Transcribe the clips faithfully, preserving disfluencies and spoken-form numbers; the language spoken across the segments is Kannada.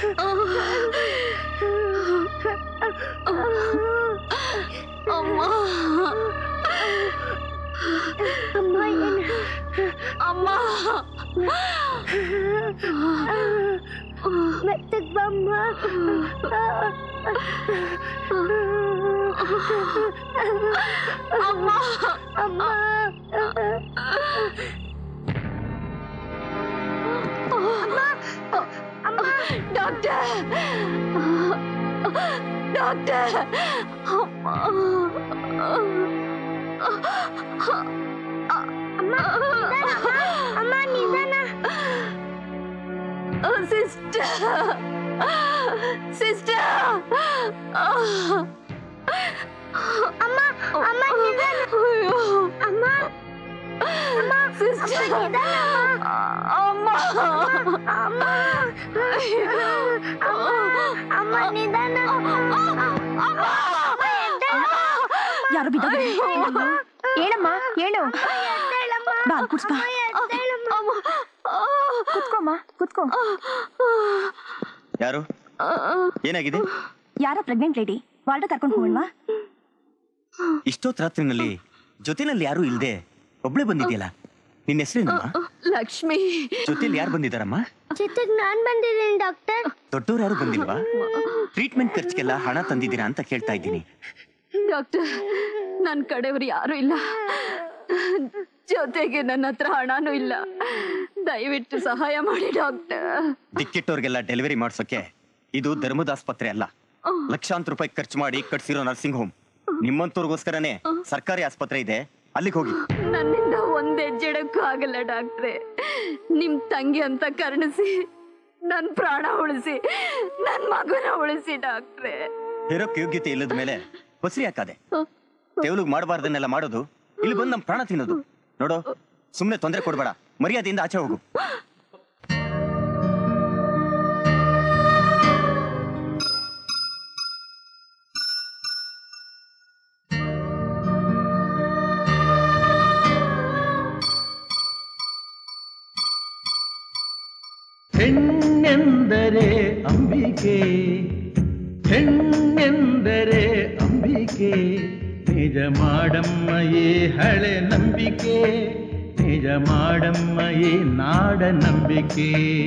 ಅಮ್ಮ ಅಮ್ಮ ಅಮ್ಮ ಮೆತ್ತಗ್ ಬಮ್ಮ ಅಮ್ಮ ಅಮ್ಮ ಡಾಕ್ಟರ್ ಡಾಕ್ಟರ್ ಅಮ್ಮ ಅಮ್ಮ ಅಮ್ಮ ನಿಧಾನ ಸಿಸ್ಟರ್ ಸಿಸ್ಟರ್ ಅಮ್ಮ ಅಮ್ಮ ನಿಧಾನ ಅಮ್ಮ ಅಮ್ಮ ಸಿಸ್ಟರ್ ಅಮ್ಮ ಅಮ್ಮ ಅಮ್ಮ ನಿಧಾನ ಯಾರು ಬಿದ್ದೋಗಿದೆ ಹೇಳಮ್ಮ ಹೇಳು ಬಾ ಕುಡ್ಸ್ಬಾ ಕುತ್ಕೋಮ್ಮ ಕುತ್ಕೋ ಯಾರು ಏನಾಗಿದೆ ಯಾರೋ ಪ್ರೆಗ್ನೆಂಟ್ ಲೇಡಿ ವಾರ್ಡ್ ಕರ್ಕೊಂಡು ಹೋಗೋಣ ಇಷ್ಟೊತ್ತು ರಾತ್ರಿನಲ್ಲಿ ಜೊತೆನಲ್ಲಿ ಯಾರು ಇಲ್ದೆ ಒಬ್ಳೆ ಬಂದಿದ್ಯಲ್ಲ ನಿನ್ನ ಹೆಸರೇನಮ್ಮ ಲಕ್ಷ್ಮಿ ಜೊತೆಲಿ ಯಾರು ಬಂದಿದಾರಮ್ಮ ಜೊತೆಗೆ ನಾನ್ ಬಂದಿದ್ದೀನಿ ಡಾಕ್ಟರ್ ದೊಡ್ಡವ್ರು ಯಾರು ಬಂದಿಲ್ವಾ ಟ್ರೀಟ್ಮೆಂಟ್ ಖರ್ಚಿಗೆಲ್ಲ ಹಣ ತಂದಿದ್ದೀರಾ ಅಂತ ಕೇಳ್ತಾ ಇದ್ದೀನಿ ಡಾಕ್ಟರ್ ನನ್ ಕಡೆಯವರು ಯಾರು ಇಲ್ಲ ಜೊತೆಗೆ ನನ್ನ ಹತ್ರ ಹಣನೂ ಇಲ್ಲ ದಯವಿಟ್ಟು ಸಹಾಯ ಮಾಡಿ ಡಾಕ್ಟರ್ ದಿಕ್ಕಿಟ್ಟವ್ರಿಗೆಲ್ಲ ಡೆಲಿವರಿ ಮಾಡ್ಸೋಕೆ ಇದು ಧರ್ಮದ ಆಸ್ಪತ್ರೆ ಅಲ್ಲ ಲಕ್ಷಾಂತರ ರೂಪಾಯಿ ಖರ್ಚು ಮಾಡಿ ಕಟ್ಸಿರೋ ನರ್ಸಿಂಗ್ ಹೋಮ್ ನಿಮ್ಮಂತವ್ರಿಗೋಸ್ಕರನೇ ಸರ್ಕಾರಿ ಆಸ್ಪತ್ರೆ ಇದೆ ಅಲ್ಲಿಗೆ ಹೋಗಿ ನನ್ನಿಂದ ಒಂದ್ ಹೆಜ್ಜೆ ಇಡಕ್ಕೂ ಆಗಲ್ಲ ಡಾಕ್ಟ್ರೆ ನಿಮ್ ತಂಗಿ ಅಂತ ಕರುಣಿಸಿ ನನ್ ಪ್ರಾಣ ಉಳಿಸಿ ನನ್ ಮಗುನ ಉಳಿಸಿ ಡಾಕ್ಟ್ರೆ ಹೇರೋಕ್ ಯೋಗ್ಯತೆ ಇಲ್ಲದ ಮೇಲೆ ಬಸ್ರಿ ಹಾಕದೆ ತೆವಲಿಗೆ ಮಾಡಬಾರ್ದನ್ನೆಲ್ಲ ಮಾಡೋದು ಇಲ್ಲಿ ಬಂದು ನಮ್ ಪ್ರಾಣ ತಿನ್ನೋದು ನೋಡು ಸುಮ್ನೆ ತೊಂದರೆ ಕೊಡ್ಬೇಡ ಮರ್ಯಾದೆಯಿಂದ ಆಚೆ ಹೋಗು ಹೆಣ್ಣೆಂದರೆ ಅಂಬಿಕೆ ಹೆಣ್ಣೆಂದರೆ ಅಂಬಿಕೆ ನಿಜ ಮಾಡಮ್ಮಯೇ ಹಳೆ ನಂಬಿಕೆ ನಿಜ ಮಾಡಮ್ಮಯೇ ನಾಡ ನಂಬಿಕೆ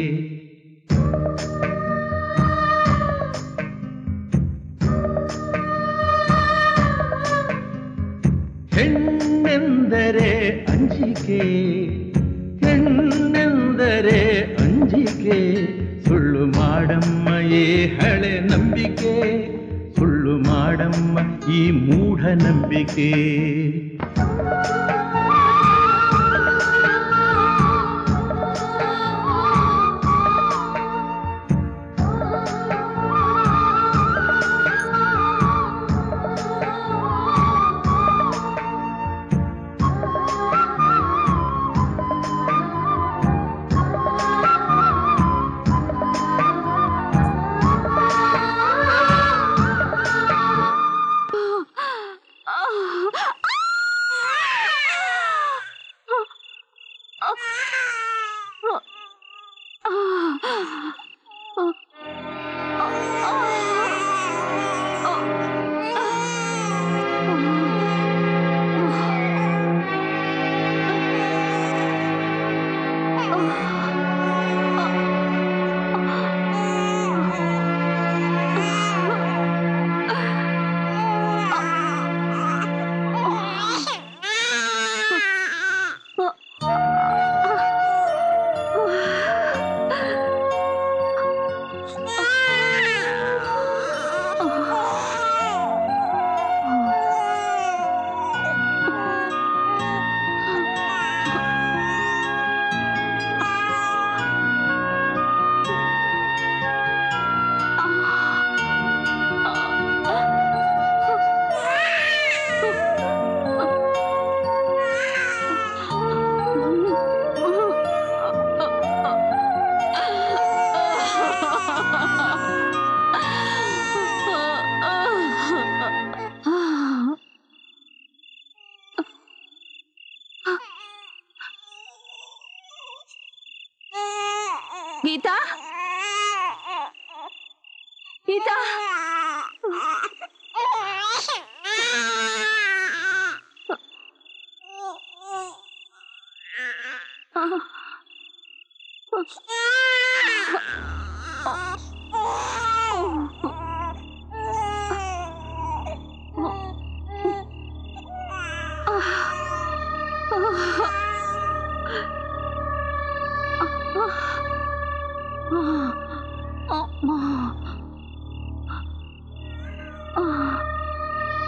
ಹೆಣ್ಣೆಂದರೆ ಅಂಜಿಕೆ ಹೆಣ್ಣೆಂದರೆ ಅಂಜಿಕೆ ಸುಳ್ಳು ಮಾಡಮ್ಮಯೇ ಹಳೆ ನಂಬಿಕೆ ಸುಳ್ಳು ಮಾಡಮ್ಮ ಈ ಮೂಢ ನಂಬಿಕೆ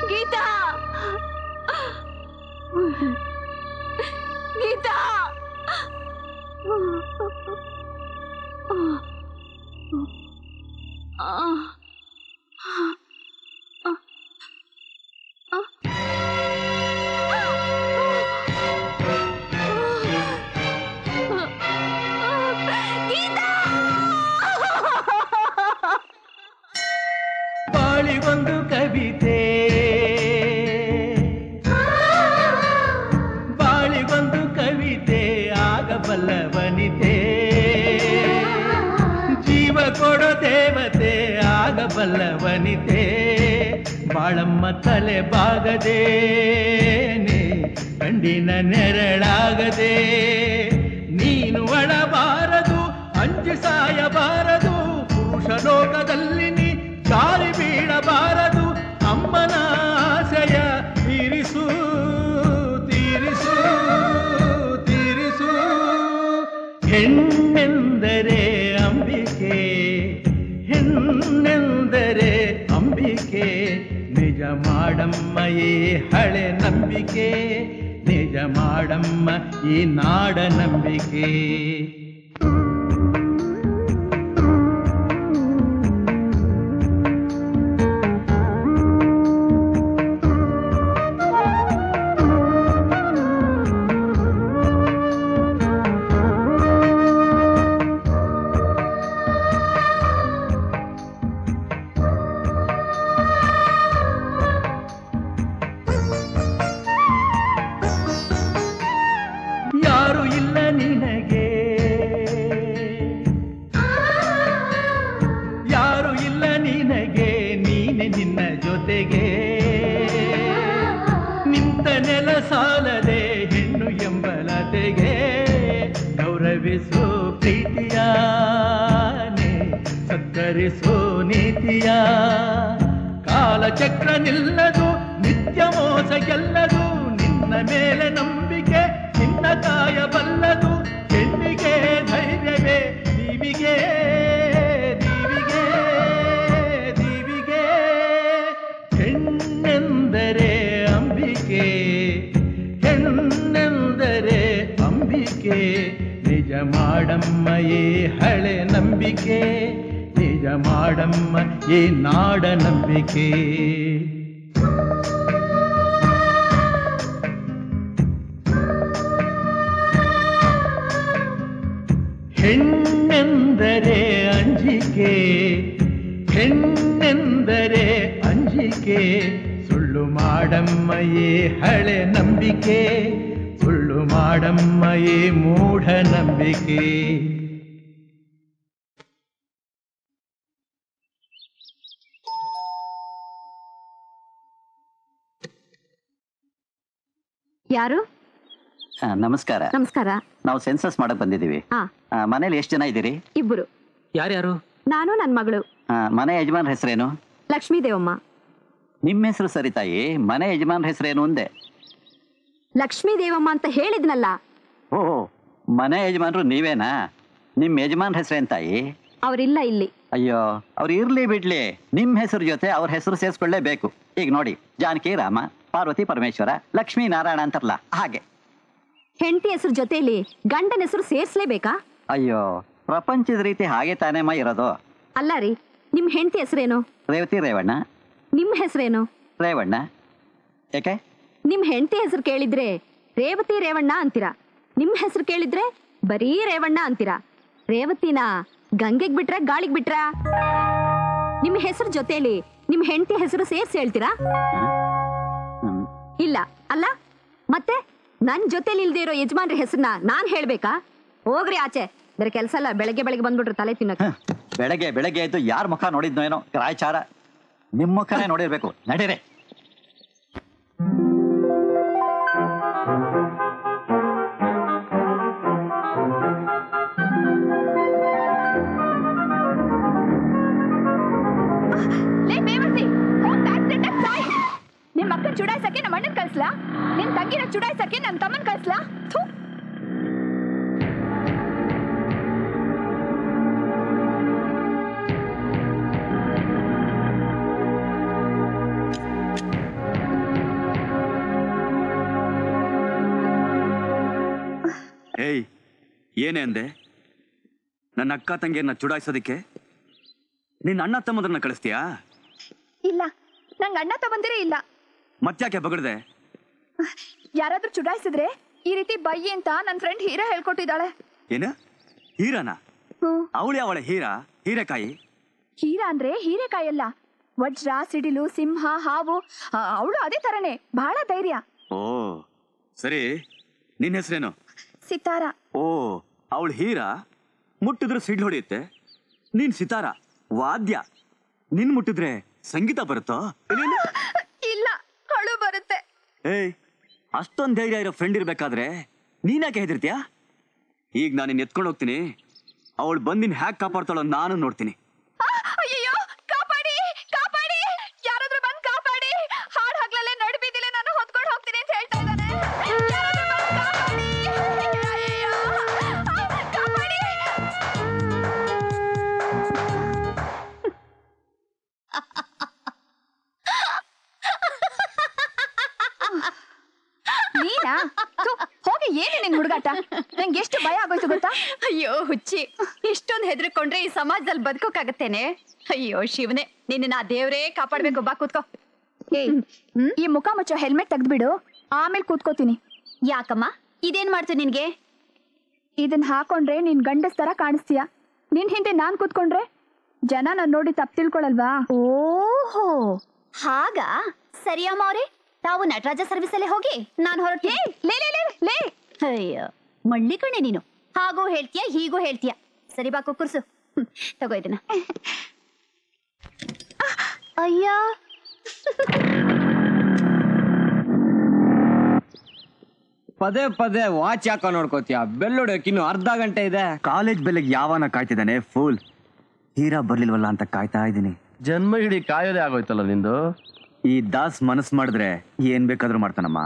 ಗೀತಾ ಗೀತಾ ಬಾಳಿಗೊಂದು ಕವಿತೆ ಬಾಳಿಗೊಂದು ಕವಿತೆ ಆಗಬಲ್ಲ ವನಿತೆ ಜೀವ ಕೊಡೋ ದೇವತೆ ಆಗಬಲ್ಲ ವನಿತೆ ಬಾಳಮ್ಮ ತಲೆ ಬಾಗದೇನೆ ಕಂಡಿನ ನೆರಳಾಗದೆ ನೀನು ಅಳಬಾರದು ಅಂಜಿ ಸಾಯಬಾರದು ಪುರುಷ ಲೋಕದಲ್ಲಿ ನೀ ಗಾಳಿ ಬೀಳಬಾರದು ಅಮ್ಮನ ಆಸೆಯ ತೀರಿಸು ತೀರಿಸು ತೀರಿಸು ಹೆಣ್ಣೆಂದರೆ ಅಂಬಿಕೆ ಹೆಣ್ಣೆಂದರೆ ಅಂಬಿಕೆ ನಿಜ ಮಾಡಮ್ಮ ಈ ಹಳೆ ನಂಬಿಕೆ ನಿಜ ಮಾಡಮ್ಮ ಈ ನಾಡ ನಂಬಿಕೆ ಸಾಲದೆ ಹೆಣ್ಣು ಎಂಬಲತೆಗೆ ಗೌರವಿಸೋ ಪ್ರೀತಿಯಾನೆ ಸತ್ತರಿಸೋ ನೀತಿಯ ಕಾಲಚಕ್ರ ನಿಲ್ಲದು ನಿತ್ಯ ಮೋಸ ಗೆಲ್ಲದು ನಿನ್ನ ಮೇಲೆ ನಂಬಿಕೆ ನಿನ್ನ ಕಾಯಬಲ್ಲದು ಹೆಣ್ಣಿಗೆ ಧೈರ್ಯವೇ ದೀವಿಗೆ ದೀವಿಗೆ ದೀವಿಗೆ ಹೆಣ್ಣೆಂದರೆ ಅಂಬಿಕೆ ಹೆಣ್ಣೆಂದರೆ ಅಂಬಿಕೆ ನಿಜ ಮಾಡಮ್ಮ ಈ ಹಳೆ ನಂಬಿಕೆ ನಿಜ ಮಾಡಮ್ಮ ಈ ನಾಡ ನಂಬಿಕೆ ಹೆಣ್ಣೆಂದರೆ ಅಂಜಿಕೆ ಹೆಣ್ಣೆಂದರೆ ಅಂಜಿಕೆ ಸುಳ್ಳು ಮಾಡಮ್ಮ ಈ ಹಳೆ ನಂಬಿಕೆ ಸುಳ್ಳು ಮಾಡಮ್ಮ ಈ ಮೂಢ ನಂಬಿಕೆ ಯಾರು? ನಮಸ್ಕಾರ. ನಮಸ್ಕಾರ. ನಾವು ಸೆನ್ಸಸ್ ಮಾಡಕ್ ಬಂದಿದ್ದೀವಿ. ಮನೇಲಿ ಎಷ್ಟು ಜನ ಇದ್ದೀರಿ? ಇಬ್ಬರು. ಯಾರ್ಯಾರು? ನಾನು ನನ್ನ ಮಗಳು. ಮನೆ ಯಜಮಾನ್ ಹೆಸರೇನು? ಲಕ್ಷ್ಮೀ ದೇವಮ್ಮ. ನಿಮ್ಮ ಹೆಸರು ಸರಿ ತಾಯಿ, ಮನೆ ಯಜಮಾನ್ ಹೆಸರೇನು ಅಂದೆ? ಲಕ್ಷ್ಮೀ ದೇವಮ್ಮ ಅಂತ ಹೇಳಿದ್ನಲ್ಲ. ಓ, ಮನೆ ಯಜಮಾನ್ರು ನೀವೇನಾ? ನಿಮ್ ಯಜಮಾನ್ ಹೆಸರೇನ್ ತಾಯಿ? ಅವ್ರಿಲ್ಲ ಇಲ್ಲಿ. ಅಯ್ಯೋ, ಅವ್ರು ಇರ್ಲಿ ಬಿಡ್ಲಿ, ನಿಮ್ ಹೆಸರು ಜೊತೆ ಅವ್ರ ಹೆಸರು ಸೇರ್ಸ್ಕೊಳ್ಳೇಬೇಕು. ಈಗ ನೋಡಿ, ಜಾನಕಿ ರಾಮ, ಪಾರ್ವತಿ ಪರಮೇಶ್ವರ, ಲಕ್ಷ್ಮೀ ನಾರಾಯಣ ಅಂತಾರಲ್ಲ ಹಾಗೆ. ಹೆಂಡತಿ ಹೆಸರು ಜೊತೆಲಿ ಗಂಡನ ಹೆಸರು ಸೇರ್ಸ್ಲೇಬೇಕಾ? ಅಯ್ಯೋ, ಪ್ರಪಂಚದ ರೀತಿ ಹಾಗೆ ತಾನೇಮ್ಮ ಇರೋದು. ಅಲ್ಲ ರೀ, ನಿಮ್ ಹೆಂಡತಿ ಹೆಸರೇನು? ರೇವತಿ ರೇವಣ್ಣ. ನಿಮ್ ಹೆಸರೇನು? ರೇವಣ್ಣ. ಯಾಕೆ? ನಿಮ್ ಹೆಂಡತಿ ಹೆಸರು ಕೇಳಿದ್ರೆ ರೇವತಿ ರೇವಣ್ಣ ಅಂತೀರಾ, ನಿಮ್ ಹೆಸರು ಕೇಳಿದ್ರೆ ಬರೀ ರೇವಣ್ಣ ಅಂತೀರಾ. ರೇವತಿನ ಗಂಗೆಗ್ ಬಿಟ್ರ ಗಾಳಿಗ್ ಬಿಟ್ರ? ನಿಮ್ ಹೆಸರು ಜೊತೆಲಿ ನಿಮ್ ಹೆಂಡತಿ ಹೆಸರು ಸೇರ್ಸಿ ಹೇಳ್ತೀರಾ? ಇಲ್ಲ ಅಲ್ಲ, ಮತ್ತೆ ನನ್ ಜೊತೆಲಿ ಇಲ್ದೇ ಇರೋ ಯಜಮಾನ್ರ ಹೆಸರನ್ನ ನಾನ್ ಹೇಳ್ಬೇಕಾ? ಹೋಗ್ರಿ ಆಚೆ, ಬೇರೆ ಕೆಲಸ ಎಲ್ಲ. ಬೆಳಗ್ಗೆ ಬೆಳಗ್ಗೆ ಬಂದ್ಬಿಟ್ರು ತಲೆ ತಿನ್ನಕ್ಕೆ. ಬೆಳಗ್ಗೆ ಬೆಳಗ್ಗೆ ಎದ್ದು ಯಾರ ಮುಖ ನೋಡಿದ್ನೋ ಏನೋ ರಾಯಚಾರ, ನಿಮ್ ಮುಖನೇ ನೋಡಿರ್ಬೇಕು. ನಡೀರಿ. ನಿಮ್ ಮಕ್ಕಳ ಚುಡಾಯಿಸಕ್ಕೆ ನಮ್ಮ ಅಣ್ಣನ್ ಕಳ್ಸ್ಲಾ? ನಿನ್ ತಂಗಿನ ಚುಡಾಯಿಸಕ್ಕೆ ನನ್ ತಮ್ಮನ್ ಕಳ್ಸ್ಲಾ? ಏನೇ ಅಂದೆ? ನನ್ನ ಅಕ್ಕ ತಂಗಿಯನ್ನ ಚುಡಾಯಿಸೋದಿಕ್ಕೆ ನಿನ್ನ ಅಣ್ಣ ತಮ್ಮದ್ರನ್ನ ಕಳಿಸ್ತೀಯಾ? ಇಲ್ಲ, ನಂಗೆ ಅಣ್ಣ ತಮ್ಮಂದಿರೇ ಇಲ್ಲ. ಮತ್ತ್ಯಾಕೆ ಬಗಡ್ದೆ? ಯಾರಾದ್ರೂ ಚುಡಾಯಿಸಿದ್ರೆ ಈ ರೀತಿ ಬಯ್ಯಿ ಅಂತ ನನ್ನ ಫ್ರೆಂಡ್ ಹೀರಾ ಹೇಳ್ಕೊಟ್ಟಿದ್ದಾಳೆ. ಏನ? ಹೀರಾನ? ಹ್ಮ್. ಅವಳು ಅವಳೆ ಹೀರಾ? ಹೀರೆಕಾಯಿ? ಹೀರಾ ಅಂದ್ರೆ ಹೀರೆಕಾಯಿ ಅಲ್ಲ, ವಜ್ರ, ಸಿಡಿಲು, ಸಿಂಹ, ಹಾವು. ಅವಳು ಅದೇ ತರನೇ, ಬಹಳ ಧೈರ್ಯ. ಓ ಸರಿ, ನಿನ್ನ ಹೆಸರೇನು? ಸಿತಾರ. ಓ, ಅವಳು ಹೀರಾ ಮುಟ್ಟಿದ್ರೆ ಸಿಡ್ಲು ಹೊಡೆಯುತ್ತೆ, ನೀನ್ ಸಿತಾರ ವಾದ್ಯ. ನಿನ್ ಮುಟ್ಟಿದ್ರೆ ಸಂಗೀತ ಬರುತ್ತೋ? ಇಲ್ಲ, ಅಳು ಬರುತ್ತೆ. ಏಯ್, ಅಷ್ಟೊಂದ್ ಧೈರ್ಯ ಇರೋ ಫ್ರೆಂಡ್ ಇರ್ಬೇಕಾದ್ರೆ ನೀನ್ಯಾಕೆ ಹೆದರ್ತೀಯ? ಈಗ ನಾನು ನಿನ್ನ ಎತ್ಕೊಂಡು ಹೋಗ್ತೀನಿ, ಅವಳು ಬಂದಿನ ಹ್ಯಾಕ್ ಕಾಪಾಡ್ತಾಳೋ ನಾನು ನೋಡ್ತೀನಿ. ಅಯ್ಯೋ, ಕಾಪಾಡಿ ಕಾಪಾಡಿ, ಯಾರಾದ್ರೂ ಬಂದ್ ಕಾಪಾಡಿ. ಹಾಡ್ ಹಗ್ಲಲ್ಲೇ ನಡು ಬೀದಿಲೆ ನಾನು ಹೊತ್ಕೊಂಡು ಹೋಗ್ತೀನಿ ಅಂತ ಹೇಳ್ತಾ ಇದ್ದಾನೆ. ಯಾರಾದ್ರೂ ಬಂದ್ ಕಾಪಾಡಿ. ಅಯ್ಯಯ್ಯೋ, ಕಾಪಾಡಿ. ನೀನಾ? ಥು, ಹೋಗಿ ಏನು ನಿನ್ ಹುಡುಗಾಟ? ನಂಗೆ ಎಷ್ಟು ಭಯ ಆಗೋಯ್ತು ಗೊತ್ತಾ? ಅಯ್ಯೋ ಹುಚ್ಚಿ, ಇಷ್ಟೊಂದು ಹೆದರ್ಕೊಂಡ್ರೆ ಈ ಸಮಾಜದಲ್ಲಿ ಬದುಕೋಕಾಗತ್ತೇನೆ? ಅಯ್ಯೋ ಶಿವನೇ, ನಿನ್ನ ದೇವ್ರೇ ಕಾಪಾಡ್ಬೇಕು. ಬಾ ಕೂತ್ಕೋ. ಏಯ್, ಈ ಮುಖ ಮುಚ್ಚೋ ಹೆಲ್ಮೆಟ್ ತೆಗ್ದ್ಬಿಡು, ಆಮೇಲೆ ಕೂತ್ಕೋತೀನಿ. ಯಾಕಮ್ಮ, ಇದೇನ್ ಮಾಡ್ತು ನಿನ್ಗೆ? ಇದನ್ನ ಹಾಕೊಂಡ್ರೆ ನೀನ್ ಗಂಡಸ್ ತರ ಕಾಣಿಸ್ತೀಯ. ನಿನ್ ಹಿಂದೆ ನಾನ್ ಕೂತ್ಕೊಂಡ್ರೆ ಜನ ನಾನ್ ನೋಡಿ ತಪ್ಪು ತಿಳ್ಕೊಳಲ್ವಾ? ಓಹೋ ಹಾಗ. ಸರಿಯಮ್ಮ ಅವ್ರೆ, ತಾವು ನಟರಾಜ ಸರ್ವಿಸ್ ಅಲ್ಲೇ ಹೋಗಿ ನಾನು ಹೊರಟೆ. ಲೇ ಲೇ ಲೇ ಲೇ ಅಯ್ಯೋ ಮಳ್ಳಿ ಕಣೆ ನೀನು, ಹಾಗೂ ಹೇಳ್ತೀಯ ಹೀಗೂ ಹೇಳ್ತೀಯ. ಸರಿ ಬಾ ಕುಕ್ಕುರ್ಸು. ತಗೋ ಇದನ್ನ. ಅಯ್ಯ ಪದೇ ಪದೇ ವಾಚ್ ಯಾಕೋ ನೋಡ್ಕೋತೀಯ? ಬೆಲ್ಲೊಡಕ್ ಇನ್ನು ಅರ್ಧ ಗಂಟೆ ಇದೆ. ಕಾಲೇಜ್ ಬೆಲೆಗೆ ಯಾವನ ಕಾಯ್ತಿದ್ದಾನೆ ಫೂಲ್. ಹೀರಾ ಬರ್ಲಿಲ್ವಲ್ಲ ಅಂತ ಕಾಯ್ತಾ ಇದ್ದೀನಿ. ಜನ್ಮ ಹಿಡಿ ಕಾಯೋದೇ ಆಗೋಯ್ತಲ್ಲ ನಿಂದು. ಈ ದಾಸ್ ಮನಸ್ ಮಾಡಿದ್ರೆ ಏನ್ ಬೇಕಾದ್ರೂ ಮಾಡ್ತಾನಮ್ಮ.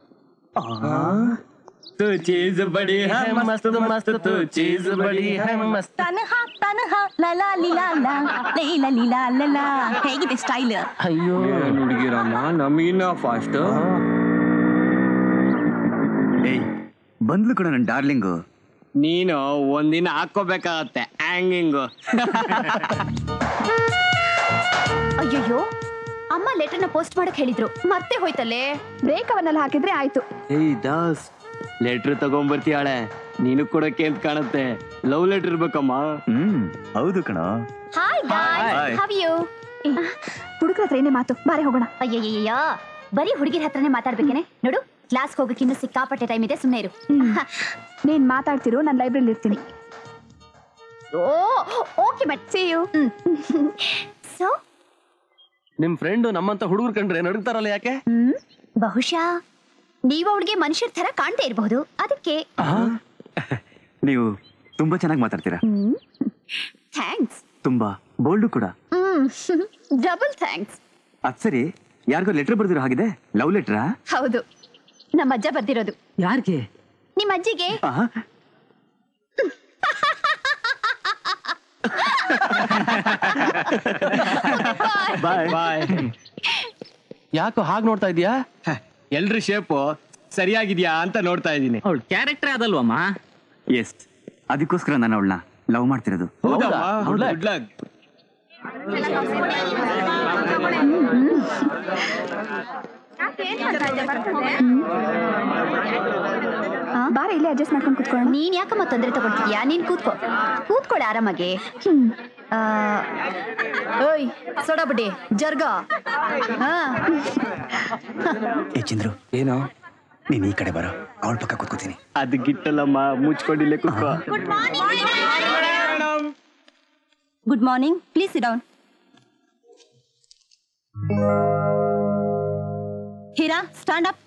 तू चीज बड़ी है मस्त मस्त, तू चीज बड़ी है मस्त. ತನಹ ತನಹ ಲಲಾ ಲೀಲಾ ಲಾ ಲೈಲಾ ಲೀಲಾ ಲಲಾ. ಹೇಗಿದೆ ಸ್ಟೈಲ್? ಅಯ್ಯೋ ಹುಡುಗಿರಮ್ಮ ನಮಗಿನ್ನ ಫಾಸ್ಟ್. ಏಯ್, ಬಂದ್ಲು ಕೂಡ ನನ್ನ ಡಾರ್ಲಿಂಗು. ನೀನು ಒಂದಿನ ಹಾಕೋಬೇಕಾಗತ್ತೆ ಹ್ಯಾಂಗಿಂಗು. ಅಯ್ಯಯ್ಯೋ, ಅಮ್ಮ ಲೆಟರ್ನ ಪೋಸ್ಟ್ ಮಾಡಕ್ ಹೇಳಿದ್ರು, ಮತ್ತೆ ಹೋಯ್ತಲ್ಲೇ. ಬ್ರೇಕ್ ಅವನ್ನೆಲ್ಲ ಹಾಕಿದ್ರೆ ಆಯ್ತು. ಏಯ್ ದಾಸ್, ಲೆಟ್ರ್ ತಗೊಂಡ್ಬರ್ತೀಯಾಳೆ, ನೀನು ಕೊಡಕ್ಕೆ ಅಂತ ಕಾಣುತ್ತೆ. Love letter ಇರ್ಬೇಕಮ್ಮ. ಹ್ಮ್ ಹೌದು ಕಣ. Hi guys, Hi. How you? ಹುಡುಗರ ಹತ್ರ ಏನೇ ಮಾತು, ಬಾರೆ ಹೋಗೋಣ. ಅಯ್ಯಯ್ಯಯ್ಯ, ಬರೀ ಹುಡುಗಿರ ಹತ್ರನೇ ಮಾತಾಡ್ಬೇಕೇನೆ? ನೋಡು, ಕ್ಲಾಸ್ ಹೋಗಕ್ಕೆ ಇನ್ನು ಸಿಕ್ಕಾಪಟ್ಟೆ ಟೈಮ್ ಇದೆ, ಸುಮ್ಮನೆ ಇರು. ನೀನ್ ಮಾತಾಡ್ತಿರು, ನಾನು ಲೈಬ್ರರಿಲಿ ಇರ್ತೀನಿ. ಓ okay but see you. So ನಿಮ್ ಫ್ರೆಂಡ್ ನಮ್ಮಂತ ಹುಡುಗರು ಕಂಡ್ರೆ ನಡುಗ್ತಾರಲ್ಲ, ಯಾಕೆ? ಹ್ಮ್ ಬಹುಶಃ ನೀವು ಅವಳಿಗೆ ಮನುಷ್ಯರ ತರ ಕಾಣ್ತಾ ಇರಬಹುದು, ಅದಕ್ಕೆ. ನೀವು ತುಂಬಾ ಚೆನ್ನಾಗಿ ಮಾತಾಡ್ತೀರಾ. ಥ್ಯಾಂಕ್ಸ್. ತುಂಬಾ ಬೋಲ್ಡು ಕೂಡ. ಹ್ಮ್ ಡಬಲ್ ಥ್ಯಾಂಕ್ಸ್. ಅದ್ ಸರಿ, ಯಾರಿಗೋ ಲೆಟರ್ ಬರ್ದಿರೋ ಹಾಗಿದೆ. ಲವ್ ಲೆಟ್ರಾ? ಹೌದು, ನಮ್ಮ ಅಜ್ಜ ಬರ್ದಿರೋದು. ಯಾರಿಗೆ? ನಿಮ್ಮ ಅಜ್ಜಿಗೆ. ಬಾಯ್ ಬಾಯ್. ಯಾಕೋ ಹಾಗೆ ನೋಡ್ತಾ ಇದೀಯಾ? ಎಲ್ರ ಶೇಪು ಸರಿಯಾಗಿದ್ಯಾ ಅಂತ ನೋಡ್ತಾ ಇದ್ದೀನಿ. ಅವಳು ಕ್ಯಾರೆಕ್ಟರ್ ಅದಲ್ವಮ್ಮ? ಎಸ್, ಅದಕ್ಕೋಸ್ಕರ ನಾನು ಅವಳನ್ನ ಲವ್ ಮಾಡ್ತಿರೋದು. Good luck. ಬಾರೆ ಇಲ್ಲೇ ಅಡ್ಜಸ್ಟ್ ಮಾಡ್ಕೊಂಡು ಕುತ್ಕೊಳ್ಳೋಣ. ನೀನ್ ಯಾಕಮ್ಮ ತೊಂದರೆ ತಗೊಳ್ತಿದ್ಯಾ? ನೀನ್ ಕೂತ್ಕೋ, ಕೂತ್ಕೊಳ್ಳಿ ಆರಾಮಾಗಿ. ಆ, ಓಯ್ ಸೋಡಾ ಬುಡ್ಡಿ ಜರ್ಗ. ಹಾ ಏ ಚಂದ್ರು, ಏನೋ ನೀನ್ ಈ ಕಡೆ ಬರೋ, ಅವಳ ಪಕ್ಕ ಕೂತ್ಕೋತೀನಿ. ಅದು ಗಿಟ್ಟಲ್ಲಮ್ಮ, ಮುಚ್ಕೊಂಡಿಲ್ಲೇ ಕೂತ್ಕೋ. Good morning, please sit down. Hira, stand up.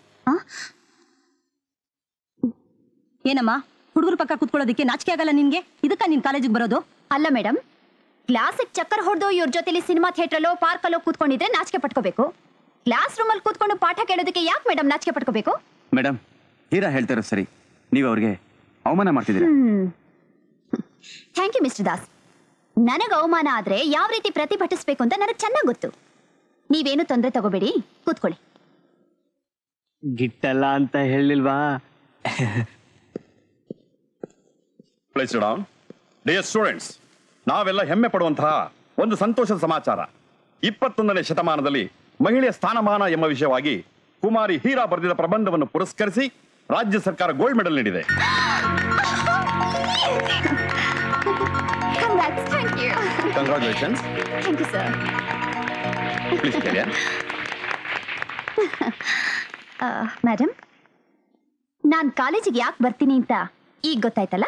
ಏನಮ್ಮ, ಹುಡುಗರ ಪಕ್ಕ ಕುತ್ಕೊಳ್ಳೋದಕ್ಕೆ ನಾಚಿಕೆ ಆಗಲ್ಲ ನಿನ್ಗೆ? ಇದಕ್ಕ ನೀನ್ ಕಾಲೇಜಿಗೆ ಬರೋದು? ಅಲ್ಲ ಮೇಡಮ್, ಕ್ಲಾಸಿಗೆ ಚಕ್ಕರ್ ಹೊಡೆದು ಇವ್ರ ಜೊತೆಲಿ ಸಿನಿಮಾ ಥಿಯೇಟ್ರಲ್ಲೋ ಪಾರ್ಕಲ್ಲೋ ಕೂತ್ಕೊಂಡಿದ್ರೆ ನಾಚಿಕೆ ಪಟ್ಕೋಬೇಕು. ಕ್ಲಾಸ್ ರೂಮಲ್ಲಿ ಕೂತ್ಕೊಂಡು ಪಾಠ ಕೇಳೋದಕ್ಕೆ ಯಾಕೆ ಮೇಡಮ್ ನಾಚಿಕೆ ಪಟ್ಕೋಬೇಕು? ಮೇಡಮ್, ಹೀರಾ ಹೇಳ್ತಾರೋ ಸರಿ, ನೀವು ಅವ್ರಿಗೆ ಅವಮಾನ ಮಾಡ್ತಿದ್ದೀರಾ. Thank you mister Das. ನನಗೆ ಅವಮಾನ ಆದ್ರೆ ಯಾವ ರೀತಿ ಪ್ರತಿಭಟಿಸ್ಬೇಕು ಅಂತ ನನಗೆ ಚೆನ್ನಾಗಿ ಗೊತ್ತು. ನೀವೇನು ತೊಂದರೆ ತಗೋಬೇಡಿ, ಕೂತ್ಕೊಳ್ಳಿ. ಗಿಟ್ಟಲ್ಲ ಅಂತ ಹೇಳಿಲ್ವಾ? Please down. ಡಿಯರ್ ಸ್ಟೂಡೆಂಟ್ಸ್, ನಾವೆಲ್ಲ ಹೆಮ್ಮೆ ಪಡುವಂತಹ ಒಂದು ಸಂತೋಷದ ಸಮಾಚಾರ. ಇಪ್ಪತ್ತೊಂದನೇ ಶತಮಾನದಲ್ಲಿ ಮಹಿಳೆಯ ಸ್ಥಾನಮಾನ ಎಂಬ ವಿಷಯವಾಗಿ ಕುಮಾರಿ ಹೀರಾ ಬರೆದಿದ್ದ ಪ್ರಬಂಧವನ್ನು ಪುರಸ್ಕರಿಸಿ ರಾಜ್ಯ ಸರ್ಕಾರ ಗೋಲ್ಡ್ ಮೆಡಲ್ ನೀಡಿದೆ. Congratulations. Thank you sir. Please ಕೇಳಿಯಾ ಮೇಡಮ್, ನಾನು ಕಾಲೇಜಿಗೆ ಯಾಕೆ ಬರ್ತೀನಿ ಅಂತ ಈಗ ಗೊತ್ತಾಯ್ತಲ್ಲ?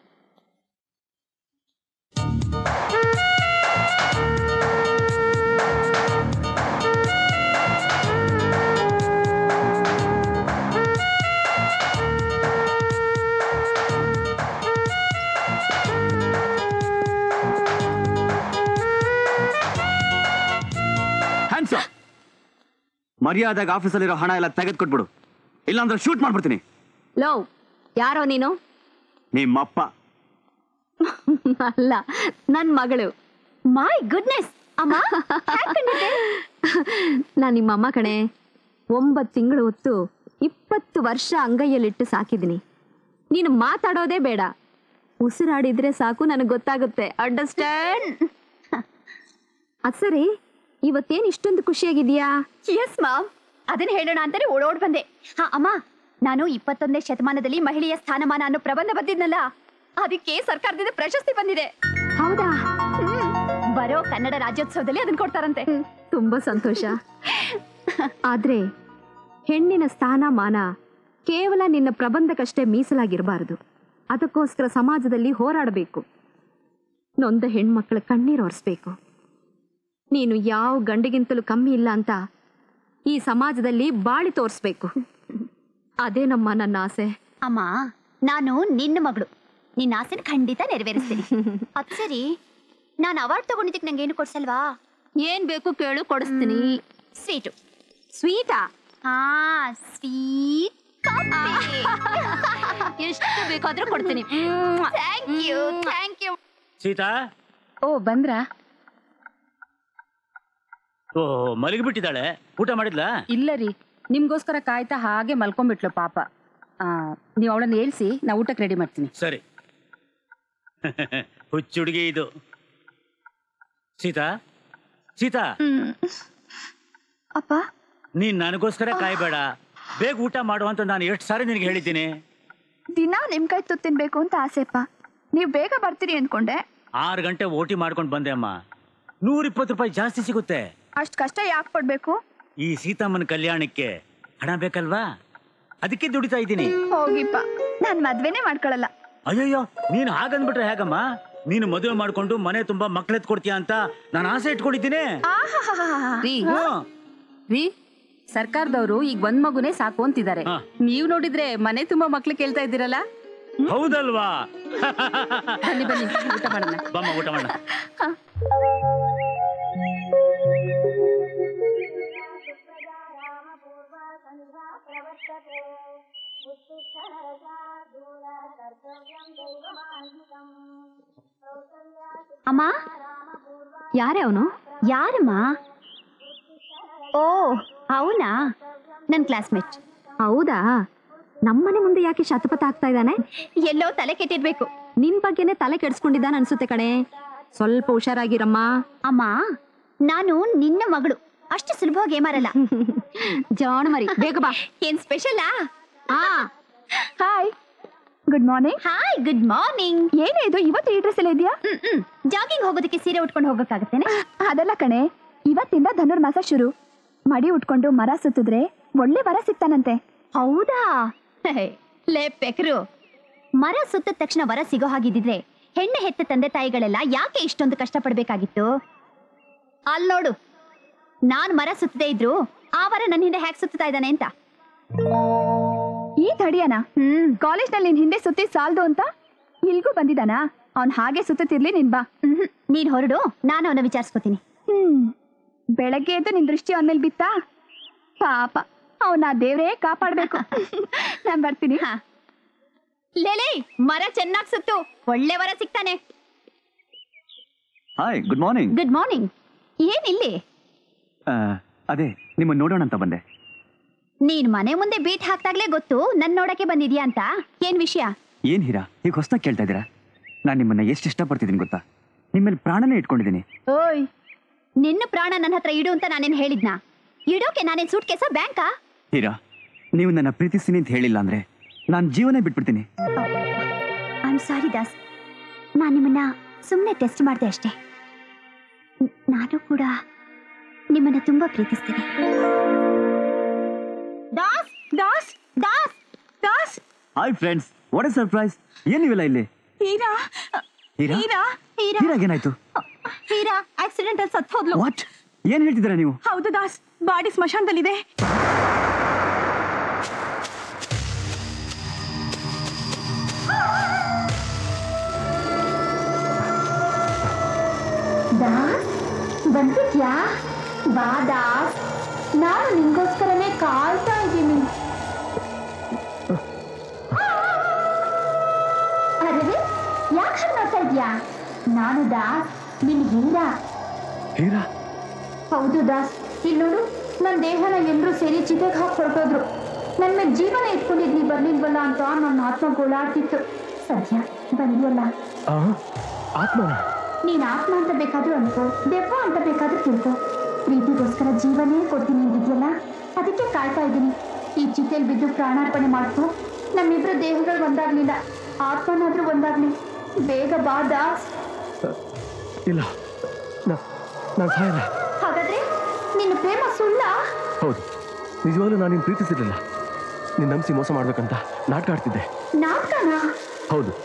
ಮರ್ಯಾದಾಗ ಆಫೀಸಲ್ಲಿರೋ ಹಣ ಎಲ್ಲ ತೆಗೆದು ಕೊಟ್ಬಿಡು, ಇಲ್ಲಾಂದ್ರೆ ಶೂಟ್ ಮಾಡ್ಬಿಡ್ತೀನಿ. ಲೋ, ಯಾರೋ ನೀನು? ನಿಮ್ಮಪ್ಪ. ಅಲ್ಲ, ನನ್ ಮಗಳು. ಮೈ ಗುಡ್ನೆಸ್ ಅಮ್ಮ, ನಾನ್ ನಿಮ್ಮಮ್ಮ ಕಣೆ. ಒಂಬತ್ತು ತಿಂಗಳು ಹೊತ್ತು ಇಪ್ಪತ್ತು ವರ್ಷ ಅಂಗೈಯಲ್ಲಿಟ್ಟು ಸಾಕಿದ್ದೀನಿ. ನೀನು ಮಾತಾಡೋದೇ ಬೇಡ, ಉಸಿರಾಡಿದ್ರೆ ಸಾಕು ನನಗೆ ಗೊತ್ತಾಗುತ್ತೆ. ಅಂಡರ್ಸ್ಟ್ಯಾಂಡ್? ಅದ್ ಸರಿ, ಇವತ್ತೇನ್ ಇಷ್ಟೊಂದು ಖುಷಿಯಾಗಿದ್ಯಾ? ಎಸ್ ಮಾಮ್, ಅದನ್ನ ಹೇಳೋಣ ಅಂತಾನೆ ಓಡೋಡ್ ಬಂದೆ. ಹಾ ಅಮ್ಮ, ನಾನು ಇಪ್ಪತ್ತೊಂದನೇ ಶತಮಾನದಲ್ಲಿ ಮಹಿಳೆಯ ಸ್ಥಾನಮಾನ ಅನ್ನೋ ಪ್ರಬಂಧ ಬಂದಿದ್ನಲ್ಲ, ಅದಕ್ಕೆ ಸರ್ಕಾರದಿಂದ ಪ್ರಶಸ್ತಿ ಬಂದಿದೆ. ಹೌದಾ? ಬರೋ ಕನ್ನಡ ರಾಜ್ಯೋತ್ಸವದಲ್ಲಿ ಅದನ್ನ ಕೊಡ್ತಾರಂತೆ. ತುಂಬಾ ಸಂತೋಷ. ಆದ್ರೆ ಹೆಣ್ಣಿನ ಸ್ಥಾನಮಾನ ಕೇವಲ ನಿನ್ನ ಪ್ರಬಂಧಕ್ಕಷ್ಟೇ ಮೀಸಲಾಗಿರಬಾರದು. ಅದಕ್ಕೋಸ್ಕರ ಸಮಾಜದಲ್ಲಿ ಹೋರಾಡಬೇಕು. ನೊಂದ ಹೆಣ್ಮಕ್ಳ ಕಣ್ಣೀರು ಒರೆಸ್ಬೇಕು. ನೀನು ಯಾವ ಗಂಡಿಗಿಂತಲೂ ಕಮ್ಮಿ ಇಲ್ಲ ಅಂತ ಈ ಸಮಾಜದಲ್ಲಿ ಬಾಳಿ ತೋರಿಸ್ಬೇಕು. ಅದೇ ನಮ್ಮ ನನ್ನ ಆಸೆ. ಅಮ್ಮ, ನಾನು ನಿನ್ನ ಮಗಳು, ನಿನ್ನ ಆಸೆನ ಖಂಡಿತ ನೆರವೇರಿಸ್ತೀನಿ. ಅದ್ ಸರಿ, ನಾನು ಅವಾರ್ಡ್ ತಗೊಂಡಿದ್ದಕ್ಕೆ ನಂಗೆ ಏನು ಕೊಡ್ಸಲ್ವಾ? ಏನ್ ಬೇಕು ಕೇಳು, ಕೊಡಿಸ್ತೀನಿ. ಸ್ವೀಟು. ಸ್ವೀಟಾ? ಹಾ, ಸ್ವೀಟ್. ಎಷ್ಟು ಬೇಕಾದ್ರೂ ಕೊಡ್ತೀನಿ. Thank you, thank you. Sita, ಓ ಬಂದ್ರಾ? ಓ ಮಲಗಿಬಿಟ್ಟಿದ್ದಾಳೆ. ಊಟ ಮಾಡಿದ್ಲಾ? ಇಲ್ಲ ರೀ, ನಿಮ್ಗೋಸ್ಕರ ಕಾಯ್ತಾ ಹಾಗೆ ಮಲ್ಕೊಂಡ್ಬಿಟ್ಲು ಪಾಪ. ನೀವು ಅವಳನ್ನ ಹೇಳ್ಸಿ, ನಾ ಊಟಕ್ಕೆ ರೆಡಿ ಮಾಡ್ತೀನಿ. ಸರಿ. ಹುಚ್ಚುಡುಗಿ ಇದು. ಸೀತಾ, ಸೀತಾ, ಅಪ್ಪ, ನೀನ್ ನನಗೋಸ್ಕರ ಕಾಯ್ಬೇಡ, ಬೇಗ ಊಟ ಮಾಡು ಅಂತ ನಾನು ಎಷ್ಟು ಸಾರಿ ನಿನಗೆ ಹೇಳಿದ್ದೀನಿ. ದಿನ ನಿಮ್ ಕೈ ತುತ್ತು ತಿನ್ಬೇಕು ಅಂತ ಆಸೆಪ್ಪ. ನೀವು ಬೇಗ ಬರ್ತೀರಿ ಅನ್ಕೊಂಡೆ. ಆರು ಗಂಟೆ ಓಟಿ ಮಾಡ್ಕೊಂಡು ಬಂದೆ ಅಮ್ಮ. ನೂರ ಇಪ್ಪತ್ತು ರೂಪಾಯಿ ಜಾಸ್ತಿ ಸಿಗುತ್ತೆ. ಅಷ್ಟು ಕಷ್ಟ ಯಾಕೆ ಪಡ್ಬೇಕು? ಈ ಸೀತಮ್ಮನ ಕಲ್ಯಾಣಕ್ಕೆ ಹಣ ಬೇಕಲ್ವಾ, ಅದಕ್ಕೆ ದುಡಿತಾ ಇದ್ದೀನಿ. ಹೋಗಿಪ್ಪ, ನಾನ್ ಮದ್ವೆನೇ ಮಾಡ್ಕೊಳಲ್ಲ. ಅಯ್ಯಯ್ಯೋ, ನೀನು ಹಾಗಂದ್ಬಿಟ್ರೆ ಹೇಗಮ್ಮ? ನೀನು ಮದುವೆ ಮಾಡ್ಕೊಂಡು ಮನೆ ತುಂಬಾ ಮಕ್ಳೆತ್ ಕೊಡ್ತೀಯ ಅಂತ ನಾನು ಆಸೆ ಇಟ್ಕೊಂಡಿದ್ದೀನಿ. ರೀ ರೀ ಸರ್ಕಾರದವರು ಈಗ ಒಂದ್ ಮಗುನೇ ಸಾಕು ಅಂತಿದ್ದಾರೆ. ನೀವ್ ನೋಡಿದ್ರೆ ಮನೆ ತುಂಬಾ ಮಕ್ಳು ಕೇಳ್ತಾ ಇದ್ದೀರಲ್ಲ. ಹೌದಲ್ವಾ? ಬನ್ನಿ ಬನ್ನಿ, ಊಟ ಮಾಡೋಣ. ಬಮ್ಮ, ಊಟ ಮಾಡೋಣ. ಅಮ್ಮ, ಯಾರೇ ಅವನು? ಯಾರಮ್ಮ? ಓ ಅವನಾ, ನನ್ ಕ್ಲಾಸ್ಮೇಟ್. ಹೌದಾ? ನಮ್ಮನೆ ಮುಂದೆ ಯಾಕೆ ಶತಪಥ ಆಗ್ತಾ ಇದ್ದಾನೆ? ಎಲ್ಲೋ ತಲೆ ಕೆಟ್ಟಿರ್ಬೇಕು. ನಿನ್ ಬಗ್ಗೆನೆ ತಲೆ ಕೆಡಿಸ್ಕೊಂಡಿದ್ದಾನ ಅನ್ಸುತ್ತೆ ಕಣೆ. ಸ್ವಲ್ಪ ಹುಷಾರಾಗಿರಮ್ಮ. ಅಮ್ಮ, ನಾನು ನಿನ್ನ ಮಗಳು, ಅಷ್ಟು ಸುಲಭವಾಗಿ ಏಮಾರಲ್ಲ. ಜಾಣ ಮರಿ, ಬೇಗ ಬಾ. ಏನ್ ಸ್ಪೆಷಲಾ? ಹಾ. Hi, good morning. Hi, good morning. ಏನೇ ಇದು, ಇವತ್ತು ಈ ಡ್ರೆಸ್ ಎಲ್ಲ ಇದೆಯಾ? ಜಾಗಿಂಗ್ ಹೋಗೋದಕ್ಕೆ ಸೀರೆ ಉಟ್ಕೊಂಡು ಹೋಗಕ್ಕಾಗತ್ತೇನೆ? ಅದಲ್ಲ ಕಣೆ, ಇವತ್ತಿಂದ ಧನುರ್ಮಾಸ ಶುರು. ಮಡಿ ಉಟ್ಕೊಂಡು ಮರ ಸುತ್ತಿದ್ರೆ ಒಳ್ಳೆ ವರ ಸಿಗ್ತಾನಂತೆ. ಹೌದಾ? ಲೇ ಪೆಕ್ರು, ಮರ ಸುತ್ತಿದ ತಕ್ಷಣ ವರ ಸಿಗೋ ಹಾಗಿದ್ದಿದ್ರೆ ಹೆಣ್ಣೆ ಹೆತ್ತ ತಂದೆ ತಾಯಿಗಳೆಲ್ಲ ಯಾಕೆ ಇಷ್ಟೊಂದು ಕಷ್ಟಪಡ್ಬೇಕಾಗಿತ್ತು? ಅಲ್ಲಿ ನೋಡು, ನಾನ್ ಮರ ಸುತ್ತದೇ ಇದ್ರು ಆ ವರ ನನ್ನ ಹಿಂದೆ ಹ್ಯಾಕ್ ಸುತ್ತಾ ಇದ್ದಾನೆ ಅಂತ. ಈ ತಡಿಯನ ಹ್ಮ್ ಕಾಲೇಜ್ನಲ್ಲಿ ನಿನ್ ಹಿಂದೆ ಸುತ್ತಿ ಸಾಲ್ದು ಅಂತ ಇಲ್ಗೂ ಬಂದಿದ್ದಾನ. ಅವ್ನ್ ಹಾಗೆ ಸುತ್ತಿರ್ಲಿ, ನಿನ್ ಬಾ. ಹ್ಮ್ ನೀನ್ ಹೊರಡು, ನಾನು ಅವನ ವಿಚಾರಿಸ್ಕೋತೀನಿ. ಹ್ಮ್ ಬೆಳಗ್ಗೆ ಎದ್ದು ನಿನ್ ದೃಷ್ಟಿ ಅವನ ಮೇಲೆ ಬಿತ್ತಾ? ಪಾಪ, ಅವನ ದೇವ್ರೇ ಕಾಪಾಡ್ಬೇಕು. ನಾನ್ ಬರ್ತೀನಿ. ಹಾ, ಲೇಲೇ, ಮರ ಚೆನ್ನಾಗ್ ಸುತ್ತು, ಒಳ್ಳೆ ವರ ಸಿಗ್ತಾನೆ. Hi, good morning. Good morning. ಏನಿಲ್ಲಿ? ಅದೇ ನಿಮ್ಮ ನೋಡೋಣ ಅಂತ ಬಂದೆ. ನೀನ್ ಮನೆ ಮುಂದೆ ಬೀಟ್ ಹಾಕ್ದಾಗ್ಲೇ ಗೊತ್ತು ನನ್ ನೋಡಕ್ಕೆ ಬಂದಿದ್ಯಾ ಅಂತ. ಏನ್ ವಿಷಯ? ಏನ್ ಹೀರಾ, ಈಗ ಹೊಸದಾಗಿ ಕೇಳ್ತಾ ಇದ್ದೀರಾ? ನಾನು ನಿಮ್ಮನ್ನ ಎಷ್ಟು ಇಷ್ಟಪಡ್ತಿದ್ದೀನಿ ಗೊತ್ತಾ? ನಿಮ್ಮಲ್ಲಿ ಪ್ರಾಣನೇ ಇಟ್ಕೊಂಡಿದ್ದೀನಿ. ಓಯ್, ನಿನ್ನ ಪ್ರಾಣ ನನ್ನ ಹತ್ರ ಇಡು ಅಂತ ನಾನೇನು ಹೇಳಿದ್ನಾ? ಇಡೋಕೆ ನಾನೇನು ಸೂಟ್ ಕೇಸ ಬ್ಯಾಂಕಾ? ಹೀರಾ, ನೀವು ನನ್ನ ಪ್ರೀತಿಸ್ತೀನಿ ಅಂತ ಹೇಳಿಲ್ಲ ಅಂದ್ರೆ ನಾನು ಜೀವನ ಬಿಟ್ಬಿಡ್ತೀನಿ. ಐ ಆಮ್ ಸಾರಿ ದಾಸ್, ನಾನು ನಿಮ್ಮನ್ನ ಸುಮ್ಮನೆ ಟೆಸ್ಟ್ ಮಾಡಿದೆ ಅಷ್ಟೇ. ನಾನು ಕೂಡ ನಿಮ್ಮನ್ನ ತುಂಬಾ ಪ್ರೀತಿಸ್ತೀನಿ. Das Das Das Das hi friends, what a surprise! ಏನಿವೆಲ್ಲ ಇಲ್ಲಿ? ಹೀರಾ ಹೀರಾ ಹೀರಾ ಹೀರಾ ಹೀರಾಗೇನಾಯ್ತು? ಹೀರಾ ಆಕ್ಸಿಡೆಂಟ್ ಅಲ್ಲಿ ಸತ್ತು ಹೋದ್ಲು. ವಾಟ್? ಏನ್ ಹೇಳ್ತಿದ್ದೀರಾ ನೀವು? ಹೌದು ದಾಸ್, ಬಾಡಿ ಸ್ಮಶಾನದಲ್ಲಿದೆ. ದಾಸ್ ಬಂದಿದ್ಯಾ? ಬಾ ದಾಸ್, ನಾನು ನಿಂಗೋಸ್ಕರನೇ ಕಾಯ್ತಾ ಇದ್ದೀನಿ. ಅರೆ, ಯಾಕೆ ಹಾಗೆ ಮಾಡ್ತಾ ಇದ್ಯಾ? ನಾನು ದಾಸ್, ನಿನ್ ಹೀರಾ. ಹೀರಾ? ಹೌದು ದಾಸ್, ಇಲ್ಲಿ ನೋಡು, ನನ್ನ ದೇಹನ ಎಲ್ಲರೂ ಸೇರಿ ಚಿತೆಗೆ ಹಾಕಿ ಹೊರಟೋದ್ರು. ನನ್ನ ಮೇಲೆ ಜೀವನ ಇಟ್ಕೊಂಡಿದ್ನಿ, ಬರ್ಲಿಲ್ವಲ್ಲ ಅಂತ ನನ್ನ ಆತ್ಮ ಗೋಳಾಡ್ತಿತ್ತು. ಸದ್ಯ ಬಂದಿಯಲ್ಲ. ಆತ್ಮನ? ನೀನ್ ಆತ್ಮ ಅಂತ ಬೇಕಾದ್ರೂ ಅನ್ಕೋ, ದೆವ್ವ ಅಂತ ಬೇಕಾದ್ರೂ ತಿಳ್ಕೊ, ಪ್ರೀತಿಗೋಸ್ಕರ ಜೀವನೇ ಕೊಡ್ತೀನಿ ಅಂದಿದ್ಯಲ್ಲ, ಅದಕ್ಕೆ ಕಾಯ್ತಾ ಇದ್ದೀನಿ. ಈ ಚಿತೆಯಲ್ಲಿ ಬಿದ್ದು ಪ್ರಾಣಾರ್ಪಣೆ ಮಾಡ್ಕೊ. ನಮ್ಮಿಬ್ರು ದೇಹಗಳು ಒಂದಾಗ್ಲಿಲ್ಲ, ಆತ್ಮನಾದ್ರೂ ಒಂದಾಗ್ಲಿ. ಬೇಗ ಬಾ ದಾಸ್. ಇಲ್ಲ, ನಾನು ಸಾಯಲ್ಲ. ಹಾಗಾದ್ರೆ ನಿನ್ನ ಪ್ರೇಮ ಸುಳ್ಳ? ಹೌದು, ನಿಜವಾಗ್ಲೂ ನಾನು ನಿನ್ನ ಪ್ರೀತಿಸಿರ್ಲಿಲ್ಲ. ನಿನ್ನ ನಂಬಿಸಿ ಮೋಸ ಮಾಡ್ಬೇಕಂತ ನಾಟಕ ಆಡ್ತಿದ್ದೆ. ನಾಟಕನಾ? ಹೌದು.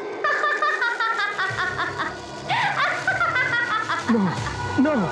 No, no.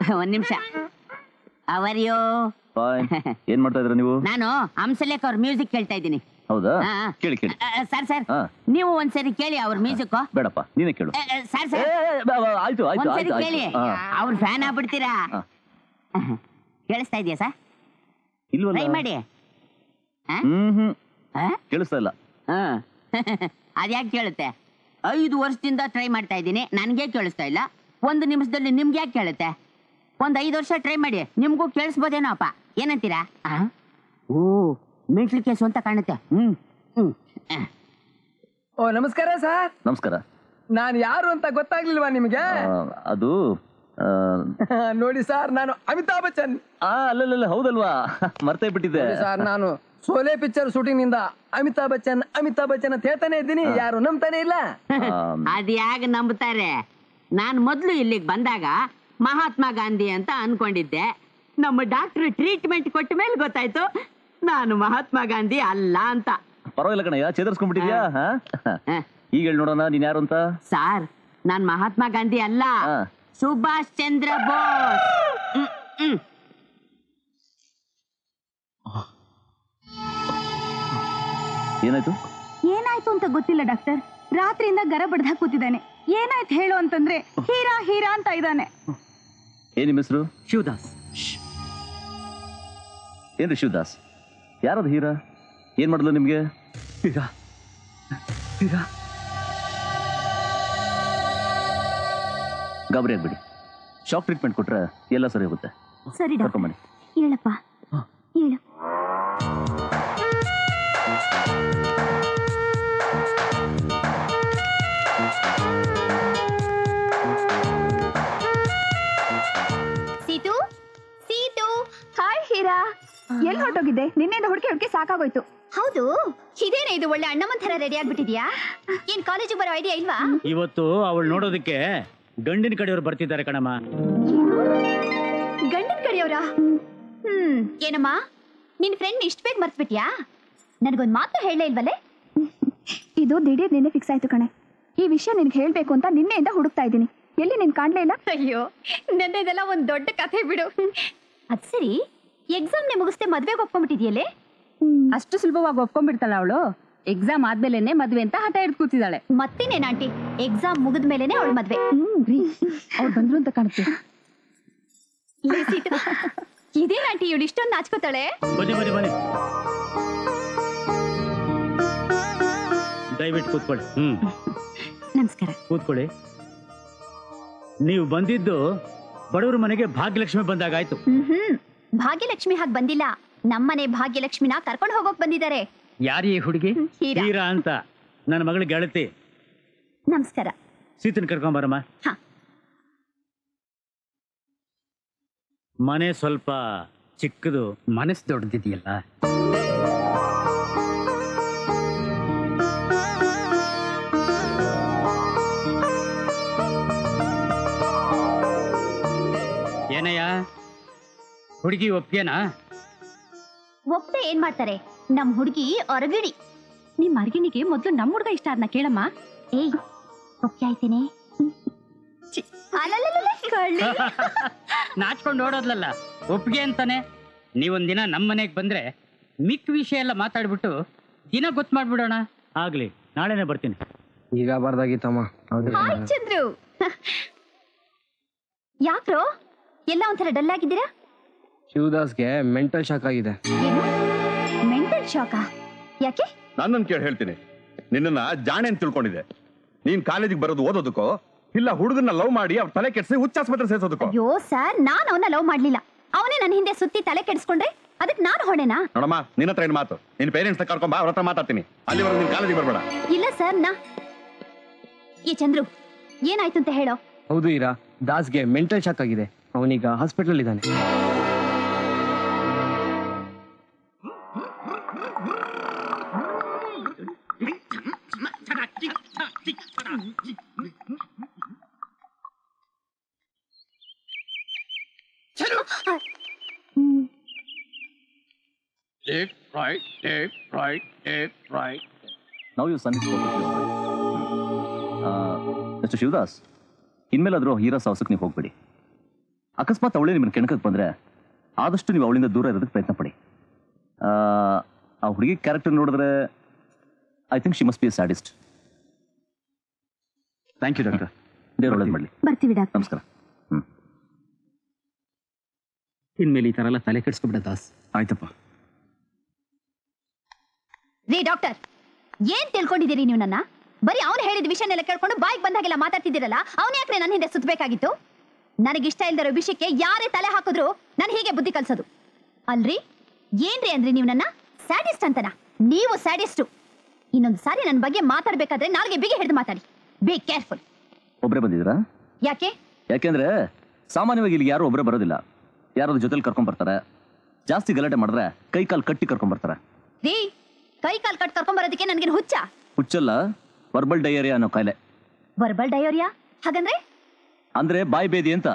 ಒಂದ್ ನಿಮಿಷ. ಅವರಿಯೋ ಏನ್ ಮಾಡ್ತಾ ಇದ್ರ ನೀವು? ನಾನು ಹಂಸಲೇಖ ಅವ್ರ ಮ್ಯೂಸಿಕ್ ಕೇಳ್ತಾ ಇದ್ದೀನಿ. ಹೌದಾ? ಕೇಳಿ ಕೇಳಿ. ಸರ್ ಸರ್ ನೀವು ಒಂದ್ಸರಿ ಕೇಳಿ ಅವ್ರ ಮ್ಯೂಸಿಕ್. ಬೇಡಪ್ಪ ನೀನೇ ಕೇಳು. ಸರ್ ಸರ್ ಆಯ್ತು ಆಯ್ತು ಒಂದ್ಸರಿ ಆಯ್ತು ಕೇಳಿ, ಅವ್ರ ಫ್ಯಾನ್ ಆಗ್ಬಿಡ್ತೀರಾ. ಕೇಳಿಸ್ತಾ ಇದೆಯಾ ಸರ್? ಇಲ್ವಲ್ಲ. ಟ್ರೈ ಮಾಡಿ. ಹ್ಮ್ ಹ್ಮ್ ಕೇಳಿಸ್ತಾ ಇಲ್ಲ. ಅದ್ಯಾಕೆ ಕೇಳುತ್ತೆ? ಐದು ವರ್ಷದಿಂದ ಟ್ರೈ ಮಾಡ್ತಾ ಇದ್ದೀನಿ, ನನ್ಗೆ ಕೇಳಿಸ್ತಾ ಇಲ್ಲ. ಒಂದು ನಿಮಿಷದಲ್ಲಿ ನಿಮ್ಗೆ ಯಾಕೆ ಕೇಳುತ್ತೆ? ಒಂದ್ ಐದು ವರ್ಷ ಟ್ರೈ ಮಾಡಿ, ನಿಮ್ಗೂ ಕೇಳಿಸ್ಬೋದೇನೋ ಅಪ್ಪ, ಏನಂತೀರಾ? ಓ ಮೆಂಟ್ಲ್ ಕೇಸು ಅಂತ ಕಾಣುತ್ತೆ. ಹ್ಮ್ ಹ್ಮ್ ಓ ನಮಸ್ಕಾರ ಸರ್. ನಮಸ್ಕಾರ. ನಾನು ಯಾರು ಅಂತ ಗೊತ್ತಾಗ್ಲಿಲ್ವಾ ನಿಮ್ಗೆ? ಅದು ನೋಡಿ ಸರ್, ನಾನು ಅಮಿತಾಬ್ ಬಚ್ಚನ್. ಅಲ್ಲಲ್ಲ, ಹೌದಲ್ವಾ, ಮರ್ತೇ ಬಿಟ್ಟಿದ್ದೆ ಸರ್. ನಾನು ಸೋಲೆ ಪಿಕ್ಚರ್ ಶೂಟಿಂಗ್ ನಿಂದ ಅಮಿತಾಬ್ ಬಚ್ಚನ್ ಅಮಿತಾಬ್ ಬಚ್ಚನ್ ಅಂತ ಹೇಳ್ತಾನೆ ಇದ್ದೀನಿ, ಯಾರು ನಂಬ್ತಾನೆ ಇಲ್ಲ. ಅದ್ ಯಾಕೆ ನಂಬ್ತಾರೆ? ನಾನ್ ಮೊದ್ಲು ಇಲ್ಲಿಗೆ ಬಂದಾಗ ಮಹಾತ್ಮ ಗಾಂಧಿ ಅಂತ ಅನ್ಕೊಂಡಿದ್ದೆ. ನಮ್ಮ ಡಾಕ್ಟರ್ ಟ್ರೀಟ್ಮೆಂಟ್ ಕೊಟ್ಟ ಮೇಲೆ ಗೊತ್ತಾಯ್ತು ನಾನು ಮಹಾತ್ಮ ಗಾಂಧಿ ಅಲ್ಲ ಅಂತ. ಪರವಾಗಿಲ್ಲ ಕಣಯ್ಯ, ಚೇತರಿಸ್ಕೊಂಡ್ಬಿಟ್ಟಿದ್ಯಾ? ಈಗ ಹೇಳಿ ನೋಡೋಣ, ನೀನ್ ಯಾರು ಅಂತ. ಸಾರ್, ನಾನ್ ಮಹಾತ್ಮ ಗಾಂಧಿ ಅಲ್ಲ, ಸುಭಾಷ್ ಚಂದ್ರ ಬೋಸ್. ಏನಾಯ್ತು? ಏನಾಯ್ತು ಅಂತ ಗೊತ್ತಿಲ್ಲ ಡಾಕ್ಟರ್. ರಾತ್ರಿಯಿಂದ ಗರ ಬಡ್ದ ಕೂತಿದ್ದಾನೆ. ಏನಾಯ್ತು ಹೇಳು ಅಂತಂದ್ರೆ ಹೀರಾ ಹೀರಾ ಅಂತ ಇದ್ದಾನೆ. ಏನ್ ನಿಮ್ಮ ಹೆಸರು? ಶಿವದಾಸ್. ಏನ್ರಿ ಶಿವದಾಸ್? ಯಾರದು ಹೀರಾ? ಏನ್ ಮಾಡಿದ್ಲು ನಿಮ್ಗೆ? ಹೀರಾ ಹೀರಾ ಗಾಬರಿ ಆಗ್ಬಿಡಿ. ಶಾಕ್ ಟ್ರೀಟ್ಮೆಂಟ್ ಕೊಟ್ರೆ ಎಲ್ಲ ಸರಿ ಹೋಗುತ್ತೆ. ಸರಿ ಕರ್ಕೊಂಬನ್ನಿ. ಹೇಳಪ್ಪ ಹೇಳು. ಸೀತು ಸೀತು ಹಾಯ್ ಹೀರಾ. ಎಲ್ಲಿ ಹೊರಟೋಗಿದ್ದೆ? ನಿನ್ನೆಯಿಂದ ಹುಡುಕಿ ಹುಡುಕಿ ಸಾಕಾಗೋಯ್ತು. ಹೌದು, ಇದೇನೆ ಇದು ಒಳ್ಳೆ ಅಣ್ಣಮ್ಮನ್ ಥರ ರೆಡಿ ಆಗ್ಬಿಟ್ಟಿದ್ಯಾ? ಏನ್ ಕಾಲೇಜಿಗೆ ಬರೋ ಐಡಿಯಾ ಇಲ್ವಾ? ಇವತ್ತು ಅವಳು ನೋಡೋದಕ್ಕೆ ಗಂಡಿನ ಕಡೆಯವರು ಬರ್ತಿದ್ದಾರೆ ಕಣಮ್ಮ. ಗಂಡಿನ ಕಡೆಯವರಾ? ಹ್ಮ್ ಏನಮ್ಮ, ನಿನ್ ಫ್ರೆಂಡ್ ಇಷ್ಟ ಬೇಗ ಮರ್ತ್ಬಿಟ್ಯಾ? ನನಗೊಂದ್ ಮಾತು ಹೇಳಲೇ ಇಲ್ವಲ್ಲೇ? ಇದು ದಿಢೀರ್ ನಿನ್ನೆ ಫಿಕ್ಸ್ ಆಯ್ತು ಕಣೆ. ಈ ವಿಷಯ ನಿನ್ಗೆ ಹೇಳ್ಬೇಕು ಅಂತ ನಿನ್ನೆಯಿಂದ ಹುಡುಕ್ತಾ ಇದ್ದೀನಿ. ಎಲ್ಲಿ ನಿನ್ ಕಾಣ್ಲೇ ಇಲ್ಲ? ಅಯ್ಯೋ, ನನ್ನದೆಲ್ಲ ಒಂದ್ ದೊಡ್ಡ ಕಥೆ ಬಿಡು. ಅದ್ ಸರಿ, ಎಕ್ಸಾಮ್ನೇ ಮುಗಿಸ್ತೆ ಮದ್ವೆಗೆ ಒಪ್ಕೊಂಡ್ಬಿಟ್ಟಿದ್ಯಲ್ಲೇ? ಅಷ್ಟು ಸುಲಭವಾಗಿ ಒಪ್ಕೊಂಡ್ಬಿಡ್ತಾಳ ಅವಳು? ಎಕ್ಸಾಮ್ ಆದ್ಮೇಲೆನೆ ಮದ್ವೆ ಅಂತ ಹಠ ಹಿಡ್ದು ಕೂತಿದ್ದಾಳೆ. ಮತ್ತೇನೇನ್ ಆಂಟಿ, ಎಕ್ಸಾಮ್ ಮುಗಿದ್ಮೇಲೆನೆ ಅವಳ ಮದ್ವೆ. ಅವ್ಳು ಬಂದ್ರು ಅಂತ ಕಾಣುತ್ತೆ. ಇದೇನ್ ಆಂಟಿ ಇವಳು ಇಷ್ಟೊಂದು ನಾಚ್ಕೋತಾಳೆ? ಬನ್ನಿ ಬನ್ನಿ ಬನ್ನಿ, ದಯವಿಟ್ಟು ಕೂತ್ಕೊಳ್ಳಿ. ಹ್ಮ್ ನಮಸ್ಕಾರ. ಕೂತ್ಕೊಳ್ಳಿ. ನೀವು ಬಂದಿದ್ದು ಬಡವರ ಮನೆಗೆ ಭಾಗ್ಯಲಕ್ಷ್ಮಿ ಬಂದಾಗಾಯ್ತು. ಹ್ಮ್ ಭಾಗ್ಯಲಕ್ಷ್ಮಿ ಹಾಗೆ ಬಂದಿಲ್ಲ, ನಮ್ಮನೆ ಭಾಗ್ಯಲಕ್ಷ್ಮಿನ ಕರ್ಕೊಂಡು ಹೋಗೋಕ್ ಬಂದಿದ್ದಾರೆ. ಯಾರೀ ಹುಡುಗಿ? ಹೀರಾ ಅಂತ, ನನ್ನ ಮಗಳ ಗೆಳತಿ. ನಮಸ್ಕಾರ. ಸೀತನ್ ಕರ್ಕೊಂಬರಮ್ಮ. ಮನೆ ಸ್ವಲ್ಪ ಚಿಕ್ಕದು, ಮನಸ್ಸು ದೊಡ್ಡದಿದೆಯಲ್ಲ. ಏನಯ್ಯ, ಹುಡುಗಿ ಒಪ್ಗೆನಾ? ಒಪ್ಪೆ ಏನ್ ಮಾಡ್ತಾರೆ, ನಮ್ ಹುಡುಗಿ ಹೊರಗಿಡಿ. ನಿಮ್ ಅರ್ಗಿಣಿಗೆ ಮೊದ್ಲು ನಮ್ ಹುಡುಗ ಇಷ್ಟ ಅದನ್ನ ಕೇಳಮ್ಮ. ಏಯ್ ಒಪ್ಪೆ ಆಯ್ತೇನೆ? ನಾಚ್ಕೊಂಡು ಓಡೋದ್ಲಲ್ಲ, ಒಪ್ಪಿಗೆ ಅಂತಾನೆ. ನೀವೊಂದಿನ ನಮ್ಮ ಮನೆಗೆ ಬಂದ್ರೆ ಮಿಕ್ಕ ವಿಷಯ ಎಲ್ಲ ಮಾತಾಡ್ಬಿಟ್ಟು ದಿನ ಗೊತ್ತು ಮಾಡ್ಬಿಡೋಣ. ಆಗ್ಲಿ, ನಾಳೆನೆ ಬರ್ತೀನಿ. ಈಗ ಬರ್ದಾಗಿತ್ತಮ್ಮ. ಹಾಯ್ ಚಂದ್ರು. ಯಾಕ್ರೋ ಎಲ್ಲ ಒಂಥರ ಡಲ್ ಆಗಿದ್ದೀರಾ? ಶಿವದಾಸ್ಗೆ ಮೆಂಟಲ್ ಶಾಕ್ ಆಗಿದೆ. ಮೆಂಟಲ್ ಶಾಕಾ? ಯಾಕೆ? ನನ್ನನ್ನು ಕೇಳಿ ಹೇಳ್ತೀನಿ. ನಿನ್ನನ್ನ ಜಾಣೆ ಅಂತ ತಿಳ್ಕೊಂಡಿದೆ. ನೀನ್ ಕಾಲೇಜಿಗೆ ಬರೋದು ಓದೋದಕ್ಕೋ ಇಲ್ಲ ಹುಡುಗನ್ನ ಲವ್ ಮಾಡಿ ಅವ್ರ ತಲೆ ಕೆಡಿಸಿ ಹುಚ್ಚಾಸ್ಪತ್ರೆ ಸೇರಿಸೋದಕ್ಕೋ? ಅಯ್ಯೋ ಸರ್, ನಾನು ಅವನ ಲವ್ ಮಾಡ್ಲಿಲ್ಲ. ಅವನೇ ನನ್ನ ಹಿಂದೆ ಸುತ್ತಿ ತಲೆ ಕೆಡಿಸ್ಕೊಂಡ್ರೆ ಅದಕ್ಕೆ ನಾನು ಹೊಣೆನಾ? ನೋಡಮ್ಮ, ನಿನ್ನ ಹತ್ರ ಏನ್ ಮಾತು? ನಿನ್ ಪೇರೆಂಟ್ಸ್ ಕರ್ಕೊಂಬ, ಅವ್ರ ಹತ್ರ ಮಾತಾಡ್ತೀನಿ. ಅಲ್ಲಿವರೆಗೂ ನೀನ್ ಕಾಲೇಜಿಗೆ ಬರ್ಬೇಡ. ಇಲ್ಲ ಸರ್, ನಾ ಈ ಚಂದ್ರು ಏನಾಯ್ತು ಅಂತ ಹೇಳೋ. ಹೌದು ಇರಾ, ದಾಸ್ಗೆ ಮೆಂಟಲ್ ಶಾಕ್ ಆಗಿದೆ. ಅವನೀಗ ಹಾಸ್ಪಿಟಲ್ ಇದ್ದಾನೆ. Left, right, left, right, left, right. Now you son is perfectly all right. Mister Shivdas, ಇನ್ಮೇಲಾದ್ರೂ ಹೀರಾ ಸಾಹಸಕ್ಕೆ ನೀವು ಹೋಗ್ಬೇಡಿ. ಅಕಸ್ಮಾತ್ ಅವಳೇ ನಿಮ್ಮನ್ನು ಕೆಣಕಕ್ಕೆ ಬಂದ್ರೆ ಆದಷ್ಟು ನೀವು ಅವಳಿಂದ ದೂರ ಇರೋದಕ್ಕೆ ಪ್ರಯತ್ನ ಪಡಿ. ಆ ಹುಡುಗಿ ಕ್ಯಾರೆಕ್ಟರ್ ನೋಡಿದ್ರೆ I think she must be a sadist. Thank you doctor. ದೇವ್ರು ಒಳ್ಳೇದು ಮಾಡಲಿ. ಬರ್ತೀವಿ ಡಾಕ್ಟರ್. ನಮಸ್ಕಾರ. ಹ್ಞೂ ಇನ್ಮೇಲೆ ಈ ಥರ ಎಲ್ಲ ತಲೆ ಕೆಡಿಸ್ಕೊಬಿಡ ದಾಸ್. ಆಯ್ತಪ್ಪ. ರೀ ಡಾಕ್ಟರ್, ಏನ್ ತಿಳ್ಕೊಂಡಿದ್ದೀರಿ ನೀವು ನನ್ನ? ಬರೀ ಅವ್ನು ಹೇಳಿದ ವಿಷಯನೆಲ್ಲ ಕೇಳ್ಕೊಂಡು ಬಾಯಿಗೆ ಬಂದಾಗೆಲ್ಲ ಮಾತಾಡ್ತಿದ್ದೀರಲ್ಲ, ಅವ್ನು ಯಾಕೆ ನನ್ನ ಹಿಂದೆ ಸುತ್ತಬೇಕಾಗಿತ್ತು? ನನಗಿಷ್ಟ ಇಲ್ದಿರೋ ವಿಷಯಕ್ಕೆ ಯಾರೇ ತಲೆ ಹಾಕಿದ್ರು ನಾನು ಹೀಗೆ ಬುದ್ಧಿ ಕಲ್ಸೋದು ಅಲ್ರಿ? ಏನ್ರಿ ಅಂದ್ರಿ ನೀವು ನನ್ನ ಸ್ಯಾಡಿಸ್ಟ್ ಅಂತನಾ? ನೀವು ಸ್ಯಾಡಿಸ್ಟು. ಇನ್ನೊಂದು ಸಾರಿ ನನ್ನ ಬಗ್ಗೆ ಮಾತಾಡ್ಬೇಕಾದ್ರೆ ನಾಲ್ಗೆ ಬಿಗಿ ಹಿಡಿದು ಮಾತಾಡಿ. Be careful. ಒಬ್ಬರೇ ಬಂದಿದ್ದೀರಾ? ಯಾಕೆ? ಯಾಕೆಂದ್ರೆ ಸಾಮಾನ್ಯವಾಗಿ ಇಲ್ಲಿ ಯಾರು ಒಬ್ಬರೇ ಬರೋದಿಲ್ಲ, ಯಾರಾದ್ರೂ ಜೊತೆಲಿ ಕರ್ಕೊಂಡ್ ಬರ್ತಾರೆ. ಜಾಸ್ತಿ ಗಲಾಟೆ ಮಾಡಿದ್ರೆ ಕೈ ಕಾಲು ಕಟ್ಟಿ ಕರ್ಕೊಂಡ್ ಬರ್ತಾರೆ. ರೀ, ಕೈ ಕಾಲು ಕಟ್ ಕರ್ಕೊಂಡ್ ಬರೋದಕ್ಕೆ ನನ್ಗೇನು ಹುಚ್ಚ? ಹುಚ್ಚಲ್ಲ, ವರ್ಬಲ್ ಡಯೇರಿಯಾ ಅನ್ನೋ ಕಾಯಿಲೆ. ವರ್ಬಲ್ ಡಯೋರಿಯಾ ಹಾಗಂದ್ರೆ? ಅಂದ್ರೆ ಬಾಯಿ ಬೇದಿ ಅಂತ.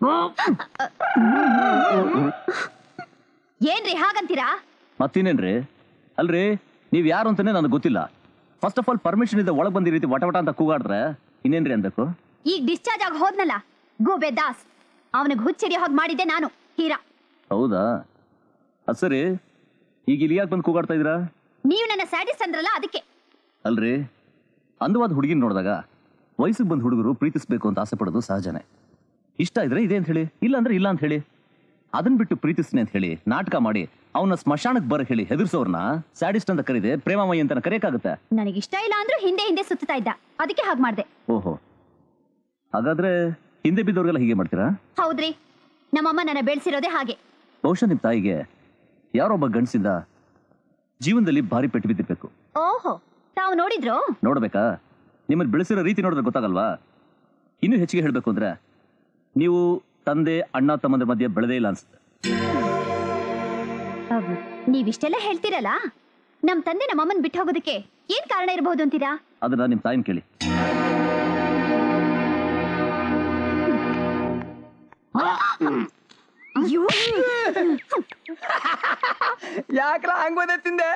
ಏನ್ರಿ ಹಾಗಂತೀರಾ? ಮತ್ತಿನ್ನೇನ್ರಿ? ಅಲ್ರಿ, ನೀವ್ ಯಾರು ಅಂತಾನೆ ನನಗೆ ಗೊತ್ತಿಲ್ಲ. ಫಸ್ಟ್ ಆಫ್ ಆಲ್ ಪರ್ಮಿಷನ್ ಇದ್ದ ಒಳಗೆ ಬಂದಿ ರೀತಿ ವಟ ವಟ ಅಂತ ಕೂಗಾಡ್ರೆ ಇನ್ನೇನ್ರಿ ಅನ್ಬೇಕು? ಈಗ ಡಿಸ್ಚಾರ್ಜ್ ಆಗಿ ಹೋದ್ನಲ್ಲ ಗೂಬೆ ದಾಸ್, ಅವನಿಗೆ ಹುಚ್ಚಿಡಿಯೋ ಹಾಗೆ ಮಾಡಿದ್ದೆ ನಾನು, ಹೀರಾ. ಹೌದಾ? ಅದ್ ಸರಿ, ಈಗ ಇಲ್ಲಿ ಯಾಕೆ ಬಂದು ಕೂಗಾಡ್ತಾ ಇದ್ದೀರಾ? ನೀವು ನನ್ನ ಸ್ಯಾಡಿಸ್ಟ್ ಅಂದ್ರಲ್ಲ ಅದಕ್ಕೆ. ಅಲ್ರಿ, ಅಂದವಾದ ಹುಡುಗಿನ ನೋಡಿದಾಗ ವಯಸ್ಸಿಗೆ ಬಂದ ಹುಡುಗರು ಪ್ರೀತಿಸ್ಬೇಕು ಅಂತ ಆಸೆ ಪಡೋದು ಸಹಜನೇ. ಇಷ್ಟ ಇದ್ರೆ ಇದೆ ಅಂತ ಹೇಳಿ, ಇಲ್ಲ ಅಂದ್ರೆ ಇಲ್ಲ ಅಂತ ಹೇಳಿ. ಅದನ್ನ ಬಿಟ್ಟು ಪ್ರೀತಿಸ್ತೀನಿ ಅಂತ ಹೇಳಿ ನಾಟಕ ಮಾಡಿ ಅವನ ಸ್ಮಶಾನಕ್ಕೆ ಬರ ಹೇಳಿ ಹೆದರ್ಸೋರ್ನ ಸ್ಯಾಡಿಸ್ಟ್ ಅಂತ ಕರೀದೆ, ಪ್ರೇಮಮಯಿ ಅಂತ ಕರೆಯಕ್ಕಾಗತ್ತೆ? ನನಗಿಷ್ಟ ಇಲ್ಲ ಅಂದ್ರೂ ಹಿಂದೆ ಹಿಂದೆ ಸುತ್ತಾ ಇದ್ದ, ಅದಕ್ಕೆ ಹಾಗೆ ಮಾಡ್ದೆ. ಓಹೋ, ಹಾಗಾದ್ರೆ ಹಿಂದೆ ಬಿದ್ದವ್ರಿಗೆಲ್ಲ ಹೀಗೆ ಮಾಡ್ತೀರಾ? ಹೌದ್ರಿ, ನಮ್ಮಮ್ಮ ನನ್ನ ಬೆಳೆಸಿರೋದೇ ಹಾಗೆ. ಬಹುಶಃ ನಿಮ್ ತಾಯಿಗೆ ಯಾರೊಬ್ಬ ಗಂಡಸಿಂದ ಜೀವನದಲ್ಲಿ ಭಾರಿ ಪೆಟ್ಟು ಬಿದ್ದಿರ್ಬೇಕು. ಓಹೋ, ತಾವು ನೋಡಿದ್ರು? ನೋಡ್ಬೇಕಾ? ನಿಮ್ಮನ್ನು ಬೆಳೆಸಿರೋ ರೀತಿ ನೋಡಿದ್ರೆ ಗೊತ್ತಾಗಲ್ವಾ? ಇನ್ನೂ ಹೆಚ್ಚಿಗೆ ಹೇಳ್ಬೇಕು ಅಂದ್ರೆ ನೀವು ತಂದೆ ಅಣ್ಣ ತಮ್ಮಂದ್ರ ಮಧ್ಯೆ ಬೆಳೆದೇ ಇಲ್ಲ ಅನ್ಸುತ್ತೆ. ನೀವಿಷ್ಟೆಲ್ಲ ಹೇಳ್ತೀರಲ್ಲ, ನಮ್ ತಂದೆ ನಮ್ಮಮ್ಮನ್ ಬಿಟ್ಟು ಹೋಗೋದಕ್ಕೆ ಏನ್ ಕಾರಣ ಇರಬಹುದು ಅಂತೀರಾ? ಅದನ್ನ ನಿಮ್ ತಾಯಿನ ಕೇಳಿ. ಯಾಕ್ರ ಹಂಗೋದೆ ತಿಂದೆ?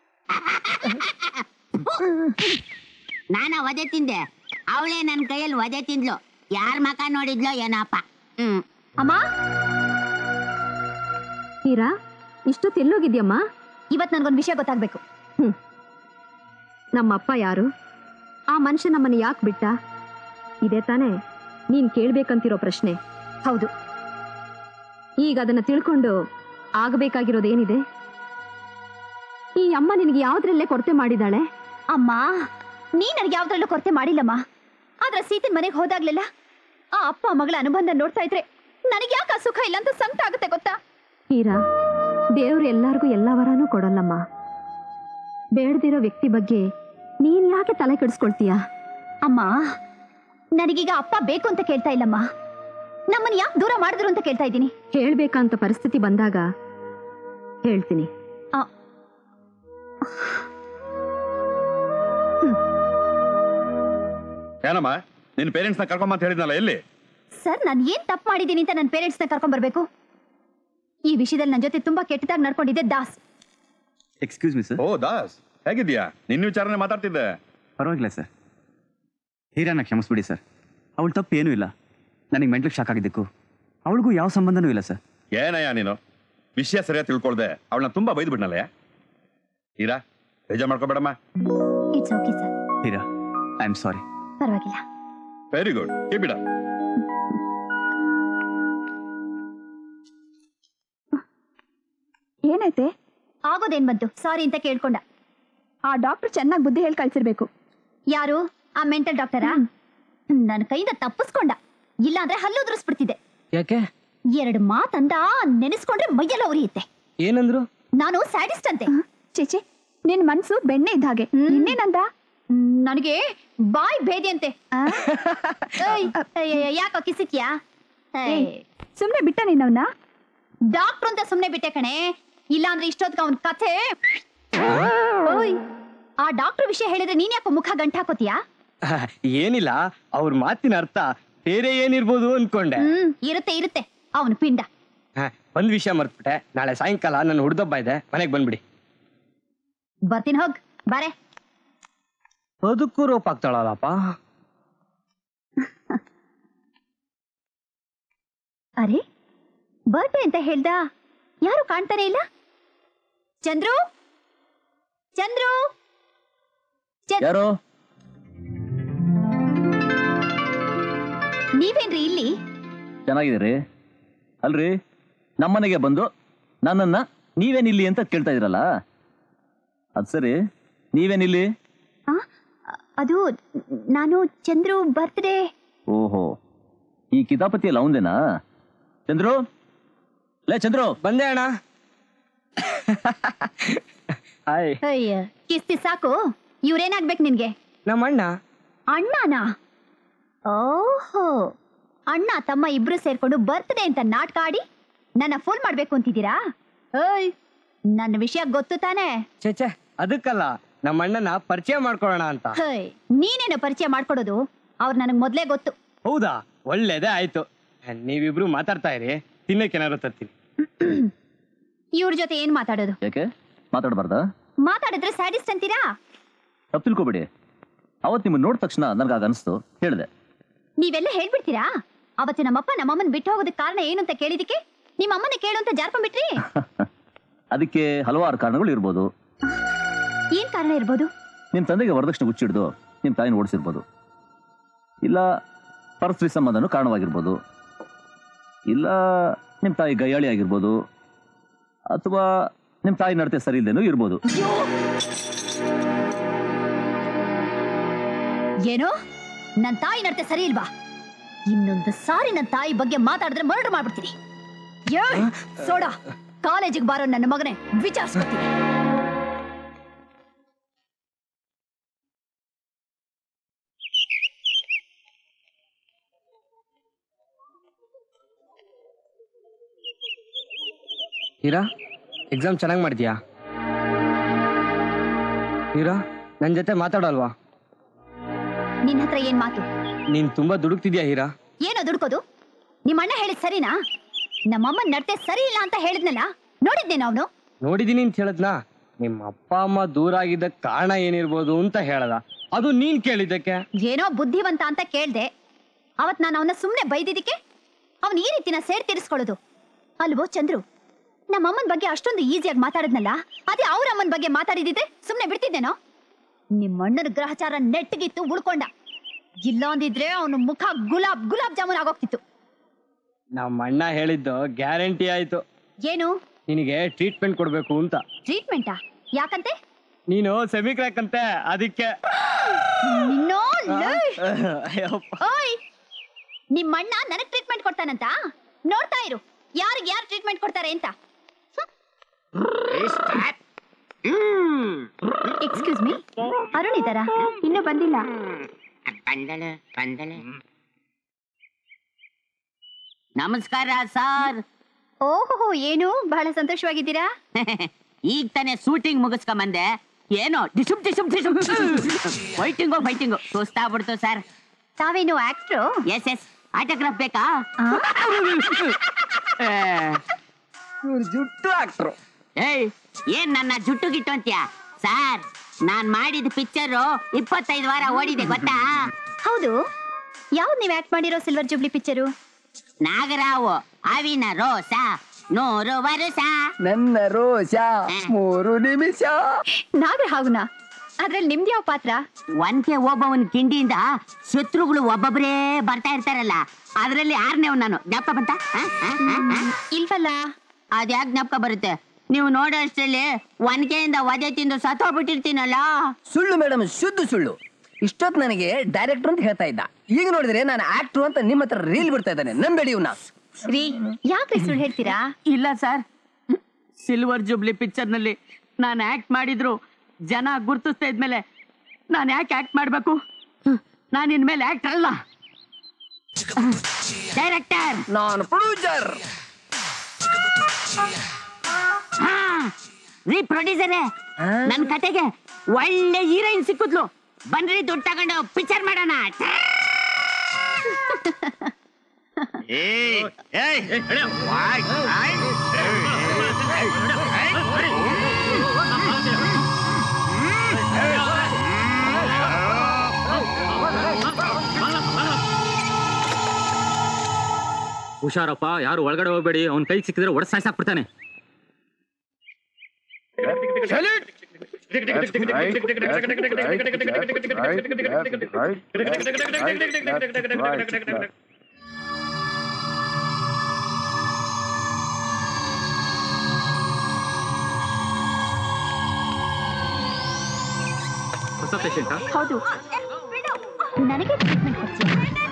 ನಾನ ವಧೆ ತಿಂದೆ, ಅವಳೇ ನನ್ನ ಕೈಯಲ್ಲಿ ವಧೆ ತಿಂದ್ಲು. ಯಾರ ಮಕ ನೋಡಿದ್ಲೋ ಏನಪ್ಪ. ಹ್ಮ್ ಅಮ್ಮ, ಹೀರಾ, ಇಷ್ಟು ತಿಲ್ಲೋಗಿದ್ಯಮ್ಮ? ಇವತ್ ನನ್ಗೊಂದು ವಿಷಯ ಗೊತ್ತಾಗ್ಬೇಕು. ಹ್ಮ್ ನಮ್ಮಪ್ಪ ಯಾರು? ಆ ಮನುಷ್ಯ ನಮ್ಮನ್ನ ಯಾಕೆ ಬಿಟ್ಟ? ಇದೇ ತಾನೇ ನೀನ್ ಕೇಳ್ಬೇಕಂತಿರೋ ಪ್ರಶ್ನೆ. ಹೌದು. ಈಗ ಅದನ್ನ ತಿಳ್ಕೊಂಡು ಆಗಬೇಕಾಗಿರೋದೇನಿದೆ? ಈ ಅಮ್ಮ ನಿನಗೆ ಯಾವ್ದ್ರಲ್ಲೇ ಕೊರತೆ ಮಾಡಿದಾಳೆ? ಅಮ್ಮ, ನೀ ನನಗೆ ಯಾವ್ದ್ರಲ್ಲೂ ಕೊರತೆ ಮಾಡಿಲ್ಲಮ್ಮ. ಆದ್ರೆ ಸೀತನ್ ಮನೆಗೆ ಹೋದಾಗ್ಲೆಲ್ಲ ಆ ಅಪ್ಪ ಮಗಳ ಅನುಬಂಧ ನೋಡ್ತಾ ಇದ್ರೆ ನನಗೆ ಯಾಕೆ ಆ ಸುಖ ಇಲ್ಲ ಅಂತ ಸಂಕಟ ಆಗುತ್ತೆ ಗೊತ್ತಾ? ಹೀರಾ, ದೇವ್ರು ಎಲ್ಲಾರ್ಗೂ ಎಲ್ಲ ವರಾನೂ ಕೊಡಲ್ಲಮ್ಮ. ಬೇಡದಿರೋ ವ್ಯಕ್ತಿ ಬಗ್ಗೆ ನೀನ್ ಯಾಕೆ ತಲೆ ಕೆಡಿಸ್ಕೊಳ್ತೀಯ? ಅಮ್ಮ, ನನಗೀಗ ಅಪ್ಪ ಬೇಕು ಅಂತ ಕೇಳ್ತಾ ಇಲ್ಲಮ್ಮ, ನಮ್ಮನ್ನ ಯಾಕೆ ದೂರ ಮಾಡಿದ್ರು ಅಂತ ಕೇಳ್ತಾ ಇದ್ದೀನಿ. ಹೇಳ್ಬೇಕಂತ ಪರಿಸ್ಥಿತಿ ಬಂದಾಗ ಹೇಳ್ತೀನಿ. ಏನಮ್ಮ, ನಿನ್ನ ಪೇರೆಂಟ್ಸ್ ನ ಕರ್ಕೊಂಬಂತ ಹೇಳಿದ್ನಲ್ಲ, ಎಲ್ಲಿ? ಸರ್, ನಾನು ಏನ್ ತಪ್ಪು ಮಾಡಿದ್ದೀನಿ ಅಂತ ನನ್ನ ಪೇರೆಂಟ್ಸ್ ನ ಕರ್ಕೊಂಡ್ ಬರ್ಬೇಕು? ಈ ವಿಷಯದಲ್ಲಿ ನನ್ನ ಜೊತೆ ತುಂಬಾ ಕೆಟ್ಟದಾಗಿ ನಡ್ಕೊಂಡಿದ್ದೆ ದಾಸ್. Excuse me sir. ಓ ದಾಸ್, ಹೇಗಿದ್ಯಾ? ನಿನ್ನ ವಿಚಾರನೆ ಮಾತಾಡ್ತಿದ್ದೆ. ಪರವಾಗಿಲ್ಲ ಸರ್, ಹೀರಾನ ಕ್ಷಮಿಸ್ಬಿಡಿ ಸರ್. ಅವಳು ತಪ್ಪು ಏನೂ ಇಲ್ಲ. ನನಗೆ ಮೆಂಟಲ್ ಶಾಕ್ ಆಗಿದ್ದಕ್ಕೂ ಅವಳಿಗೂ ಯಾವ ಸಂಬಂಧನೂ ಇಲ್ಲ ಸರ್. ಏನಯ್ಯ ನೀನು ವಿಷಯ ಸರಿಯಾಗಿ ತಿಳ್ಕೊಳ್ದೆ ಅವಳನ್ನ ತುಂಬಾ ಬೈದು ಬಿಡ್ನಲ್ಲ. ಹೀರಾ, ಬೇಜಾರು ಮಾಡ್ಕೋಬೇಡಮ್ಮ. It's okay sir. Hira, I am sorry. ಪರವಾಗಿಲ್ಲ. Very good, keep it up. ಏನೈತೆ? ಆಗೋದೇನ್ ಬಂತು? ಸಾರಿ ಅಂತ ಕೇಳ್ಕೊಂಡ. ಆ ಡಾಕ್ಟರ್ ಚೆನ್ನಾಗಿ ಬುದ್ಧಿ ಹೇಳಿ ಕಳ್ಸಿರ್ಬೇಕು. ಯಾರು? ಆ ಮೆಂಟಲ್ ಡಾಕ್ಟರಾ? ನನ್ನ ಕೈಯಿಂದ ತಪ್ಪಿಸ್ಕೊಂಡ, ಇಲ್ಲ ಅಂದ್ರೆ ಹಲ್ಲು ಉದುರಿಸ್ಬಿಡ್ತಿದ್ದೆ. ಯಾಕೆ? ಎರಡು ಮಾತಂದ ನೆನೆಸ್ಕೊಂಡ್ರೆ ಮೈಯೆಲ್ಲ ಉರಿಯುತ್ತೆ. ಏನಂದ್ರು? ನಾನು ಸ್ಯಾಡಿಸ್ಟ್ ಅಂತೆ. ಚೇಚೆ, ನಿನ್ ಮನ್ಸು ಬೆಣ್ಣೆ ಇದ್ದ ಹಾಗೆ. ಇನ್ನೇನಂದ? ನನಗೆ ಬಾಯ್ ಭೇದಿ ಅಂತೆ. ಯಾಕೋ ಕಿಸಿಕ್ಯಾ? ಸುಮ್ನೆ ಬಿಟ್ಟ ನಿನ್ನವನ್ನ? ಡಾಕ್ಟರ್ ಅಂತ ಸುಮ್ನೆ ಬಿಟ್ಟೆ ಕಣೆ, ಇಲ್ಲ ಅಂದ್ರೆ ಇಷ್ಟೊತ್ತಿಗೆ ಅವನ್ ಕಥೆ. ಓಯ್, ಆ ಡಾಕ್ಟರ್ ವಿಷಯ ಹೇಳಿದ್ರೆ ನೀನ್ ಯಾಕೋ ಮುಖ ಗಂಟು ಹಾಕೋತೀಯಾ? ಏನಿಲ್ಲ, ಅವ್ರ ಮಾತಿನ ಅರ್ಥ ಬೇರೆ ಏನಿರ್ಬೋದು ಅನ್ಕೊಂಡೆ. ಹ್ಮ್, ಇರುತ್ತೆ ಇರುತ್ತೆ ಅವನು ಪಿಂಡ. ಒಂದ್ ವಿಷಯ ಮರ್ತ್ಬಿಟ್ಟೆ, ನಾಳೆ ಸಾಯಂಕಾಲ ನನ್ನ ಹುಡ್ದಬ್ಬ ಇದೆ, ಮನೆಗೆ ಬಂದ್ಬಿಡಿ. ಬರ್ತೀನಿ, ಹೋಗ್ ಬಾರೆ. ಅದಕ್ಕೂ ರೋಪ್ ಆಗ್ತಾಳಲ್ಲಪ್ಪ. ಅರೆ, ಬರ್ತ್ಡೇ ಅಂತ ಹೇಳ್ದ, ಯಾರು ಕಾಣ್ತಾನೆ ಇಲ್ಲ. ಚಂದ್ರು ಚಂದ್ರು ಯಾರು? ನೀವೇನ್ರಿ ಇಲ್ಲಿ? ಚೆನ್ನಾಗಿದ್ದೀರಿ ಅಲ್ರಿ? ನಮ್ಮನೆಗೆ ಬಂದು ನನ್ನನ್ನ ನೀವೇನಿಲ್ಲಿ ಅಂತ ಕೇಳ್ತಾ ಇದ್ರಲ್ಲ, ಅದ್ ಸರಿ, ನೀವೇನಿಲ್ಲಿ? ಅದು ನಾನು ಚಂದ್ರು ಬರ್ತ್ಡೇ. ಓಹೋ, ಈ ಕಿತಾಪತಿ ಎಲ್ಲ ಅವಂದೇನಾ? ಚಂದ್ರು, ಲೇ ಚಂದ್ರು. ಬಂದೆ ಅಣ್ಣ. ಅಯ್ಯ ಕಿಸ್ತಿ ಸಾಕು. ಇವ್ರೇನಾಗ್ಬೇಕು ನಿನ್ಗೆ? ನಮ್ಮ ಅಣ್ಣ. ಅಣ್ಣನಾ? ಓಹೋ, ಅಣ್ಣ ತಮ್ಮ ಇಬ್ರು ಸೇರ್ಕೊಂಡು ಬರ್ತ್ಡೇ ಅಂತ ನಾಟಕ ಆಡಿ ನನ್ನ ಫೋನ್ ಮಾಡ್ಬೇಕು ಅಂತಿದ್ದೀರಾ? ಏಯ್, ನನ್ನ ವಿಷಯ ಗೊತ್ತು ತಾನೇ? ಚೇಚೆ, ಅದಕ್ಕಲ್ಲ, ನಮ್ಮ ಅಣ್ಣನ ಪರಿಚಯ ಮಾಡ್ಕೊಳ್ಳೋಣ ಅಂತ. ಹೇಯ್, ನೀನೇನು ಪರಿಚಯ ಮಾಡ್ಕೊಡೋದು? ಅವ್ರು ನನಗೆ ಮೊದ್ಲೇ ಗೊತ್ತು. ಹೌದಾ? ಒಳ್ಳೇದೇ ಆಯ್ತು. ನೀವಿಬ್ರು ಮಾತಾಡ್ತಾ ಇರಿ, ತಿನ್ನಕ್ಕೇನಾರು ತರ್ತೀನಿ. ಇವ್ರ ಜೊತೆ ಏನ್ ಮಾತಾಡೋದು? ಯಾಕೆ ಮಾತಾಡಬಾರ್ದಾ? ಮಾತಾಡಿದ್ರೆ ಸ್ಯಾಡಿಸ್ಟ್ ಅಂತೀರಾ? ತಪ್ಪು ತಿಳ್ಕೊಬೇಡಿ. ಅವತ್ತು ನಿಮ್ಮನ್ನ ನೋಡಿದ ತಕ್ಷಣ ನನಗಾಗ ಅನಿಸ್ತು, ಹೇಳಿದೆ. ನೀವೆಲ್ಲ ಹೇಳ್ಬಿಡ್ತೀರಾ? ಅವತ್ತು ನಮ್ಮಪ್ಪ ನಮ್ಮಮ್ಮನ್ ಬಿಟ್ಟು ಹೋಗೋದಕ್ಕೆ ಕಾರಣ ಏನು ಅಂತ ಕೇಳಿದಕ್ಕೆ ನಿಮ್ಮ ಅಮ್ಮನ ಕೇಳು ಅಂತ ಜಾರ್ಕೊಂಡ್ಬಿಟ್ರಿ. ಅದಕ್ಕೆ ಹಲವಾರು ಕಾರಣಗಳು ಇರ್ಬೋದು. ಏನ್ ಕಾರಣ ಇರ್ಬೋದು? ನಿಮ್ ತಂದೆಗೆ ವರದಕ್ಷಿಣೆ ಹುಚ್ಚಿಡ್ದು ನಿಮ್ ತಾಯಿನ ಓಡಿಸಿರ್ಬೋದು, ಇಲ್ಲ ಪರಸ್ತ್ರೀ ಸಂಬಂಧನೂ ಕಾರಣವಾಗಿರ್ಬೋದು, ಇಲ್ಲ ನಿಮ್ ತಾಯಿ ಗಯ್ಯಾಳಿ ಆಗಿರ್ಬೋದು, ಅಥವಾ ನಿಮ್ ತಾಯಿ ನಡತೆ ಸರಿ ಇಲ್ದೇನೂ ಇರ್ಬೋದು. ಏನೋ ನನ್ ತಾಯಿ ನಡತೆ ಸರಿ ಇಲ್ವಾ? ಇನ್ನೊಂದು ಸಾರಿ ನನ್ನ ತಾಯಿ ಬಗ್ಗೆ ಮಾತಾಡಿದ್ರೆ ಮರ್ಡರ್ ಮಾಡ್ಬಿಡ್ತೀನಿ. ಸೋಡಾ, ಕಾಲೇಜಿಗೆ ಬಾರೋ ನನ್ನ ಮಗನೇ, ವಿಚಾರಿಸ್ಬಿಡ್ತೀನಿ. ಹೀರಾ, ಎಕ್ಸಾಮ್ ಚೆನ್ನಾಗಿ ಮಾಡ್ತೀಯಾ? ಹೀರಾ, ನನ್ನ ಜೊತೆ ಮಾತಾಡಲ್ವಾ? ನಿನ್ನ ಹತ್ರ ಏನ್ ಮಾತು? ನೀನ್ ತುಂಬಾ ದುಡುಕ್ತಿದ್ಯಾ ಹೀರಾ. ಏನೋ ದುಡ್ಕೋದು? ನಿಮ್ಮ ಅಣ್ಣ ಹೇಳಿದ್ ಸರಿನಾ? ನಮ್ಮಮ್ಮ ನಡತೆ ಸರಿ ಇಲ್ಲ ಅಂತ ಹೇಳಿದ್ನಲ್ಲ, ನೋಡಿದ್ನೇನ ಅವನು? ನೋಡಿದೀನಿ ಅಂತ ಹೇಳದ್ನಾ? ನಿಮ್ಮ ಅಪ್ಪ ಅಮ್ಮ ದೂರ ಆಗಿದ್ದ ಕಾರಣ ಏನಿರ್ಬೋದು ಅಂತ ಹೇಳದ, ಅದು ನೀನ್ ಕೇಳಿದ್ದಕ್ಕೆ? ಏನೋ ಬುದ್ಧಿವಂತ ಅಂತ ಕೇಳ್ದೆ. ಅವತ್ ನಾನು ಅವನ ಸುಮ್ನೆ ಬೈದಿದ್ದಕ್ಕೆ ಅವನ್ ಈ ರೀತಿನ ಸೇರ್ ತೀರಿಸ್ಕೊಳ್ಳೋದು ಅಲ್ವೋ ಚಂದ್ರು? ನಮ್ಮಮ್ಮನ ಬಗ್ಗೆ ಅಷ್ಟೊಂದು ಈಸಿಯಾಗಿ ಮಾತಾಡಿದ್ನಲ್ಲ, ಅದೇ ಅವ್ರ ಅಮ್ಮನ ಬಗ್ಗೆ ಮಾತಾಡಿದಿದ್ರೆ ಸುಮ್ನೆ ಬಿಡ್ತಿದ್ದೇನೋ? ನಿಮ್ಮಣ್ಣನ ಗ್ರಹಚಾರ ನೆಟ್ಟಗಿತ್ತು, ಉಳ್ಕೊಂಡ. ಇಲ್ಲ ಅಂದಿದ್ರೆ ಅವನು ಮುಖ ಗುಲಾಬ್ ಗುಲಾಬ್ ಜಾಮೂನ್ ಆಗೋಗ್ತಿತ್ತು. ನಮ್ಮ ಅಣ್ಣ ಹೇಳಿದ್ದು ಗ್ಯಾರಂಟಿ ಆಯ್ತು. ಏನು? ನಿನಗೆ ಟ್ರೀಟ್ಮೆಂಟ್ ಕೊಡ್ಬೇಕು ಅಂತ. ಟ್ರೀಟ್ಮೆಂಟಾ? ಯಾಕಂತೆ? ನೀನು ಸೆಮಿ ಕ್ರ್ಯಾಕ್ ಅಂತೆ, ಅದಕ್ಕೆ. ನಿಮ್ಮಣ್ಣ ನನಗ್ ಟ್ರೀಟ್ಮೆಂಟ್ ಕೊಡ್ತಾನಂತ? ನೋಡ್ತಾ ಇರು ಯಾರಿಗೆ ಯಾರು ಟ್ರೀಟ್ಮೆಂಟ್ ಕೊಡ್ತಾರೆ ಅಂತ. ಎಕ್ಸ್ಕ್ಯೂಸ್ ಮೀ, ಅರುಣ್ ಇದ್ದಾರಾ? ಇನ್ನೂ ಬಂದಿಲ್ಲ. ನಮಸ್ಕಾರ ಸರ್. ಓಹೋ, ಏನು ಬಹಳ ಸಂತೋಷವಾಗಿದ್ದೀರಾ? ಈಗ ತಾನೇ ಶೂಟಿಂಗ್ ಮುಗಿಸ್ಕೊಂಡ್ ಬಂದೆ. ಏನೋ ಡಿಶುಮ್ ಡಿಶುಮ್ ಡಿಶುಮ್ ಫೈಟಿಂಗು ಫೈಟಿಂಗು ಸುಸ್ತಾಗ್ಬಿಡ್ತು ಸರ್. ತಾವೇನು ಆಕ್ಟ್ರು? Yes yes. ಆಟೋಗ್ರಾಫ್ ಬೇಕಾ? ಜುಟ್ಟು ಆಕ್ಟ್ರು. ಏಯ್, ಏನ್ ನನ್ನ ಜುಟ್ಟು ಗಿಟ್ಟು ಅಂತ್ಯಾ? ಸರ್, ನಾನ್ ಮಾಡಿದ ಪಿಕ್ಚರು ಇಪ್ಪತ್ತೈದು ವಾರ ಓಡಿದೆ ಗೊತ್ತಾ? ಹೌದು. ಯಾವ್ದು ನೀವು ಆಕ್ಟ್ ಮಾಡಿರೋ ಸಿಲ್ವರ್ ಜೂಬ್ಲಿ ಪಿಕ್ಚರು? ನಾಗರಾವು ಅವಿನ ರೋಸ ನೂರು ವರುಷ ನನ್ನ ರೋಷ ಮೂರು ನಿಮಿಷ. ನಾಗರಹಾವುನ? ಅದ್ರಲ್ಲಿ ನಿಮ್ದು ಯಾವ ಪಾತ್ರ? ಒನ್ಕೆ ಒಬ್ಬವನ್ ಕಿಂಡಿಯಿಂದ ಶತ್ರುಗಳು ಒಬ್ಬೊಬ್ಬರೇ ಬರ್ತಾ ಇರ್ತಾರಲ್ಲ, ಅದ್ರಲ್ಲಿ ಆರನೇವ್ ನಾನು. ಜ್ಞಾಪಕ ಬಂತ? ಇಲ್ವಲ್ಲ. ಅದ್ಯಾಕ್ ಜ್ಞಾಪಕ ಬರುತ್ತೆ? ನೀವು ನೋಡೋ ಅಷ್ಟರಲ್ಲಿ ಒನ್ಕೆಯಿಂದ ವಧೆ ತಿಂದು ಸತ್ತೋಗ್ಬಿಟ್ಟಿರ್ತೀನಲ್ಲ. ಸುಳ್ಳು ಮೇಡಮ್, ಶುದ್ಧ ಸುಳ್ಳು. ಇಷ್ಟೊತ್ ನನಗೆ ಡೈರೆಕ್ಟರ್ ಅಂತ ಹೇಳ್ತಾ ಇದ್ದ, ಈಗ ನೋಡಿದ್ರೆ ನಾನು ಆಕ್ಟರ್ ಅಂತ ನಿಮ್ಮ ಹತ್ರ ರೀಲ್ ಬಿಡ್ತಾ ಇದ್ದಾನೆ. ನಂಬೇಡಿ ಇವ್ನ. ರೀ, ಯಾಕ್ರಿ ಸುಳ್ಳು ಹೇಳ್ತೀರಾ? ಇಲ್ಲ ಸರ್, ಸಿಲ್ವರ್ ಜೂಬ್ಲಿ ಪಿಕ್ಚರ್ ನಲ್ಲಿ ನಾನು ಆಕ್ಟ್ ಮಾಡಿದ್ರು ಜನ ಗುರ್ತಿಸ್ತಾ ಇದ್ಮೇಲೆ ನಾನು ಯಾಕೆ ಆಕ್ಟ್ ಮಾಡ್ಬೇಕು? ನಾನು ಇನ್ಮೇಲೆ ಆಕ್ಟರ್ ಅಲ್ಲ, ಡೈರೆಕ್ಟರ್. ನಾನು ಪ್ರೊಡ್ಯೂಸರ್. ರೀ ಪ್ರೊಡ್ಯೂಸರೇ, ನನ್ನ ಕತೆಗೆ ಒಳ್ಳೆ ಹೀರೋಯಿನ್ ಸಿಕ್ಕಿದ್ಲು. ಬನ್ರಿ ದುಡ್ಡು ತಗೊಂಡು ಪಿಕ್ಚರ್ ಮಾಡೋಣ. ಹುಷಾರಪ್ಪ, ಯಾರು ಒಳಗಡೆ ಹೋಗ್ಬೇಡಿ. ಅವ್ನ ಕೈ ಸಿಕ್ಕಿದ್ರೆ ಒಡ ಸಾಯ್ಸಾಕ್ಬಿಡ್ತಾನೆ. ಹೊಸ ಪೇಷಂಟ್? ಹೌದು. ನನಗೆ ಟ್ರೀಟ್ಮೆಂಟ್ ಕೊಡ್ತೀಯ?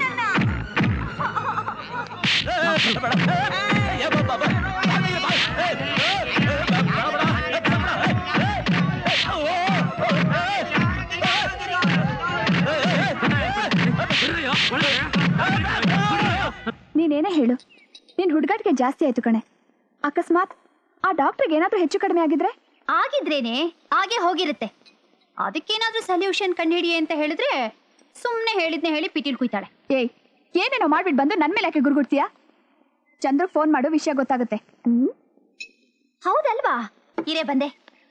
ನೀನೇನೇ ಹೇಳು, ನಿನ್ ಹುಡುಗಾಟಿಗೆ ಜಾಸ್ತಿ ಆಯ್ತು ಕಣೆ. ಅಕಸ್ಮಾತ್ ಆ ಡಾಕ್ಟರ್ಗೆ ಏನಾದ್ರೂ ಹೆಚ್ಚು ಕಡಿಮೆ ಆಗಿದ್ರೆ? ಆಗಿದ್ರೇನೆ, ಹಾಗೆ ಹೋಗಿರುತ್ತೆ. ಅದಕ್ಕೇನಾದ್ರೂ ಸೊಲ್ಯೂಷನ್ ಕಂಡುಹಿಡಿಯೇ ಅಂತ ಹೇಳಿದ್ರೆ ಸುಮ್ಮನೆ ಹೇಳಿದ್ನೆ ಹೇಳಿ ಪಿಟೀಲ್ ಕುಯ್ತಾಳೆ. ಏಯ್, ಏನೇನೋ ಮಾಡ್ಬಿಟ್ಟು ಬಂದು ನನ್ ಮೇಲೆ ಯಾಕೆ ಗುರುಗುಡ್ತೀಯಾ? ಚಂದ್ರ ಫೋನ್ ಮಾಡು, ವಿಷಯ ಗೊತ್ತಾಗುತ್ತೆ. ಹ್ಮ್ ಹೌದಲ್ವಾ? ಇರೇ ಬಂದೆ.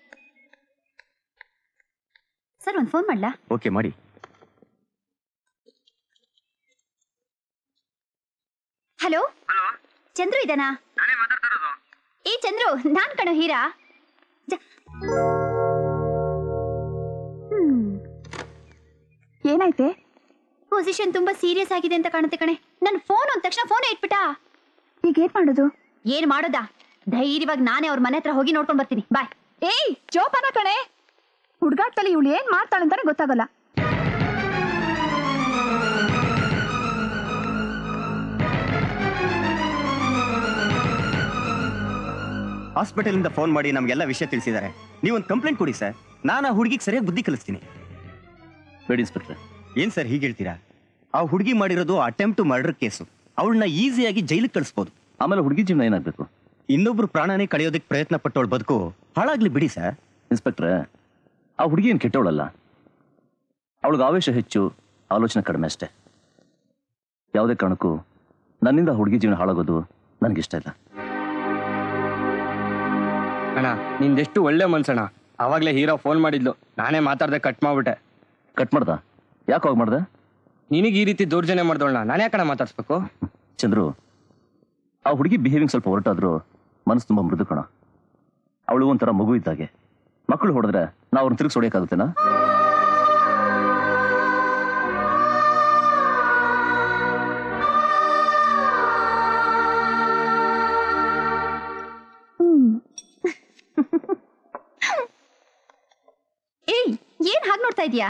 ಸರ್ ಒಂದ್ ಫೋನ್ ಮಾಡ್ಲಾ? ಓಕೆ ಮಾಡಿ. ಹಲೋ, ಚಂದ್ರು ಇದಾನಾ? ಏ ಚಂದ್ರು, ನಾನ್ ಕಣೋ ಹೀರಾ. ಏನಾಯ್ತೆ? ಪೊಸಿಷನ್ ತುಂಬಾ ಸೀರಿಯಸ್ ಆಗಿದೆ ಅಂತ ಕಾಣುತ್ತೆ ಕಣೆ. ನನ್ ಫೋನ್ ಅಂದ ತಕ್ಷಣ ಫೋನ್ ಇಟ್ಬಿಟ್ಟ. ಈಗ ಏನ್ ಮಾಡೋದು? ಏನ್ ಮಾಡೋದಾ, ಧೈರ್ಯವಾಗಿ ನಾನೇ ಅವ್ರ ಮನೆ ಹತ್ರ ಹೋಗಿ ನೋಡ್ಕೊಂಡ್ ಬರ್ತೀನಿ. ಬಾಯ್. ಏಯ್ ಜೋಪಾನ ಕಣೆ, ಹುಡುಗಾಟದಲ್ಲಿ ಇವಳು ಏನ್ ಮಾಡ್ತಾಳಂತಾನೆ ಗೊತ್ತಾಗಲ್ಲ. ಹಾಸ್ಪಿಟಲ್ ಇಂದ ಫೋನ್ ಮಾಡಿ ನಮ್ಗೆಲ್ಲ ವಿಷಯ ತಿಳಿಸಿದ್ದಾರೆ. ನೀವೊಂದು ಕಂಪ್ಲೇಂಟ್ ಕೊಡಿ ಸರ್, ನಾನು ಆ ಹುಡುಗಿಗೆ ಸರಿಯಾಗಿ ಬುದ್ಧಿ ಕಲಿಸ್ತೀನಿ. ಬೇಡಿ ಇನ್ಸ್ಪೆಕ್ಟ್ರೆ. ಏನ್ ಸರ್ ಹೀಗೆ ಹೇಳ್ತೀರಾ? ಆ ಹುಡುಗಿ ಮಾಡಿರೋದು ಅಟೆಂಪ್ಟ್ ಟು ಮರ್ಡರ್ ಕೇಸು. ಅವಳನ್ನ ಈಸಿಯಾಗಿ ಜೈಲಿಗೆ ಕಳಿಸ್ಬೋದು. ಆಮೇಲೆ ಹುಡುಗಿ ಜೀವನ ಏನಾಗಬೇಕು? ಇನ್ನೊಬ್ರು ಪ್ರಾಣನೇ ಕಳೆಯೋದಕ್ಕೆ ಪ್ರಯತ್ನ ಪಟ್ಟವಳು ಬದುಕು ಹಾಳಾಗ್ಲಿ ಬಿಡಿ ಸರ್. ಇನ್ಸ್ಪೆಕ್ಟ್ರೆ, ಆ ಹುಡುಗಿ ಏನು ಕೆಟ್ಟವಳಲ್ಲ. ಅವಳಿಗೆ ಆವೇಶ ಹೆಚ್ಚು, ಆಲೋಚನೆ ಕಡಿಮೆ ಅಷ್ಟೇ. ಯಾವುದೇ ಕಾರಣಕ್ಕೂ ನನ್ನಿಂದ ಹುಡುಗಿ ಜೀವನ ಹಾಳಾಗೋದು ನನಗಿಷ್ಟ ಇಲ್ಲ. ಅಣ್ಣ, ನಿಂದೆಷ್ಟು ಒಳ್ಳೆ ಮನ್ಸಣ್ಣ. ಅವಾಗಲೇ ಹೀರೋ ಫೋನ್ ಮಾಡಿದ್ಲು, ನಾನೇ ಮಾತಾಡ್ದೆ ಕಟ್ ಮಾಡ್ಬಿಟ್ಟೆ. ಕಟ್ ಮಾಡ್ದ? ಯಾಕೆ ಹೋಗಿ ಮಾಡ್ದೆ? ನಿನಗೆ ಈ ರೀತಿ ದೌರ್ಜನ್ಯ ಮಾಡ್ದೋಣ, ನಾನು ಯಾಕಣ್ಣ ಮಾತಾಡ್ಸ್ಬೇಕು? ಚಂದ್ರು, ಆ ಹುಡುಗಿ ಬಿಹೇವಿಂಗ್ ಸ್ವಲ್ಪ ಹೊರಟಾದ್ರು ಮನಸ್ಸು ತುಂಬ ಮೃದು ಕಣ. ಅವಳು ಒಂಥರ ಮಗು ಇದ್ದಾಗೆ. ಮಕ್ಕಳು ಹೊಡೆದ್ರೆ ನಾವು ಅವ್ರನ್ನ ತಿರುಗಿಸಿ ಹೊಡೆಯೋಕ್ಕಾಗುತ್ತೇನಾ? ಏಯ್, ಏನ್ ಹಾಗೆ ನೋಡ್ತಾ ಇದೀಯಾ?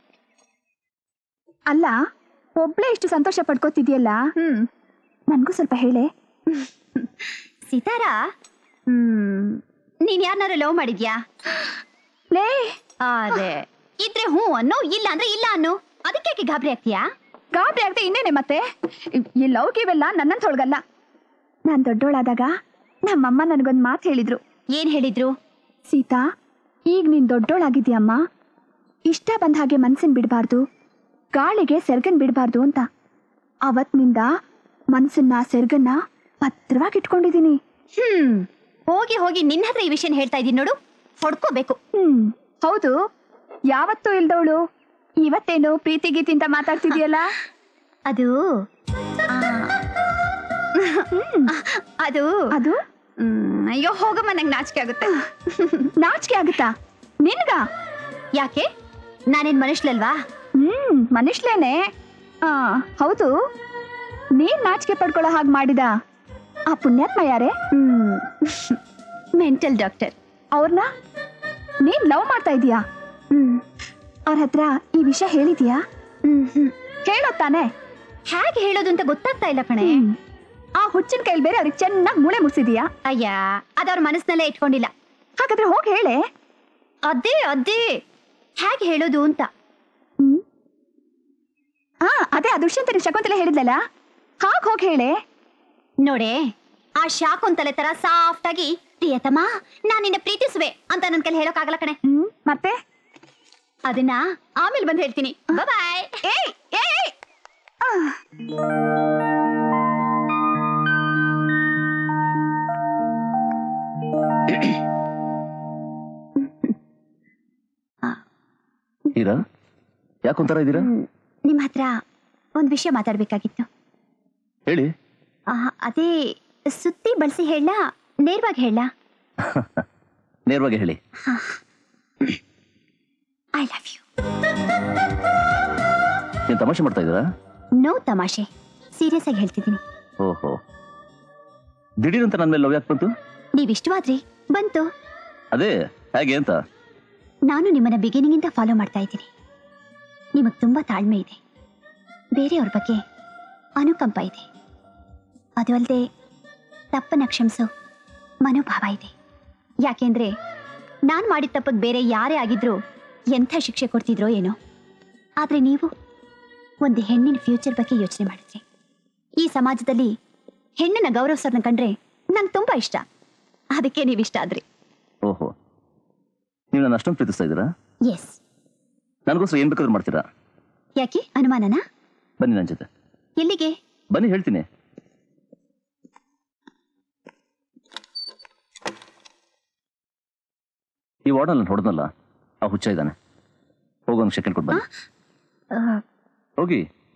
ಅಲ್ಲ, ಒಬ್ಳೆ ಇಷ್ಟು ಸಂತೋಷ ಪಡ್ಕೋತಿದ್ಯಲ್ಲ, ಹ್ಮ್ ನನ್ಗೂ ಸ್ವಲ್ಪ ಹೇಳೆ. ಸಿತಾರಾ, ಹ್ಮ್ ನೀನ್ ಯಾರನ್ನಾರು ಲವ್ ಮಾಡಿದ್ಯಾ? ಲೇ ಅದೇ ಇದ್ರೆ ಹ್ಞೂ ಅನ್ನು, ಇಲ್ಲ ಅಂದ್ರೆ ಇಲ್ಲ ಅನ್ನು. ಅದಕ್ಕೆ ಗಾಬರಿ ಆಗ್ತೀಯಾ? ಗಾಬರಿ ಆಗ್ತಾ ಇನ್ನೇನೆ ಮತ್ತೆ. ಈ ಲವ್ ಗಿವೆಲ್ಲ ನನ್ನಂತ ಹೊಳ್ಗಲ್ಲ. ನಾನ್ ದೊಡ್ಡೋಳಾದಾಗ ನಮ್ಮಮ್ಮ ನನಗೊಂದು ಮಾತು ಹೇಳಿದ್ರು. ಏನ್ ಹೇಳಿದ್ರು? ಸೀತಾ, ಈಗ ನೀನ್ ದೊಡ್ಡೋಳಾಗಿದ್ಯಮ್ಮ, ಇಷ್ಟ ಬಂದ ಹಾಗೆ ಮನ್ಸಿನ ಬಿಡಬಾರ್ದು, ಗಾಳಿಗೆ ಸೆರ್ಗನ್ ಬಿಡಬಾರ್ದು ಅಂತ. ಅವತ್ತಿನಿಂದ ಮನ್ಸನ್ನ ಸೆರ್ಗನ್ನ ಭದ್ರವಾಗಿ ಇಟ್ಕೊಂಡಿದೀನಿ. ಹ್ಮ್ ಹೋಗಿ ಹೋಗಿ ನಿನ್ನ ಹತ್ರ ಈ ವಿಷಯ ಹೇಳ್ತಾ ಇದೀನಿ ನೋಡು, ಹೊಡ್ಕೋಬೇಕು. ಹ್ಮ್ ಹೌದು, ಯಾವತ್ತೂ ಇಲ್ದವಳು ಇವತ್ತೇನು ಪ್ರೀತಿ ಗೀತಿ ಅಂತ ಮಾತಾಡ್ತಿದ್ಯಲ್ಲ? ಅದು ಅದು ಅದು ಅಯ್ಯೋ ಹೋಗಮ್ಮ, ನಂಗೆ ನಾಚಿಕೆ ಆಗುತ್ತೆ. ನಾಚಿಕೆ ಆಗುತ್ತಾ ನಿನ್ಗ? ಯಾಕೆ, ನಾನೇನ್ ಮನುಷ್ಯಲ್ವಾ? ಹ್ಮ್ ಮನುಷ್ಯಲೇನೆ. ಆ ಹೌದು, ನೀನ್ ನಾಚಿಕೆ ಪಡ್ಕೊಳ್ಳೋ ಹಾಗೆ ಮಾಡಿದ ಆ ಪುಣ್ಯಾತ್ಮ ಯಾರೇ? ಹ್ಮ್ ಮೆಂಟಲ್ ಡಾಕ್ಟರ್. ಅವ್ರನ್ನ ನೀನ್ ಲವ್ ಮಾಡ್ತಾ ಇದೀಯಾ? ಹ್ಮ್ ಅವ್ರ ಹತ್ರ ಈ ವಿಷಯ ಹೇಳಿದ್ಯಾ? ಹ್ಮ್ ಹ್ಮ್ ಹೇಳೋ ತಾನೆ. ಹೇಗೆ ಹೇಳೋದು ಅಂತ ಗೊತ್ತಾಗ್ತಾ ಇಲ್ಲ ಕಣೆ. ಆ ಹುಚ್ಚಿನ ಕೈಲಿ ಬೇರೆ ಅವ್ರಿಗೆ ಚೆನ್ನಾಗಿ ಮೂಳೆ ಮುಡ್ಸಿದೀಯಾ? ಅಯ್ಯ, ಅದವ್ರ ಮನಸ್ಸಿನಲ್ಲೇ ಇಟ್ಕೊಂಡಿಲ್ಲ. ಹಾಗಾದ್ರೆ ಹೋಗಿ ಹೇಳೆ. ಅದೇ ಅದೇ ಹೇಗೆ ಹೇಳೋದು ಅಂತ. ಹ್ಮ್ ಹಾ ಅದೇ ಆ ದುಷ್ಯಂತ ಶಕುಂತಲೆ ಹೇಳಿದ್ಲಲ್ಲ, ಹಾಗೆ ಹೋಗಿ ಹೇಳೆ. ನೋಡೆ, ಆ ಶಾಕುಂತಲೆ ತರ ಸಾಫ್ಟ್ ಆಗಿ ಪ್ರಿಯತಮ ನಾನ್ ನಿನ್ನ ಪ್ರೀತಿಸುವೆ ಅಂತ ನನ್ ಕೈಲಿ ಹೇಳೋಕ್ಕಾಗಲ್ಲ ಕಣೆ. ಹ್ಮ್ ಮತ್ತೆ ಅದನ್ನ ಆಮೇಲೆ ಬಂದು ಹೇಳ್ತೀನಿ. ಬಾಯ್. ಏಯ್ ಏಯ್ ಹೀರಾ, ಯಾಕೊಂತರ ಇದ್ದೀರಾ? ನಿಮ್ ಹತ್ರ ಒಂದ್ ವಿಷಯ ಮಾತಾಡ್ಬೇಕಾಗಿತ್ತು. ಹೇಳಿ, ಅದೇ ಸುತ್ತಿ ಬಳಸಿ ಹೇಳ ನೇರವಾಗಿ ಹೇಳ ನೇರವಾಗಿ ಹೇಳಿ. I love you. ನೀನು ತಮಾಷೆ ಮಾಡ್ತಾ ಇದ್ದೀರಾ? ನೋ ತಮಾಷೆ, ಸೀರಿಯಸ್ ಆಗಿ ಹೇಳ್ತಿದ್ದೀನಿ. ಓಹೋ, ದಿಢೀರಂತ ನನ್ನ ಮೇಲೆ ಲವ್ ಯಾಕೆ ಬಂತು? ನೀವಿಷ್ಟವಾದ್ರಿ ಬಂತು. ಅದೇ ಹೇಗೆ ಅಂತ. ನಾನು ನಿಮ್ಮನ್ನ ಬಿಗಿನಿಂಗ್ ಇಂದ ಫಾಲೋ ಮಾಡ್ತಾ ಇದ್ದೀನಿ. ನಿಮಗೆ ತುಂಬಾ ತಾಳ್ಮೆ ಇದೆ, ಬೇರೆಯವ್ರ ಬಗ್ಗೆ ಅನುಕಂಪ ಇದೆ, ಅದು ಅಲ್ಲದೆ ತಪ್ಪನ್ನ ಕ್ಷಮಿಸೋ ಮನೋಭಾವ ಇದೆ. ಯಾಕೆಂದ್ರೆ ನಾನು ಮಾಡಿದ ತಪ್ಪಿಗೆ ಬೇರೆ ಯಾರೇ ಆಗಿದ್ರೂ ಎಂಥ ಶಿಕ್ಷೆ ಕೊಡ್ತಿದ್ರೋ ಏನೋ, ಆದರೆ ನೀವು ಒಂದು ಹೆಣ್ಣಿನ ಫ್ಯೂಚರ್ ಬಗ್ಗೆ ಯೋಚನೆ ಮಾಡಿದ್ರಿ. ಈ ಸಮಾಜದಲ್ಲಿ ಹೆಣ್ಣನ್ನ ಗೌರವಿಸೋರ್ನ ಕಂಡ್ರೆ ನಂಗೆ ತುಂಬಾ ಇಷ್ಟ, ಅದಕ್ಕೆ ನೀವು ಇಷ್ಟ ಆದ್ರಿ. ಓಹೋ, ನೀವು ನನ್ನ ಅಷ್ಟೊಂದು ಪ್ರೀತಿಸ್ತಾ ಇದ್ದೀರಾ? ಎಸ್. ನನಗೋಸ್ಕರ ಏನ್ ಬೇಕಾದ್ರೂ ಮಾಡ್ತೀರಾ? ಯಾಕೆ ಅನುಮಾನನಾ? ಬನ್ನಿ ನನ್ನ ಜೊತೆ. ಎಲ್ಲಿಗೆ? ಬನ್ನಿ ಹೇಳ್ತೀನಿ. ಈ ವಾರ್ಡಲ್ಲಿ ನಾನು ಹೊಡೆದಲ್ಲ, ಆ ಹುಚ್ಚ ಇದ್ದಾನೆ. ಹೋಗೋಣ, ಸೆಕೆಂಡ್ ಕೊಟ್ಟು ಬನ್ನಿ. ಹೋಗಿ.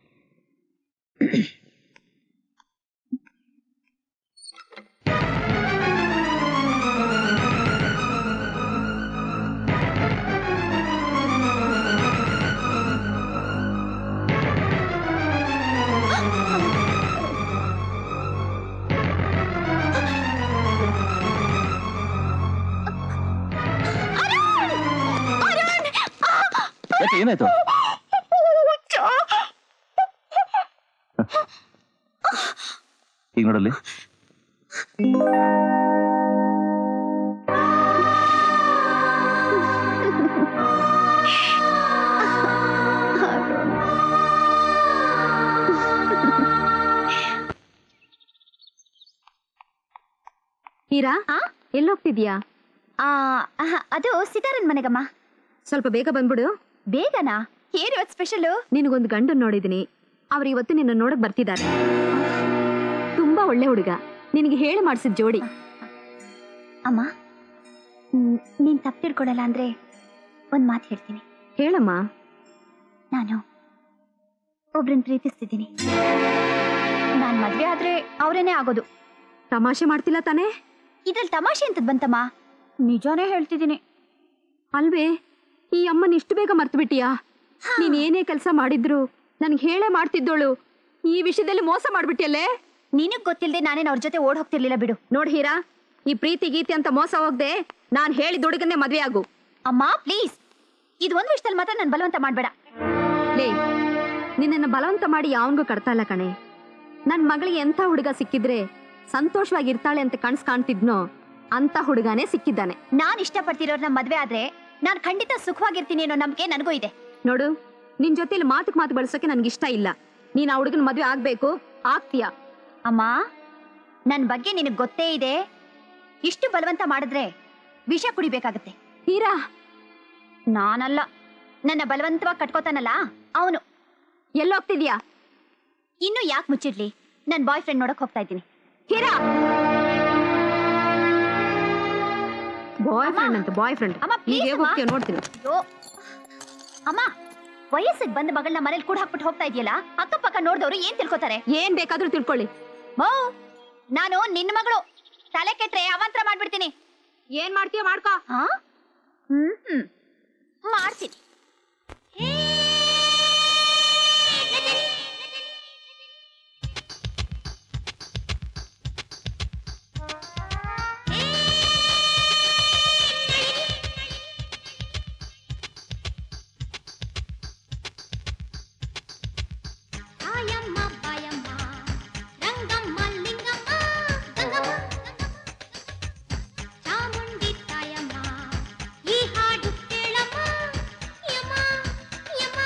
ಯಾಕೆ, ಏನಾಯ್ತು? ಈಗ ನೋಡಲ್ಲಿ. ಹೀರಾ, ಎಲ್ಲೋಗ್ತಿದ್ಯಾ? ಅದು ಸಿತಾರನ್ ಮನೆಗಮ್ಮ. ಸ್ವಲ್ಪ ಬೇಗ ಬಂದ್ಬಿಡು. ಬೇಗನಾ? ಏನ್ ಇವತ್ತು ಸ್ಪೆಷಲ್? ನಿನಗೊಂದು ಗಂಡು ನೋಡಿದೀನಿ, ಅವ್ರು ಇವತ್ತು ನಿನ್ನ ನೋಡಕ್ ಬರ್ತಿದ್ದಾರೆ. ತುಂಬಾ ಒಳ್ಳೆ ಹುಡುಗ, ನಿನಗೆ ಹೇಳಿ ಮಾಡಿಸಿದ ಜೋಡಿ. ಅಮ್ಮ, ನೀನ್ ತಪ್ಪು ತಿಳ್ಕೊಳಲ್ಲ ಅಂದ್ರೆ ಒಂದ್ ಮಾತು ಹೇಳ್ತೀನಿ. ಹೇಳಮ್ಮ. ನಾನು ಒಬ್ರನ್ನ ಪ್ರೀತಿಸ್ತಿದ್ದೀನಿ. ನಾನ್ ಮದ್ವೆ ಆದ್ರೆ ಅವರೇನೆ ಆಗೋದು. ತಮಾಷೆ ಮಾಡ್ತಿಲ್ಲ ತಾನೇ? ಇದ್ರಲ್ಲಿ ತಮಾಷೆ ಅಂತದ್ ಬಂತಮ್ಮ, ನಿಜಾನೇ ಹೇಳ್ತಿದ್ದೀನಿ. ಅಲ್ವೇ, ಈ ಅಮ್ಮನ ಇಷ್ಟು ಬೇಗ ಮರ್ತು ಬಿಟ್ಟಿಯಾ? ನೀನ್ ಏನೇ ಕೆಲಸ ಮಾಡಿದ್ರು ನನ್ಗೆ ಹೇಳೇ ಮಾಡ್ತಿದ್ದೋಳು, ಈ ವಿಷಯದಲ್ಲಿ ಮೋಸ ಮಾಡ್ಬಿಟ್ಟಿಯಲ್ಲೇ. ನಿನಗ್ ಗೊತ್ತಿಲ್ಲದೆ ನಾನೇನ್ ಅವ್ರ ಜೊತೆ ಓಡ್ ಹೋಗ್ತಿರ್ಲಿಲ್ಲ ಬಿಡು. ನೋಡ್ ಹೀರಾ, ಈ ಪ್ರೀತಿ ಗೀತಿ ಅಂತ ಮೋಸ ಹೋಗ್ದೆ ನಾನ್ ಹೇಳಿದ ಹುಡುಗನ್ನೇ ಮದ್ವೆ ಆಗು. ಅಮ್ಮ ಪ್ಲೀಸ್, ಇದು ಒಂದ್ ವಿಷಯದಲ್ಲಿ ಮಾತ್ರ ನನ್ ಬಲವಂತ ಮಾಡ್ಬೇಡ. ಲೇ, ನಿನ್ನ ಬಲವಂತ ಮಾಡಿ ಯಾವನ್ಗೂ ಕಟ್ತಾ ಇಲ್ಲ ಕಣೆ. ನನ್ ಮಗಳಿಗೆ ಎಂಥ ಹುಡುಗ ಸಿಕ್ಕಿದ್ರೆ ಸಂತೋಷವಾಗಿರ್ತಾಳೆ ಅಂತ ಕಣ್ಸ್ ಕಾಣ್ತಿದ್ನೋ ಅಂತ ಹುಡುಗನೇ ಸಿಕ್ಕಿದ್ದಾನೆ. ನಾನ್ ಇಷ್ಟಪಡ್ತಿರೋರ್ನ ಮದ್ವೆ ಆದ್ರೆ ನಾನ್ ಖಂಡಿತ ಸುಖವಾಗಿರ್ತೀನಿ ಅನ್ನೋ ನಂಬಿಕೆ ನನಗೂ ಇದೆ. ನೋಡು, ನಿನ್ ಜೊತೆಲಿ ಮಾತಕ್ ಮಾತು ಬಳಸೋಕೆ ನನ್ಗೆ ಇಷ್ಟ ಇಲ್ಲ. ನೀನ್ ಆ ಹುಡುಗನ ಮದ್ವೆ ಆಗ್ಬೇಕು, ಆಗ್ತೀಯಾ? ಅಮ್ಮ, ನನ್ ಬಗ್ಗೆ ನಿನಗ್ ಗೊತ್ತೇ ಇದೆ. ಇಷ್ಟು ಬಲವಂತ ಮಾಡಿದ್ರೆ ವಿಷ ಕುಡಿಬೇಕಾಗತ್ತೆ. ಹೀರಾ, ನಾನಲ್ಲ, ನನ್ನ ಬಲವಂತವಾಗಿ ಕಟ್ಕೋತಾನಲ್ಲ ಅವನು. ಎಲ್ಲೋಗ್ತಿದ್ಯಾ? ಇನ್ನು ಯಾಕೆ ಮುಚ್ಚಿಡ್ಲಿ, ನನ್ ಬಾಯ್ ಫ್ರೆಂಡ್ ನೋಡಕ್ ಹೋಗ್ತಾ ಇದ್ದೀನಿ. ಹೀರಾ, ಬಾಯ್ ಫ್ರೆಂಡ್ ಅಂತ ಬಾಯ್ ಫ್ರೆಂಡ್ ಹೋಗ್ತೀಯ ನೋಡ್ತೀನಿ. ಅಮ್ಮ, ವಯಸ್ಸಿಗೆ ಬಂದ ಮಗಳನ್ನ ಮನೇಲಿ ಕೂಡ ಹಾಕ್ಬಿಟ್ಟು ಹೋಗ್ತಾ ಇದೆಯಲ್ಲ, ಅಕ್ಕಪಕ್ಕ ನೋಡಿದವರು ಏನ್ ತಿಳ್ಕೊತಾರೆ? ಏನ್ ಬೇಕಾದ್ರೂ ತಿಳ್ಕೊಳ್ಳಿ. ಮೋ, ನಾನು ನಿನ್ನ ಮಗಳು, ತಲೆ ಕೆಟ್ರೆ ಅವಾಂತರ ಮಾಡ್ಬಿಡ್ತೀನಿ. ಏನ್ ಮಾಡ್ತೀಯ ಮಾಡ್ಕೋ. ಹ್ಮ್ ಹ್ಮ್ ಮಾಡ್ತೀನಿ. ಚಾಮುಂಡಿ ತಾಯಮ್ಮ, ಈ ಹಾಡು ಕೇಳಮ್ಮ, ಯಮ ಯಮ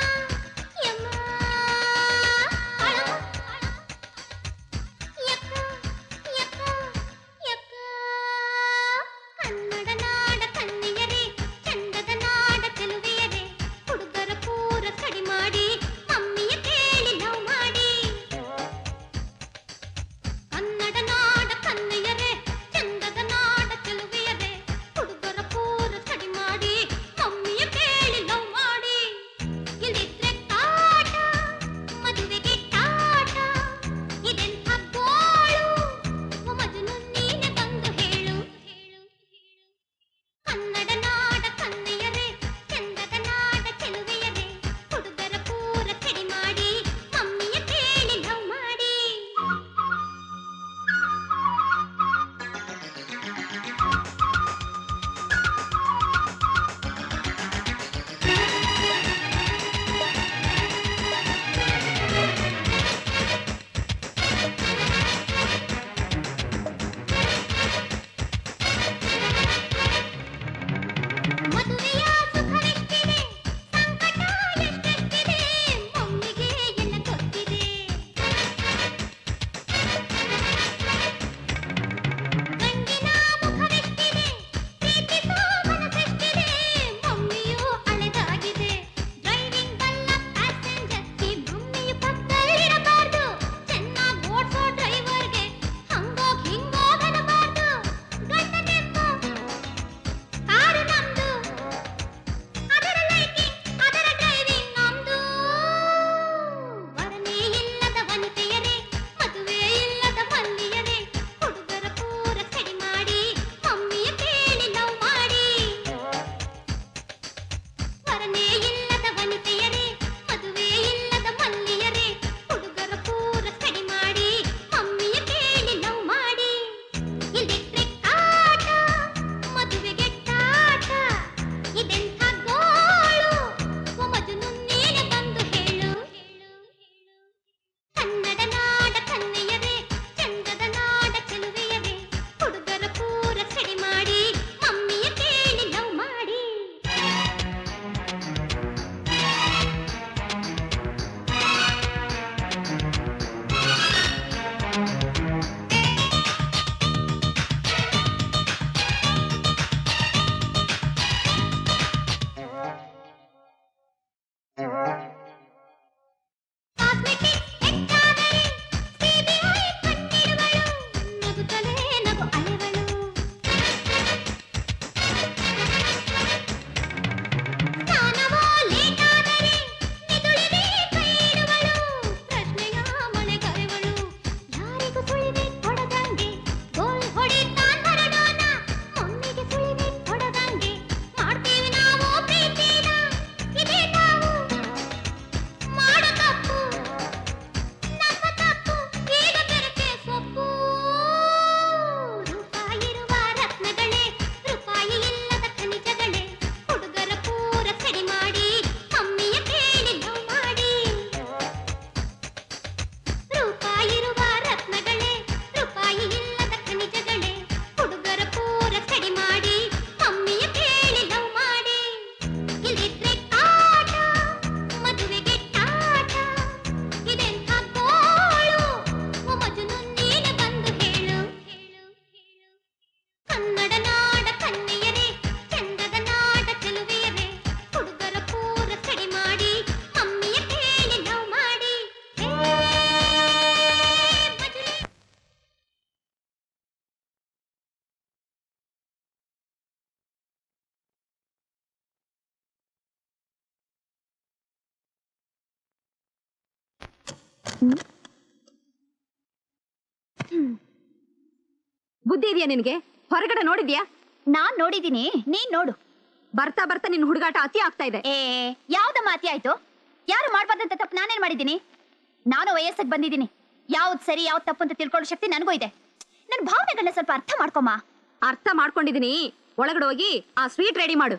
ಬುದ್ಧಿ ಇದೆಯಾ ನಿನಗೆ? ಹೊರಗಡೆ ನೋಡಿದ್ಯಾ? ನಾನ್ ನೋಡಿದೀನಿ, ನೀನ್ ನೋಡು. ಬರ್ತಾ ಬರ್ತಾ ನಿನ್ ಹುಡುಗಾಟ ಅತಿ ಆಗ್ತಾ ಇದೆ. ಏ ಯಾವ್ದಮ್ಮ ಅತಿ ಆಯ್ತು? ಯಾರು ಮಾಡ್ಬಾರ್ದಂತ ತಪ್ಪು ನಾನೇನ್ ಮಾಡಿದ್ದೀನಿ? ನಾನು ವಯಸ್ಸಿಗೆ ಬಂದಿದ್ದೀನಿ. ಯಾವ್ದು ಸರಿ ಯಾವ್ದು ತಪ್ಪು ಅಂತ ತಿಳ್ಕೊಳ್ಳೋ ಶಕ್ತಿ ನನಗೂ ಇದೆ. ನನ್ನ ಭಾವನೆಗಳನ್ನ ಸ್ವಲ್ಪ ಅರ್ಥ ಮಾಡ್ಕೊಮ್ಮ. ಅರ್ಥ ಮಾಡ್ಕೊಂಡಿದೀನಿ. ಒಳಗಡೆ ಹೋಗಿ ಆ ಸ್ವೀಟ್ ರೆಡಿ ಮಾಡು.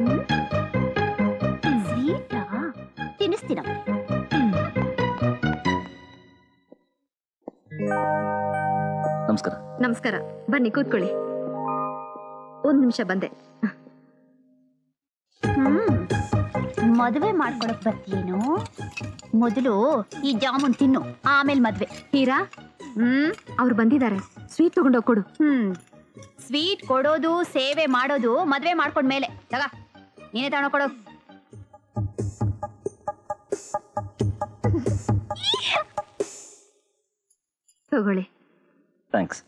ಸ್ವೀಟಾ? ತಿನ್ನಿಸ್ತೀನ. ನಮಸ್ಕಾರ. ನಮಸ್ಕಾರ. ಬನ್ನಿ ಕೂತ್ಕೊಳ್ಳಿ. ಒಂದ್ ನಿಮಿಷ ಬಂದೆ. ಹ್ಮ್ ಮದುವೆ ಮಾಡ್ಕೊಳಕ್ ಬರ್ತೀಯೇನು? ಮೊದಲು ಈ ಜಾಮೂನ್ ತಿನ್ನು, ಆಮೇಲೆ ಮದ್ವೆ. ಹೀರಾ, ಹ್ಮ್ ಅವ್ರು ಬಂದಿದ್ದಾರೆ. ಸ್ವೀಟ್ ತಗೊಂಡೋಗ್ ಕೊಡು. ಹ್ಮ್ ಸ್ವೀಟ್ ಕೊಡೋದು ಸೇವೆ ಮಾಡೋದು ಮದ್ವೆ ಮಾಡ್ಕೊಂಡ್ಮೇಲೆ. ತಗ, ನೀನೇ ತಗೊಂಡು ಕೊಡು. ತಗೊಳ್ಳಿ. ಥ್ಯಾಂಕ್ಸ್.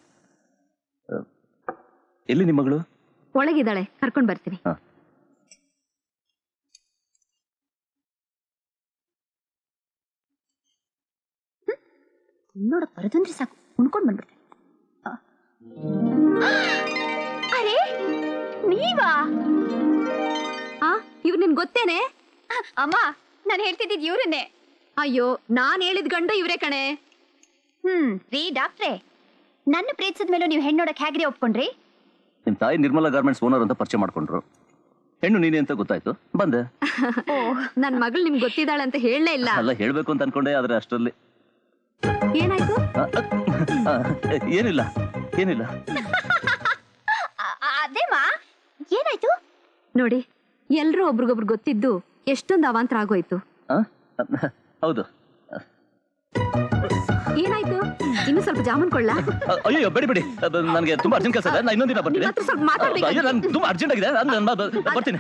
ಎಲ್ಲಿ ನಿಮ್ಮ ಮಗಳು? ಒಳಗಿದ್ದಾಳೆ, ಕರ್ಕೊಂಡ್ ಬರ್ತೀನಿ. ನೋಡಕ್ ಬರೋದಂದ್ರೆ ಸಾಕು, ಉಣ್ಕೊಂಡ್ ಬಂದ್ಬಿಡ್ತೆ. ಅರೆ ನೀವಾ? ಆ ಇವ್ ನಿನ್ ಗೊತ್ತೇನೆ? ಅಮ್ಮ, ನಾನು ಹೇಳ್ತಿದ್ದಿದ್ ಇವ್ರನ್ನೇ. ಅಯ್ಯೋ, ನಾನ್ ಹೇಳಿದ್ ಗಂಡ ಇವ್ರೇ ಕಣೆ. ಹ್ಮ್ ರೀ ಡಾಕ್ಟ್ರೇ, ನನ್ನ ಪ್ರೀತಿಸಿದ ಮೇಲೂ ನೀವು ಹೆಣ್ಣು ನೋಡಕ್ ಹೇಗ್ರಿ ಒಪ್ಕೊಂಡ್ರಿ? ನಿಮ್ ತಾಯಿ ನಿರ್ಮಲಾ ಗಾರ್ಮೆಂಟ್ಸ್ ಓನರ್ ಅಂತ ಪರಿಚಯ ಮಾಡ್ಕೊಂಡ್ರು. ಹೆಣ್ಣು ನೀನೆ ಅಂತ ಗೊತ್ತಾಯ್ತು, ಬಂದೆ. ನನ್ ಮಗಳು ನಿಮ್ಗೆ ಗೊತ್ತಿದ್ದಾಳೆ ಅಂತ ಹೇಳಲೇ ಇಲ್ಲ. ಅಲ್ಲ, ಹೇಳ್ಬೇಕು ಅಂತ ಅನ್ಕೊಂಡೆ, ಆದ್ರೆ ಅಷ್ಟರಲ್ಲಿ ಏನಾಯ್ತು? ಏನಿಲ್ಲ ಏನಿಲ್ಲ. ಅದೇಮಾ, ಏನಾಯ್ತು? ನೋಡಿ, ಎಲ್ರೂ ಒಬ್ರಿಗೊಬ್ರು ಗೊತ್ತಿದ್ದು ಎಷ್ಟೊಂದು ಅವಾಂತರ ಆಗೋಯ್ತು. ಹೌದು. ಏನಾಯ್ತು? ಇನ್ನು ಸ್ವಲ್ಪ ಜಾಮೂನ್ ಕೊಳ್ಳ? ಅಯ್ಯೋ ಬೇಡಿ ಬೇಡಿ, ನನಗೆ ತುಂಬಾ ಅರ್ಜೆಂಟ್ ಕೆಲಸ ಇದೆ, ನಾನು ಇನ್ನೊಂದಿನ ಬರ್ತೀನಿ. ಸ್ವಲ್ಪ ಮಾತಾಡ್ಬೇಕು. ಅಯ್ಯೋ, ನಾನು ತುಂಬಾ ಅರ್ಜೆಂಟ್ ಆಗಿದೆ, ನಾನು ಬರ್ತೀನಿ.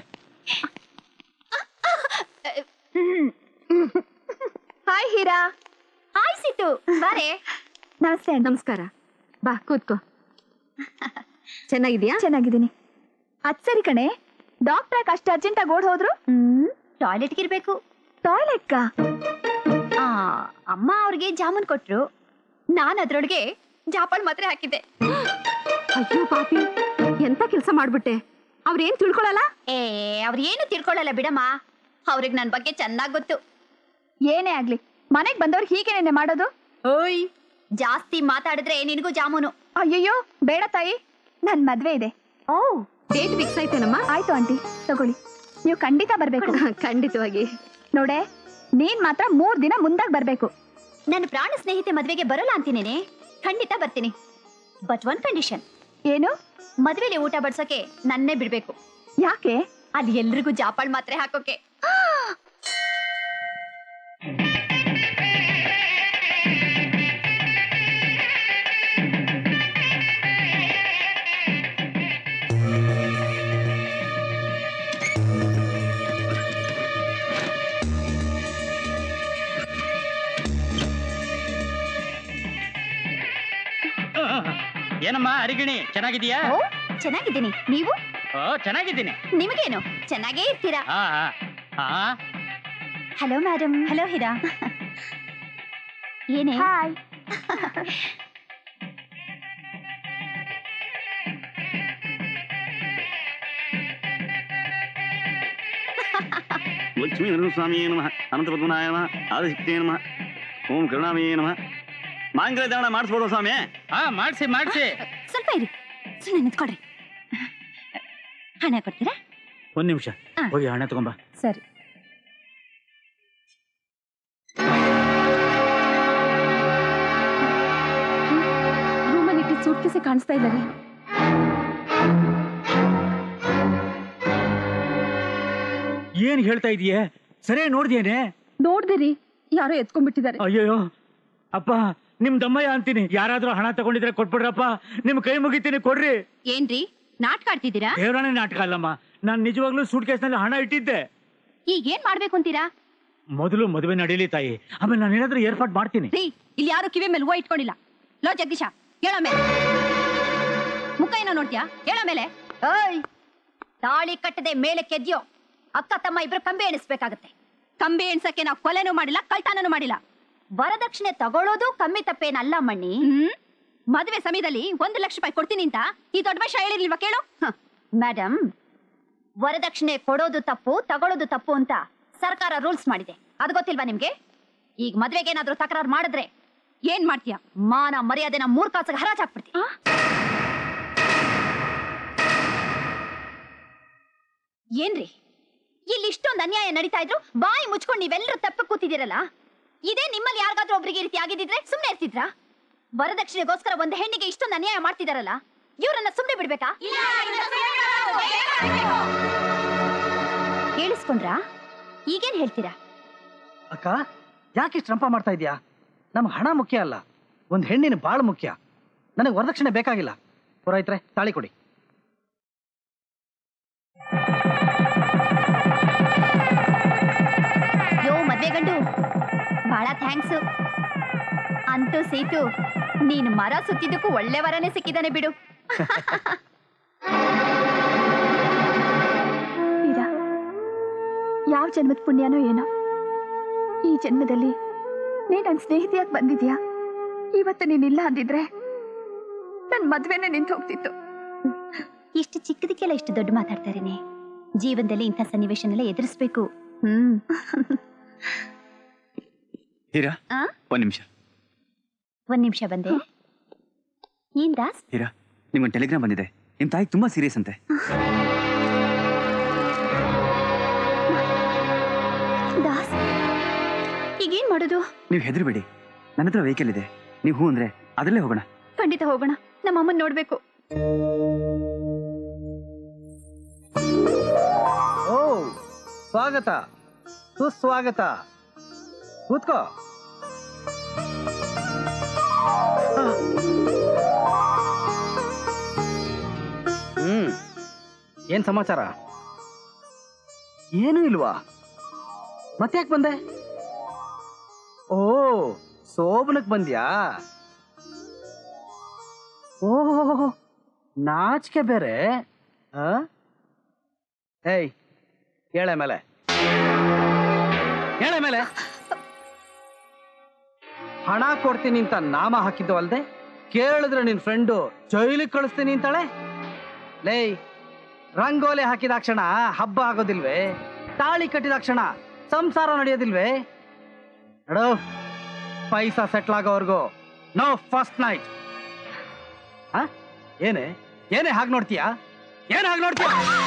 ಹಾಯ್ ಹೀರಾ. ಹಾಯ್ ಸಿಟ್ಟು, ಬಾರೆ. ನಮಸ್ತೆ. ನಮಸ್ಕಾರ. ಬಾ ಕೂತ್ಕೋ. ಚೆನ್ನಾಗಿದ್ಯಾ? ಚೆನ್ನಾಗಿದ್ದೀನಿ. ಅದ್ ಸರಿ ಕಣೆ, ಡಾಕ್ಟರ್ ಯಾಕೆ ಅಷ್ಟು ಅರ್ಜೆಂಟ್ ಆಗಿ ಓಡ್ ಹೋದ್ರು? ಹ್ಮ್ ಟಾಯ್ಲೆಟ್ಗೆ ಇರ್ಬೇಕು. ಟಾಯ್ಲೆಟ್ಗ? ಆ ಅಮ್ಮ ಅವ್ರಿಗೆ ಜಾಮೂನ್ ಕೊಟ್ರು, ನಾನು ಅದ್ರೊಳಗೆ ಜಾಪಾಳ್ ಮಾತ್ರೆ ಹಾಕಿದ್ದೆ. ಅಯ್ಯೋ ಪಾಪಿ, ಎಂತ ಕೆಲಸ ಮಾಡ್ಬಿಟ್ಟೆ. ಅವ್ರೇನ್ ತಿಳ್ಕೊಳಲ್ಲ? ಏ ಅವ್ರು ಏನು ತಿಳ್ಕೊಳ್ಳಲ್ಲ ಬಿಡಮ್ಮ, ಅವ್ರಿಗೆ ನನ್ ಬಗ್ಗೆ ಚೆನ್ನಾಗ್ ಗೊತ್ತು. ಏನೇ ಆಗ್ಲಿ, ಮನೆಗ್ ಬಂದವ್ರಿಗೆ ಹೀಗೇನೇನೆ ಮಾಡೋದು? ಓಯ್, ಜಾಸ್ತಿ ಮಾತಾಡಿದ್ರೆ ನಿನಗೂ ಜಾಮೂನು. ಅಯ್ಯಯ್ಯೋ ಬೇಡ ತಾಯಿ, ನನ್ ಮದ್ವೆ ಇದೆ. ಓ, ಡೇಟ್ ಫಿಕ್ಸ್ ಆಯ್ತೇನಮ್ಮ? ಆಯ್ತು ಆಂಟಿ, ತಗೊಳ್ಳಿ. ನೀವು ಖಂಡಿತ ಬರ್ಬೇಕು. ಖಂಡಿತವಾಗಿ. ನೋಡೆ, ನೀನ್ ಮಾತ್ರ ಮೂರ್ ದಿನ ಮುಂದಾಗ್ ಬರ್ಬೇಕು. ನನ್ನ ಪ್ರಾಣ ಸ್ನೇಹಿತೆ ಮದ್ವೆಗೆ ಬರೋಲ್ಲ ಅಂತೀನೇನೆ. ಖಂಡಿತ ಬರ್ತೀನಿ, ಬಟ್ ಒನ್ ಕಂಡೀಷನ್. ಏನು? ಮದ್ವೆಲಿ ಊಟ ಬಡ್ಸೋಕೆ ನನ್ನೇ ಬಿಡ್ಬೇಕು. ಯಾಕೆ? ಅಲ್ಲಿ ಎಲ್ರಿಗೂ ಜಾಪಾಳ್ ಮಾತ್ರೆ ಹಾಕೋಕೆ. ಏನಮ್ಮ ಅರಿಗಿಣಿ, ಚೆನ್ನಾಗಿದೀಯಾ? ಓ ಚೆನ್ನಾಗಿದ್ದೀನಿ. ನೀವು? ಓ ಚೆನ್ನಾಗಿದ್ದೀನಿ. ನಿಮಗೇನು, ಚೆನ್ನಾಗೇ ಇರ್ತೀರಾ. Hello madam. ಹಲೋ ಹೀರಾ. ಏನೇ? ಹಾಯ್. ಲಕ್ಷ್ಮೀ ನರಸಿಂಹಸ್ವಾಮಿಯೇ ನಮಃ, ಅನಂತ ಪದ್ಮನಾಯ ನಮಃ, ಆದಿಶಕ್ತಿಯೇ ನಮಃ, ಓಂ ಕರುಣಾಮಯೇ ನಮಃ. ಮಾಂಗಲ್ಯ ದಾನ ಮಾಡಿಸ್ಬೋದು ಸ್ವಾಮಿ? ಹಾ, ಮಾಡಿಸಿ ಮಾಡಿಸಿ. ಸ್ವಲ್ಪ ಇರಿ, ಸುಮ್ಮನೆ ನಿಂತ್ಕೊಡ್ರಿ. ಹಣ ಕೊಡ್ತೀರಾ? ಒಂದ್ ನಿಮಿಷ ಹೋಗಿ ಹಣ ತಗೊಂಬ. ಸರಿ. ರೂಮಲ್ಲಿ ಇಟ್ಟಿದ್ದ ಸೂಟ್ ಕೇಸೆ ಕಾಣಿಸ್ತಾ ಇದ್ದಾರೆ. ಏನ್ ಹೇಳ್ತಾ ಇದೀಯ? ಸರಿ ನೋಡ್ದೇನೆ? ನೋಡ್ದಿರಿ, ಯಾರೋ ಎತ್ಕೊಂಡ್ಬಿಟ್ಟಿದ್ದಾರೆ. ಅಯ್ಯೋ ಅಪ್ಪ, ನಿಮ್ ದಮ್ಮಯ್ಯ ಅಂತೀನಿ, ಯಾರಾದ್ರೂ ಹಣ ತಗೊಂಡಿದ್ರೆ ಕೊಟ್ಬಿಡ್ರಪ್ಪ, ನಿಮ್ ಕೈ ಮುಗಿತೀನಿ, ಕೊಡ್ರಿ. ಏನ್ರಿ ನಾಟಕ ಆಡ್ತಿದ್ದೀರಾ? ದೇವರಾಣೆ ನಾಟಕ ಅಲ್ಲಮ್ಮ, ನಾನ್ ನಿಜವಾಗ್ಲೂ ಸೂಟ್ ಕೇಸ್ನಲ್ಲಿ ಹಣ ಇಟ್ಟಿದ್ದೆ. ಈಗ ಏನ್ ಮಾಡ್ಬೇಕು ಅಂತೀರಾ? ಮೊದಲು ಮದುವೆ ನಡೀಲಿ ತಾಯಿ, ಆಮೇಲೆ ನಾನು ಏನಾದ್ರೂ ಏರ್ಪಾಟ್ ಮಾಡ್ತೀನಿ. ಇಲ್ಲಿ ಯಾರು ಕಿವಿ ಮೇಲೆ ಹೂವ ಇಟ್ಕೊಂಡಿಲ್ಲ. ಲೋ ಜಗದೀಶ, ಹೇಳ ಮೇಲೆ ಮುಖ ಏನೋ ನೋಡ್ತೀಯಾ? ಹೇಳ ಮೇಲೆ. ಏಯ್, ತಾಳಿ ಕಟ್ಟದೆ ಮೇಲೆ ಕೆದ್ಯೋ ಅಕ್ಕ ತಮ್ಮ ಇಬ್ರು ಕಂಬಿ ಎಣಿಸ್ಬೇಕಾಗತ್ತೆ. ಕಂಬಿ ಎಣ್ಸಕ್ಕೆ ನಾವು ಕೊಲೆನೂ ಮಾಡಿಲ್ಲ, ಕಳ್ತನೂ ಮಾಡಿಲ್ಲ. ವರದಕ್ಷಿಣೆ ತಗೊಳ್ಳೋದು ಕಮ್ಮಿ ತಪ್ಪೇನಲ್ಲ ಮಣ್ಣಿ. ಮದುವೆ ಸಮಯದಲ್ಲಿ ಒಂದು ಲಕ್ಷ ರೂಪಾಯಿ ಕೊಡ್ತೀನಿ ಅಂತ ಈ ದೊಡ್ಡ ವಿಷಯ ಹೇಳಿರ್ಲಿಲ್ವಾ ಕೇಳು. ಮೇಡಮ್, ವರದಕ್ಷಿಣೆ ಕೊಡೋದು ತಪ್ಪು ತಗೊಳ್ಳೋದು ತಪ್ಪು ಅಂತ ಸರ್ಕಾರ ರೂಲ್ಸ್ ಮಾಡಿದೆ, ಅದು ಗೊತ್ತಿಲ್ವಾ ನಿಮ್ಗೆ? ಈಗ ಮದ್ವೆಗೆ ಏನಾದ್ರೂ ತಕರಾರು ಮಾಡಿದ್ರೆ ಏನ್ ಮಾಡ್ತೀಯ? ಮಾನ ಮರ್ಯಾದೆನ ಮೂರ್ ಕಾಸಿಗೆ ಹರಾಜ್ ಹಾಕ್ಬಿಡ್ತೀಯ. ಏನ್ರಿ ಇಲ್ಲಿ ಇಷ್ಟೊಂದು ಅನ್ಯಾಯ ನಡೀತಾ ಇದ್ರು ಬಾಯಿ ಮುಚ್ಕೊಂಡು ನೀವೆಲ್ಲರೂ ತಪ್ಪ ಕೂತಿದ್ದೀರಲ್ಲ, ಇದೇ ನಿಮ್ಮಲ್ಲಿ ಯಾರಿಗಾದ್ರೂ ಒಬ್ರಿಗೆ ಈ ರೀತಿ ಆಗಿದ್ದಿದ್ರೆ ಸುಮ್ನೆ ಇರ್ತಿದ್ರಾ? ವರದಕ್ಷಿಣೆಗೋಸ್ಕರ ಒಂದು ಹೆಣ್ಣಿಗೆ ಇಷ್ಟೊಂದು ಅನ್ಯಾಯ ಮಾಡ್ತಿದಾರಲ್ಲ, ಇವ್ರನ್ನ ಸುಮ್ನೆ ಬಿಡ್ಬೇಕಾ? ಕೇಳಿಸ್ಕೊಂಡ್ರಾ? ಈಗೇನ್ ಹೇಳ್ತೀರಾ? ಅಕ್ಕ, ಯಾಕೆ ಶ್ರಂಪ ಮಾಡ್ತಾ ಇದೀಯಾ? ನಮ್ಗೆ ಹಣ ಮುಖ್ಯ ಅಲ್ಲ, ಒಂದು ಹೆಣ್ಣಿನ ಬಾಳ ಮುಖ್ಯ. ನನಗೆ ವರದಕ್ಷಿಣೆ ಬೇಕಾಗಿಲ್ಲ. ಪುರೋಹಿತ್ರೆ, ತಾಳಿ ಕೊಡಿ. ಯೋ ಮದ್ವೆ ಗಂಡು, ಬಹಳ ಥ್ಯಾಂಕ್ಸು. ಅಂತೂ ಸೀತು, ನೀನು ಮರ ಸುತ್ತಿದ್ದಕ್ಕೂ ಒಳ್ಳೆ ವರನೇ ಸಿಕ್ಕಿದಾನೆ ಬಿಡು. ಯಾವ ಜನ್ಮದ ಪುಣ್ಯನೋ ಏನೋ, ಈ ಜನ್ಮದಲ್ಲಿ ನೀ ನನ್ನ ಸ್ನೇಹಿತಿಯಾಗಿ ಬಂದಿದ್ಯಾ. ಇವತ್ತು ನೀನಿಲ್ಲ ಅಂದಿದ್ರೆ ನನ್ನ ಮದ್ವೆನೇ ನಿಂತು ಹೋಗ್ತಿತ್ತು. ಇಷ್ಟು ಚಿಕ್ಕದಕ್ಕೆಲ್ಲ ಇಷ್ಟು ದೊಡ್ಡ ಮಾತಾಡ್ತಾರೇನೆ. ಜೀವನದಲ್ಲಿ ಇಂಥ ಸನ್ನಿವೇಶನೆಲ್ಲ ಎದುರಿಸ್ಬೇಕು. ಹ್ಮ್ ಹೀರಾ, ಒಂದ್ ನಿಮಿಷ. ಒಂದ್ ನಿಮಿಷ ಬಂದೆ. ಏನ್ ದಾಸ್? ಹೀರಾ, ನಿಮ್ಗೊಂದು ಟೆಲಿಗ್ರಾಮ್ ಬಂದಿದೆ. ನಿಮ್ ತಾಯಿ ತುಂಬಾ ಸೀರಿಯಸ್ ಅಂತೆ. ದಾಸ್, ಈಗೇನ್ ಮಾಡೋದು? ನೀವು ಹೆದರ್ಬೇಡಿ, ನನ್ನ ಹತ್ರ ವೆಹಿಕಲ್ ಇದೆ. ನೀವು ಹೂ ಅಂದ್ರೆ ಅದರಲ್ಲೇ ಹೋಗೋಣ. ಖಂಡಿತ ಹೋಗೋಣ. ನಮ್ಮ ಅಮ್ಮನ್ ನೋಡ್ಬೇಕು. ಓ, ಸ್ವಾಗತ, ಸುಸ್ವಾಗತ. ಕೂತ್ಕೋ. ಹ್ಮ್ ಏನ್ ಸಮಾಚಾರ? ಏನೂ ಇಲ್ವಾ? ಮತ್ತ್ಯಾಕ್ ಬಂದೆ? ಓ, ಸೋಬನಕ್ ಬಂದ್ಯಾ? ಓಹ್, ನಾಚಿಕೆ ಬೇರೆ. ಏಯ್, ಹೇಳೆ ಮೇಲೆ ಹೇಳೆ ಮೇಲೆ ಹಣ ಕೊಡ್ತೀನಿ ಅಂತ ನಾಮ ಹಾಕಿದ್ದು ಅಲ್ದೆ, ಕೇಳಿದ್ರೆ ನಿನ್ ಫ್ರೆಂಡು ಜೈಲಿಗೆ ಕಳಿಸ್ತೀನಿ ಅಂತಾಳೆ. ಲೇ, ರಂಗೋಲಿ ಹಾಕಿದಾಕ್ಷಣ ಹಬ್ಬ ಆಗೋದಿಲ್ವೇ? ತಾಳಿ ಕಟ್ಟಿದಾಕ್ಷಣ ಸಂಸಾರ ನಡೆಯೋದಿಲ್ವೇ? ನಡೋ, ಪೈಸಾ ಸೆಟ್ಲ್ ಆಗೋವರೆಗೂ ನೋ ಫಸ್ಟ್ ನೈಟ್. ಹ ಏನೇ ಏನೇ ಹಾಗೆ ನೋಡ್ತೀಯಾ? ಏನ್ ಹಾಗೆ ನೋಡ್ತೀಯ?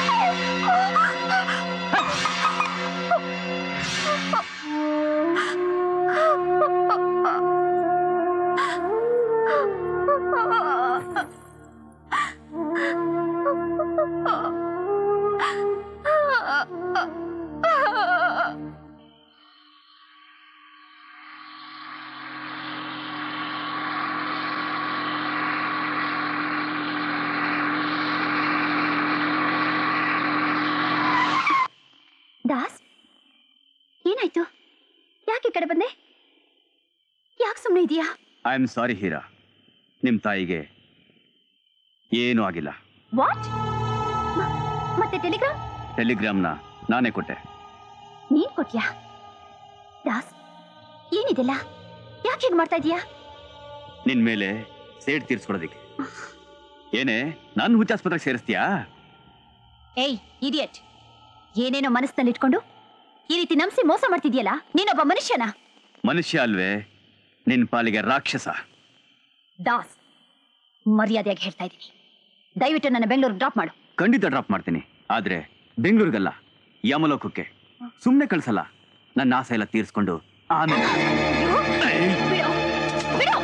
ದಾಸ್, ಏನಾಯ್ತು? ಯಾಕೆ ಈ ಕಡೆ ಬಂದೆ? ಯಾಕೆ ಸುಮ್ಮನೆ ಇದೀಯಾ? ಐ ಆಮ್ ಸಾರಿ ಹೀರಾ, ನಿಮ್ ತಾಯಿಗೆ ಏನೂ ಆಗಿಲ್ಲ. ವಾಟ್? ಮತ್ತೆ ಟೆಲಿಗ್ರಾಮ್? ಟೆಲಿಗ್ರಾಮ್ನ ನಾನೇ ಕೊಟ್ಟೆ. ನೀನ್ ಕೊಟ್ಯಾ? ದಾಸ್, ಏನಿದೆಲ್ಲ? ಯಾಕೆ ಹೀಗೆ ಮಾಡ್ತಾ ಇದೀಯಾ? ನಿನ್ ಮೇಲೆ ಸೇಡ್ ತೀರ್ಸ್ಕೊಡೋದಿಕ್ಕೆ. ಏನೇ ನಾನು ಹುಚ್ಚಾಸ್ಪತ್ರೆಗೆ ಸೇರಿಸ್ತೀಯಾ? ಏಯ್ ಇಡಿಯಟ್, ಏನೇನೋ ಮನಸ್ಸಿನಲ್ಲಿ ಇಟ್ಕೊಂಡು ಈ ರೀತಿ ನಂಬಿಸಿ ಮೋಸ ಮಾಡ್ತಿದ್ಯಲ್ಲ, ನೀನೊಬ್ಬ ಮನುಷ್ಯನಾ? ಮನುಷ್ಯ ಅಲ್ವೇ, ನಿನ್ ಪಾಲಿಗೆ ರಾಕ್ಷಸ. ದಾಸ್, ಮರ್ಯಾದೆಯಾಗಿ ಹೇಳ್ತಾ ಇದ್ದೀನಿ, ದಯವಿಟ್ಟು ನನ್ನ ಬೆಂಗಳೂರು ಡ್ರಾಪ್ ಮಾಡು. ಖಂಡಿತ ಡ್ರಾಪ್ ಮಾಡ್ತೀನಿ, ಆದ್ರೆ ಬೆಂಗಳೂರಿಗಲ್ಲ, ಯಮಲೋಕಕ್ಕೆ. ಸುಮ್ಮನೆ ಕಳ್ಸಲ್ಲ. ನನ್ನ ಆಸೆ ಎಲ್ಲ ತೀರ್ಸ್ಕೊಂಡು ಆಮೇಲೆ. ಬಿಡು, ಬಿಡು.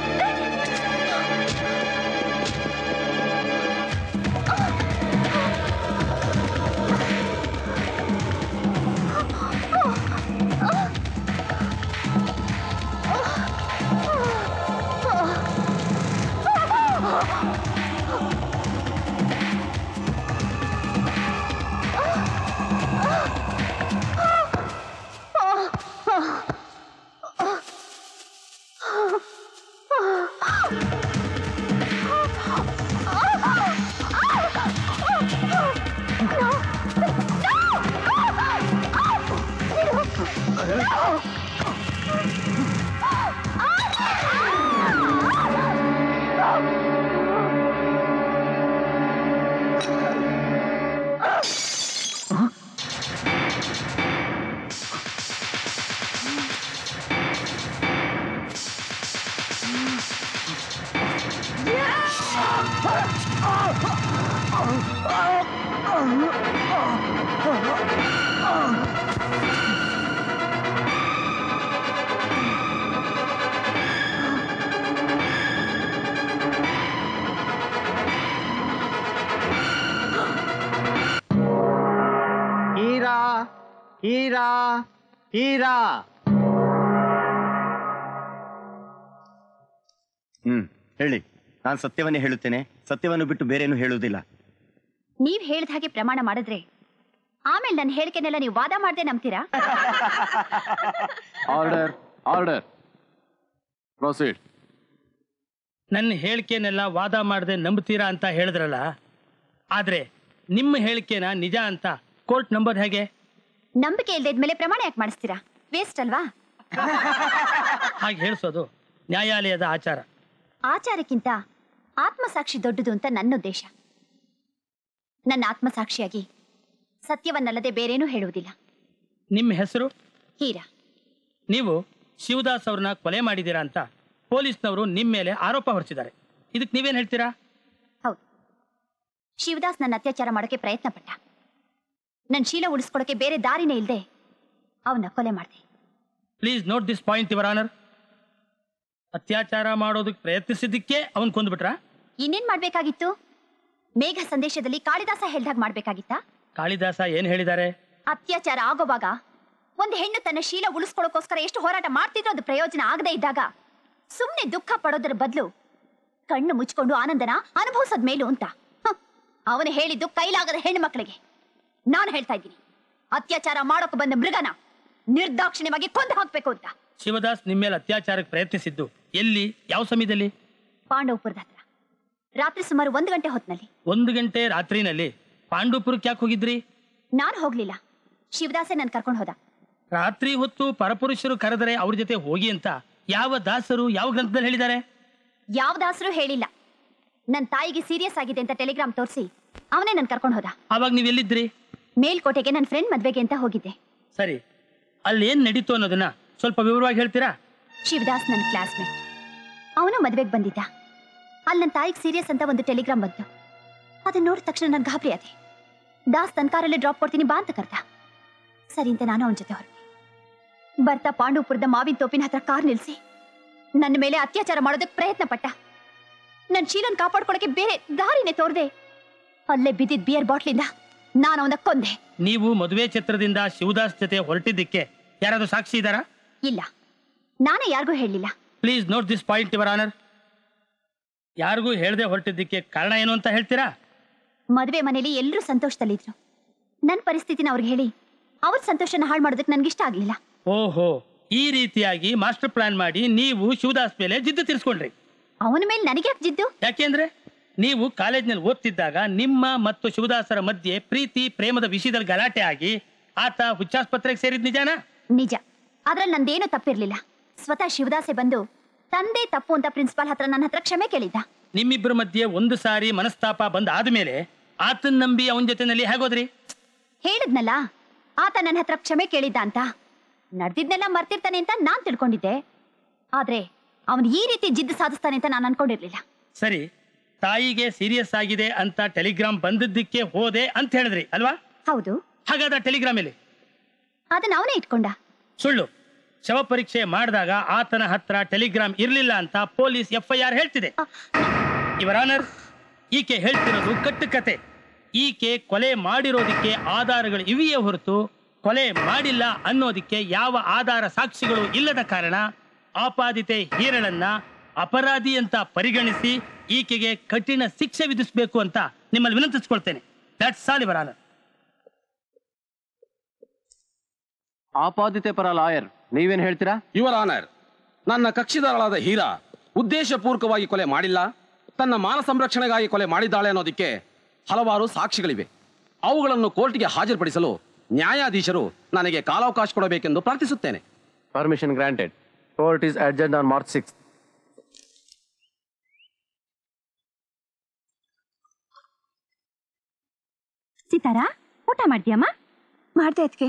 ಹೀರಾ ಹೀರಾ ಹೀರಾ ಹ್ಮ್ ಹೇಳಿ. ನಾನು ಸತ್ಯವನ್ನೇ ಹೇಳುತ್ತೇನೆ, ಸತ್ಯವನ್ನು ಬಿಟ್ಟು ಬೇರೇನು ಹೇಳುವುದಿಲ್ಲ. ನೀವ್ ಹೇಳ್ದ ಹಾಗೆ ಪ್ರಮಾಣ ಮಾಡಿದ್ರೆ ಆಮೇಲೆ ನನ್ನ ಹೇಳಿಕೆನೆಲ್ಲ ನೀವು ವಾದ ಮಾಡದೆ ನಂಬ್ತೀರಾ? Order order proceed. ನನ್ನ ಹೇಳಿಕೆನೆಲ್ಲ ವಾದ ಮಾಡದೆ ನಂಬ್ತೀರಾ ಅಂತ ಹೇಳಿದ್ರಲ್ಲ, ಆದ್ರೆ ನಿಮ್ಮ ಹೇಳಿಕೆನ ನಿಜ ಅಂತ ಕೋರ್ಟ್ ನಂಬರ್ ಹೇಗೆ? ನಂಬಿಕೆ ಇಲ್ದೇ ಇದ್ಮೇಲೆ ಪ್ರಮಾಣ ಯಾಕೆ ಮಾಡಿಸ್ತೀರಾ? ವೇಸ್ಟ್ ಅಲ್ವಾ? ಹಾಗೆ ಹೇಳಿಸೋದು ನ್ಯಾಯಾಲಯದ ಆಚಾರ. ಆಚಾರಕ್ಕಿಂತ ಆತ್ಮಸಾಕ್ಷಿ ದೊಡ್ಡದು ಅಂತ ನನ್ನ ಉದ್ದೇಶ. ನನ್ನ ಆತ್ಮಸಾಕ್ಷಿಯಾಗಿ ಸತ್ಯವನ್ನಲ್ಲದೆ ಬೇರೇನೂ ಹೇಳುವುದಿಲ್ಲ. ನಿಮ್ಮ ಹೆಸರು? ಹೀರಾ. ನೀವು ಶಿವದಾಸ್ ಅವ್ರನ್ನ ಕೊಲೆ ಮಾಡಿದ್ದೀರಾ ಅಂತ ಪೊಲೀಸ್ನವರು ನಿಮ್ಮ ಮೇಲೆ ಆರೋಪ ಹೊರಿಸಿದ್ದಾರೆ. ಇದಕ್ಕೆ ನೀವೇನು ಹೇಳ್ತೀರಾ? ಹೌದು, ಶಿವದಾಸ್ ನನ್ನ ಅತ್ಯಾಚಾರ ಮಾಡೋಕೆ ಪ್ರಯತ್ನ ಪಟ್ಟ. ನನ್ನ ಶೀಲ ಉಳಿಸ್ಕೊಳಕ್ಕೆ ಬೇರೆ ದಾರಿನೇ ಇಲ್ಲದೆ ಅವನ್ನ ಕೊಲೆ ಮಾಡಿದೆ. Please note this point your honour. ಅತ್ಯಾಚಾರ ಮಾಡೋದಕ್ಕೆ ಪ್ರಯತ್ನಿಸಿದ್ದಕ್ಕೆ ಅವನ್ ಕೊಂದ್ಬಿಟ್ರಾ? ಇನ್ನೇನ್ ಮಾಡ್ಬೇಕಾಗಿತ್ತು? ಮೇಘ ಸಂದೇಶದಲ್ಲಿ ಕಾಳಿದಾಸ ಹೇಳ್ದಾಗ ಮಾಡ್ಬೇಕಾಗಿತ್ತಾ? ಕಾಳಿದಾಸ ಏನ್ ಹೇಳಿದ್ದಾರೆ? ಅತ್ಯಾಚಾರ ಆಗೋವಾಗ ಒಂದು ಹೆಣ್ಣು ತನ್ನ ಶೀಲ ಉಳಿಸ್ಕೊಳ್ಳೋಕೋಸ್ಕರ ಎಷ್ಟು ಹೋರಾಟ ಮಾಡ್ತಿದ್ರು ಅದು ಪ್ರಯೋಜನ ಆಗದೆ ಇದ್ದಾಗ ಸುಮ್ಮನೆ ದುಃಖ ಪಡೋದ್ರ ಬದಲು ಕಣ್ಣು ಮುಚ್ಕೊಂಡು ಆನಂದನ ಅನುಭವಿಸೋದ್ ಮೇಲು ಅಂತ ಅವನು ಹೇಳಿದ್ದು ಕೈಲಾಗದ ಹೆಣ್ಣು ಮಕ್ಕಳಿಗೆ. ನಾನು ಹೇಳ್ತಾ ಇದ್ದೀನಿ, ಅತ್ಯಾಚಾರ ಮಾಡೋಕೆ ಬಂದ ಮೃಗನ ನಿರ್ದಾಕ್ಷಿಣ್ಯವಾಗಿ ಕೊಂದು ಹಾಕ್ಬೇಕು ಅಂತ. ಶಿವದಾಸ್ ನಿಮ್ಮ ಮೇಲೆ ಅತ್ಯಾಚಾರಕ್ಕೆ ಪ್ರಯತ್ನಿಸಿದ್ದು ಎಲ್ಲಿ, ಯಾವ ಸಮಯದಲ್ಲಿ? ಪಾಂಡವಪುರದ ಹತ್ರ ರಾತ್ರಿ ಸುಮಾರು ಒಂದು ಗಂಟೆ ಹೊತ್ತಿನಲ್ಲಿ. ಒಂದು ಗಂಟೆ ರಾತ್ರಿನಲ್ಲಿ ಪಾಂಡವಪುರಕ್ಕೆ ಯಾಕೆ ಹೋಗಿದ್ರಿ? ನಾನು ಹೋಗ್ಲಿಲ್ಲ, ಶಿವದಾಸೆ ನನ್ ಕರ್ಕೊಂಡು ಹೋದ. ರಾತ್ರಿ ಹೊತ್ತು ಪರಪುರುಷರು ಕರೆದರೆ ಅವ್ರ ಜೊತೆ ಹೋಗಿ ಅಂತ ಯಾವ ದಾಸರು ಯಾವ ಗ್ರಂಥದಲ್ಲಿ ಹೇಳಿದ್ದಾರೆ? ಯಾವ ದಾಸರು ಹೇಳಿಲ್ಲ. ನನ್ನ ತಾಯಿಗೆ ಸೀರಿಯಸ್ ಆಗಿದೆ ಅಂತ ಟೆಲಿಗ್ರಾಮ್ ತೋರಿಸಿ ಅವನೇ ನನ್ ಕರ್ಕೊಂಡು ಹೋದ. ಅವಾಗ ನೀವ್ ಎಲ್ಲಿದ್ರಿ? ಮೇಲ್ಕೋಟೆಗೆ ನನ್ನ ಫ್ರೆಂಡ್ ಮದ್ವೆಗೆ ಅಂತ ಹೋಗಿದ್ದೆ. ಸರಿ, ಅಲ್ಲಿ ಏನ್ ನಡೀತು ಅನ್ನೋದನ್ನ ಸ್ವಲ್ಪ ವಿವರವಾಗಿ ಹೇಳ್ತೀರಾ? ಶಿವದಾಸ್ ನನ್ನ ಕ್ಲಾಸ್ಮೇಟ್, ಅವನು ಮದ್ವೆಗೆ ಬಂದಿದ್ದ. ಅಲ್ಲಿ ನನ್ನ ತಾಯಿಗೆ ಸೀರಿಯಸ್ ಅಂತ ಒಂದು ಟೆಲಿಗ್ರಾಮ್ ಬಂತು. ಅದನ್ನ ನೋಡಿದ ತಕ್ಷಣ ನನ್ ಗಾಬರಿ ಆದೆ. ದಾಸ್ ತನ್ನ ಕಾರಲ್ಲಿ ಡ್ರಾಪ್ ಕೊಡ್ತೀನಿ ಬಾ ಅಂತ ಕರ್ದ. ಸರಿ ಅಂತ ನಾನು ಅವನ ಜೊತೆ ಹೊರಟೆ. ಬರ್ತಾ ಪಾಂಡವಪುರದ ಮಾವಿನ ತೋಪಿನ ಹತ್ರ ಕಾರ್ ನಿಲ್ಸಿ ನನ್ನ ಮೇಲೆ ಅತ್ಯಾಚಾರ ಮಾಡೋದಕ್ಕೆ ಪ್ರಯತ್ನ ಪಟ್ಟ. ನನ್ನ ಶೀಲನ್ ಕಾಪಾಡ್ಕೊಳಕ್ಕೆ ಬೇರೆ ದಾರಿನೇ ತೋರ್ದೆ. ಅಲ್ಲೇ ಬಿದ್ದಿದ್ ಬಿಯರ್ ಬಾಟ್ಲಿಂದ ನಾನು ಅವನ ಕೊಂದೆ. ನೀವು ಮದುವೆ ಚಿತ್ರದಿಂದ ಶಿವದಾಸ್ ಜೊತೆ ಹೊರಟಿದ್ದಕ್ಕೆ ಯಾರಾದ್ರೂ ಸಾಕ್ಷಿ ಇದ್ದಾರಾ? ಇಲ್ಲ, ನಾನೇ ಯಾರಿಗೂ ಹೇಳಲಿಲ್ಲ. Please note this point your honour. ಯಾರಿಗೂ ಹೇಳದೆ ಹೊರಟಿದ್ದಕ್ಕೆ ಕಾರಣ ಏನು ಅಂತ ಹೇಳ್ತೀರಾ? ಮದುವೆ ಮನೇಲಿ ಎಲ್ಲರೂ ಸಂತೋಷದಲ್ಲಿದ್ರು. ನನ್ನ ಪರಿಸ್ಥಿತಿನ ಅವ್ರಿಗೆ ಹೇಳಿ ಅವ್ರ ಸಂತೋಷನ ಹಾಳು ಮಾಡೋದಕ್ಕೆ ನನ್ಗಿಷ್ಟ ಆಗ್ಲಿಲ್ಲ. ಓಹೋ, ಈ ರೀತಿಯಾಗಿ ಮಾಸ್ಟರ್ ಪ್ಲಾನ್ ಮಾಡಿ ನೀವು ಶಿವದಾಸ್ ಮೇಲೆ ಜಿದ್ದು ತೀರಿಸ್ಕೊಂಡ್ರಿ. ಅವನ ಮೇಲೆ ನನಗೆ ಯಾಕೆ ಜಿದ್ದು? ಯಾಕೆಂದ್ರೆ ನೀವು ಕಾಲೇಜ್ನಲ್ಲಿ ಓದ್ತಿದ್ದಾಗ ನಿಮ್ಮ ಮತ್ತು ಶಿವದಾಸರ ಮಧ್ಯೆ ಪ್ರೀತಿ ಪ್ರೇಮದ ವಿಷಯದಲ್ಲಿ ಗಲಾಟೆ ಆಗಿ ಆತ ಹುಚ್ಚಾಸ್ಪತ್ರೆಗೆ ಸೇರಿದ್ ನಿಜಾನಾ? ನಿಜ. ಅದ್ರಲ್ಲಿ ನಂದೇನು ತಪ್ಪಿರ್ಲಿಲ್ಲ. ಸ್ವತಃ ಶಿವದಾಸೆ ಬಂದು ತಂದೆ ತಪ್ಪು ಅಂತ ಪ್ರಿನ್ಸಿಪಾಲ್ ಹತ್ರ ನನ್ನ ಹತ್ರ ಕ್ಷಮೆ ಕೇಳಿದ್ದ. ನಿಮ್ಮಿಬ್ಬರ ಮಧ್ಯೆ ಒಂದು ಸಾರಿ ಮನಸ್ತಾಪ ಬಂದ ಆದ್ಮೇಲೆ ಆತನ್ ನಂಬಿ ಅವನ ಜೊತೆನಲ್ಲಿ ಹೇಗೋದ್ರಿ? ಹೇಳಿದ್ನಲ್ಲ, ಆತ ನನ್ನ ಹತ್ರ ಕ್ಷಮೆ ಕೇಳಿದ್ದ ಅಂತ. ನಡೆದಿದ್ನೆಲ್ಲ ಮರ್ತಿರ್ತಾನೆ ಅಂತ ನಾನ್ ತಿಳ್ಕೊಂಡಿದ್ದೆ. ಆದ್ರೆ ಅವನು ಈ ರೀತಿ ಜಿದ್ದು ಸಾಧಿಸ್ತಾನೆ ಅಂತ ನಾನು ಅನ್ಕೊಂಡಿರ್ಲಿಲ್ಲ. ಸರಿ, ತಾಯಿಗೆ ಸೀರಿಯಸ್ ಆಗಿದೆ ಅಂತ ಟೆಲಿಗ್ರಾಮ್ ಬಂದಿದ್ದಕ್ಕೆ ಹೋದೆ ಅಂತ ಹೇಳಿದ್ರಿ ಅಲ್ವಾ? ಹೌದು. ಹಾಗಾದ್ರೆ ಟೆಲಿಗ್ರಾಮ್ ಇಲ್ಲಿ ಅದನ್ನ ಅವನೇ ಇಟ್ಕೊಂಡ. ಸುಳ್ಳು. ಶವ ಪರೀಕ್ಷೆ ಮಾಡಿದಾಗ ಆತನ ಹತ್ರ ಟೆಲಿಗ್ರಾಮ್ ಇರ್ಲಿಲ್ಲ ಅಂತ ಪೊಲೀಸ್ ಎಫ್ ಐ ಆರ್ ಹೇಳ್ತಿದೆ. ಯುವರ್ ಆನರ್, ಈಕೆ ಹೇಳ್ತಿರೋದು ಕಟ್ಟುಕತೆ. ಈಕೆ ಕೊಲೆ ಮಾಡಿರೋದಕ್ಕೆ ಆಧಾರಗಳು ಇವೆಯೇ ಹೊರತು ಕೊಲೆ ಮಾಡಿಲ್ಲ ಅನ್ನೋದಕ್ಕೆ ಯಾವ ಆಧಾರ ಸಾಕ್ಷಿಗಳು ಇಲ್ಲದ ಕಾರಣ ಆಪಾದಿತೆ ಹೀರಳನ್ನ ಅಪರಾಧಿ ಅಂತ ಪರಿಗಣಿಸಿ ಈಕೆಗೆ ಕಠಿಣ ಶಿಕ್ಷೆ ವಿಧಿಸಬೇಕು ಅಂತ ನಿಮ್ಮಲ್ಲಿ ವಿನಂತಿಸ್ಕೊಳ್ತೇನೆ. That's all your honour. ಆಪಾದಿತೆ ಪರ ಲಾಯರ್, ನೀವೇನ್ ಹೇಳ್ತೀರಾ? ಯುವರ್ ಆನರ್, ನನ್ನ ಕಕ್ಷಿದಾರಳಾದ ಹೀರಾ ಉದ್ದೇಶಪೂರ್ವಕವಾಗಿ ಕೊಲೆ ಮಾಡಿಲ್ಲ, ತನ್ನ ಮಾನ ಸಂರಕ್ಷಣೆಗಾಗಿ ಕೊಲೆ ಮಾಡಿದ್ದಾಳೆ ಅನ್ನೋದಕ್ಕೆ ಹಲವಾರು ಸಾಕ್ಷಿಗಳಿವೆ. ಅವುಗಳನ್ನು ಕೋರ್ಟ್ಗೆ ಹಾಜರುಪಡಿಸಲು ನ್ಯಾಯಾಧೀಶರು ನನಗೆ ಕಾಲಾವಕಾಶ ಕೊಡಬೇಕೆಂದು ಪ್ರಾರ್ಥಿಸುತ್ತೇನೆ. Permission granted. Court is adjourned on March six. ಸೀತಾರಾ, ಊಟ ಮಾಡ್ತೀಯಮ್ಮ? ಮಾಡ್ದೆ ಅದಕ್ಕೆ.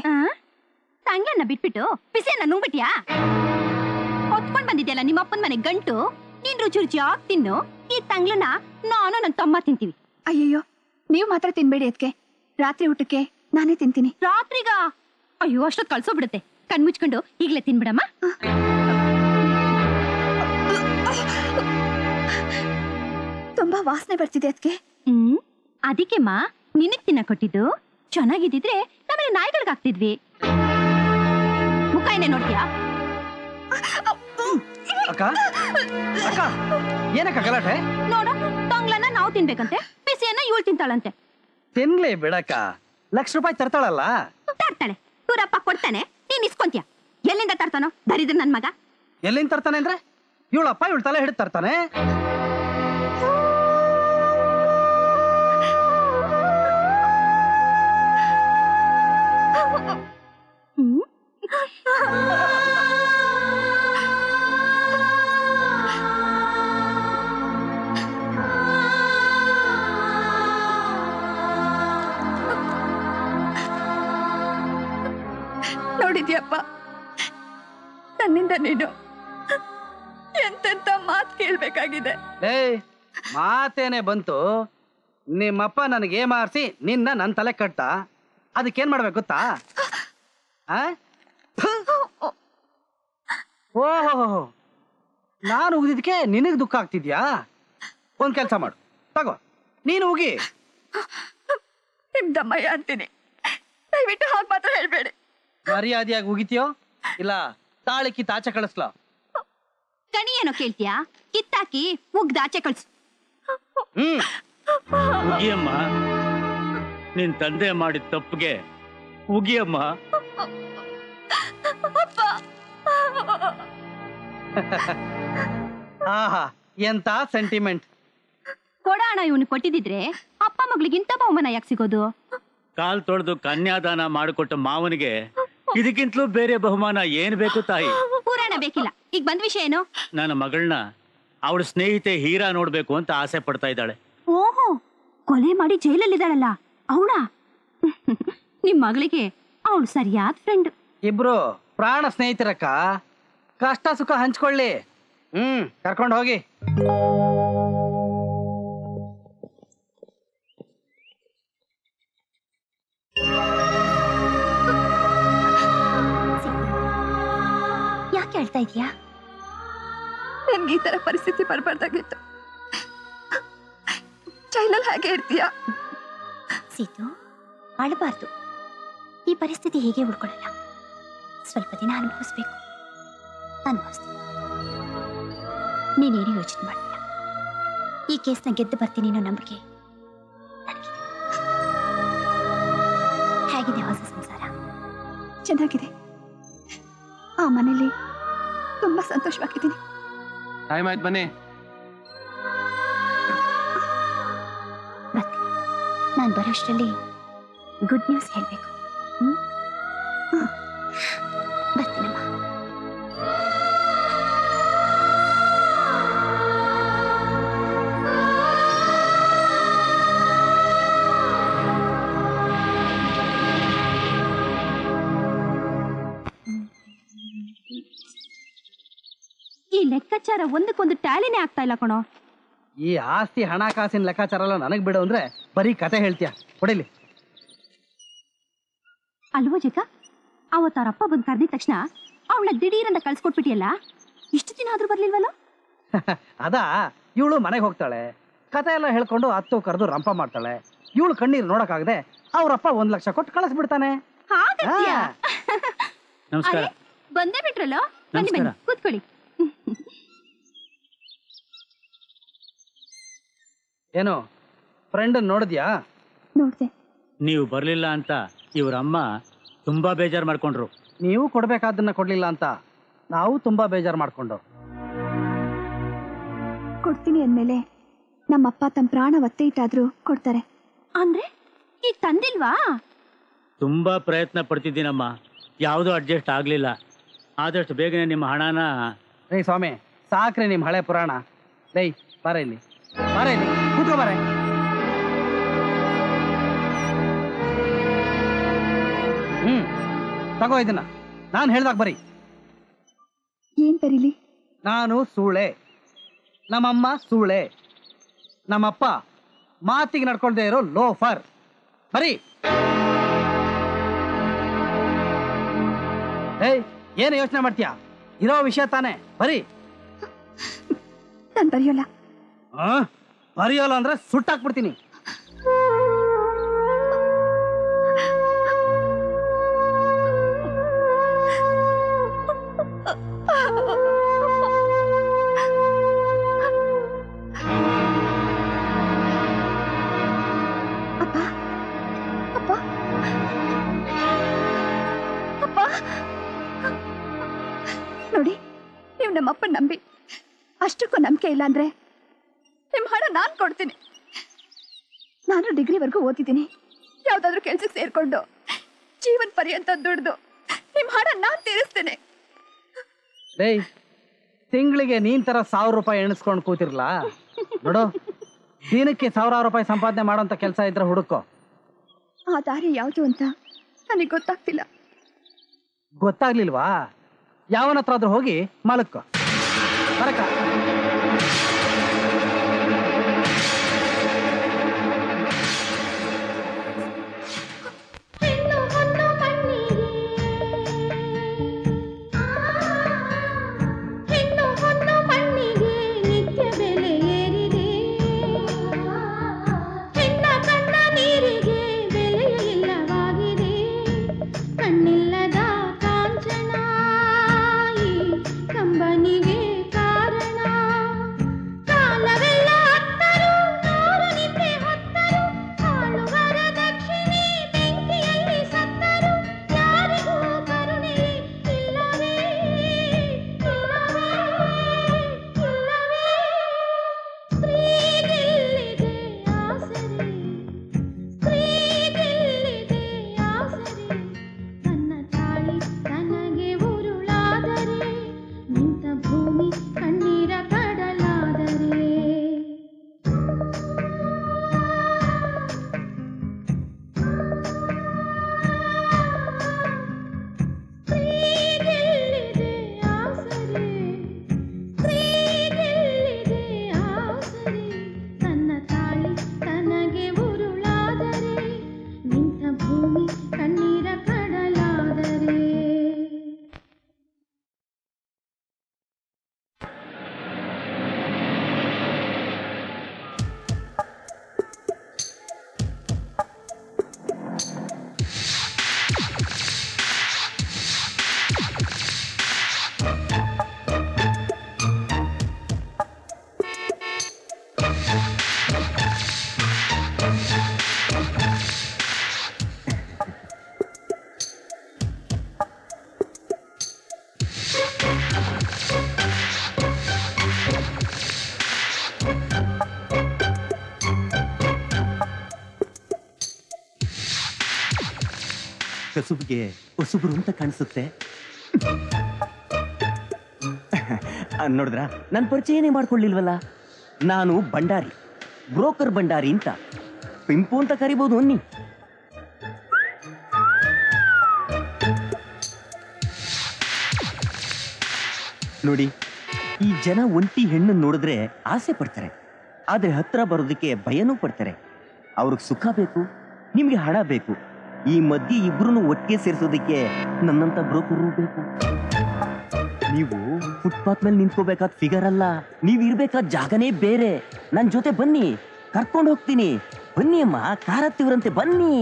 ತಂಗ್ಳನ್ನ ಬಿಟ್ಬಿಟ್ಟು ಪಿಸೆನ ನುಂಗ್ಬಿಟ್ಯಾ? ಹೊತ್ಕೊಂಡ್ ಬಂದಿದ್ಯಲ್ಲ ನಿಮ್ಮ ಅಪ್ಪನ ಮನೆ ಗಂಟು. ನೀನ್ ರುಚಿ ರುಚಿಯಾಗಿ ತಿನ್ನು. ಈ ತಂಗ್ಳನ್ನ ನಾನು ನನ್ನ ತಮ್ಮ ತಿಂತೀವಿ. ಅಯ್ಯಯ್ಯೋ, ನೀವು ಮಾತ್ರ ತಿನ್ಬೇಡಿ ಅದಕ್ಕೆ. ರಾತ್ರಿ ಊಟಕ್ಕೆ ನಾನೇ ತಿಂತೀನಿ. ರಾತ್ರಿಗ? ಅಯ್ಯೋ, ಅಷ್ಟೊತ್ತು ಕಳ್ಸೋಬಿಡುತ್ತೆ. ಕಣ್ ಮುಚ್ಕೊಂಡು ಈಗ್ಲೇ ತಿನ್ಬಿಡಮ್ಮ. ತುಂಬಾ ವಾಸನೆ ಬರ್ತಿದೆ ಅದಕ್ಕೆ. ಹ್ಮ್ ಅದಕ್ಕೆಮ್ಮ ನಿನಗ್ ತಿನ್ನ ಕೊಟ್ಟಿದ್ದು. ಚೆನ್ನಾಗಿದ್ದಿದ್ರೆ ನಮ್ಮನೆ ನಾಯಿಗಳಿಗೆ ಹಾಕ್ತಿದ್ವಿ. ಮುಖ ಏನೇ ನೋಡ್ತೀಯಾ? ಅಕ್ಕ ಅಕ್ಕ ಏನಕ್ಕ ಗಲಾಟೆ? ನೋಡು, ತಂಗ್ಳನ್ನ ನಾವು ತಿನ್ಬೇಕಂತೆ, ಬಿಸಿಯನ್ನ ಇವಳು ತಿಂತಾಳಂತೆ. ತಿನ್ಲಿ ಬಿಡಕ್ಕ, ಲಕ್ಷ ರೂಪಾಯಿ ತರ್ತಾಳಲ್ಲ. ತರ್ತಾಳೆ, ಇವ್ರಪ್ಪ ಕೊಡ್ತಾನೆ, ನೀನ್ ಇಸ್ಕೊಂತೀಯ. ಎಲ್ಲಿಂದ ತರ್ತಾನೋ ದರಿದ್ರ ನನ್ ಮಗ? ಎಲ್ಲಿಂದ ತರ್ತಾನೆ ಅಂದ್ರೆ ಇವಳಪ್ಪ ಇವಳು ತಲೆ ಹಿಡಿದು ತರ್ತಾನೆ. ನೋಡಿದ್ಯಪ್ಪ, ನನ್ನಿಂದ ನೀನು ಎಂತೆಂತ ಮಾತು ಕೇಳ್ಬೇಕಾಗಿದೆ. ಏ ಮಾತೇನೆ ಬಂತು. ನಿಮ್ಮಪ್ಪ ನನಗೆ ಮಾರ್ಸಿ ನಿನ್ನ ನನ್ನ ತಲೆ ಕಟ್ಟ. ಅದಕ್ಕೇನ್ ಮಾಡ್ಬೇಕು ಗೊತ್ತಾ? ಓಹೋ, ನಾನು ಉಗಿದಕ್ಕೆ ನಿನಗ್ ದುಃಖ ಆಗ್ತಿದ್ಯಾ? ಒಂದ್ ಕೆಲ್ಸ ಮಾಡು, ತಗೋ ನೀನು ಉಗಿ. ನಿಮ್ದಮ್ಮಯ್ಯ ಅಂತೀನಿ, ದಯವಿಟ್ಟು ಹಾಗೆ ಮಾತ್ರ ಹೇಳ್ಬೇಡಿ. ಮರ್ಯಾದೆಯಾಗಿ ಉಗಿತೀಯೋ ಇಲ್ಲ ತಾಳಿ ಕಿತ್ತು ಆಚೆ ಕಳಿಸ್ಲಾ? ಕಣಿ ಏನೋ ಕೇಳ್ತೀಯಾ? ಕಿತ್ತಾಕಿ ಉಗ್ದ ಆಚೆ ಕಳ್ಸು. ಹ್ಮ್ ಉಗಿಯಮ್ಮ, ನಿನ್ ತಂದೆ ಮಾಡಿದ ತಪ್ಪಿಗೆ ಉಗಿಯಮ್ಮ. ಆಹಾ, ಎಂತ ಸೆಂಟಿಮೆಂಟ್. ಕೊಡೋಣ ಇವನು ಕೊಟ್ಟಿದ್ರೆ ಅಪ್ಪ ಮಗಳಿಗಿಂತ ಬಹುಮಾನ ಯಾಕೆ ಸಿಗೋದು? ಕಾಲ್ ತೊಳೆದು ಕನ್ಯಾದಾನ ಮಾಡಿಕೊಟ್ಟ ಮಾವನಿಗೆ ಇದಕ್ಕಿಂತಲೂ ಬೇರೆ ಬಹುಮಾನ ಏನ್ ಬೇಕು ತಾಯಿ? ಪುರಾಣ ಬೇಕಿಲ್ಲ. ಈಗ ಬಂದ ವಿಷಯ ಏನು? ನನ್ನ ಮಗಳನ್ನ ಅವಳ ಸ್ನೇಹಿತೆ ಹೀರಾ ನೋಡ್ಬೇಕು ಅಂತ ಆಸೆ ಪಡ್ತಾ ಇದ್ದಾಳೆ. ಓಹೋ, ಕೊಲೆ ಮಾಡಿ ಜೈಲಲ್ಲಿದ್ದಾಳಲ್ಲ ಅವಳ? ನಿಮ್ ಮಗಳಿಗೆ ಅವಳು ಸರಿಯಾದ ಫ್ರೆಂಡ್. ಇಬ್ರು ಪ್ರಾಣ ಸ್ನೇಹಿತರಕ್ಕ, ಕಷ್ಟ ಸುಖ ಹಂಚ್ಕೊಳ್ಳಿ. ಹ್ಮ್ ಕರ್ಕೊಂಡು ಹೋಗಿ. ಯಾಕೆ ಹೇಳ್ತಾ ಇದೀಯಾ? ನನ್ಗೆ ಈ ತರ ಪರಿಸ್ಥಿತಿ ಬರಬಾರ್ದಾಗಿತ್ತು. ಜೈಲಲ್ಲಿ ಹಾಗೆ ಇರ್ತೀಯಾ? ಸೀತು, ಅಳಬಾರ್ದು. ಈ ಪರಿಸ್ಥಿತಿ ಹೀಗೆ ಉಳ್ಕೊಳ್ಳಲ್ಲ. ಸ್ವಲ್ಪ ದಿನ ಅನುಭವಿಸ್ಬೇಕು. ಅನುಭವಿಸ್ತೀನಿ. ನೀನೇನು ಯೋಚನೆ ಮಾಡಿಲ್ಲ. ಈ ಕೇಸ್ನ ಗೆದ್ದು ಬರ್ತೀನಿ ಅನ್ನೋ ನಂಬಿಕೆ ನನಗಿದೆ. ಹೇಗಿದೆ ಹೊಸ ಸಂಸಾರ? ಚೆನ್ನಾಗಿದೆ. ಆ ಮನೇಲಿ ತುಂಬಾ ಸಂತೋಷವಾಗಿದ್ದೀನಿ. ಟೈಮ್ ಆಯ್ತು, ಬನ್ನಿ. ಬರ್ತೀನಿ. ನಾನು ಬರೋಷ್ಟರಲ್ಲಿ ಗುಡ್ ನ್ಯೂಸ್ ಹೇಳಬೇಕು. ಹ್ಮ್ ಬರ್ತೀನಮ್ಮ. ಈ ಲೆಕ್ಕಾಚಾರ ಒಂದಕ್ಕೊಂದು ಟ್ಯಾಲಿನೇ ಆಗ್ತಾ ಇಲ್ಲ ಕಣೋ. ಈ ಆಸ್ತಿ ಹಣಕಾಸಿನ ಲೆಕ್ಕಾಚಾರ ಎಲ್ಲ ನನಗ್ ಬಿಡು ಅಂದ್ರೆ ಬರೀ ಕತೆ ಹೇಳ್ತೀಯ. ಹೊಡಿಲಿ. ಅಲ್ವೋ ಜಗ, ಅವತ್ತು ಅವರಪ್ಪ ಬಂದು ಕರೆದಿದ ತಕ್ಷಣ ಅವಳನ್ನ ದಿಢೀರಂತ ಕಳ್ಸ್ಕೊಟ್ಬಿಟ್ಟಿಯಲ್ಲ. ಇಷ್ಟು ದಿನ ಆದ್ರೂ ಬರ್ಲಿಲ್ವಲ್ಲ? ಅದಾ, ಇವಳು ಮನೆಗೆ ಹೋಗ್ತಾಳೆ, ಕತೆ ಎಲ್ಲ ಹೇಳ್ಕೊಂಡು ಹತ್ತು ಕರೆದು ರಂಪ ಮಾಡ್ತಾಳೆ. ಇವಳು ಕಣ್ಣೀರು ನೋಡಕ್ಕಾಗದೆ ಅವ್ರಪ್ಪ ಒಂದ್ ಲಕ್ಷ ಕೊಟ್ಟು ಕಳಿಸ್ಬಿಡ್ತಾನೆ. ಹಾಗಂತ್ಯಾ? ನಮಸ್ಕಾರ. ಬಂದೇ ಬಿಟ್ರಲ್ಲ, ಬನ್ನಿ ಬನ್ನಿ ನಮಸ್ಕಾರ. ಕೂತ್ಕೊಳ್ಳಿ. ಏನು ಫ್ರೆಂಡ್ ನೋಡಿದ್ಯಾ? ನೋಡ್ದೆ. ನೀವು ಬರ್ಲಿಲ್ಲ ಅಂತ ಇವ್ರ ಅಮ್ಮ ತುಂಬಾ ಬೇಜಾರ್ ಮಾಡ್ಕೊಂಡ್ರು. ನೀವು ಕೊಡ್ಬೇಕಾದನ್ನ ಕೊಡ್ಲಿಲ್ಲ ಅಂತ ನಾವು ತುಂಬಾ ಬೇಜಾರ್ ಮಾಡ್ಕೊಂಡು. ಕೊಡ್ತೀನಿ ಅಂದ್ಮೇಲೆ ನಮ್ಮಪ್ಪ ತಮ್ಮ ಪ್ರಾಣ ಒತ್ತೆ ಇಟ್ಟಾದ್ರೂ ಕೊಡ್ತಾರೆ. ಅಂದ್ರೆ ಈಗ ತಂದಿಲ್ವಾ? ತುಂಬಾ ಪ್ರಯತ್ನ ಪಡ್ತಿದ್ದೀನಮ್ಮ, ಯಾವುದೂ ಅಡ್ಜಸ್ಟ್ ಆಗ್ಲಿಲ್ಲ. ಆದಷ್ಟು ಬೇಗನೆ ನಿಮ್ಮ ಹಣನ. ರೇ ಸ್ವಾಮಿ, ಸಾಕ್ರಿ ನಿಮ್ ಹಳೆ ಪುರಾಣ. ಲೈ ಬಾರ ಇಲ್ಲಿ, ಬಾರ ಇಲ್ಲಿ, ಕೂತ್ಕೋ ಬಾರೆ. ಹ್ಮ್ ತಗೋ ಇದನ್ನ. ನಾನು ಹೇಳ್ದಾಗ ಬರೀ. ಏನ್ ಬರೀಲಿ? ನಾನು ಸೂಳೆ. ನಮ್ಮಮ್ಮ ಸೂಳೆ, ನಮ್ಮಪ್ಪ ಮಾತಿಗೆ ನಡ್ಕೊಳ್ದೇ ಇರೋ ಲೋಫರ್. ಬರೀ ಏಯ್, ಏನು ಯೋಚನೆ ಮಾಡ್ತೀಯಾ? ಇರೋ ವಿಷಯ ತಾನೇ, ಬರೀ. ನಾನು ಬರೆಯೋಲ್ಲ. ಬರೆಯೋಲ್ಲ ಅಂದ್ರೆ ಸುಟ್ಟಾಕ್ಬಿಡ್ತೀನಿ. ನೋಡಿ, ನೀವು ನಮ್ಮಪ್ಪ ನಂಬಿ ಅಷ್ಟಕ್ಕೂ ನಂಬಿಕೆ ಇಲ್ಲ ಅಂದ್ರೆ ನಿಮ್ಮ ಹಣ ನಾನು ಕೊಡ್ತೀನಿ. ನಾನು ಡಿಗ್ರಿವರೆಗೂ ಓದಿದ್ದೀನಿ. ಯಾವ್ದಾದ್ರು ಕೆಲ್ಸಕ್ಕೆ ಸೇರ್ಕೊಂಡು ಜೀವನ ಪರ್ಯಂತ ದುಡ್ದು ನಿಮ್ಮ ಹಣ ನಾನು ತೀರಿಸ್ತೇನೆ. ಡೇಯ್, ತಿಂಗಳಿಗೆ ನೀನ್ ತರ ಸಾವಿರ ರೂಪಾಯಿ ಎಣಿಸ್ಕೊಂಡು ಕೂತಿರ್ಲಾ ನೋಡು. ದಿನಕ್ಕೆ ಸಾವಿರಾರು ರೂಪಾಯಿ ಸಂಪಾದನೆ ಮಾಡೋಂಥ ಕೆಲಸ ಇದ್ರೆ ಹುಡುಕೋ. ಆ ದಾರಿ ಯಾವುದು ಅಂತ ನನಗೆ ಗೊತ್ತಾಗ್ತಿಲ್ಲ. ಗೊತ್ತಾಗ್ಲಿಲ್ವಾ? ಯಾವನ ಹತ್ರ ಆದ್ರೂ ಹೋಗಿ ಮಲಕ್ಕೋ. ಬರಕ ಕಸುಬಿಗೆ ಹೊಸಬ್ರು ಅಂತ ಕಾಣಿಸುತ್ತೆ. ನೋಡಿದ್ರ, ನನ್ನ ಪರಿಚಯನೇ ಮಾಡ್ಕೊಳ್ಳಿಲ್ವಲ್ಲ. ನಾನು ಭಂಡಾರಿ, ಬ್ರೋಕರ್ ಭಂಡಾರಿ ಅಂತ. ಪಿಂಪು ಅಂತ ಕರಿಬಹುದು ಅನ್ನಿ. ನೋಡಿ, ಈ ಜನ ಒಂಟಿ ಹೆಣ್ಣು ನೋಡಿದ್ರೆ ಆಸೆ ಪಡ್ತಾರೆ, ಆದ್ರೆ ಹತ್ರ ಬರೋದಕ್ಕೆ ಭಯನೂ ಪಡ್ತಾರೆ. ಅವ್ರಿಗೆ ಸುಖ ಬೇಕು, ನಿಮ್ಗೆ ಹಣ ಬೇಕು. ಈ ಮಧ್ಯೆ ಇಬ್ರು ಒಟ್ಟಿಗೆ ಸೇರಿಸೋದಕ್ಕೆ ನನ್ನಂತ ಬ್ರೋಕರು ಬೇಕು. ನೀವು ಫುಟ್ಪಾತ್ ಮೇಲೆ ನಿಂತ್ಕೋಬೇಕಾದ ಫಿಗರ್ ಅಲ್ಲ, ನೀವ್ ಇರ್ಬೇಕಾದ ಜಾಗನೇ ಬೇರೆ. ನನ್ ಜೊತೆ ಬನ್ನಿ, ಕರ್ಕೊಂಡು ಹೋಗ್ತೀನಿ. ಬನ್ನಿ ಅಮ್ಮ, ಕಾರ ಹತ್ತಿವ್ರಂತೆ, ಬನ್ನಿ.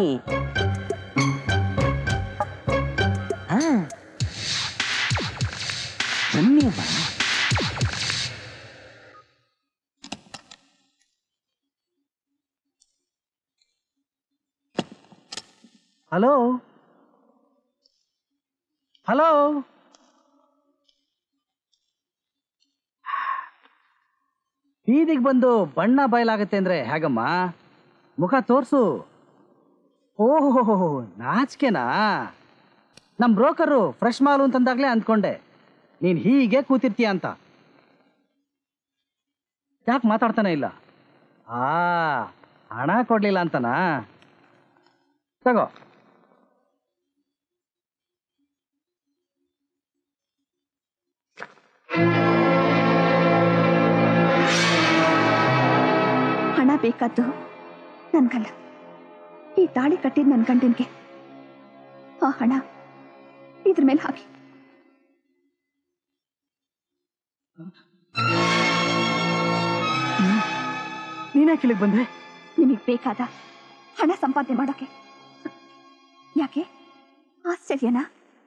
ಹಾ, ಬನ್ನಿ ಅಮ್ಮ. ಹಲೋ ಹಲೋ ಬೀದಿಗೆ ಬಂದು ಬಣ್ಣ ಬಯಲಾಗತ್ತೆ ಅಂದ್ರೆ ಹೇಗಮ್ಮ? ಮುಖ ತೋರ್ಸು. ಓಹೋ, ನಾಚಿಕೆನಾ? ನಮ್ ಬ್ರೋಕರು ಫ್ರೆಶ್ ಮಾಲು ಅಂತಂದಾಗ್ಲೇ ಅಂದ್ಕೊಂಡೆ ನೀನ್ ಹೀಗೆ ಕೂತಿರ್ತೀಯ ಅಂತ. ಯಾಕೆ ಮಾತಾಡ್ತಾನೆ ಇಲ್ಲ? ಆ ಹಣ ಕೊಡ್ಲಿಲ್ಲ ಅಂತನಾ? ತಗೋ. ಬೇಕಾದ್ದು ನನ್ಗಲ್ಲ, ಈ ತಾಳಿ ಕಟ್ಟಿದ್ ನನ್ ಗಂಡನ್ಗೆ. ಆ ಹಣ ಇದ್ರ ಮೇಲೆ ಹಾಕಿ. ನೀನ್ಯಾಕೆ ಇಲ್ಲಿಗೆ ಬಂದೆ? ನಿಮಗ್ ಬೇಕಾದ ಹಣ ಸಂಪಾದನೆ ಮಾಡೋಕೆ. ಯಾಕೆ ಆಶ್ಚರ್ಯನಾ?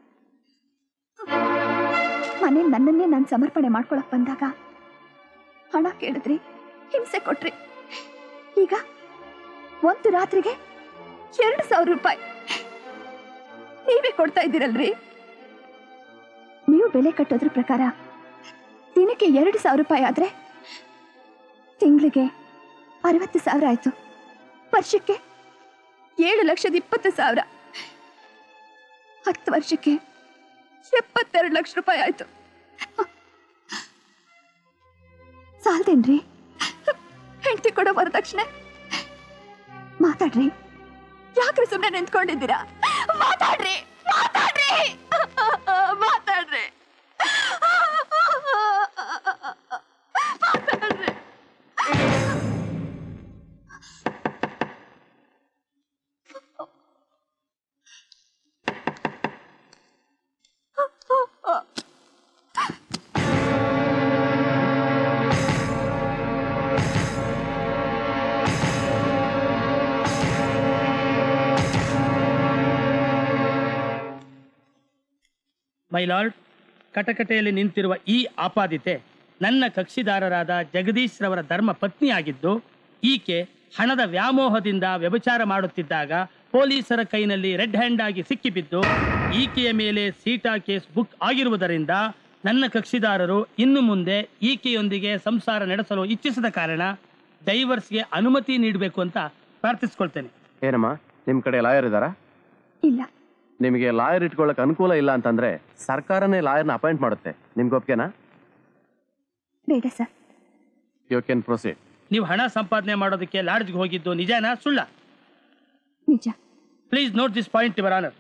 ಮನೆ ನನ್ನನ್ನೇ ನಾನು ಸಮರ್ಪಣೆ ಮಾಡ್ಕೊಳಕ್ ಬಂದಾಗ ಹಣ ಕೇಳಿದ್ರಿ, ಹಿಂಸೆ ಕೊಟ್ರಿ. ಈಗ ಒಂದು ರಾತ್ರಿಗೆ ಎರಡು ಸಾವಿರ ರೂಪಾಯಿ ನೀವೇ ಕೊಡ್ತಾ ಇದ್ದೀರಲ್ರಿ. ನೀವು ಬೆಲೆ ಕಟ್ಟೋದ್ರ ಪ್ರಕಾರ ದಿನಕ್ಕೆ ಎರಡು ಸಾವಿರ ರೂಪಾಯಿ ಆದ್ರೆ ತಿಂಗಳಿಗೆ ಅರವತ್ತು ಸಾವಿರ ಆಯ್ತು. ವರ್ಷಕ್ಕೆ ಏಳು ಲಕ್ಷದ ಇಪ್ಪತ್ತು ಸಾವಿರ. ಹತ್ತು ವರ್ಷಕ್ಕೆ ಎಪ್ಪತ್ತೆರಡು ಲಕ್ಷ ರೂಪಾಯಿ ಆಯ್ತು. ಸಾಲ್ದೇನ್ರಿ ಹೆಂಡತಿ ಕೊಡೋ ವರದಕ್ಷಿಣೆ? ಮಾತಾಡ್ರಿ, ಯಾಕ್ರಿ ಸುಮ್ಮನೆ ನಿಂತ್ಕೊಂಡಿದ್ದೀರಾ? ಮಾತಾಡ್ರಿ ಮಾತಾಡ್ರಿ ಮಾತಾಡ್ರಿ ಮಾತಾಡ್ರಿ. ಮೈಲಾರ್ಡ್, ಕಟಕಟೆಯಲ್ಲಿ ನಿಂತಿರುವ ಈ ಆಪಾದಿತೆ ನನ್ನ ಕಕ್ಷಿದಾರರಾದ ಜಗದೀಶ್ ರವರ ಧರ್ಮ ಪತ್ನಿಯಾಗಿದ್ದು, ಈಕೆ ಹಣದ ವ್ಯಾಮೋಹದಿಂದ ವ್ಯಭಿಚಾರ ಮಾಡುತ್ತಿದ್ದಾಗ ಪೊಲೀಸರ ಕೈನಲ್ಲಿ ರೆಡ್ ಹ್ಯಾಂಡ್ ಆಗಿ ಸಿಕ್ಕಿಬಿದ್ದು ಈಕೆಯ ಮೇಲೆ ಸೀಟಾ ಕೇಸ್ ಬುಕ್ ಆಗಿರುವುದರಿಂದ ನನ್ನ ಕಕ್ಷಿದಾರರು ಇನ್ನು ಮುಂದೆ ಈಕೆಯೊಂದಿಗೆ ಸಂಸಾರ ನಡೆಸಲು ಇಚ್ಛಿಸದ ಕಾರಣ ಡೈವರ್ಸ್ಗೆ ಅನುಮತಿ ನೀಡಬೇಕು ಅಂತ ಪ್ರಾರ್ಥಿಸ್ಕೊಳ್ತೇನೆ. ಏನಮ್ಮ, ನಿಮ್ ಕಡೆ ಲಾಯರ್ ಇದಾರಾ? ಇಲ್ಲ. ನಿಮಗೆ ಲಾಯರ್ ಇಟ್ಕೊಳ್ಳಕ್ ಅನುಕೂಲ ಇಲ್ಲ ಅಂತಂದ್ರೆ ಸರ್ಕಾರನೇ ಲಾಯರ್ನ ಅಪಾಯಿಂಟ್ ಮಾಡುತ್ತೆ. ನಿಮ್ಗೆ ಒಪ್ಗೆನಾ? ಬೇಡ ಸರ್. You can proceed. ನೀವು ಹಣ ಸಂಪಾದನೆ ಮಾಡೋದಕ್ಕೆ ಲಾಡ್ಜ್ಗೆ ಹೋಗಿದ್ದು ನಿಜಾನಾ ಸುಳ್ಳ? ನಿಜ. Please note this point your honour.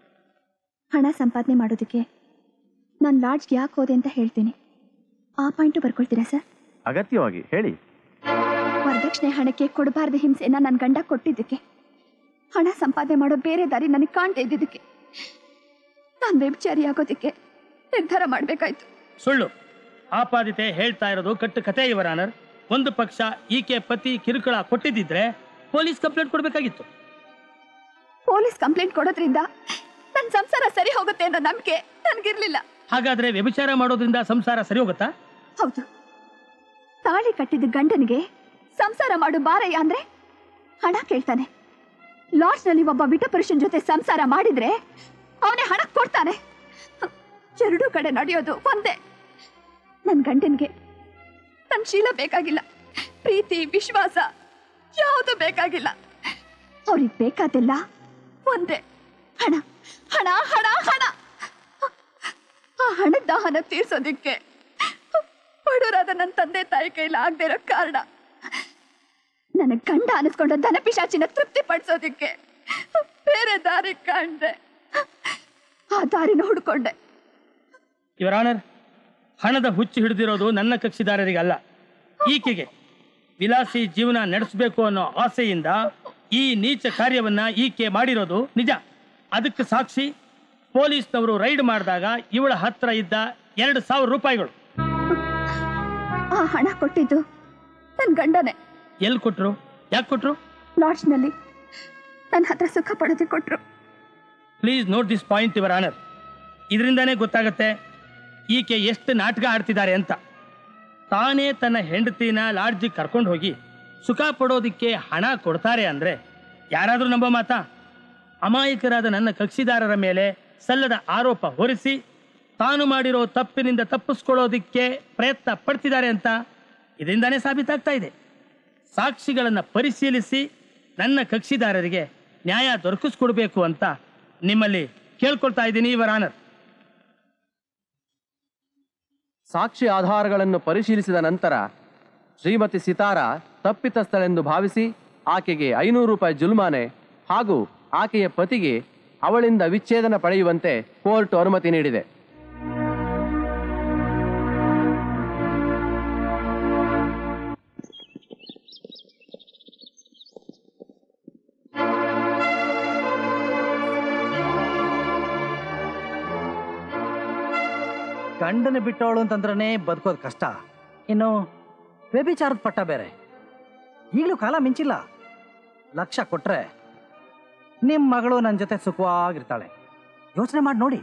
ಹಣ ಸಂಪಾದನೆ ಮಾಡೋದಕ್ಕೆ ನಾನು ಲಾಡ್ಜ್ಗೆ ಯಾಕೆ ಹೋದೆ ಅಂತ ಹೇಳ್ತೀನಿ. ಆ ಪಾಯಿಂಟು ಬರ್ಕೊಳ್ತೀರಾ ಸರ್? ಅಗತ್ಯವಾಗಿ ಹೇಳಿ. ವರದಕ್ಷಿಣೆ ಹಣಕ್ಕೆ ಕೊಡಬಾರ್ದ ಹಿಂಸೆನ ನನ್ನ ಗಂಡ ಕೊಟ್ಟಿದ್ದಕ್ಕೆ, ಹಣ ಸಂಪಾದನೆ ಮಾಡೋ ಬೇರೆ ದಾರಿ ನನಗೆ ಕಾಣ್ತಾ ಇದ್ದಿದ್ದಕ್ಕೆ, ನಾನು ವ್ಯಭಿಚಾರಿ ಆಗೋದಕ್ಕೆ ನಿರ್ಧಾರ ಮಾಡಬೇಕಾಯ್ತು. ಸುಳ್ಳು. ಆಪಾದಿತೆ ಹೇಳ್ತಾ ಇರೋದು ಕಟ್ಟು ಕಥೆ ಯುವರ್ ಆನರ್. ಒಂದು ಪಕ್ಷ ಈಕೆ ಪತಿ ಕಿರುಕುಳ ಕೊಟ್ಟಿದ್ದಿದ್ರೆ ಪೊಲೀಸ್ ಕಂಪ್ಲೇಂಟ್ ಕೊಡಬೇಕಾಗಿತ್ತು. ಪೊಲೀಸ್ ಕಂಪ್ಲೇಂಟ್ ಕೊಡೋದ್ರಿಂದ ನನ್ನ ಸಂಸಾರ ಸರಿ ಹೋಗುತ್ತೆ ಅನ್ನೋ ನಂಬಿಕೆ ನನಗಿರ್ಲಿಲ್ಲ. ಹಾಗಾದ್ರೆ ವ್ಯಭಿಚಾರ ಮಾಡೋದ್ರಿಂದ ಸಂಸಾರ ಸರಿ ಹೋಗುತ್ತಾ? ಹೌದು. ತಾಳಿ ಕಟ್ಟಿದ ಗಂಡನಿಗೆ ಸಂಸಾರ ಮಾಡು ಬಾರಯ್ಯ ಅಂದ್ರೆ ಹಣ ಕೇಳ್ತಾನೆ. ಲಾಡ್ಜ್ ನಲ್ಲಿ ಒಬ್ಬ ವಿಟ ಪುರುಷನ್ ಜೊತೆ ಸಂಸಾರ ಮಾಡಿದ್ರೆ ಅವನೇ ಹಣ ಕೊಡ್ತಾನೆ. ಎರಡೂ ಕಡೆ ನಡೆಯೋದು ಒಂದೇ. ನನ್ ಗಂಡನ್ಗೆ ನನ್ ಶೀಲ ಬೇಕಾಗಿಲ್ಲ, ಪ್ರೀತಿ ವಿಶ್ವಾಸ ಯಾವುದು ಬೇಕಾಗಿಲ್ಲ. ಅವ್ರಿಗೆ ಬೇಕಾದಿಲ್ಲ ಒಂದೇ, ಹಣ ಹಣ ಹಣ ಹಣ. ಆ ಹಣದ ದಾಹನ ತೀರ್ಸೋದಿಕ್ಕೆ ಬಡವರಾದ ನನ್ನ ತಂದೆ ತಾಯಿ ಕೈಲಿ ಆಗದೆ ಇರೋ ಕಾರಣ ನನ್ನ ಗಂಡ ಅನಿಸ್ಕೊಂಡ ಧನ ಪಿಶಾಚಿನ ತೃಪ್ತಿ ಪಡಿಸೋದಿಕ್ಕೆ ಬೇರೆ ದಾರಿ ಕಂಡೆ. ಆ ದಾರಿನ ಹುಡ್ಕೊಂಡೆ. ಯುವರ್ ಆನರ್, ಹಣದ ಹುಚ್ಚು ಹಿಡಿದಿರೋದು ನನ್ನ ಕಕ್ಷಿದಾರರಿಗಲ್ಲ, ಈಕೆಗೆ. ವಿಲಾಸಿ ಜೀವನ ನಡೆಸಬೇಕು ಅನ್ನೋ ಆಸೆಯಿಂದ ಈ ನೀಚ ಕಾರ್ಯವನ್ನ ಈಕೆ ಮಾಡಿರೋದು ನಿಜ. ಅದಕ್ಕೆ ಸಾಕ್ಷಿ ಪೊಲೀಸ್ನವರು ರೈಡ್ ಮಾಡಿದಾಗ ಇವಳ ಹತ್ರ ಇದ್ದ ಎರಡು ಸಾವಿರ ರೂಪಾಯಿಗಳು. ಆ ಹಣ ಕೊಟ್ಟಿದ್ದು ನನ್ನ ಗಂಡನೇ. ಎಲ್ಲಿ ಕೊಟ್ರು? ಯಾಕೆ ಕೊಟ್ರು? ಲಾಡ್ಜ್ ನಲ್ಲಿ ನನ್ನ ಹತ್ರ ಸುಖ ಪಡೋದಕ್ಕೆ ಕೊಟ್ರು. Please note this point your honour. ಇದರಿಂದಾನೇ ಗೊತ್ತಾಗತ್ತೆ ಈಕೆ ಎಷ್ಟು ನಾಟಕ ಆಡ್ತಿದ್ದಾರೆ ಅಂತ. ತಾನೇ ತನ್ನ ಹೆಂಡತಿನ ಲಾಡ್ಜಿಗೆ ಕರ್ಕೊಂಡು ಹೋಗಿ ಸುಖ ಪಡೋದಿಕ್ಕೆ ಹಣ ಕೊಡ್ತಾರೆ ಅಂದ್ರೆ ಯಾರಾದರೂ ನಂಬೋ ಮಾತಾ? ಅಮಾಯಕರಾದ ನನ್ನ ಕಕ್ಷಿದಾರರ ಮೇಲೆ ಸಲ್ಲದ ಆರೋಪ ಹೊರಿಸಿ ತಾನು ಮಾಡಿರೋ ತಪ್ಪಿನಿಂದ ತಪ್ಪಿಸ್ಕೊಳ್ಳೋದಿಕ್ಕೆ ಪ್ರಯತ್ನ ಪಡ್ತಿದ್ದಾರೆ ಅಂತ ಇದರಿಂದಾನೇ ಸಾಬೀತಾಗ್ತಾ ಇದೆ. ಸಾಕ್ಷಿಗಳನ್ನು ಪರಿಶೀಲಿಸಿ ನನ್ನ ಕಕ್ಷಿದಾರರಿಗೆ ನ್ಯಾಯ ದೊರಕಿಸ್ಕೊಡ್ಬೇಕು ಅಂತ ನಿಮ್ಮಲ್ಲಿ ಕೇಳ್ಕೊಳ್ತಾ ಇದ್ದೀನಿ ಯುವರ್ ಆನರ್. ಸಾಕ್ಷಿ ಆಧಾರಗಳನ್ನು ಪರಿಶೀಲಿಸಿದ ನಂತರ ಶ್ರೀಮತಿ ಸಿತಾರಾ ತಪ್ಪಿತಸ್ಥಳೆಂದು ಭಾವಿಸಿ ಆಕೆಗೆ ಐನೂರು ರೂಪಾಯಿ ಜುಲ್ಮಾನೆ ಹಾಗೂ ಆಕೆಯ ಪತಿಗೆ ಅವಳಿಂದ ವಿಚ್ಛೇದನ ಪಡೆಯುವಂತೆ ಕೋರ್ಟ್ ಅನುಮತಿ ನೀಡಿದೆ. ಗಂಡನ ಬಿಟ್ಟವಳು ಅಂತಂದ್ರೆ ಬದುಕೋದು ಕಷ್ಟ, ಇನ್ನು ವ್ಯಭಿಚಾರದ ಪಟ್ಟ ಬೇರೆ. ಈಗಲೂ ಕಾಲ ಮಿಂಚಿಲ್ಲ. ಲಕ್ಷ ಕೊಟ್ರೆ ನಿಮ್ಮ ಮಗಳು ನನ್ನ ಜೊತೆ ಸುಖವಾಗಿರ್ತಾಳೆ. ಯೋಚನೆ ಮಾಡಿ ನೋಡಿ.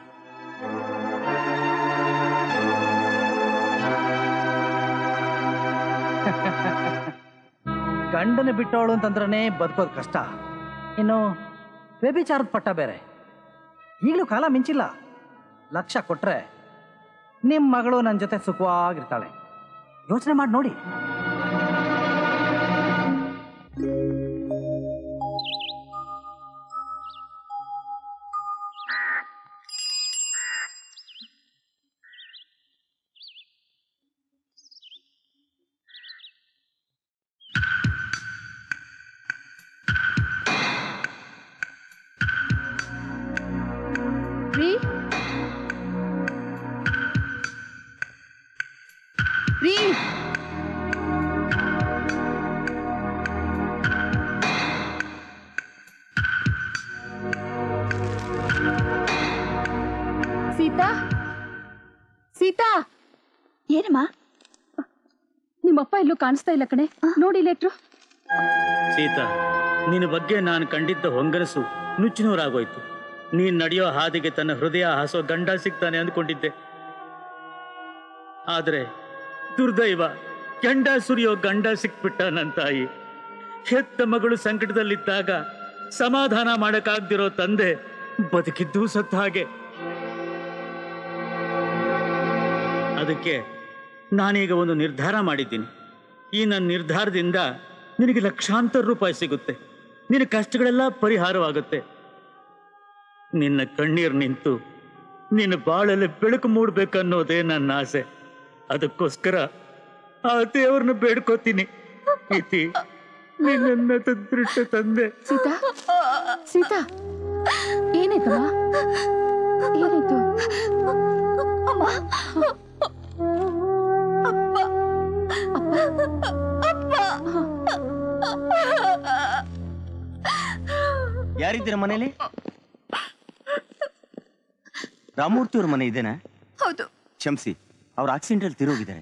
ಗಂಡನ ಬಿಟ್ಟವಳು ಅಂತಂದ್ರೆ ಬದುಕೋದು ಕಷ್ಟ, ಇನ್ನು ವ್ಯಭಿಚಾರದ ಪಟ್ಟ ಬೇರೆ. ಈಗಲೂ ಕಾಲ ಮಿಂಚಿಲ್ಲ. ಲಕ್ಷ ಕೊಟ್ರೆ ನಿಮ್ಮ ಮಗಳು ನನ್ನ ಜೊತೆ ಸುಖವಾಗಿರ್ತಾಳೆ. ಯೋಚನೆ ಮಾಡಿ ನೋಡಿ. ರೀ ರೀ ಸೀತಾ ಸೀತಾ ಏನಮ್ಮ? ನಿಮ್ಮಪ್ಪ ಎಲ್ಲೂ ಕಾಣಿಸ್ತಾ ಇಲ್ಲ ಕಣೆ, ನೋಡಿ ಲೆಟ್ರು. ಸೀತಾ, ನಿನ್ನ ಬಗ್ಗೆ ನಾನು ಕಂಡಿದ್ದ ಹೊಂಗನಸು ನುಚ್ಚುನೂರಾಗೋಯ್ತು. ನೀನ್ ನಡೆಯೋ ಹಾದಿಗೆ ತನ್ನ ಹೃದಯ ಹಾಸೋ ಗಂಡ ಸಿಗ್ತಾನೆ ಅಂದ್ಕೊಂಡಿದ್ದೆ. ಆದ್ರೆ ದುರ್ದೈವ, ಗಂಡ ಸುರಿಯೋ ಗಂಡ ಸಿಕ್ಬಿಟ್ಟ ನನ್ನ ತಾಯಿ. ಹೆತ್ತ ಮಗಳು ಸಂಕಟದಲ್ಲಿದ್ದಾಗ ಸಮಾಧಾನ ಮಾಡಕ್ಕಾಗ್ದಿರೋ ತಂದೆ ಬದುಕಿದ್ದು ಸತ್ತ ಹಾಗೆ. ಅದಕ್ಕೆ ನಾನೀಗ ಒಂದು ನಿರ್ಧಾರ ಮಾಡಿದ್ದೀನಿ. ಈ ನನ್ನ ನಿರ್ಧಾರದಿಂದ ನಿನಗೆ ಲಕ್ಷಾಂತರ ರೂಪಾಯಿ ಸಿಗುತ್ತೆ. ನಿನ್ನ ಕಷ್ಟಗಳೆಲ್ಲ ಪರಿಹಾರವಾಗುತ್ತೆ. ನಿನ್ನ ಕಣ್ಣೀರು ನಿಂತು ನಿನ್ನ ಬಾಳಲ್ಲಿ ಬೆಳಕು ಮೂಡ್ಬೇಕನ್ನೋದೇ ನನ್ನ ಆಸೆ. ಅದಕ್ಕೋಸ್ಕರ ಆ ದೇವ್ರನ್ನ ಬೇಡ್ಕೋತೀನಿ. ಇತಿ ನಿನ್ನ ದೃಷ್ಟ ತಂದೆ. ಸೀತಾ ಸೀತಾ ಏನಾಯ್ತಮ್ಮ? ಏನಾಯ್ತು? ಯಾರಿದ್ದೀರ ಮನೇಲಿ? ರಾಮೂರ್ತಿ ಅವ್ರ ಮನೆ ಇದೇನಾ? ಹೌದು. ಕ್ಷಮಿಸಿ, ಅವ್ರ ಆಕ್ಸಿಡೆಂಟ್ ಅಲ್ಲಿ ತಿರೋಗಿದ್ದಾರೆ.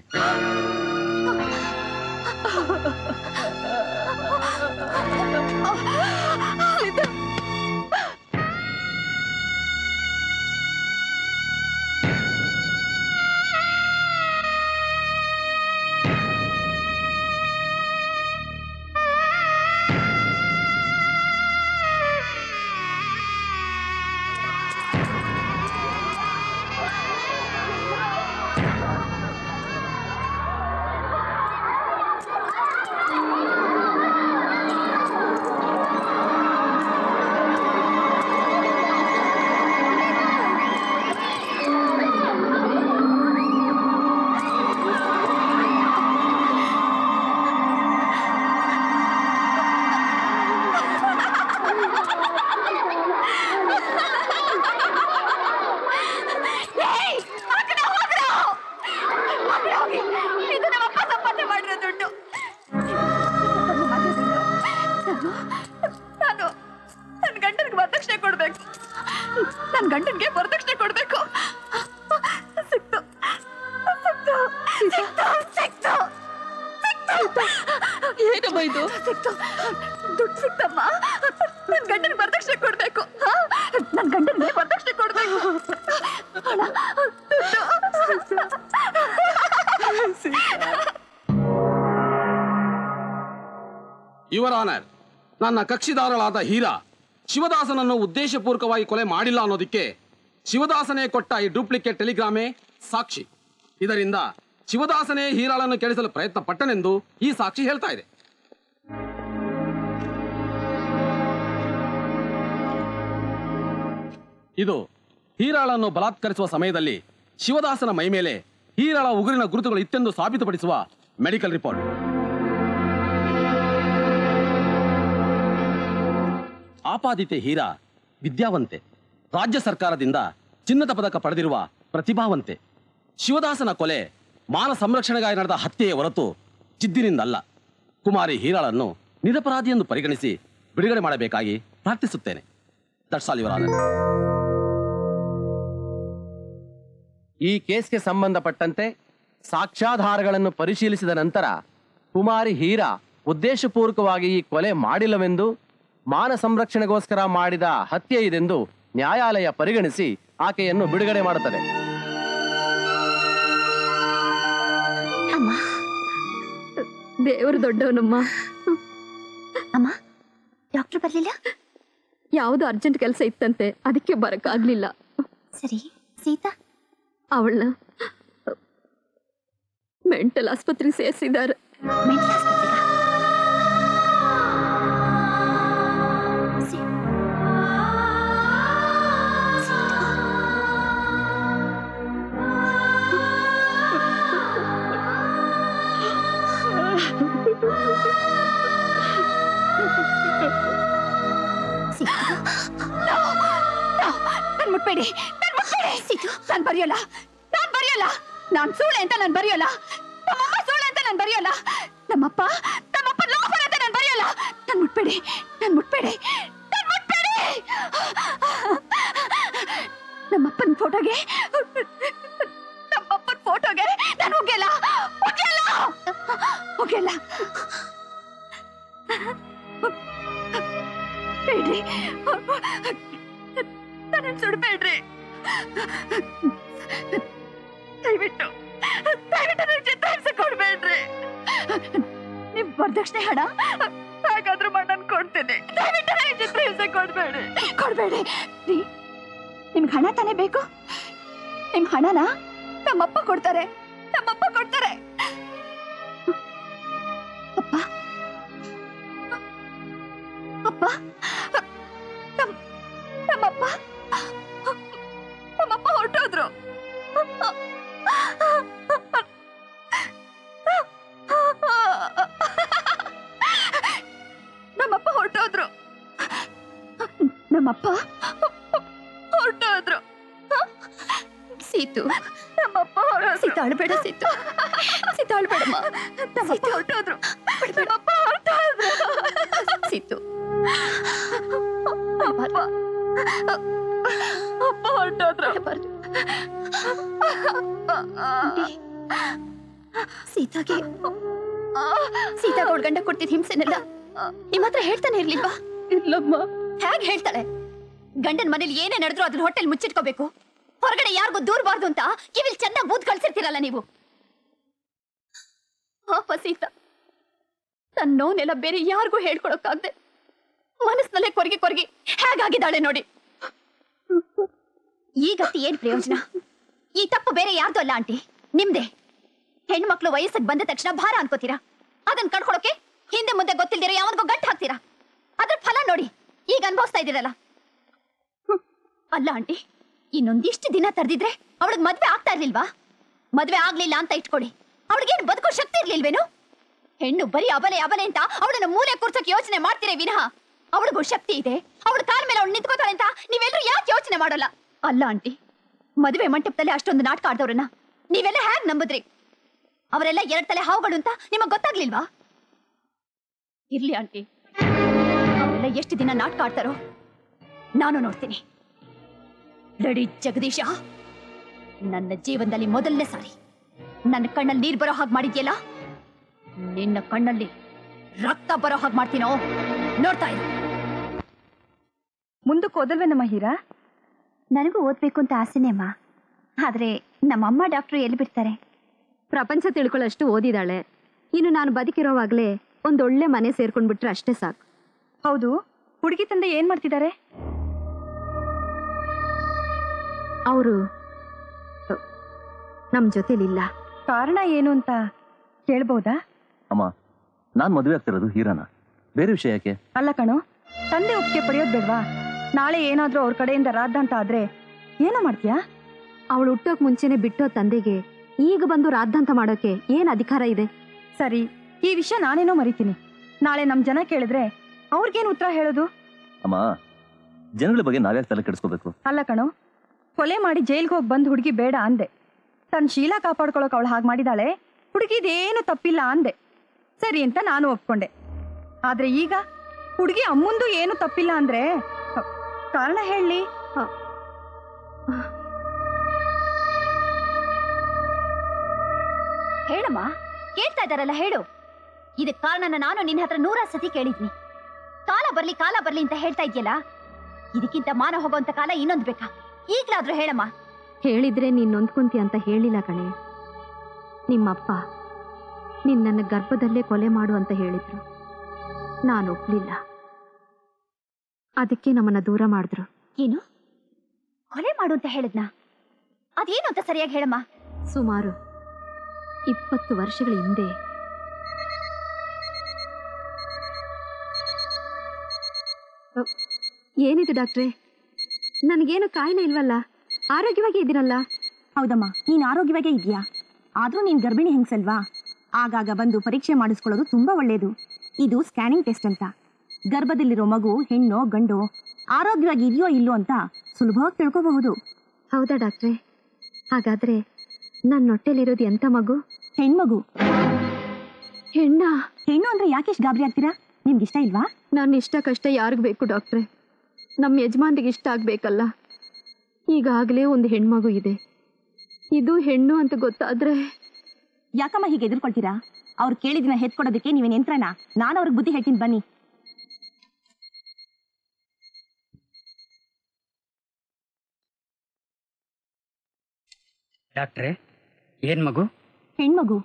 ನನ್ ಗಂಡನ್ಗೆ ವರದಕ್ಷಿಣೆ ಕೊಡ್ಬೇಕು. ಸಿಕ್ತು ಸಿಕ್ತು ಸಿಕ್ತು ಸಿಕ್ತು ಏನಮ್ಮ ಇದು? ಸಿಕ್ತು, ದುಡ್ಡು ಸಿಕ್ತಮ್ಮ. ನನ್ ಗಂಡನ್ಗೆ ವರದಕ್ಷಿಣೆ ಕೊಡ್ಬೇಕು. ನನ್ ಗಂಡನ್ಗೆ ವರದಕ್ಷಿಣೆ ಕೊಡ್ಬೇಕು. ಯುವರ್ ಆನರ್, ನನ್ನ ಕಕ್ಷಿದಾರಳಾದ ಹೀರಾ ಶಿವದಾಸನನ್ನು ಉದ್ದೇಶಪೂರ್ವಕವಾಗಿ ಕೊಲೆ ಮಾಡಿಲ್ಲ ಅನ್ನೋದಕ್ಕೆ ಶಿವದಾಸನೇ ಕೊಟ್ಟ ಈ ಡೂಪ್ಲಿಕೇಟ್ ಟೆಲಿಗ್ರಾಮೇ ಸಾಕ್ಷಿ. ಇದರಿಂದ ಶಿವದಾಸನೇ ಹೀರಾಳನ್ನು ಕೆಡಿಸಲು ಪ್ರಯತ್ನ ಪಟ್ಟನೆಂದು ಈ ಸಾಕ್ಷಿ ಹೇಳ್ತಾ ಇದೆ. ಇದು ಹೀರಾಳನ್ನು ಬಲಾತ್ಕರಿಸುವ ಸಮಯದಲ್ಲಿ ಶಿವದಾಸನ ಮೈ ಮೇಲೆ ಹೀರಾಳ ಉಗುರಿನ ಗುರುತುಗಳು ಇತ್ತೆಂದು ಸಾಬೀತುಪಡಿಸುವ ಮೆಡಿಕಲ್ ರಿಪೋರ್ಟ್. ಆಪಾದಿತೆ ಹೀರಾ ವಿದ್ಯಾವಂತೆ, ರಾಜ್ಯ ಸರ್ಕಾರದಿಂದ ಚಿನ್ನದ ಪದಕ ಪಡೆದಿರುವ ಪ್ರತಿಭಾವಂತೆ. ಶಿವದಾಸನ ಕೊಲೆ ಮಾನ ಸಂರಕ್ಷಣೆಗಾಗಿ ನಡೆದ ಹತ್ಯೆಯ ಹೊರತು ಜಿದ್ದಿನಿಂದಲ್ಲ. ಕುಮಾರಿ ಹೀರಾಳನ್ನು ನಿರಪರಾಧಿ ಎಂದು ಪರಿಗಣಿಸಿ ಬಿಡುಗಡೆ ಮಾಡಬೇಕಾಗಿ ಪ್ರಾರ್ಥಿಸುತ್ತೇನೆ. That's all your honour. ಈ ಕೇಸ್ಗೆ ಸಂಬಂಧಪಟ್ಟಂತೆ ಸಾಕ್ಷ್ಯಾಧಾರಗಳನ್ನು ಪರಿಶೀಲಿಸಿದ ನಂತರ ಕುಮಾರಿ ಹೀರಾ ಉದ್ದೇಶಪೂರ್ವಕವಾಗಿ ಈ ಕೊಲೆ ಮಾಡಿಲ್ಲವೆಂದು, ಮಾನ ಸಂರಕ್ಷಣೆಗೋಸ್ಕರ ಮಾಡಿದ ಹತ್ಯೆ ಇದೆಂದು ನ್ಯಾಯಾಲಯ ಪರಿಗಣಿಸಿ ಆಕೆಯನ್ನು ಬಿಡುಗಡೆ ಮಾಡುತ್ತದೆ. ದೇವರು ದೊಡ್ಡವನಮ್ಮ. ಅಮ್ಮ, ಡಾಕ್ಟರ್ ಬರ್ಲಿಲ್ಲ? ಯಾವುದು ಅರ್ಜೆಂಟ್ ಕೆಲಸ ಇತ್ತಂತೆ, ಅದಕ್ಕೆ ಬರಕ್ಕಾಗ್ಲಿಲ್ಲ. ಸರಿ, ಸೀತಾ ಅವಳನ್ನ ಮೆಂಟಲ್ ಆಸ್ಪತ್ರೆಗೆ ಸೇರಿಸಿದ್ದಾರೆ. ಮೆಂಟಲ್ ಆಸ್ಪತ್ರೆಗ? ನನ್ ಮುಟ್ಬೇಡಿ, ನನ್ ಮುಟ್ಬೇಡಿ. ಸೀತು, ನಾನ್ ಬರೆಯೋಲ್ಲ, ನಾನ್ ಬರೆಯೋಲ್ಲ. ನಾನ್ ಸೂಳೆ ಅಂತ ನಾನ್ ಬರೆಯೋಲ್ಲ. ನಮ್ಮಮ್ಮ ಸೂಳೆ ಅಂತ ನಾನ್ ಬರೆಯೋಲ್ಲ. ನಮ್ಮಪ್ಪ ನಮ್ಮಪ್ಪ ಲೋಫರ್ ಅಂತ ನಾನ್ ಬರೆಯೋಲ್ಲ. ನನ್ ಮುಟ್ಬೇಡಿ, ನನ್ ಮುಟ್ಬೇಡಿ, ನನ್ ಮುಟ್ಬೇಡಿ. ನಮ್ಮಪ್ಪನ ಫೋಟೋಗೆ ನಮ್ಮಪ್ಪನ ಫೋಟೋಗೆ ನಾನು ಹೋಗಿಲ್ಲ, ಹೋಗಿಲ್ಲ, ಹೋಗಿಲ್ಲ. ಬೇಡ್ರಿ, ನನ್ನ ಸುಡ್ಬೇಡ್ರಿ. ದಯವಿಟ್ಟು ದಯವಿಟ್ಟು ನನ್ನ ಚಿತ್ರ ಕೊಡ್ಬೇಡ್ರಿ. ನಿಮ್ ವರದಕ್ಷಿಣೆ ಹಣ ಹಾಗಾದ್ರೂ ಮಣ್ಣನ್ ಕೊಡ್ತೇನೆ. ದಯವಿಟ್ಟು ನನ್ನ ಚಿತ್ರ ಹಿಂಸೆ ಕೊಡ್ಬೇಡಿ, ಕೊಡ್ಬೇಡಿ. ರೀ, ನಿಮ್ಗೆ ಹಣ ತಾನೇ ಬೇಕು? ನಿಮ್ ಹಣನ ನಮ್ಮಪ್ಪ ಕೊಡ್ತಾರೆ, ನಮ್ಮಪ್ಪ ಕೊಡ್ತಾರೆ. ಅಪ್ಪ ಅಪ್ಪ ನಮ್ಮಪ್ಪ ನಮ್ಮಪ್ಪ ಹೊರಟೋದ್ರು. ನಮ್ಮಪ್ಪ ಹೊರಟೋದ್ರು. ನಮ್ಮಪ್ಪ ಹೊರಟೋದ್ರು. ಸೀತು, ನಮ್ಮಪ್ಪ ಸೀತಾ ಅಳ್ಬೇಡ. ಸೀತು, ಸೀತಾ ಅಳ್ಬೇಡಮ್ಮ. ನಮ್ಮಪ್ಪ ಹೊರಟೋದ್ರು. ನಮ್ಮಪ್ಪ ಹೊರಟೋದ್ರು. ಸೀತು, ಅಪ್ಪ ಅಪ್ಪ ಹೊರಟೋದ್ರು. ಸೀತಾಗೆ ಸೀತಾಗ ಅವಳ ಗಂಡ ಕೊಡ್ತಿದ್ ಹಿಂಸೆನೆಲ್ಲ ನಿಮ್ಮ ಹತ್ರ ಹೇಳ್ತಾನೆ ಇರ್ಲಿಲ್ವಾ? ಇಲ್ಲಮ್ಮ. ಹೇಗ್ ಹೇಳ್ತಾಳೆ? ಗಂಡನ ಮನೇಲಿ ಏನೇ ನಡೆದ್ರು ಅದ್ರ ಹೊಟ್ಟೆಲ್ ಮುಚ್ಚಿಟ್ಕೋಬೇಕು, ಹೊರಗಡೆ ಯಾರಿಗೂ ದೂರಬಾರ್ದು ಅಂತ ಕಿವಿಲ್ ಚೆನ್ನಾಗಿ ಬೂದ್ ಕಳ್ಸಿರ್ತೀರಲ್ಲ ನೀವು. ಪಾಪ ಸೀತಾ ತನ್ನ ನೋನೆಲ್ಲ ಬೇರೆ ಯಾರಿಗೂ ಹೇಳ್ಕೊಳಕ್ಕಾಗ್ದೆ ಮನಸ್ಸಿನಲ್ಲೇ ಕೊರಗಿ ಕೊರಗಿ ಹೇಗಾಗಿದ್ದಾಳೆ ನೋಡಿ. ಈಗತ್ತಿ ಏನ್ ಪ್ರಯೋಜನ? ಈ ತಪ್ಪು ಬೇರೆ ಯಾರ್ದು ಅಲ್ಲ ಆಂಟಿ, ನಿಮ್ದೆ. ಹೆಣ್ಮಕ್ಳು ವಯಸ್ಸಿಗೆ ಬಂದ ತಕ್ಷಣ ಭಾರ ಅನ್ಕೋತೀರಾ, ಅದನ್ನ ಕಡ್ಕೊಳಕ್ಕೆ ಹಿಂದೆ ಮುಂದೆ ಗೊತ್ತಿಲ್ದಿರ ಯಾವನ್ಗೋ ಗಂಟು ಹಾಕ್ತೀರಾ. ಅದ್ರ ಫಲ ನೋಡಿ ಈಗ ಅನ್ಭವಿಸ್ತಾ ಇದ್ದೀರಲ್ಲ. ಅಲ್ಲ ಆಂಟಿ, ಇನ್ನೊಂದಿಷ್ಟು ದಿನ ತರ್ದಿದ್ರೆ ಅವಳಿಗೆ ಮದ್ವೆ ಆಗ್ತಾ ಇರ್ಲಿಲ್ವಾ? ಮದ್ವೆ ಆಗ್ಲಿಲ್ಲ ಅಂತ ಇಟ್ಕೊಳ್ಳಿ, ಅವಳಿಗೇನು ಬದುಕೋ ಶಕ್ತಿ ಇರ್ಲಿಲ್ವೇನು? ಹೆಣ್ಣು ಬರೀ ಅಬಲೆ ಅಬಲೆ ಅಂತ ಅವಳನ್ನ ಮೂಲೆ ಕೂರ್ಸಕ್ ಯೋಚನೆ ಮಾಡ್ತೀರೇ ವಿನಃ ಅವಳಿಗೂ ಶಕ್ತಿ ಇದೆ, ಅವಳ ಕಾಲ ಮೇಲೆ ಅವಳು ನಿಂತ್ಕೋತಾಳೆ ಅಂತ ನೀವೆಲ್ಲರೂ ಯಾಕೆ ಯೋಚನೆ ಮಾಡಲ್ಲ? ಅಲ್ಲ ಆಂಟಿ, ಮದುವೆ ಮಂಟಪದಲ್ಲಿ ಅಷ್ಟೊಂದು ನಾಟಕ ಆಡ್ದವ್ರನ್ನ ನೀವೆಲ್ಲ ಹೇಗ್ ನಂಬುದ್ರಿ? ಅವರೆಲ್ಲ ಎರಡ್ ತಲೆ ಹಾವುಗಳು ಅಂತ ನಿಮಗ್ ಗೊತ್ತಾಗ್ಲಿಲ್ವಾ? ಇರ್ಲಿ ಆಂಟಿ, ಅವರೆಲ್ಲ ಎಷ್ಟು ದಿನ ನಾಟಕ ಆಡ್ತಾರೋ ನಾನು ನೋಡ್ತೀನಿ. ರೆಡಿ ಜಗದೀಶ, ನನ್ನ ಜೀವನದಲ್ಲಿ ಮೊದಲನೇ ಸಾರಿ ನನ್ನ ಕಣ್ಣಲ್ಲಿ ನೀರ್ ಬರೋ ಹಾಗೆ ಮಾಡಿದ್ಯಲ್ಲ, ನಿನ್ನ ಕಣ್ಣಲ್ಲಿ ರಕ್ತ ಬರೋ ಹಾಗೆ ಮಾಡ್ತೀನೋ ನೋಡ್ತಾ ಇರು. ಮುಂದಕ್ಕೆ ಓದಲ್ವೇ ನಮ್ಮ ಹೀರಾ? ನನಗೂ ಓದ್ಬೇಕು ಅಂತ ಆಸೆನೇ ಅಮ್ಮ, ಆದ್ರೆ ನಮ್ಮಮ್ಮ ಡಾಕ್ಟ್ರು ಎಲ್ಲಿ ಬಿಡ್ತಾರೆ? ಪ್ರಪಂಚ ತಿಳ್ಕೊಳ್ಳೋಷ್ಟು ಓದಿದಾಳೆ. ಇನ್ನು ನಾನು ಬದುಕಿರೋವಾಗ್ಲೇ ಒಂದೊಳ್ಳೆ ಮನೆ ಸೇರ್ಕೊಂಡ್ಬಿಟ್ರೆ ಅಷ್ಟೇ ಸಾಕು. ಹೌದು, ಹುಡುಗಿ ತಂದೆ ಏನ್ ಮಾಡ್ತಿದ್ದಾರೆ? ಅವರು ನಮ್ ಜೊತೆಲಿಲ್ಲ. ಕಾರಣ ಏನು ಅಂತ ಕೇಳ್ಬೋದಾ? ಅಮ್ಮ, ನಾನ್ ಮದುವೆ ಆಗ್ತಿರೋದು ಹೀರಾನ, ಬೇರೆ ವಿಷಯ ಯಾಕೆ? ಅಲ್ಲ ಕಣೋ, ತಂದೆ ಒಪ್ಪಿಗೆ ಪಡೆಯೋದ್ ಬೇಡ್ವಾ? ನಾಳೆ ಏನಾದ್ರೂ ಅವ್ರ ಕಡೆಯಿಂದ ರಾದ್ದ ಅಂತ ಆದ್ರೆ ಏನೋ ಮಾಡ್ತೀಯಾ? ಅವಳು ಹುಟ್ಟೋಕ್ ಮುಂಚೆನೆ ಬಿಟ್ಟೋ ತಂದೆಗೆ ಈಗ ಬಂದು ರಾದ್ಧಾಂತ ಮಾಡೋಕೆ ಏನ್ ಅಧಿಕಾರ ಇದೆ? ಸರಿ, ಈ ವಿಷಯ ನಾನೇನೋ ಮರಿತೀನಿ. ನಾಳೆ ನಮ್ ಜನ ಕೇಳಿದ್ರೆ ಅವ್ರಿಗೇನು ಉತ್ತರ ಹೇಳೋದು? ಅಮ್ಮ, ಜನಗಳ ಬಗ್ಗೆ ನಾವ್ಯಾಕೆ ತಲೆ ಕೆಡಿಸ್ಕೋಬೇಕು? ಅಲ್ಲ ಕಣೋ, ಕೊಲೆ ಮಾಡಿ ಜೈಲ್ಗೆ ಹೋಗಿ ಬಂದು ಹುಡುಗಿ ಬೇಡ ಅಂದೆ. ತನ್ನ ಶೀಲ ಕಾಪಾಡ್ಕೊಳಕ್ ಅವಳು ಹಾಗೆ ಮಾಡಿದಾಳೆ, ಹುಡುಗಿದೇನು ತಪ್ಪಿಲ್ಲ ಅಂದೆ. ಸರಿ ಅಂತ ನಾನು ಒಪ್ಕೊಂಡೆ. ಆದ್ರೆ ಈಗ ಹುಡುಗಿ ಅಮ್ಮಂದು ಏನು ತಪ್ಪಿಲ್ಲ ಅಂದ್ರೆ ಕಾರಣ ಹೇಳಿ. ಹೇಳಮ್ಮ, ಕೇಳ್ತಾ ಇದ್ದಾರಲ್ಲ ಹೇಳು. ಇದಕ್ ಕಾರಣನ ನಾನು ನಿನ್ನ ಹತ್ರ ನೂರ ಸತಿ ಕೇಳಿದ್ನಿ. ಕಾಲ ಬರ್ಲಿ ಕಾಲ ಬರ್ಲಿ ಅಂತ ಹೇಳ್ತಾ ಇದ್ಯಲ್ಲ, ಇದಕ್ಕಿಂತ ಮಾನ ಹೋಗೋಂತ ಕಾಲ ಇನ್ನೊಂದ್ ಬೇಕಾ? ಈಗ್ಲಾದ್ರೂ ಹೇಳಮ್ಮ. ಹೇಳಿದ್ರೆ ನೀನ್ ನೊಂದ್ಕೊಂತಿ ಅಂತ ಹೇಳಿಲ್ಲ ಕಣೆ. ನಿಮ್ಮಪ್ಪ ನಿನ್ನ ನನ್ನ ಗರ್ಭದಲ್ಲೇ ಕೊಲೆ ಮಾಡು ಅಂತ ಹೇಳಿದ್ರು. ನಾನು ಒಪ್ಲಿಲ್ಲ. ಅದಕ್ಕೆ ನಮ್ಮನ್ನ ದೂರ ಮಾಡಿದ್ರು. ಏನು ಕೊಲೆ ಮಾಡು ಅಂತ ಹೇಳಿದ್ನ? ಅದೇನು ಅಂತ ಸರಿಯಾಗಿ ಹೇಳಮ್ಮ. ಸುಮಾರು ಇಪ್ಪತ್ತು ವರ್ಷಗಳ ಹಿಂದೆ ಏನಿದು ಡಾಕ್ಟ್ರೆ? ನನಗೇನು ಕಾಯಿಲೆ ಇಲ್ವಲ್ಲ, ಆರೋಗ್ಯವಾಗೇ ಇದ್ದೀನಲ್ಲ. ಹೌದಮ್ಮ, ನೀನ್ ಆರೋಗ್ಯವಾಗೇ ಇದೆಯಾ. ಆದ್ರೂ ನೀನ್ ಗರ್ಭಿಣಿ ಹೆಂಗ್ಸಲ್ವಾ, ಆಗಾಗ ಬಂದು ಪರೀಕ್ಷೆ ಮಾಡಿಸ್ಕೊಳ್ಳೋದು ತುಂಬಾ ಒಳ್ಳೇದು. ಇದು ಸ್ಕ್ಯಾನಿಂಗ್ ಟೆಸ್ಟ್ ಅಂತ. ಗರ್ಭದಲ್ಲಿರೋ ಮಗು ಹೆಣ್ಣೋ ಗಂಡೋ ಆರೋಗ್ಯವಾಗಿ ಇದೆಯೋ ಇಲ್ಲೋ ಅಂತ ಸುಲಭವಾಗಿ ತಿಳ್ಕೋಬಹುದು. ಹೌದಾ ಡಾಕ್ಟ್ರೆ? ಹಾಗಾದ್ರೆ ನನ್ನ ಹೊಟ್ಟೆಲಿರೋದು ಎಂತ ಮಗು? ಹೆಣ್ಮಗು. ಹೆಣ್ಣ? ಹೆಣ್ಣು ಅಂದ್ರೆ ಯಾಕೆಷ್ಟು ಗಾಬರಿ ಆಗ್ತೀರಾ? ನಿಮ್ಗೆ ಇಷ್ಟ ಇಲ್ವಾ? ನನ್ನ ಇಷ್ಟ ಕಷ್ಟ ಯಾರಿಗ್ ಬೇಕು ಡಾಕ್ಟ್ರೆ? ನಮ್ಮ ಯಜಮಾನ್ರಿಗೆ ಇಷ್ಟ ಆಗ್ಬೇಕಲ್ಲ. ಈಗಾಗಲೇ ಒಂದು ಹೆಣ್ಮಗು ಇದೆ, ಇದು ಹೆಣ್ಣು ಅಂತ ಗೊತ್ತಾದ್ರೆ. ಯಾಕಮ್ಮ ಹೀಗೆ ಎದುರ್ಕೊಳ್ತೀರಾ? ಅವ್ರು ಕೇಳಿದಿನ ಹೆತ್ಕೊಡೋದಕ್ಕೆ ನೀವೇನ್ ಯಂತ್ರನಾ? ನಾನು ಅವ್ರಿಗೆ ಬುದ್ಧಿ ಹೇಳ್ತೀನಿ ಬನ್ನಿ. ಡಾಕ್ಟ್ರೆ, ಏನ್ ಮಗು? ಹೆಣ್ಮಗು.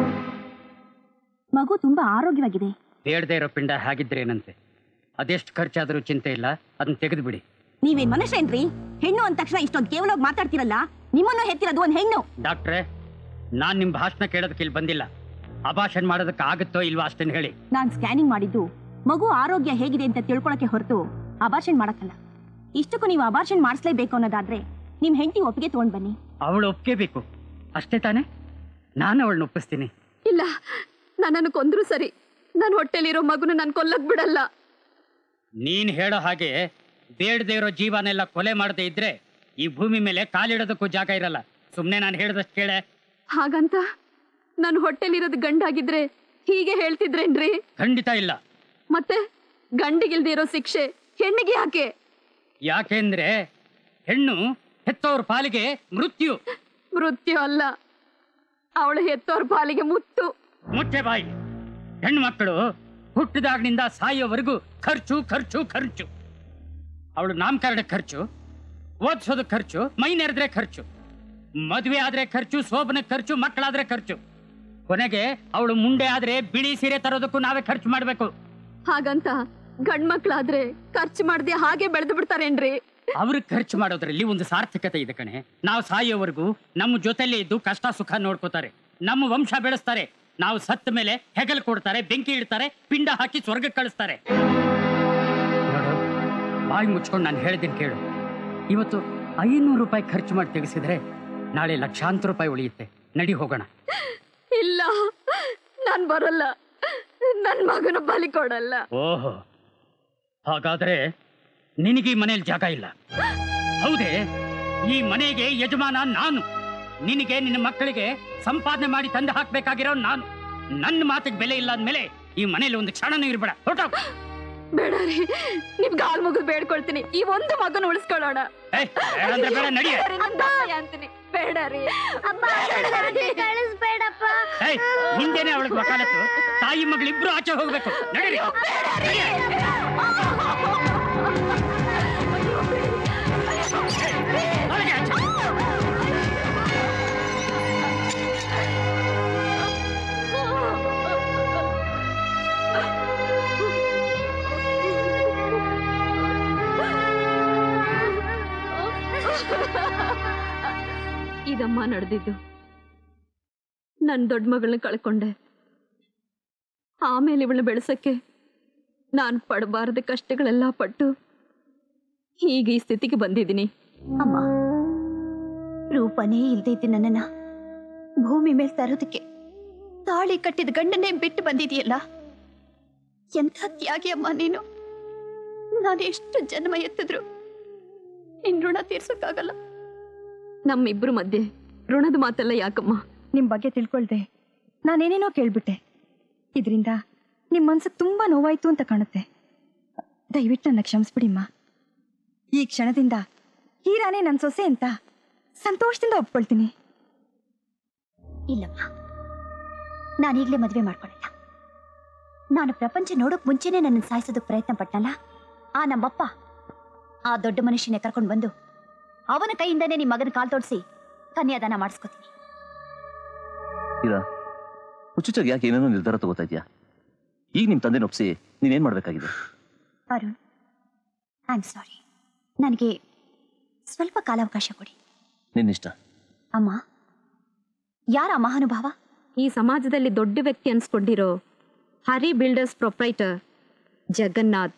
ಮಗು ತುಂಬಾ ಆರೋಗ್ಯವಾಗಿದೆ. ಬೇಡದೇ ಇರೋ ಪಿಂಡ ಹಾಗಿದ್ರೇನಂತೆ. ಅದೆಷ್ಟು ಖರ್ಚಾದರೂ ಚಿಂತೆ ಇಲ್ಲ, ಅದನ್ನ ತೆಗೆದು ಬಿಡಿ. ನೀವೇನ್ ಮನುಷ್ಯೇನ್ರಿ? ಹೆಣ್ಣು ಅಂದ ತಕ್ಷಣ ಇಷ್ಟೊಂದು ಕೇವಲವಾಗಿ ಮಾತಾಡ್ತಿರಲ್ಲ. ನಿಮ್ಮನ್ನು ಹೆತ್ತಿರೋದು ಒಂದ್ ಹೆಣ್ಣು. ಡಾಕ್ಟ್ರೆ, ನಾನ್ ನಿಮ್ ಭಾಷಣ ಕೇಳೋದಕ್ಕೆ ಇಲ್ಲಿ ಬಂದಿಲ್ಲ. ಅಭಾಷಣ ಮಾಡೋದಕ್ಕೆ ಆಗುತ್ತೋ ಇಲ್ವಾ ಅಷ್ಟೇನು ಹೇಳಿ. ನಾನ್ ಸ್ಕ್ಯಾನಿಂಗ್ ಮಾಡಿದ್ದು ಮಗು ಆರೋಗ್ಯ ಹೇಗಿದೆ ಅಂತ ತಿಳ್ಕೊಳಕ್ಕೆ ಹೊರತು ಅಭಾಷಣ ಮಾಡಕ್ಕಲ್ಲ. ಇಷ್ಟಕ್ಕೂ ನೀವು ಅಭಾಷಣ ಮಾಡಿಸ್ಲೇಬೇಕು ಅನ್ನೋದಾದ್ರೆ ನಿಮ್ ಹೆಂಡತಿ ಒಪ್ಪಿಗೆ ತಗೊಂಡ್ ಬನ್ನಿ. ಅವಳು ಒಪ್ಪಿಗೆ ಬೇಕು ಅಷ್ಟೇ ತಾನೆ? ನಾನು ಅವಳನ್ನ ಒಪ್ಪಿಸ್ತೀನಿ. ಇಲ್ಲ, ನನ್ನನ್ನು ಕೊಂದ್ರು ಸರಿ, ನನ್ನ ಹೊಟ್ಟೆಲಿರೋ ಮಗುನ ನಾನು ಕೊಲ್ಲಕ್ ಬಿಡಲ್ಲ. ನೀನ್ ಹೇಳೋ ಹಾಗೆ ಬೇಡದೇ ಇರೋ ಜೀವನೆಲ್ಲ ಕೊಲೆ ಮಾಡದೇ ಇದ್ರೆ ಈ ಭೂಮಿ ಮೇಲೆ ಕಾಲಿಡೋದಕ್ಕೂ ಜಾಗ ಇರಲ್ಲ. ಸುಮ್ನೆ ನಾನು ಹೇಳ್ದಷ್ಟು ಕೇಳೆ. ಹಾಗಂತ ನನ್ನ ಹೊಟ್ಟೆಲಿರೋದು ಗಂಡಾಗಿದ್ರೆ ಹೀಗೆ ಹೇಳ್ತಿದ್ರೇನ್ರಿ? ಖಂಡಿತ ಇಲ್ಲ. ಮತ್ತೆ ಗಂಡಿಗಿಲ್ದೇ ಇರೋ ಶಿಕ್ಷೆ ಹೆಣ್ಣಿಗೆ ಯಾಕೆ? ಯಾಕೆಂದ್ರೆ ಹೆಣ್ಣು ಹೆತ್ತವ್ರ ಪಾಲಿಗೆ ಮೃತ್ಯು. ಮೃತ್ಯು ಅಲ್ಲ, ಅವಳು ಹೆತ್ತವ್ರ ಪಾಲಿಗೆ ಮುತ್ತು. ಮುಚ್ಚೆ ಬಾಯಿ. ಹೆಣ್ಣು ಮಕ್ಕಳು ಹುಟ್ಟಿದಾಗಿನಿಂದ ಸಾಯೋವರೆಗೂ ಖರ್ಚು ಖರ್ಚು ಖರ್ಚು. ಅವಳು ನಾಮಕರಣ ಖರ್ಚು, ಓದಿಸೋದು ಖರ್ಚು, ಮೈ ನೆರೆದ್ರೆ ಖರ್ಚು, ಮದುವೆ ಆದ್ರೆ ಖರ್ಚು, ಶೋಭನ ಖರ್ಚು, ಮಕ್ಕಳಾದ್ರೆ ಖರ್ಚು. ಕೊನೆಗೆ ಅವಳು ಮುಂಡೆ ಆದ್ರೆ ಬಿಳಿ ಸೀರೆ ತರೋದಕ್ಕೂ ನಾವೇ ಖರ್ಚು ಮಾಡ್ಬೇಕು. ಹಾಗಂತ ಗಂಡ್ ಮಕ್ಳಾದ್ರೆ ಖರ್ಚು ಮಾಡದೆ ಹಾಗೆ ಬೆಳೆದು ಬಿಡ್ತಾರೇನ್ರಿ? ಅವ್ರಿಗೆ ಖರ್ಚು ಮಾಡೋದ್ರಲ್ಲಿ ಒಂದು ಸಾರ್ಥಕತೆ ಇದೆ ಕಣೆ. ನಾವು ಸಾಯೋವರೆಗೂ ನಮ್ಮ ಜೊತೆಲೇ ಇದ್ದು ಕಷ್ಟ ಸುಖ ನೋಡ್ಕೋತಾರೆ, ನಮ್ಮ ವಂಶ ಬೆಳೆಸ್ತಾರೆ. ನಾವು ಸತ್ತ ಮೇಲೆ ಹೆಗಲ್ ಕೊಡ್ತಾರೆ, ಬೆಂಕಿ ಇಡ್ತಾರೆ, ಪಿಂಡ ಹಾಕಿ ಸ್ವರ್ಗಕ್ಕೆ ಕಳಿಸ್ತಾರೆ. ನೋಡು, ಬಾಯಿ ಮುಚ್ಕೊಂಡು ನಾನು ಹೇಳಿದ್ದೀನಿ ಕೇಳು. ಇವತ್ತು ಐನೂರು ರೂಪಾಯಿ ಖರ್ಚು ಮಾಡಿ ತೆಗೆಸಿದ್ರೆ ನಾಳೆ ಲಕ್ಷಾಂತರ ರೂಪಾಯಿ ಉಳಿಯುತ್ತೆ. ನಡಿ ಹೋಗೋಣ. ಇಲ್ಲ, ನಾನ್ ಬರಲ್ಲ. ನನ್ ಮಗನ ಬಲಿ ಕೊಡಲ್ಲ. ಓಹೋ, ಹಾಗಾದ್ರೆ ನಿನಗೆ ಈ ಮನೇಲಿ ಜಾಗ ಇಲ್ಲ. ಹೌದೇ? ಈ ಮನೆಗೆ ಯಜಮಾನ ನಾನು. ನಿನಗೆ ನಿನ್ನ ಮಕ್ಕಳಿಗೆ ಸಂಪಾದನೆ ಮಾಡಿ ತಂದು ಹಾಕ್ಬೇಕಾಗಿರೋ ನಾನು. ನನ್ನ ಮಾತಿಗೆ ಬೆಲೆ ಇಲ್ಲ ಅಂದ್ಮೇಲೆ ಈ ಮನೇಲಿ ಒಂದು ಕ್ಷಣನೂ ಇರ್ಬೇಡ. ಹೊರಟ ಬೇಡ ರೀ, ನಿಮ್ ಕಾಲ್ ಮುಗಿದು ಬೇಡ್ಕೊಳ್ತೀನಿ, ಈ ಒಂದು ಮಗನ ಉಳಿಸ್ಕೊಳ್ಳೋಣ. ಬೇಡ ನಡಿ. ಅಂತೀನಿ, ಬೇಡ ರೀ. ಕಳಿಸ್ಬೇಡಪ್ಪ. ಹಿಂದೇನೆ ಅವಳಿಗೆ ವಕಾಲತ್ತು. ತಾಯಿ ಮಗಳಿಬ್ರು ಆಚೆ ಹೋಗ್ಬೇಕು. ನಡೀರಿ. ಇದಮ್ಮ ನಡೆದಿದ್ದು. ನನ್ ದೊಡ್ಡ ಮಗಳನ್ನ ಕಳ್ಕೊಂಡೆ. ಆಮೇಲೆ ಇವಳನ್ನ ಬೆಳೆಸಕ್ಕೆ ನಾನ್ ಪಡಬಾರದ ಕಷ್ಟಗಳೆಲ್ಲ ಪಟ್ಟು ಈಗ ಈ ಸ್ಥಿತಿಗೆ ಬಂದಿದ್ದೀನಿ. ಅಮ್ಮ, ರೂಪನೇ ಇಲ್ದೇ ಇದ್ದ ನನ್ನನ್ನ ಭೂಮಿ ಮೇಲೆ ತರೋದಕ್ಕೆ ತಾಳಿ ಕಟ್ಟಿದ ಗಂಡನ್ನೇ ಬಿಟ್ಟು ಬಂದಿದೆಯಲ್ಲ. ಎಂಥ ತ್ಯಾಗಿ ಅಮ್ಮ ನೀನು. ನಾನು ಎಷ್ಟು ಜನ್ಮ ಎತ್ತಿದ್ರು ನಿನ್ ಋಣ ತೀರ್ಸಕ್ಕಾಗಲ್ಲ. ನಮ್ಮಿಬ್ರು ಮಧ್ಯೆ ಋಣದ ಮಾತೆಲ್ಲ ಯಾಕಮ್ಮ? ನಿಮ್ ಬಗ್ಗೆ ತಿಳ್ಕೊಳ್ದೆ ನಾನೇನೇನೋ ಕೇಳ್ಬಿಟ್ಟೆ. ಇದರಿಂದ ನಿಮ್ ಮನ್ಸಿಗೆ ತುಂಬಾ ನೋವಾಯ್ತು ಅಂತ ಕಾಣುತ್ತೆ. ದಯವಿಟ್ಟು ನನ್ನ ಕ್ಷಮಿಸ್ಬಿಡಿಮ್ಮ. ಈ ಕ್ಷಣದಿಂದ ಹೀರಾನೇ ನನ್ನ ಸೊಸೆ ಅಂತ ಸಂತೋಷದಿಂದ ಒಪ್ಕೊಳ್ತೀನಿ. ಇಲ್ಲಮ್ಮ, ನಾನೀಗಲೇ ಮದುವೆ ಮಾಡ್ಕೊಳ್ಳಿಲ್ಲ. ನಾನು ಪ್ರಪಂಚ ನೋಡೋಕ್ ಮುಂಚೆನೆ ನನ್ನ ಸಾಯಿಸೋದಕ್ಕೆ ಪ್ರಯತ್ನ ಪಟ್ಟನಲ್ಲ, ಆ ನಮ್ಮಪ್ಪ ಆ ದೊಡ್ಡ ಮನುಷ್ಯನೇ ಕರ್ಕೊಂಡು ಬಂದು ಅವನ ಕೈಯಿಂದನೇ ನಿಮ್ಮ ಮಗನ ಕಾಲ್ ತೋಡಿಸಿ ಕನ್ಯಾದಾನ ಮಾಡಿಸ್ಕೊತೀನಿ. ಇರಾ ಹುಚ್ಚುಚ್ಚಾಗಿ ಯಾಕೆ ಏನೇನೋ ನಿರ್ಧಾರ ತಗೋತಾ ಇದೆಯಾ? ಈಗ ನಿಮ್ಮ ತಂದೆ ಒಪ್ಸಿ ನೀನೇನ್ ಮಾಡ್ಬೇಕಾಗಿದೆ? Arun, I am sorry. ನನಗೆ ಸ್ವಲ್ಪ ಕಾಲಾವಕಾಶ ಕೊಡಿ. ನಿನ್ನಿಷ್ಟ. ಅಮ್ಮ, ಯಾರ ಮಹಾನುಭಾವ? ಈ ಸಮಾಜದಲ್ಲಿ ದೊಡ್ಡ ವ್ಯಕ್ತಿ ಅನ್ಸ್ಕೊಂಡಿರೋ Hari builders proprietor Jagannath.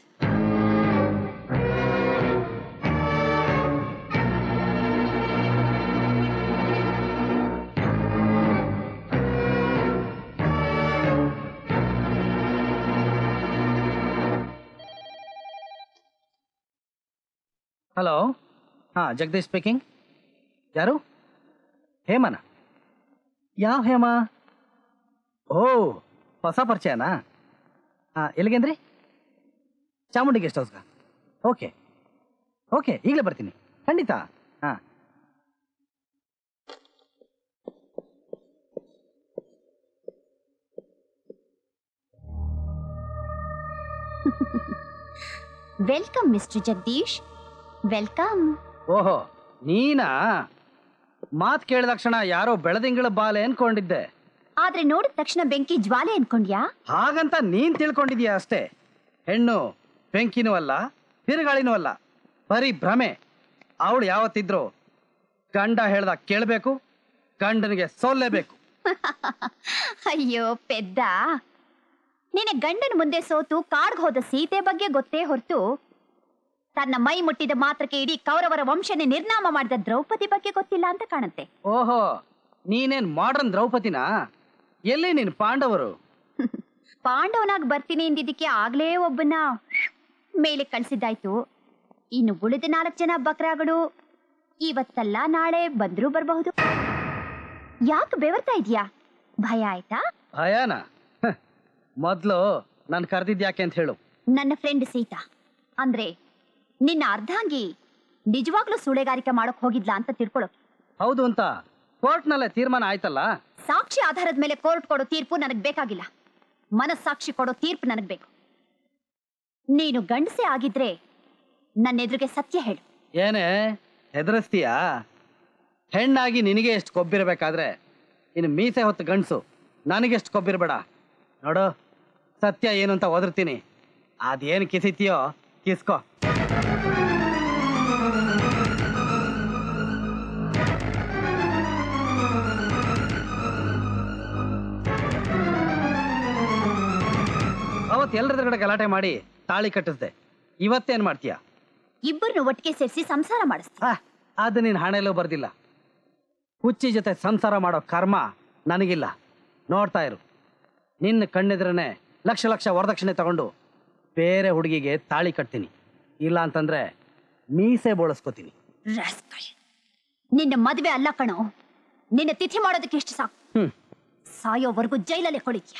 Hello, ಹಾಂ ಜಗದೀಶ್ ಸ್ಪೀಕಿಂಗ್. ಯಾರು? ಹೇಮನ? ಯಾವ ಹೇಮ? ಓ, ಹೊಸ ಪರಿಚಯನಾ? ಹಾಂ, ಎಲ್ಲಿಗೆಂದ್ರಿ? ಚಾಮುಂಡಿ ಗೆಸ್ಟ್ ಹೌಸ್ಗ? ಓಕೆ ಓಕೆ, ಈಗಲೇ ಬರ್ತೀನಿ ಖಂಡಿತ. ಹಾಂ, ವೆಲ್ಕಮ್ ಮಿಸ್ಟರ್ ಜಗದೀಶ್, ವೆಲ್ಕಮ್. ಓಹೋ, ನೀನಾ? ಮಾತು ಕೇಳಿದ ತಕ್ಷಣ ಯಾರೋ ಬೆಳದಿಂಗಳ ಬಾಲೆ ಅನ್ಕೊಂಡಿದ್ದೆ. ಆದ್ರೆ ನೋಡಿದ ತಕ್ಷಣ ಬೆಂಕಿ ಜ್ವಾಲೆ ಅನ್ಕೊಂಡ್ಯಾ? ಹಾಗಂತ ನೀನ್ ತಿಳ್ಕೊಂಡಿದ್ಯಾ ಅಷ್ಟೇ. ಹೆಣ್ಣು ಬೆಂಕಿನೂ ಅಲ್ಲ, ಬಿರುಗಾಳಿನೂ ಅಲ್ಲ, ಬರೀ ಭ್ರಮೆ. ಅವಳು ಯಾವತ್ತಿದ್ರು ಗಂಡ ಹೇಳ್ದ ಕೇಳಬೇಕು, ಗಂಡನಿಗೆ ಸೋಲ್ಲೇಬೇಕು. ಅಯ್ಯೋ ಪೆದ್ದ, ನಿನ್ನ ಗಂಡನ ಮುಂದೆ ಸೋತು ಕಾಡ್ಗೆ ಹೋದ ಸೀತೆ ಬಗ್ಗೆ ಗೊತ್ತೇ ಹೊರತು ತನ್ನ ಮೈ ಮುಟ್ಟಿದ ಮಾತ್ರಕ್ಕೆ ಇಡೀ ಕೌರವರ ವಂಶನೇ ನಿರ್ನಾಮ ಮಾಡಿದ ದ್ರೌಪದಿ ಬಗ್ಗೆ ಗೊತ್ತಿಲ್ಲ ಅಂತ ಕಾಣುತ್ತೆ. ಓಹೋ, ನೀನೇನ್ ಮಾಡ್ರನ್ ದ್ರೌಪದಿನಾ? ಎಲ್ಲಿ ನೀನ್ ಪಾಂಡವರು? ಪಾಂಡವನಾಗ್ ಬರ್ತೀನಿ ಎಂದಿದ್ದಕ್ಕೆ ಆಗ್ಲೇ ಒಬ್ಬನ ಮೇಲೆ ಕಳ್ಸಿದ್ದಾಯ್ತು. ಇನ್ನು ಉಳಿದ ನಾಲ್ಕು ಜನ ಬಕ್ರಾಗಳು ಇವತ್ತಲ್ಲ ನಾಳೆ ಬಂದ್ರೂ ಬರಬಹುದು. ಯಾಕೆ ಬೆವರ್ತಾ ಇದೀಯಾ? ಭಯ ಆಯ್ತಾ? ಭಯನಾ? ಮೊದ್ಲು ನನ್ ಕರೆದಿದ್ಯಾಕೆ ಅಂತ ಹೇಳು. ನನ್ನ ಫ್ರೆಂಡ್ ಸೀತಾ ಅಂದ್ರೆ ನಿನ್ನ ಅರ್ಧಾಂಗಿ ನಿಜವಾಗ್ಲೂ ಸುಳೆಗಾರಿಕೆ ಮಾಡಕ್ ಹೋಗಿದ್ಲಾ ಅಂತ ತಿಳ್ಕೊಳ್ಳೋ. ಹೌದು ಅಂತ ಕೋರ್ಟ್ನಲ್ಲೇ ತೀರ್ಮಾನ ಆಯ್ತಲ್ಲ. ಸಾಕ್ಷಿ ಆಧಾರದ ಮೇಲೆ ಕೋರ್ಟ್ ಕೊಡೋ ತೀರ್ಪು ನನಗ್ ಬೇಕಾಗಿಲ್ಲ, ಮನಸ್ಸಾಕ್ಷಿ ಕೊಡೋ ತೀರ್ಪು ನನಗ್ ಬೇಕು. ನೀನು ಗಂಡಸೆ ಆಗಿದ್ರೆ ನನ್ನ ಎದುರಿಗೆ ಸತ್ಯ ಹೇಳು. ಏನೇ ಹೆದರಿಸ್ತೀಯಾ? ಹೆಣ್ಣಾಗಿ ನಿನಗೆ ಎಷ್ಟು ಕೊಬ್ಬಿರ್ಬೇಕಾದ್ರೆ ಇನ್ನು ಮೀಸೆ ಹೊತ್ತು ಗಂಡಸು ನನಗೆಷ್ಟು ಕೊಬ್ಬಿರ್ಬೇಡ. ನೋಡು, ಸತ್ಯ ಏನು ಅಂತ ಒದರ್ತೀನಿ. ಅದೇನು ಕಿಸಿತೀಯೋ ಕಿಸ್ಕೋ. ಅವತ್ತು ಎಲ್ಲರ ಗಲಾಟೆ ಮಾಡಿ ತಾಳಿ ಕಟ್ಟಿಸ್ದೆ. ಇವತ್ತೇನ್ ಮಾಡ್ತೀಯ? ಇಬ್ಬರನ್ನು ಒಟ್ಟಿಗೆ ಸೇರಿಸಿ ಸಂಸಾರ ಮಾಡಿಸ್ತೀಯ. ಅದು ನಿನ್ ಹಣೆಯಲ್ಲೂ ಬರ್ದಿಲ್ಲ. ಹುಚ್ಚಿ ಜೊತೆ ಸಂಸಾರ ಮಾಡೋ ಕರ್ಮ ನನಗಿಲ್ಲ. ನೋಡ್ತಾ ಇರು, ನಿನ್ನ ಕಣ್ಣೆದ್ರನೆ ಲಕ್ಷ ಲಕ್ಷ ವರದಕ್ಷಿಣೆ ತಗೊಂಡು ಬೇರೆ ಹುಡುಗಿಗೆ ತಾಳಿ ಕಟ್ತೀನಿ. ಇಲ್ಲ ಅಂತಂದ್ರೆ ಮೀಸೆ ಬೋಳಿಸ್ಕೋತೀನಿ. ನಿನ್ನ ಮದುವೆ ಅಲ್ಲ ಕಣೋ, ನಿನ್ನ ತಿಥಿ ಮಾಡೋದಕ್ಕೆ ಎಷ್ಟು ಸಾಕು. ಸಾಯೋವರೆಗೂ ಜೈಲಲ್ಲೇ ಕೊಳಿತೀಯ.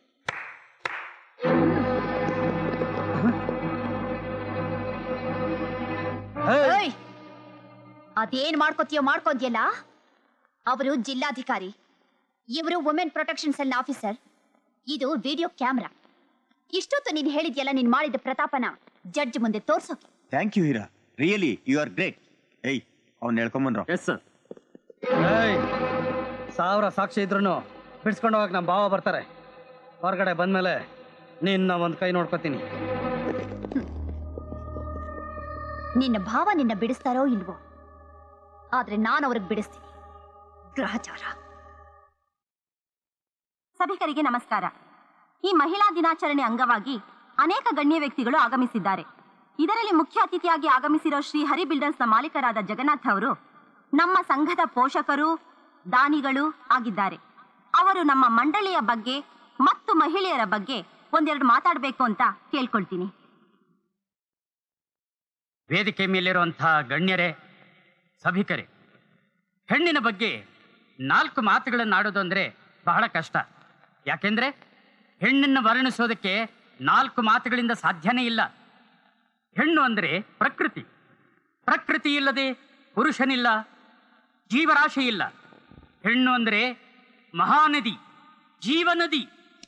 ಅದೇನ್ ಮಾಡ್ಕೋತೀಯೋ ಮಾಡ್ಕೋದ್ಯಲ್ಲ. ಅವರು ಜಿಲ್ಲಾಧಿಕಾರಿ, ಇವರು ವುಮೆನ್ ಪ್ರೊಟೆಕ್ಷನ್ ಸೆಲ್ ಆಫೀಸರ್, ಇದು ವಿಡಿಯೋ ಕ್ಯಾಮ್ರಾ. ಇಷ್ಟೊತ್ತು ನೀನು ಹೇಳಿದ್ಯಲ್ಲ ನೀನ್ ಮಾಡಿದ ಪ್ರತಾಪನ ಜಡ್ಜ್ ಮುಂದೆ ತೋರ್ಸೋಕೆ. Thank you Heera, really you are great. ಏಯ್, ಅವ್ನು ಹೇಳ್ಕೊಂಬನ್ರ. Yes sir. ಸಾವಿರ ಸಾಕ್ಷಿ ಇದ್ರು ಬಿಡ್ಸ್ಕೊಂಡು ಹೋಗಕ್ ನಮ್ಮ ಭಾವ ಬರ್ತಾರೆ. ಹೊರಗಡೆ ಬಂದ್ಮೇಲೆ ನಿನ್ನ ಒಂದ್ ಕೈ ನೋಡ್ಕೋತೀನಿ. ನಿನ್ನ ಭಾವ ನಿನ್ನ ಬಿಡಿಸ್ತಾರೋ ಇಲ್ವೋ, ಆದ್ರೆ ನಾನು ಅವ್ರಿಗೆ ಬಿಡಿಸ್ತೀನಿ. ಗ್ರಹಚಾರ. ಸಭಿಕರಿಗೆ ನಮಸ್ಕಾರ. ಈ ಮಹಿಳಾ ದಿನಾಚರಣೆ ಅಂಗವಾಗಿ ಅನೇಕ ಗಣ್ಯ ವ್ಯಕ್ತಿಗಳು ಆಗಮಿಸಿದ್ದಾರೆ. ಇದರಲ್ಲಿ ಮುಖ್ಯ ಅತಿಥಿಯಾಗಿ ಆಗಮಿಸಿರೋ ಶ್ರೀ ಹರಿ ಬಿಲ್ಡರ್ಸ್ನ ಮಾಲೀಕರಾದ ಜಗನ್ನಾಥ್ ಅವರು ನಮ್ಮ ಸಂಘದ ಪೋಷಕರು, ದಾನಿಗಳು ಆಗಿದ್ದಾರೆ. ಅವರು ನಮ್ಮ ಮಂಡಳಿಯ ಬಗ್ಗೆ ಮತ್ತು ಮಹಿಳೆಯರ ಬಗ್ಗೆ ಒಂದೆರಡು ಮಾತಾಡಬೇಕು ಅಂತ ಕೇಳ್ಕೊಳ್ತೀನಿ. ವೇದಿಕೆ ಮೇಲಿರುವಂತಹ ಗಣ್ಯರೇ, ಸಭಿಕರೇ, ಹೆಣ್ಣಿನ ಬಗ್ಗೆ ನಾಲ್ಕು ಮಾತುಗಳನ್ನು ಆಡೋದು ಅಂದರೆ ಬಹಳ ಕಷ್ಟ. ಯಾಕೆಂದ್ರೆ ಹೆಣ್ಣನ್ನು ವರ್ಣಿಸೋದಕ್ಕೆ ನಾಲ್ಕು ಮಾತುಗಳಿಂದ ಸಾಧ್ಯನೇ ಇಲ್ಲ. ಹೆಣ್ಣು ಅಂದರೆ ಪ್ರಕೃತಿ. ಪ್ರಕೃತಿ ಇಲ್ಲದೆ ಪುರುಷನಿಲ್ಲ, ಜೀವರಾಶಿ ಇಲ್ಲ. ಹೆಣ್ಣು ಅಂದರೆ ಮಹಾನದಿ. ಜೀವನದಿ.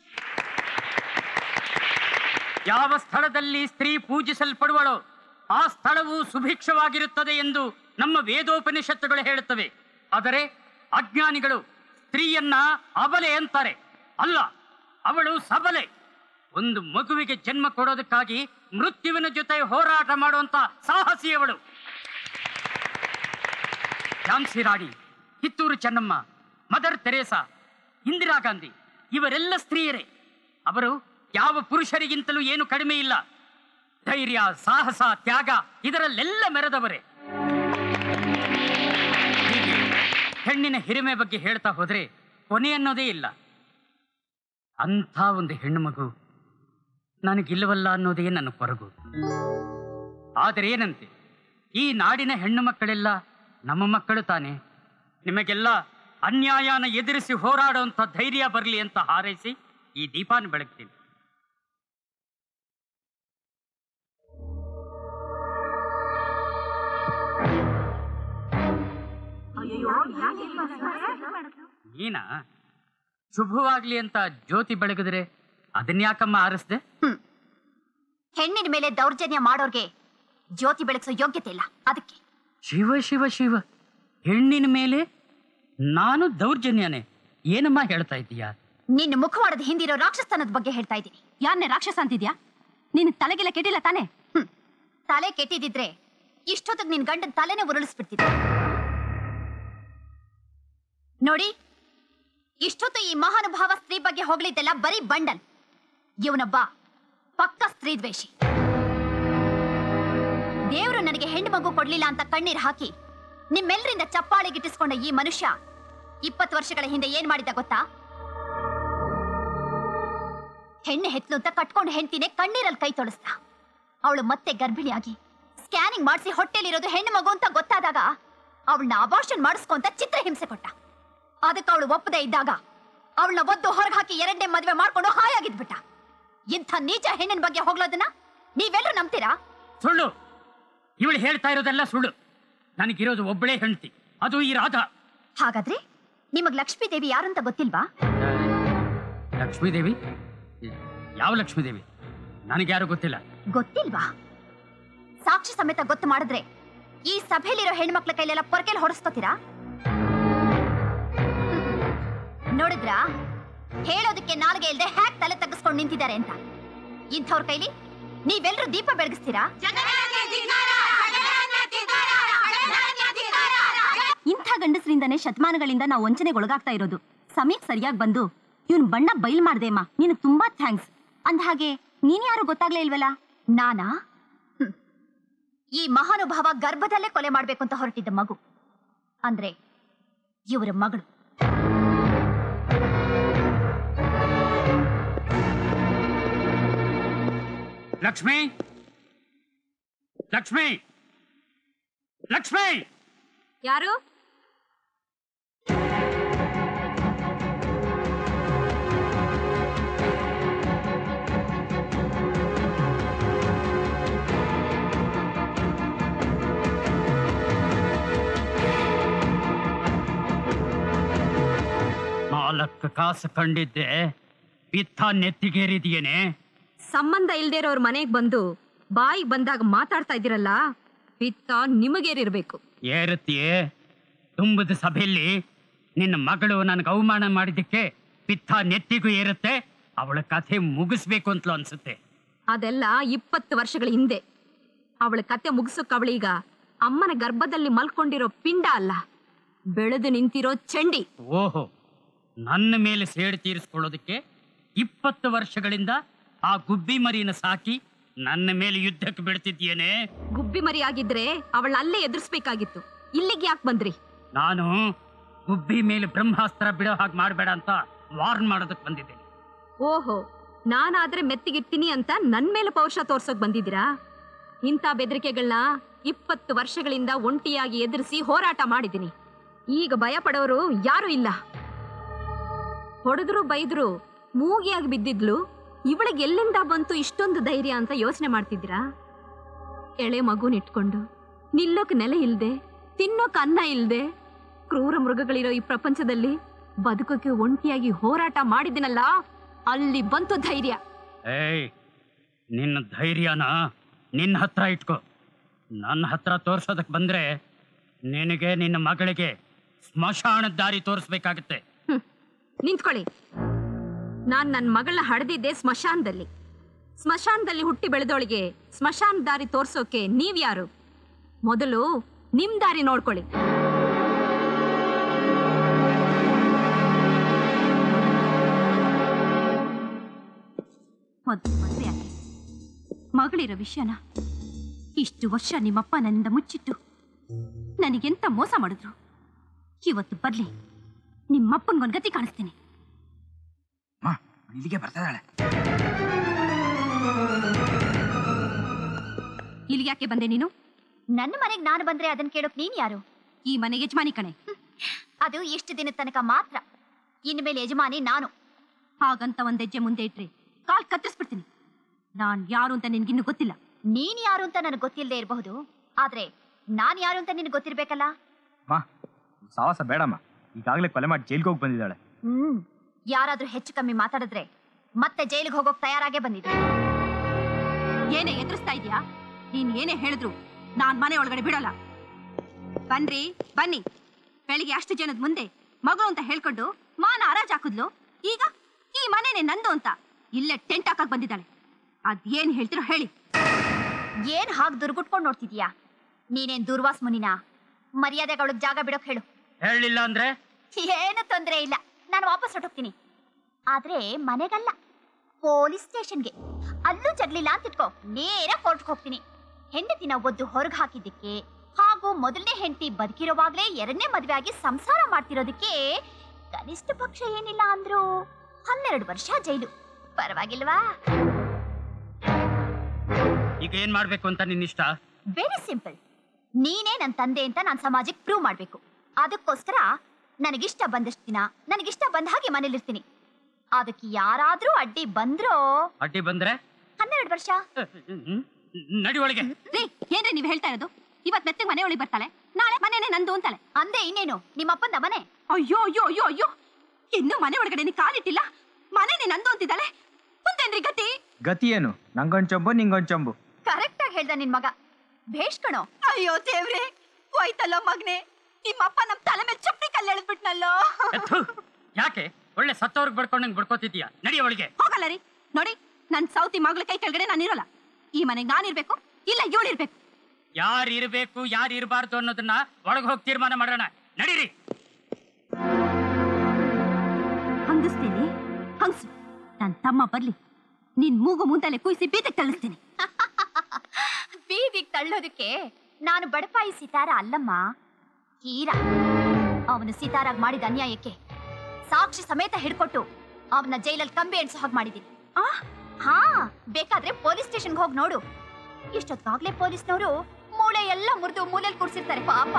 ಯಾವ ಸ್ಥಳದಲ್ಲಿ ಸ್ತ್ರೀ ಪೂಜಿಸಲ್ಪಡುವಳೋ ಆ ಸ್ಥಳವು ಸುಭಿಕ್ಷವಾಗಿರುತ್ತದೆ ಎಂದು ನಮ್ಮ ವೇದೋಪನಿಷತ್ತುಗಳು ಹೇಳುತ್ತವೆ. ಆದರೆ ಅಜ್ಞಾನಿಗಳು ಸ್ತ್ರೀಯನ್ನ ಅಬಲೆ ಅಂತಾರೆ. ಅಲ್ಲ, ಅವಳು ಸಬಲೆ. ಒಂದು ಮಗುವಿಗೆ ಜನ್ಮ ಕೊಡೋದಕ್ಕಾಗಿ ಮೃತ್ಯುವಿನ ಜೊತೆ ಹೋರಾಟ ಮಾಡುವಂತ ಸಾಹಸಿಯವಳು. ಝಾನ್ಸಿ ರಾಣಿ, ಕಿತ್ತೂರು ಚೆನ್ನಮ್ಮ, ಮದರ್ ತೆರೇಸಾ, ಇಂದಿರಾ ಗಾಂಧಿ ಇವರೆಲ್ಲ ಸ್ತ್ರೀಯರೇ. ಅವರು ಯಾವ ಪುರುಷರಿಗಿಂತಲೂ ಏನು ಕಡಿಮೆ ಇಲ್ಲ. ಧೈರ್ಯ, ಸಾಹಸ, ತ್ಯಾಗ ಇದರಲ್ಲೆಲ್ಲ ಮೆರೆದವರೇ. ಹೀಗೆ ಹೆಣ್ಣಿನ ಹಿರಿಮೆ ಬಗ್ಗೆ ಹೇಳ್ತಾ ಹೋದ್ರೆ ಕೊನೆ ಅನ್ನೋದೇ ಇಲ್ಲ. ಅಂಥ ಒಂದು ಹೆಣ್ಣು ಮಗು ನನಗಿಲ್ಲವಲ್ಲ ಅನ್ನೋದೇ ನನ್ನ ಕೊರಗು. ಆದರೆ ಏನಂತೆ, ಈ ನಾಡಿನ ಹೆಣ್ಣು ಮಕ್ಕಳೆಲ್ಲ ನಮ್ಮ ಮಕ್ಕಳು ತಾನೆ. ನಿಮಗೆಲ್ಲ ಅನ್ಯಾಯನ ಎದುರಿಸಿ ಹೋರಾಡುವಂಥ ಧೈರ್ಯ ಬರಲಿ ಅಂತ ಹಾರೈಸಿ ಈ ದೀಪಾನ ಬೆಳಗ್ತೀನಿ. ನೀನಾ ಶುಭವಾಗ್ಲಿ ಅಂತ ಜ್ಯೋತಿ ಬೆಳಗಿದ್ರೆ ಅದನ್ಯಾಕಮ್ಮ ಆರಿಸ್ದೆ? ಹೆಣ್ಣಿನ ಮೇಲೆ ದೌರ್ಜನ್ಯ ಮಾಡೋರ್ಗೆ ಜ್ಯೋತಿ ಬೆಳಗಿಸೋ ಯೋಗ್ಯತೆ ಇಲ್ಲ, ಅದಕ್ಕೆ. ಶಿವ ಶಿವ ಶಿವ, ಹೆಣ್ಣಿನ ಮೇಲೆ ನಾನು ದೌರ್ಜನ್ಯನೇ? ಏನಮ್ಮ ಹೇಳ್ತಾ ಇದ್ದೀಯಾ? ನಿನ್ನ ಮುಖವಾಡದ ಹಿಂದಿರೋ ರಾಕ್ಷಸತನದ ಬಗ್ಗೆ ಹೇಳ್ತಾ ಇದ್ದೀನಿ. ಯಾರನ್ನೇ ರಾಕ್ಷಸ ಅಂತಿದ್ಯಾ? ನಿನ್ ತಲೆಗೆಲ್ಲ ಕೆಟ್ಟಿಲ್ಲ ತಾನೆ? ಹ್ಮ್ ತಲೆ ಕೆಟ್ಟಿದ್ರೆ ಇಷ್ಟೊತ್ತಿಗೆ ನಿನ್ ಗಂಡನ ತಲೆನೇ ಉರುಳಿಸ್ಬಿಡ್ತಿದ್ದೆ. ನೋಡಿ, ಇಷ್ಟೊತ್ತು ಈ ಮಹಾನುಭಾವ ಸ್ತ್ರೀ ಬಗ್ಗೆ ಹೋಗ್ಲಿದ್ದೆಲ್ಲ ಬರೀ ಬಂಡಲ್. ಇವನೊಬ್ಬ ಪಕ್ಕ ಸ್ತ್ರೀ ದ್ವೇಷಿ. ದೇವರು ನನಗೆ ಹೆಣ್ಣು ಮಗು ಕೊಡ್ಲಿಲ್ಲ ಅಂತ ಕಣ್ಣೀರ್ ಹಾಕಿ ನಿಮ್ಮೆಲ್ಲರಿಂದ ಚಪ್ಪಾಳೆ ಗಿಟ್ಟಿಸ್ಕೊಂಡ ಈ ಮನುಷ್ಯ ಇಪ್ಪತ್ತು ವರ್ಷಗಳ ಹಿಂದೆ ಏನ್ ಮಾಡಿದ ಗೊತ್ತಾ? ಹೆಣ್ಣು ಹೆತ್ಲು ಅಂತ ಕಟ್ಕೊಂಡು ಹೆಂಡ್ತಿನೇ ಕಣ್ಣೀರಲ್ಲಿ ಕೈ ತೊಳಸ್ದ. ಅವಳು ಮತ್ತೆ ಗರ್ಭಿಣಿಯಾಗಿ ಸ್ಕ್ಯಾನಿಂಗ್ ಮಾಡಿಸಿ ಹೊಟ್ಟೆಲಿರೋದು ಹೆಣ್ಣು ಮಗು ಅಂತ ಗೊತ್ತಾದಾಗ ಅವಳನ್ನ ಅಬಾರ್ಷನ್ ಮಾಡಿಸ್ಕೊಂತ ಚಿತ್ರಹಿಂಸೆ ಕೊಟ್ಟ. ಅದಕ್ಕೆ ಅವಳು ಒಪ್ಪದೆ ಇದ್ದಾಗ ಅವಳನ್ನ ಒದ್ದು ಹೊರಗೆ ಹಾಕಿ ಎರಡನೇ ಮದುವೆ ಮಾಡ್ಕೊಂಡು ಹಾಯಾಗಿದ್ಬಿಟ್ಟ. ಇಂಥ ನೀಚ ಹೆಣ್ಣಿನ ಬಗ್ಗೆ ಹೋಗ್ಲೋದನ್ನ ನೀವೆಲ್ಲರೂ ನಂಬ್ತೀರಾ? ಸುಳ್ಳು. ಇವಳು ಹೇಳ್ತಾ ಇರೋದೆಲ್ಲ ಸುಳ್ಳು. ನನಗಿರೋದು ಒಬ್ಬಳೇ ಹೆಂಡತಿ, ಅದು ಈ ರಾಧಾ. ಹಾಗಾದ್ರೆ ನಿಮಗ್ ಲಕ್ಷ್ಮೀ ದೇವಿ ಯಾರಂತ ಗೊತ್ತಿಲ್ವಾ? ಲಕ್ಷ್ಮೀದೇವಿ? ಯಾವ ಲಕ್ಷ್ಮೀದೇವಿ? ನನಗ್ಯಾರು ಗೊತ್ತಿಲ್ಲ. ಗೊತ್ತಿಲ್ವಾ? ಸಾಕ್ಷಿ ಸಮೇತ ಗೊತ್ತು ಮಾಡಿದ್ರೆ ಈ ಸಭೆಯಲ್ಲಿರೋ ಹೆಣ್ಮಕ್ಳ ಕೈಲೆಲ್ಲ ಪೊರಕೆಲ್ ಹೊರಸ್ಕೋತೀರಾ? ನೋಡಿದ್ರಾ, ಹೇಳೋದಕ್ಕೆ ನಾಲ್ಗೆ ಇಲ್ದೆ ಹ್ಯಾಕ್ ತಲೆ ತಗ್ಗಿಸ್ಕೊಂಡು ನಿಂತಿದ್ದಾರೆ ಅಂತ. ಇಂಥವ್ರ ಕೈಲಿ ನೀವೆಲ್ಲರೂ ದೀಪ ಬೆಳಗಿಸ್ತೀರಾ? ಇಂಥ ಗಂಡಸರಿಂದನೇ ಶತಮಾನಗಳಿಂದ ನಾವು ವಂಚನೆಗೊಳಗಾಗ್ತಾ ಇರೋದು. ಸಮಯಕ್ಕೆ ಸರಿಯಾಗಿ ಬಂದು ಇವನ್ ಬಣ್ಣ ಬಯಲ್ ಮಾಡ್ದೇಮ್ಮ, ನೀನು ತುಂಬಾ ಥ್ಯಾಂಕ್ಸ್. ಅಂದ ಹಾಗೆ ನೀನ್ ಯಾರು ಗೊತ್ತಾಗ್ಲೇ ಇಲ್ವಲ್ಲ? ನಾನಾ? ಈ ಮಹಾನುಭಾವ ಗರ್ಭದಲ್ಲೇ ಕೊಲೆ ಮಾಡ್ಬೇಕು ಅಂತ ಹೊರಟಿದ್ದ ಮಗು ಅಂದ್ರೆ ಇವರ ಮಗಳು. ಲಕ್ಷ್ಮಿ, ಲಕ್ಷ್ಮಿ, ಲಕ್ಷ್ಮಿ! ಯಾರು? ನಾಲ್ಕು ಕಾಸು ಕಂಡಿದ್ದೆ, ಪಿತ್ತ ನೆತ್ತಿಗೇರಿದೆಯೇನೆ? ಸಂಬಂಧ ಇಲ್ದೇ ಇರೋರ್ ಮನೆಗ್ ಬಂದು ಬಾಯಿಗೆ ಬಂದಾಗ ಮಾತಾಡ್ತಾ ಇದ್ದೀರಲ್ಲ, ಪಿತ್ತ ನಿಮಗೇರಿರ್ಬೇಕು. ಏರುತ್ತೀಯೇ? ತುಂಬದ ಸಭೆಯಲ್ಲಿ ನಿನ್ನ ಮಗಳು ನನಗೆ ಅವಮಾನ ಮಾಡಿದ್ದಕ್ಕೆ ಪಿತ್ತ ನೆತ್ತಿಗೂ ಏರುತ್ತೆ. ಅವಳ ಕಥೆ ಮುಗಿಸ್ಬೇಕು ಅಂತಲೂ ಅನ್ಸುತ್ತೆ. ಅದೆಲ್ಲ ಇಪ್ಪತ್ತು ವರ್ಷಗಳ ಹಿಂದೆ. ಅವಳ ಕತೆ ಮುಗಿಸೋಕ್ ಅವಳೀಗ ಅಮ್ಮನ ಗರ್ಭದಲ್ಲಿ ಮಲ್ಕೊಂಡಿರೋ ಪಿಂಡ ಅಲ್ಲ, ಬೆಳೆದು ನಿಂತಿರೋ ಚಂಡಿ. ಓಹೋ, ನನ್ನ ಮೇಲೆ ಸೇಡು ತೀರಿಸ್ಕೊಳ್ಳೋದಕ್ಕೆ ಇಪ್ಪತ್ತು ವರ್ಷಗಳಿಂದ ಆ ಗುಬ್ಬಿ ಮರಿನ ಸಾಕಿ ನನ್ನ ಮೇಲೆ ಯುದ್ಧಕ್ಕೆ ಬಿಡ್ತಿದ್ಯೇನೆ? ಗುಬ್ಬಿ ಮರಿ ಆಗಿದ್ರೆ ಅವಳ ಅಲ್ಲೇ ಎದುರಿಸ್ಬೇಕಾಗಿತ್ತು. ಇಲ್ಲಿಗೆ ಯಾಕೆ ಬಂದ್ರಿ? ನಾನು ಗುಬ್ಬಿ ಮೇಲೆ ಬ್ರಹ್ಮಾಸ್ತ್ರ ಬಿಡೋ ಹಾಗೆ ಮಾಡಬೇಡ ಅಂತ ವಾರ್ನ್ ಮಾಡೋದಕ್ಕೆ ಬಂದಿದ್ದೇನೆ. ಓಹೋ, ನಾನಾದ್ರೆ ಮೆತ್ತಿಗಿರ್ತೀನಿ ಅಂತ ನನ್ ಮೇಲೆ ಪೌರುಷ ತೋರ್ಸೋಕ್ ಬಂದಿದ್ದೀರಾ? ಇಂಥ ಬೆದರಿಕೆಗಳನ್ನ ಇಪ್ಪತ್ತು ವರ್ಷಗಳಿಂದ ಒಂಟಿಯಾಗಿ ಎದುರಿಸಿ ಹೋರಾಟ ಮಾಡಿದ್ದೀನಿ. ಈಗ ಭಯ ಪಡೋರು ಯಾರು ಇಲ್ಲ. ಹೊಡೆದ್ರು ಬೈದ್ರು ಮೂಗಿಯಾಗಿ ಬಿದ್ದಿದ್ಲು, ಇವಳಿಗೆ ಎಲ್ಲಿಂದ ಬಂತು ಇಷ್ಟೊಂದು ಧೈರ್ಯ ಅಂತ ಯೋಚನೆ ಮಾಡ್ತಿದ್ದೀರಾ? ಎಳೆ ಮಗುನ್ ಇಟ್ಕೊಂಡು ನಿಲ್ಲೋಕ್ ನೆಲೆ ಇಲ್ದೆ, ತಿನ್ನೋಕ್ ಅನ್ನ ಇಲ್ದೆ, ಕ್ರೂರ ಮೃಗಗಳಿರೋ ಈ ಪ್ರಪಂಚದಲ್ಲಿ ಬದುಕೋಕೆ ಒಂಟಿಯಾಗಿ ಹೋರಾಟ ಮಾಡಿದಿನಲ್ಲ, ಅಲ್ಲಿ ಬಂತು ಧೈರ್ಯ. ಏಯ್, ನಿನ್ನ ಧೈರ್ಯನ ನಿನ್ನ ಹತ್ರ ಇಟ್ಕೋ. ನನ್ನ ಹತ್ರ ತೋರ್ಸೋದಕ್ ಬಂದ್ರೆ ನಿನಗೆ ನಿನ್ನ ಮಗಳಿಗೆ ಸ್ಮಶಾನದ ದಾರಿ ತೋರಿಸ್ಬೇಕಾಗತ್ತೆ. ನಿಂತ್ಕೊಳ್ಳಿ. ನಾನ್ ನನ್ನ ಮಗಳನ್ನ ಹಡೆದಿದ್ದೆ ಸ್ಮಶಾನದಲ್ಲಿ. ಸ್ಮಶಾನದಲ್ಲಿ ಹುಟ್ಟಿ ಬೆಳೆದವಳಿಗೆ ಸ್ಮಶಾನ ದಾರಿ ತೋರ್ಸೋಕೆ ನೀವ್ಯಾರು? ಮೊದಲು ನಿಮ್ ದಾರಿ ನೋಡ್ಕೊಳ್ಳಿ. ಮೊದಲು ಮದುವೆ ಆಗಿ ಮಗಳಿರೋ ವಿಷಯನ ಇಷ್ಟು ವರ್ಷ ನಿಮ್ಮಪ್ಪ ನನ್ನಿಂದ ಮುಚ್ಚಿಟ್ಟು ನನಗೆಂತ ಮೋಸ ಮಾಡಿದ್ರು. ಇವತ್ತು ಬರ್ಲಿ ನಿಮ್ಮಪ್ಪನ್ಗೊಂದು ಗತಿ ಕಾಣಿಸ್ತೀನಿ. ಇಲ್ಲಿಗೆ ಬರ್ತಾಳೆ. ಇಲ್ಲಿಗೆ ಯಾಕೆ ಬಂದೆ ನೀನು? ನನ್ನ ಮನೆಗೆ ನಾನು ಬಂದ್ರೆ ಅದನ್ನ ಕೇಳೋಕ್ ನೀನ್ ಯಾರು? ಈ ಮನೆಗೆ ಯಜಮಾನಿ ಕಣೆ. ಅದು ಎಷ್ಟು ದಿನದ ತನಕ ಮಾತ್ರ. ಇನ್ಮೇಲೆ ಯಜಮಾನಿ ನಾನು. ಹಾಗಂತ ಒಂದ್ ಹೆಜ್ಜೆ ಮುಂದೆ ಇಟ್ರೆ ಕಾಲ್ ಕತ್ತರಿಸ್ಬಿಡ್ತೀನಿ. ನಾನ್ ಯಾರು ಅಂತ ನಿನ್ಗಿನ್ನು ಗೊತ್ತಿಲ್ಲ. ನೀನ್ ಯಾರು ಅಂತ ನನಗೆ ಗೊತ್ತಿಲ್ಲದೆ ಇರಬಹುದು, ಆದ್ರೆ ನಾನ್ ಯಾರು ಅಂತ ನಿನಗೆ ಗೊತ್ತಿರ್ಬೇಕಲ್ಲ. ಸಾಹಸ ಬೇಡಮ್ಮ, ಈಗಾಗಲೇ ಕೊಲೆ ಮಾಡಿ ಜೈಲ್ಗೆ ಹೋಗಿ ಬಂದಿದ್ದಾಳೆ. ಹ್ಮ್ ಯಾರಾದ್ರೂ ಹೆಚ್ಚು ಕಮ್ಮಿ ಮಾತಾಡಿದ್ರೆ ಮತ್ತೆ ಜೈಲಿಗೆ ಹೋಗೋಕ್ ತಯಾರಾಗೇ ಬಂದಿದ್ದೆ. ಏನೇ ಎದುರಿಸ್ತಾ ಇದೀಯಾ? ನೀನ್ ಏನೇ ಹೇಳಿದ್ರು ನಾನ್ ಮನೆ ಒಳಗಡೆ ಬಿಡಲ್ಲ. ಬನ್ರಿ ಬನ್ನಿ. ಬೆಳಿಗ್ಗೆ ಅಷ್ಟು ಜನದ ಮುಂದೆ ಮಗಳು ಅಂತ ಹೇಳ್ಕೊಂಡು ಮಾನ ಹರಾಜ್ ಹಾಕಿದ್ಲು. ಈಗ ಈ ಮನೆನೇ ನಂದು ಅಂತ ಇಲ್ಲೇ ಟೆಂಟ್ ಹಾಕಕ್ ಬಂದಿದ್ದಾಳೆ. ಅದೇನ್ ಹೇಳ್ತಿರೋ ಹೇಳಿ. ಏನ್ ಹಾಗೆ ದುರ್ಗುಟ್ಕೊಂಡ್ ನೋಡ್ತಿದ್ಯಾ? ನೀನೇನ್ ದುರ್ವಾಸ್ ಮುನಿನ? ಮರ್ಯಾದೆಗೆ ಅವಳಿಗೆ ಜಾಗ ಬಿಡೋಕ್ ಹೇಳು. ಹೇಳಿಲ್ಲ ಅಂದ್ರೆ ಏನು ತೊಂದ್ರೆ ಇಲ್ಲ, ನಾನು ವಾಪಸ್ ಹೊರಟೋಗ್ತೀನಿ. ಆದ್ರೆ ಮನೆಗಲ್ಲ, ಪೊಲೀಸ್ ಸ್ಟೇಷನ್ಗೆ. ಅಲ್ಲೂ ಜಗ್ಲಿಲ್ಲ ಅಂತ ಇಟ್ಕೋ, ನೇರ ಕೋರ್ಟ್ಗೆ ಹೋಗ್ತೀನಿ. ಹೆಂಡತಿನ ಒದ್ದು ಹೊರಗೆ ಹಾಕಿದ್ದಕ್ಕೆ ಹಾಗೂ ಮೊದಲನೇ ಹೆಂಡತಿ ಬದುಕಿರೋವಾಗ್ಲೇ ಎರಡನೇ ಮದುವೆ ಆಗಿ ಸಂಸಾರ ಮಾಡ್ತಿರೋದಕ್ಕೆ ಕನಿಷ್ಠ ಪಕ್ಷ ಏನಿಲ್ಲ ಅಂದ್ರು ಹನ್ನೆರಡು ವರ್ಷ ಜೈಲು. ಪರವಾಗಿಲ್ವಾ? ಈಗ ಏನ್ ಮಾಡ್ಬೇಕು ಅಂತ ನಿನ್ನಿಷ್ಟ? Very simple. ನೀನೇ ನನ್ನ ತಂದೆ ಅಂತ ನಾನು ಸಮಾಜಕ್ಕೆ ಪ್ರೂವ್ ಮಾಡ್ಬೇಕು. ಅದಕ್ಕೋಸ್ಕರ ನನಗಿಷ್ಟ ಬಂದಷ್ಟು ದಿನ ನನಗಿಷ್ಟ ಬಂದ ಹಾಗೆ ಮನೇಲಿರ್ತೀನಿ. ಅದಕ್ಕೆ ಯಾರಾದ್ರೂ ಅಡ್ಡಿ ಬಂದ್ರೋ ಅಡ್ಡಿ ಬಂದ್ರೆ ಹನ್ನೆರಡು ವರ್ಷ. ನಡಿ ಒಳಗೆ. ರೀ, ಏನ್ರಿ ನೀವ್ ಹೇಳ್ತಾ ಇರೋದು? ಇವತ್ ಮೆತ್ತಿಗೆ ಮನೆ ಒಳಗೆ ಬರ್ತಾಳೆ, ನಾಳೆ ಮನೇನೆ ನಂದು ಅಂತಾಳೆ. ಅಂದೆ ಇನ್ನೇನು, ನಿಮ್ಮಪ್ಪಂದ ಮನೆ. ಅಯ್ಯೋ ಅಯ್ಯೋ ಅಯ್ಯೋ ಅಯ್ಯೋ, ಇನ್ನು ಮನೆ ಒಳಗಡೆ ನೀ ಕಾಲಿಟ್ಟಿಲ್ಲ, ಮನೇನೆ ನಂದು ಅಂತಿದ್ದಾಳೆ. ಮುಂದೇನ್ರಿ ಗತಿ? ಗತಿ ಏನು? ನಂಗೊಂದ್ ಚಂಬು ನಿಂಗೊಂದ್ ಚಂಬು. ಕರೆಕ್ಟ್ ಆಗಿ ಹೇಳ್ದ ನಿನ್ ಮಗ. ಭೇಷ್ ಕಣೋ. ಅಯ್ಯೋ ದೇವ್ರೆ, ಹೋಯ್ತಲ್ಲ ಮಗ್ನೆ. ನಿಮ್ಮಪ್ಪ ನಮ್ ತಲೆ ಮೇಲೆ ಚಪ್ಪಡಿ ಕಲ್ಲು ಎಳೆದ್ಬಿಟ್ನಲ್ಲೋ. ಯಾಕೆ ಒಳ್ಳೆ ಸತ್ತವ್ರಿಗೆ ಬಡ್ಕೊಂಡಂಗ್ ಬಡ್ಕೋತಿದ್ಯಾ? ನಡಿ ಒಳಗೆ. ಹೋಗಲ್ಲ ರೀ. ನೋಡಿ, ನನ್ ಸೌತಿ ಮಗಳ ಕೈ ಕೆಳಗಡೆ ನಾನು ಇರೋಲ್ಲ. ಈ ಮನೆಗೆ ನಾನಿರ್ಬೇಕು, ಇಲ್ಲ ಇವಳಿರ್ಬೇಕು. ಯಾರು ಇರ್ಬೇಕು ಯಾರು ಇರಬಾರ್ದು ಅನ್ನೋದನ್ನ ಒಳಗೆ ಹೋಗಿ ತೀರ್ಮಾನ ಮಾಡೋಣ. ನಡೀರಿ. ಹಂಗಿಸ್ತೀನಿ, ಹಂಗ್ಸು. ನನ್ ತಮ್ಮ ಬರ್ಲಿ, ನಿನ್ ಮೂಗು ಮುಂದಲೆ ಕುಯ್ಸಿ ಬೀದಿಗೆ ತಳ್ಳಿಸ್ತೀನಿ. ಬೀದಿಗೆ ತಳ್ಳೋದಕ್ಕೆ ನಾನು ಬಡಪಾಯಿ ಸಿತಾರ ಅಲ್ಲಮ್ಮ, ಹೀರಾ. ಅವನು ಸಿತಾರಾಗ್ ಮಾಡಿದ ಅನ್ಯಾಯಕ್ಕೆ ಸಾಕ್ಷಿ ಸಮೇತ ಹಿಡ್ಕೊಟ್ಟು ಅವನ ಜೈಲಲ್ಲಿ ಕಂಬಿ ಎಣ್ಸೋ ಹಾಗೆ ಮಾಡಿದ್ದೀನಿ. ಹಾ, ಬೇಕಾದ್ರೆ ಪೊಲೀಸ್ ಸ್ಟೇಷನ್ಗೆ ಹೋಗಿ ನೋಡು. ಇಷ್ಟೊತ್ತಾಗ್ಲೇ ಪೊಲೀಸ್ನವರು ಮೂಳೆ ಎಲ್ಲ ಮುರಿದು ಮೂಲೆಯಲ್ಲಿ ಕೂರ್ಸಿರ್ತಾರೆ ಪಾಪ.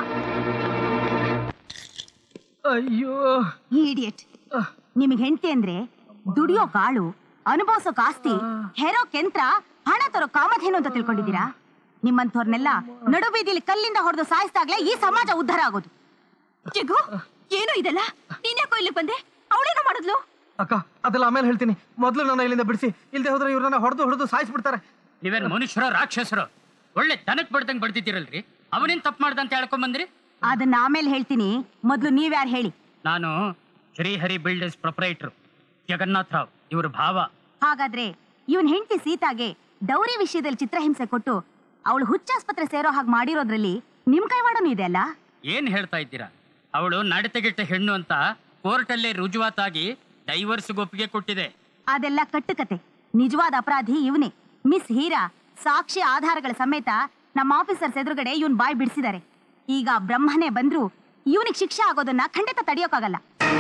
ಅಯ್ಯೋ ಇಡಿಯಟ್. ನಿಮಗೆ ಹೆಂಡತಿ ಅಂದ್ರೆ ದುಡಿಯೋ ಕಾಳು, ಅನುಭವಿಸೋ ಆಸ್ತಿ, ಹೆರೋ ಕೆಂತ್ರ, ಹಣ ತರೋ ಕಾಮಧೇನು ಅಂತ ತಿಳ್ಕೊಂಡಿದ್ದೀರಾ? ನಿಮ್ಮಂಥವ್ರನ್ನೆಲ್ಲ ನಡು ಬೀದಿಲಿ ಕಲ್ಲಿಂದ ಹೊಡೆದು ಸಾಯಿಸಿದಾಗ್ಲೇ ಈ ಸಮಾಜ ಉದ್ಧಾರ ಆಗೋದು. ಜಗು, ಏನೋ ಇದೆಲ್ಲ? ನೀನ್ಯಾಕೋ ಇಲ್ಲಿಗೆ ಬಂದೆ? ಅವಳೇನೋ ಮಾಡಿದ್ಲು? ಅಕ್ಕ, ಅದೆಲ್ಲ ಆಮೇಲೆ ಹೇಳ್ತೀನಿ. ಮೊದಲು ನನ್ನ ಇಲ್ಲಿಂದ ಬಿಡಿಸಿ, ಇಲ್ದೆ ಹೋದ್ರೆ ಇವ್ರನ್ನ ಹೊಡೆದು ಹೊಡೆದು ಸಾಯಿಸ್ಬಿಡ್ತಾರೆ. ನೀವೇನ್ ಮನುಷ್ಯರ ರಾಕ್ಷಸರು? ಒಳ್ಳೆ ದನಕ್ ಬಡ್ದಂಗ್ ಬಡ್ದಿದ್ದೀರಲ್ರಿ. ಅವನೇನ್ ತಪ್ಪು ಮಾಡ್ದಂತ ಹೇಳ್ಕೊಂಡ್ ಬಂದ್ರಿ? ಅದನ್ನ ಆಮೇಲೆ ಹೇಳ್ತೀನಿ, ಮೊದಲು ನೀವ್ಯಾರು ಹೇಳಿ. ನಾನು ಶ್ರೀಹರಿ ಬಿಲ್ಡರ್ಸ್ ಪ್ರೊಪರೈಟರ್ ಜಗನ್ನಾಥ್ ರಾವ್, ಇವ್ರ ಭಾವ. ಹಾಗಾದ್ರೆ ಇವನ್ ಹೆಂಡತಿ ಸೀತಾಗೆ ದೌರಿ ವಿಷಯದಲ್ಲಿ ಚಿತ್ರಹಿಂಸೆ ಕೊಟ್ಟು ಅವಳು ಹುಚ್ಚಾಸ್ಪತ್ರೆ ಸೇರೋ ಹಾಗೆ ಮಾಡಿರೋದ್ರಲ್ಲಿ ನಿಮ್ ಕೈವಾಡನೂ ಇದೆ ಅಲ್ಲ? ಏನ್ ಹೇಳ್ತಾ ಇದ್ದೀರಾ? ಅವಳು ನಡತೆಗೆಟ್ಟ ಹೆಣ್ಣು ಅಂತ ಕೋರ್ಟಲ್ಲೇ ರುಜುವಾತಾಗಿ ಡೈವರ್ಸ್ ಒಪ್ಪಿಗೆ ಕೊಟ್ಟಿದೆ. ಅದೆಲ್ಲ ಕಟ್ಟುಕತೆ. ನಿಜವಾದ ಅಪರಾಧಿ ಇವನೇ. ಮಿಸ್ ಹೀರಾ ಸಾಕ್ಷಿ ಆಧಾರಗಳ ಸಮೇತ ನಮ್ಮ ಆಫೀಸರ್ಸ್ ಎದುರುಗಡೆ ಇವನ್ ಬಾಯ್ ಬಿಡಿಸಿದ್ದಾರೆ. ಈಗ ಬ್ರಹ್ಮನೇ ಬಂದ್ರು ಇವನಿಗೆ ಶಿಕ್ಷೆ ಆಗೋದನ್ನ ಖಂಡಿತ ತಡೆಯೋಕ್ಕಾಗಲ್ಲ.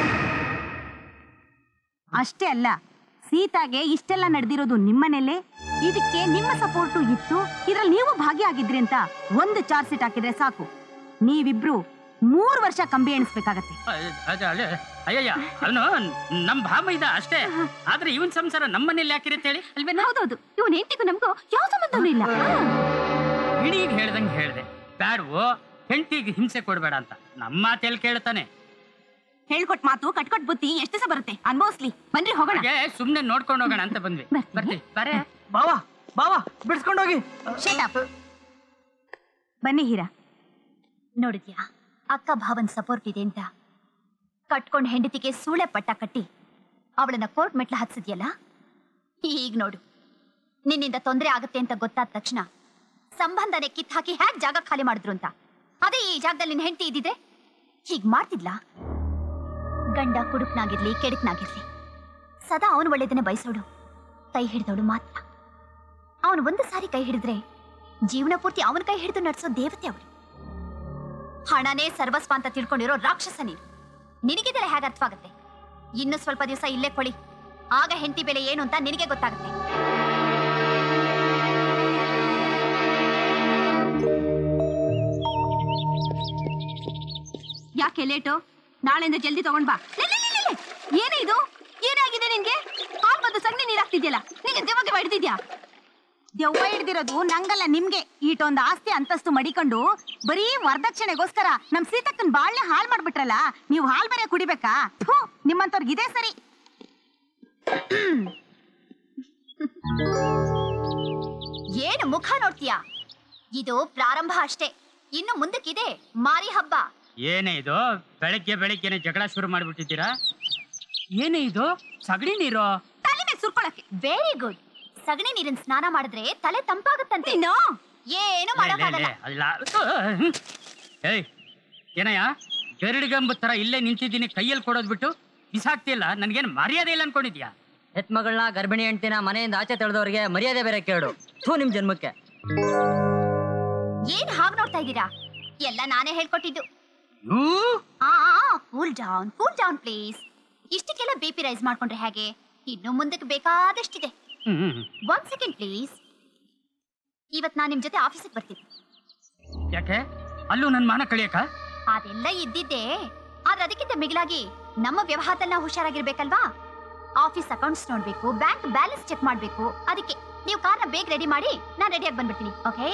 ಅಷ್ಟೇ ಅಲ್ಲ, ಸೀತಾಗೆ ಇಷ್ಟೆಲ್ಲ ನಡೆದಿರೋದು ನಿಮ್ಮನೆಲ್ಲೇ. ಇದಕ್ಕೆ ನಿಮ್ಮ ಸಪೋರ್ಟು ಇತ್ತು, ಇದ್ರಲ್ಲಿ ನೀವು ಭಾಗಿಯಾಗಿದ್ರಿ ಅಂತ ಒಂದು ಚಾರ್ಜ್ ಶೀಟ್ ಹಾಕಿದ್ರೆ ಸಾಕು, ನೀವಿಬ್ರು ಮೂರು ವರ್ಷ ಕಂಬಿ ಎಣಿಸ್ಬೇಕಾಗತ್ತೆ. ಅಯ್ಯಯ್ಯ, ಅವನು ನಮ್ ಭಾಮ ಇದ್ದ ಅಷ್ಟೇ. ಆದ್ರೆ ಇವನ್ ಸಂಸಾರ ನಮ್ಮನೇಲಿ ಯಾಕಿರುತ್ತೆ ಹೇಳಿ? ಅಲ್ವೇ? ಹೌದೌದು, ಇವನ್ ಹೆಂಡತಿಗೂ ನಮ್ಗೂ ಯಾವ ಸಂಬಂಧನೂ ಇಲ್ಲ. ಇಡೀಗ್ ಹೇಳ್ದಂಗೆ ಹೇಳ್ದೆ, ಬ್ಯಾಡ್ವೋ ಹೆಂಡತಿಗೆ ಹಿಂಸೆ ಕೊಡ್ಬೇಡ ಅಂತ. ನಮ್ಮ ಮಾತೆಲ್ಲಿ ಕೇಳ್ತಾನೆ. ಹೇಳ್ಕೊಟ್ ಮಾತು ಕಟ್ಕೊಟ್ ಬುತ್ತಿ ಎಷ್ಟು ದಿವಸ ಬರುತ್ತೆ ಅನ್ಭವಿಸ್ಲಿ. ಬನ್ರಿ ಹೋಗೋಣ. ಸುಮ್ನೆ ನೋಡ್ಕೊಂಡು ಹೋಗೋಣ ಅಂತ ಬಂದ್ವಿ. ಬರ್ತೀವಿ ಬರೇ ಬಾವಾ ಬಾವಾ ಬಿಡ್ಸ್ಕೊಂಡೋಗಿ. ಬನ್ನಿ ಹೀರಾ. ನೋಡಿದ್ಯಾ ಅಕ್ಕ ಭಾವನ್ ಸಪೋರ್ಟ್ ಇದೆ ಅಂತ ಕಟ್ಕೊಂಡ್ ಹೆಂಡತಿಗೆ ಸೂಳೆ ಪಟ್ಟ ಕಟ್ಟಿ ಅವಳನ್ನ ಕೋರ್ಟ್ ಮೆಟ್ಲ ಹತ್ಸಿದ್ಯಲ್ಲ. ಈಗ ನೋಡು, ನಿನ್ನಿಂದ ತೊಂದರೆ ಆಗುತ್ತೆ ಅಂತ ಗೊತ್ತಾದ ತಕ್ಷಣ ಸಂಬಂಧನೆ ಕಿತ್ ಹಾಕಿ ಹ್ಯಾಕ್ ಜಾಗ ಖಾಲಿ ಮಾಡಿದ್ರು ಅಂತ. ಅದೇ ಈ ಜಾಗದಲ್ಲಿ ನಿನ್ನ ಹೆಂಡತಿ ಇದ್ದಿದ್ರೆ ಹೀಗ್ ಮಾಡ್ತಿದ್ಲ? ಗಂಡ ಕುಡುಕ್ನಾಗಿರ್ಲಿ ಕೆಡುಕ್ನಾಗಿರ್ಲಿ ಸದಾ ಅವನು ಒಳ್ಳೇದನ್ನೇ ಬಯಸೋಡು, ಕೈ ಹಿಡಿದವಳು ಮಾತ್ರ. ಅವನು ಒಂದು ಸಾರಿ ಕೈ ಹಿಡಿದ್ರೆ ಜೀವನ ಪೂರ್ತಿ ಅವನ ಕೈ ಹಿಡಿದು ನಡೆಸೋ ದೇವತೆ ಅವಳು. ಹಣನೇ ಸರ್ವಸ್ವ ಅಂತ ತಿಳ್ಕೊಂಡಿರೋ ರಾಕ್ಷಸ ನೀನು. ನಿನಗಿದೆಲ್ಲ ಹೇಗೆ ಅರ್ಥವಾಗುತ್ತೆ? ಇನ್ನು ಸ್ವಲ್ಪ ದಿವಸ ಇಲ್ಲೇ ಕೊಳಿ, ಆಗ ಹೆಂಡತಿ ಬೆಲೆ ಏನು ಅಂತ ನಿನಗೆ ಗೊತ್ತಾಗುತ್ತೆ. ಯಾಕೆ ಲೇಟು? ನಾಳೆಯಿಂದ ಜಲ್ದಿ ತಗೊಂಡ್ ಬಾ. ಏನೇ ಇದು? ಏನಾಗಿದೆ ನಿನ್ಗೆ? ಹಾಲ್ ಬಂದು ಸಗಣಿ ನೀರ್ ಹಾಕ್ತಿದ್ಯಲ್ಲ, ನಿಂಗೆ ದೆವ್ವಗೆ ಹಿಡ್ದಿದ್ಯಾ? ದೆವ್ವ ಹಿಡ್ದಿರೋದು ನಂಗಲ್ಲ ನಿಮ್ಗೆ. ಈಟೊಂದು ಆಸ್ತಿ ಅಂತಸ್ತು ಮಡಿಕೊಂಡು ಬರೀ ವರದಕ್ಷಿಣೆಗೋಸ್ಕರ ನಮ್ ಸೀತಕ್ಕನ್ ಬಾಳ್ನೆ ಹಾಳ್ ಮಾಡ್ಬಿಟ್ರಲ್ಲ. ನೀವು ಹಾಲ್ ಬೇರೆ ಕುಡಿಬೇಕಾ? ಥು, ನಿಮ್ಮಂತವ್ರಿಗೆ ಇದೇ ಸರಿ. ಏನು ಮುಖ ನೋಡ್ತೀಯಾ? ಇದು ಪ್ರಾರಂಭ ಅಷ್ಟೇ, ಇನ್ನು ಮುಂದಕ್ಕಿದೆ ಮಾರಿ ಹಬ್ಬ. ಏನೇ ಇದು ಬೆಳಗ್ಗೆ ಬೆಳಗ್ಗೆನೆ ಜಗಳ ಶುರು ಮಾಡ್ಬಿಟ್ಟಿದ್ದೀರಾ? ಏನೇ ಇದು ಸಗಣಿ ನೀರು ತಲೆ ಮೇಲೆ ಸುರ್ಕೊಳಕ್ಕೆ? Very good. ಸಗಣಿ ನೀರಿನ ಸ್ನಾನ ಮಾಡಿದ್ರೆ ತಲೆ ತಂಪಾಗುತ್ತಂತೆ. ಏನು ಮಾಡಕ್ಕಾಗಲ್ಲ. ಅಲ್ಲ ಏಯ್ ಏನಯ್ಯ, ಗರುಡಿಗಂಬ ತರ ಇಲ್ಲೇ ನಿಂತಿದ್ದೀನಿ, ಕೈಯಲ್ಲಿ ಕೊಡೋದ್ ಬಿಟ್ಟು ಬಿಸಾಕ್ತಿಲ್ಲ. ನನ್ಗೇನು ಮರ್ಯಾದೆ ಇಲ್ಲ ಅನ್ಕೊಂಡಿದ್ಯಾ? ಹೆತ್ಮಗಳನ್ನ ಗರ್ಭಿಣಿ ಹೆಂಡ್ತಿನ ಮನೆಯಿಂದ ಆಚೆ ತೆಳೆದವ್ರಿಗೆ ಮರ್ಯಾದೆ ಬೇರೆ ಕೇಳು. ಥೂ ನಿಮ್ ಜನ್ಮಕ್ಕೆ. ಏನ್ ಹಾಗೆ ನೋಡ್ತಾ ಇದ್ದೀರಾ? ಎಲ್ಲ ನಾನೇ ಹೇಳ್ಕೊಟ್ಟಿದ್ದು. Cool down cool down please. ಇಷ್ಟಕ್ಕೆಲ್ಲ ಬಿ ಪಿ ರೈಸ್ ಮಾಡ್ಕೊಂಡ್ರೆ ಹೇಗೆ? ಇನ್ನು ಮುಂದಕ್ಕೆ ಬೇಕಾದಷ್ಟಿದೆ. One second please. ಇವತ್ ನಾನ್ ನಿಮ್ ಜೊತೆ ಆಫೀಸಿಗೆ ಬರ್ತೀನಿ. ಯಾಕೆ? ಅಲ್ಲೂ ನನ್ ಮಾನ ಕಳಿಯಕ? ಅದೆಲ್ಲ ಇದ್ದಿದ್ದೆ, ಆದ್ರೆ ಅದಕ್ಕಿಂತ ಮಿಗಿಲಾಗಿ ನಮ್ಮ ವ್ಯವಹಾರದಲ್ಲಿ ನಾವು ಹುಷಾರಾಗಿರ್ಬೇಕಲ್ವಾ? ಆಫೀಸ್ ಅಕೌಂಟ್ಸ್ ನೋಡ್ಬೇಕು, ಬ್ಯಾಂಕ್ ಬ್ಯಾಲೆನ್ಸ್ ಚೆಕ್ ಮಾಡ್ಬೇಕು. ಅದಕ್ಕೆ ನೀವು ಕಾರ್ನ ಬೇಗ ರೆಡಿ ಮಾಡಿ, ನಾನ್ ರೆಡಿಯಾಗಿ ಬಂದ್ಬಿಡ್ತೀನಿ. ಓಕೆ?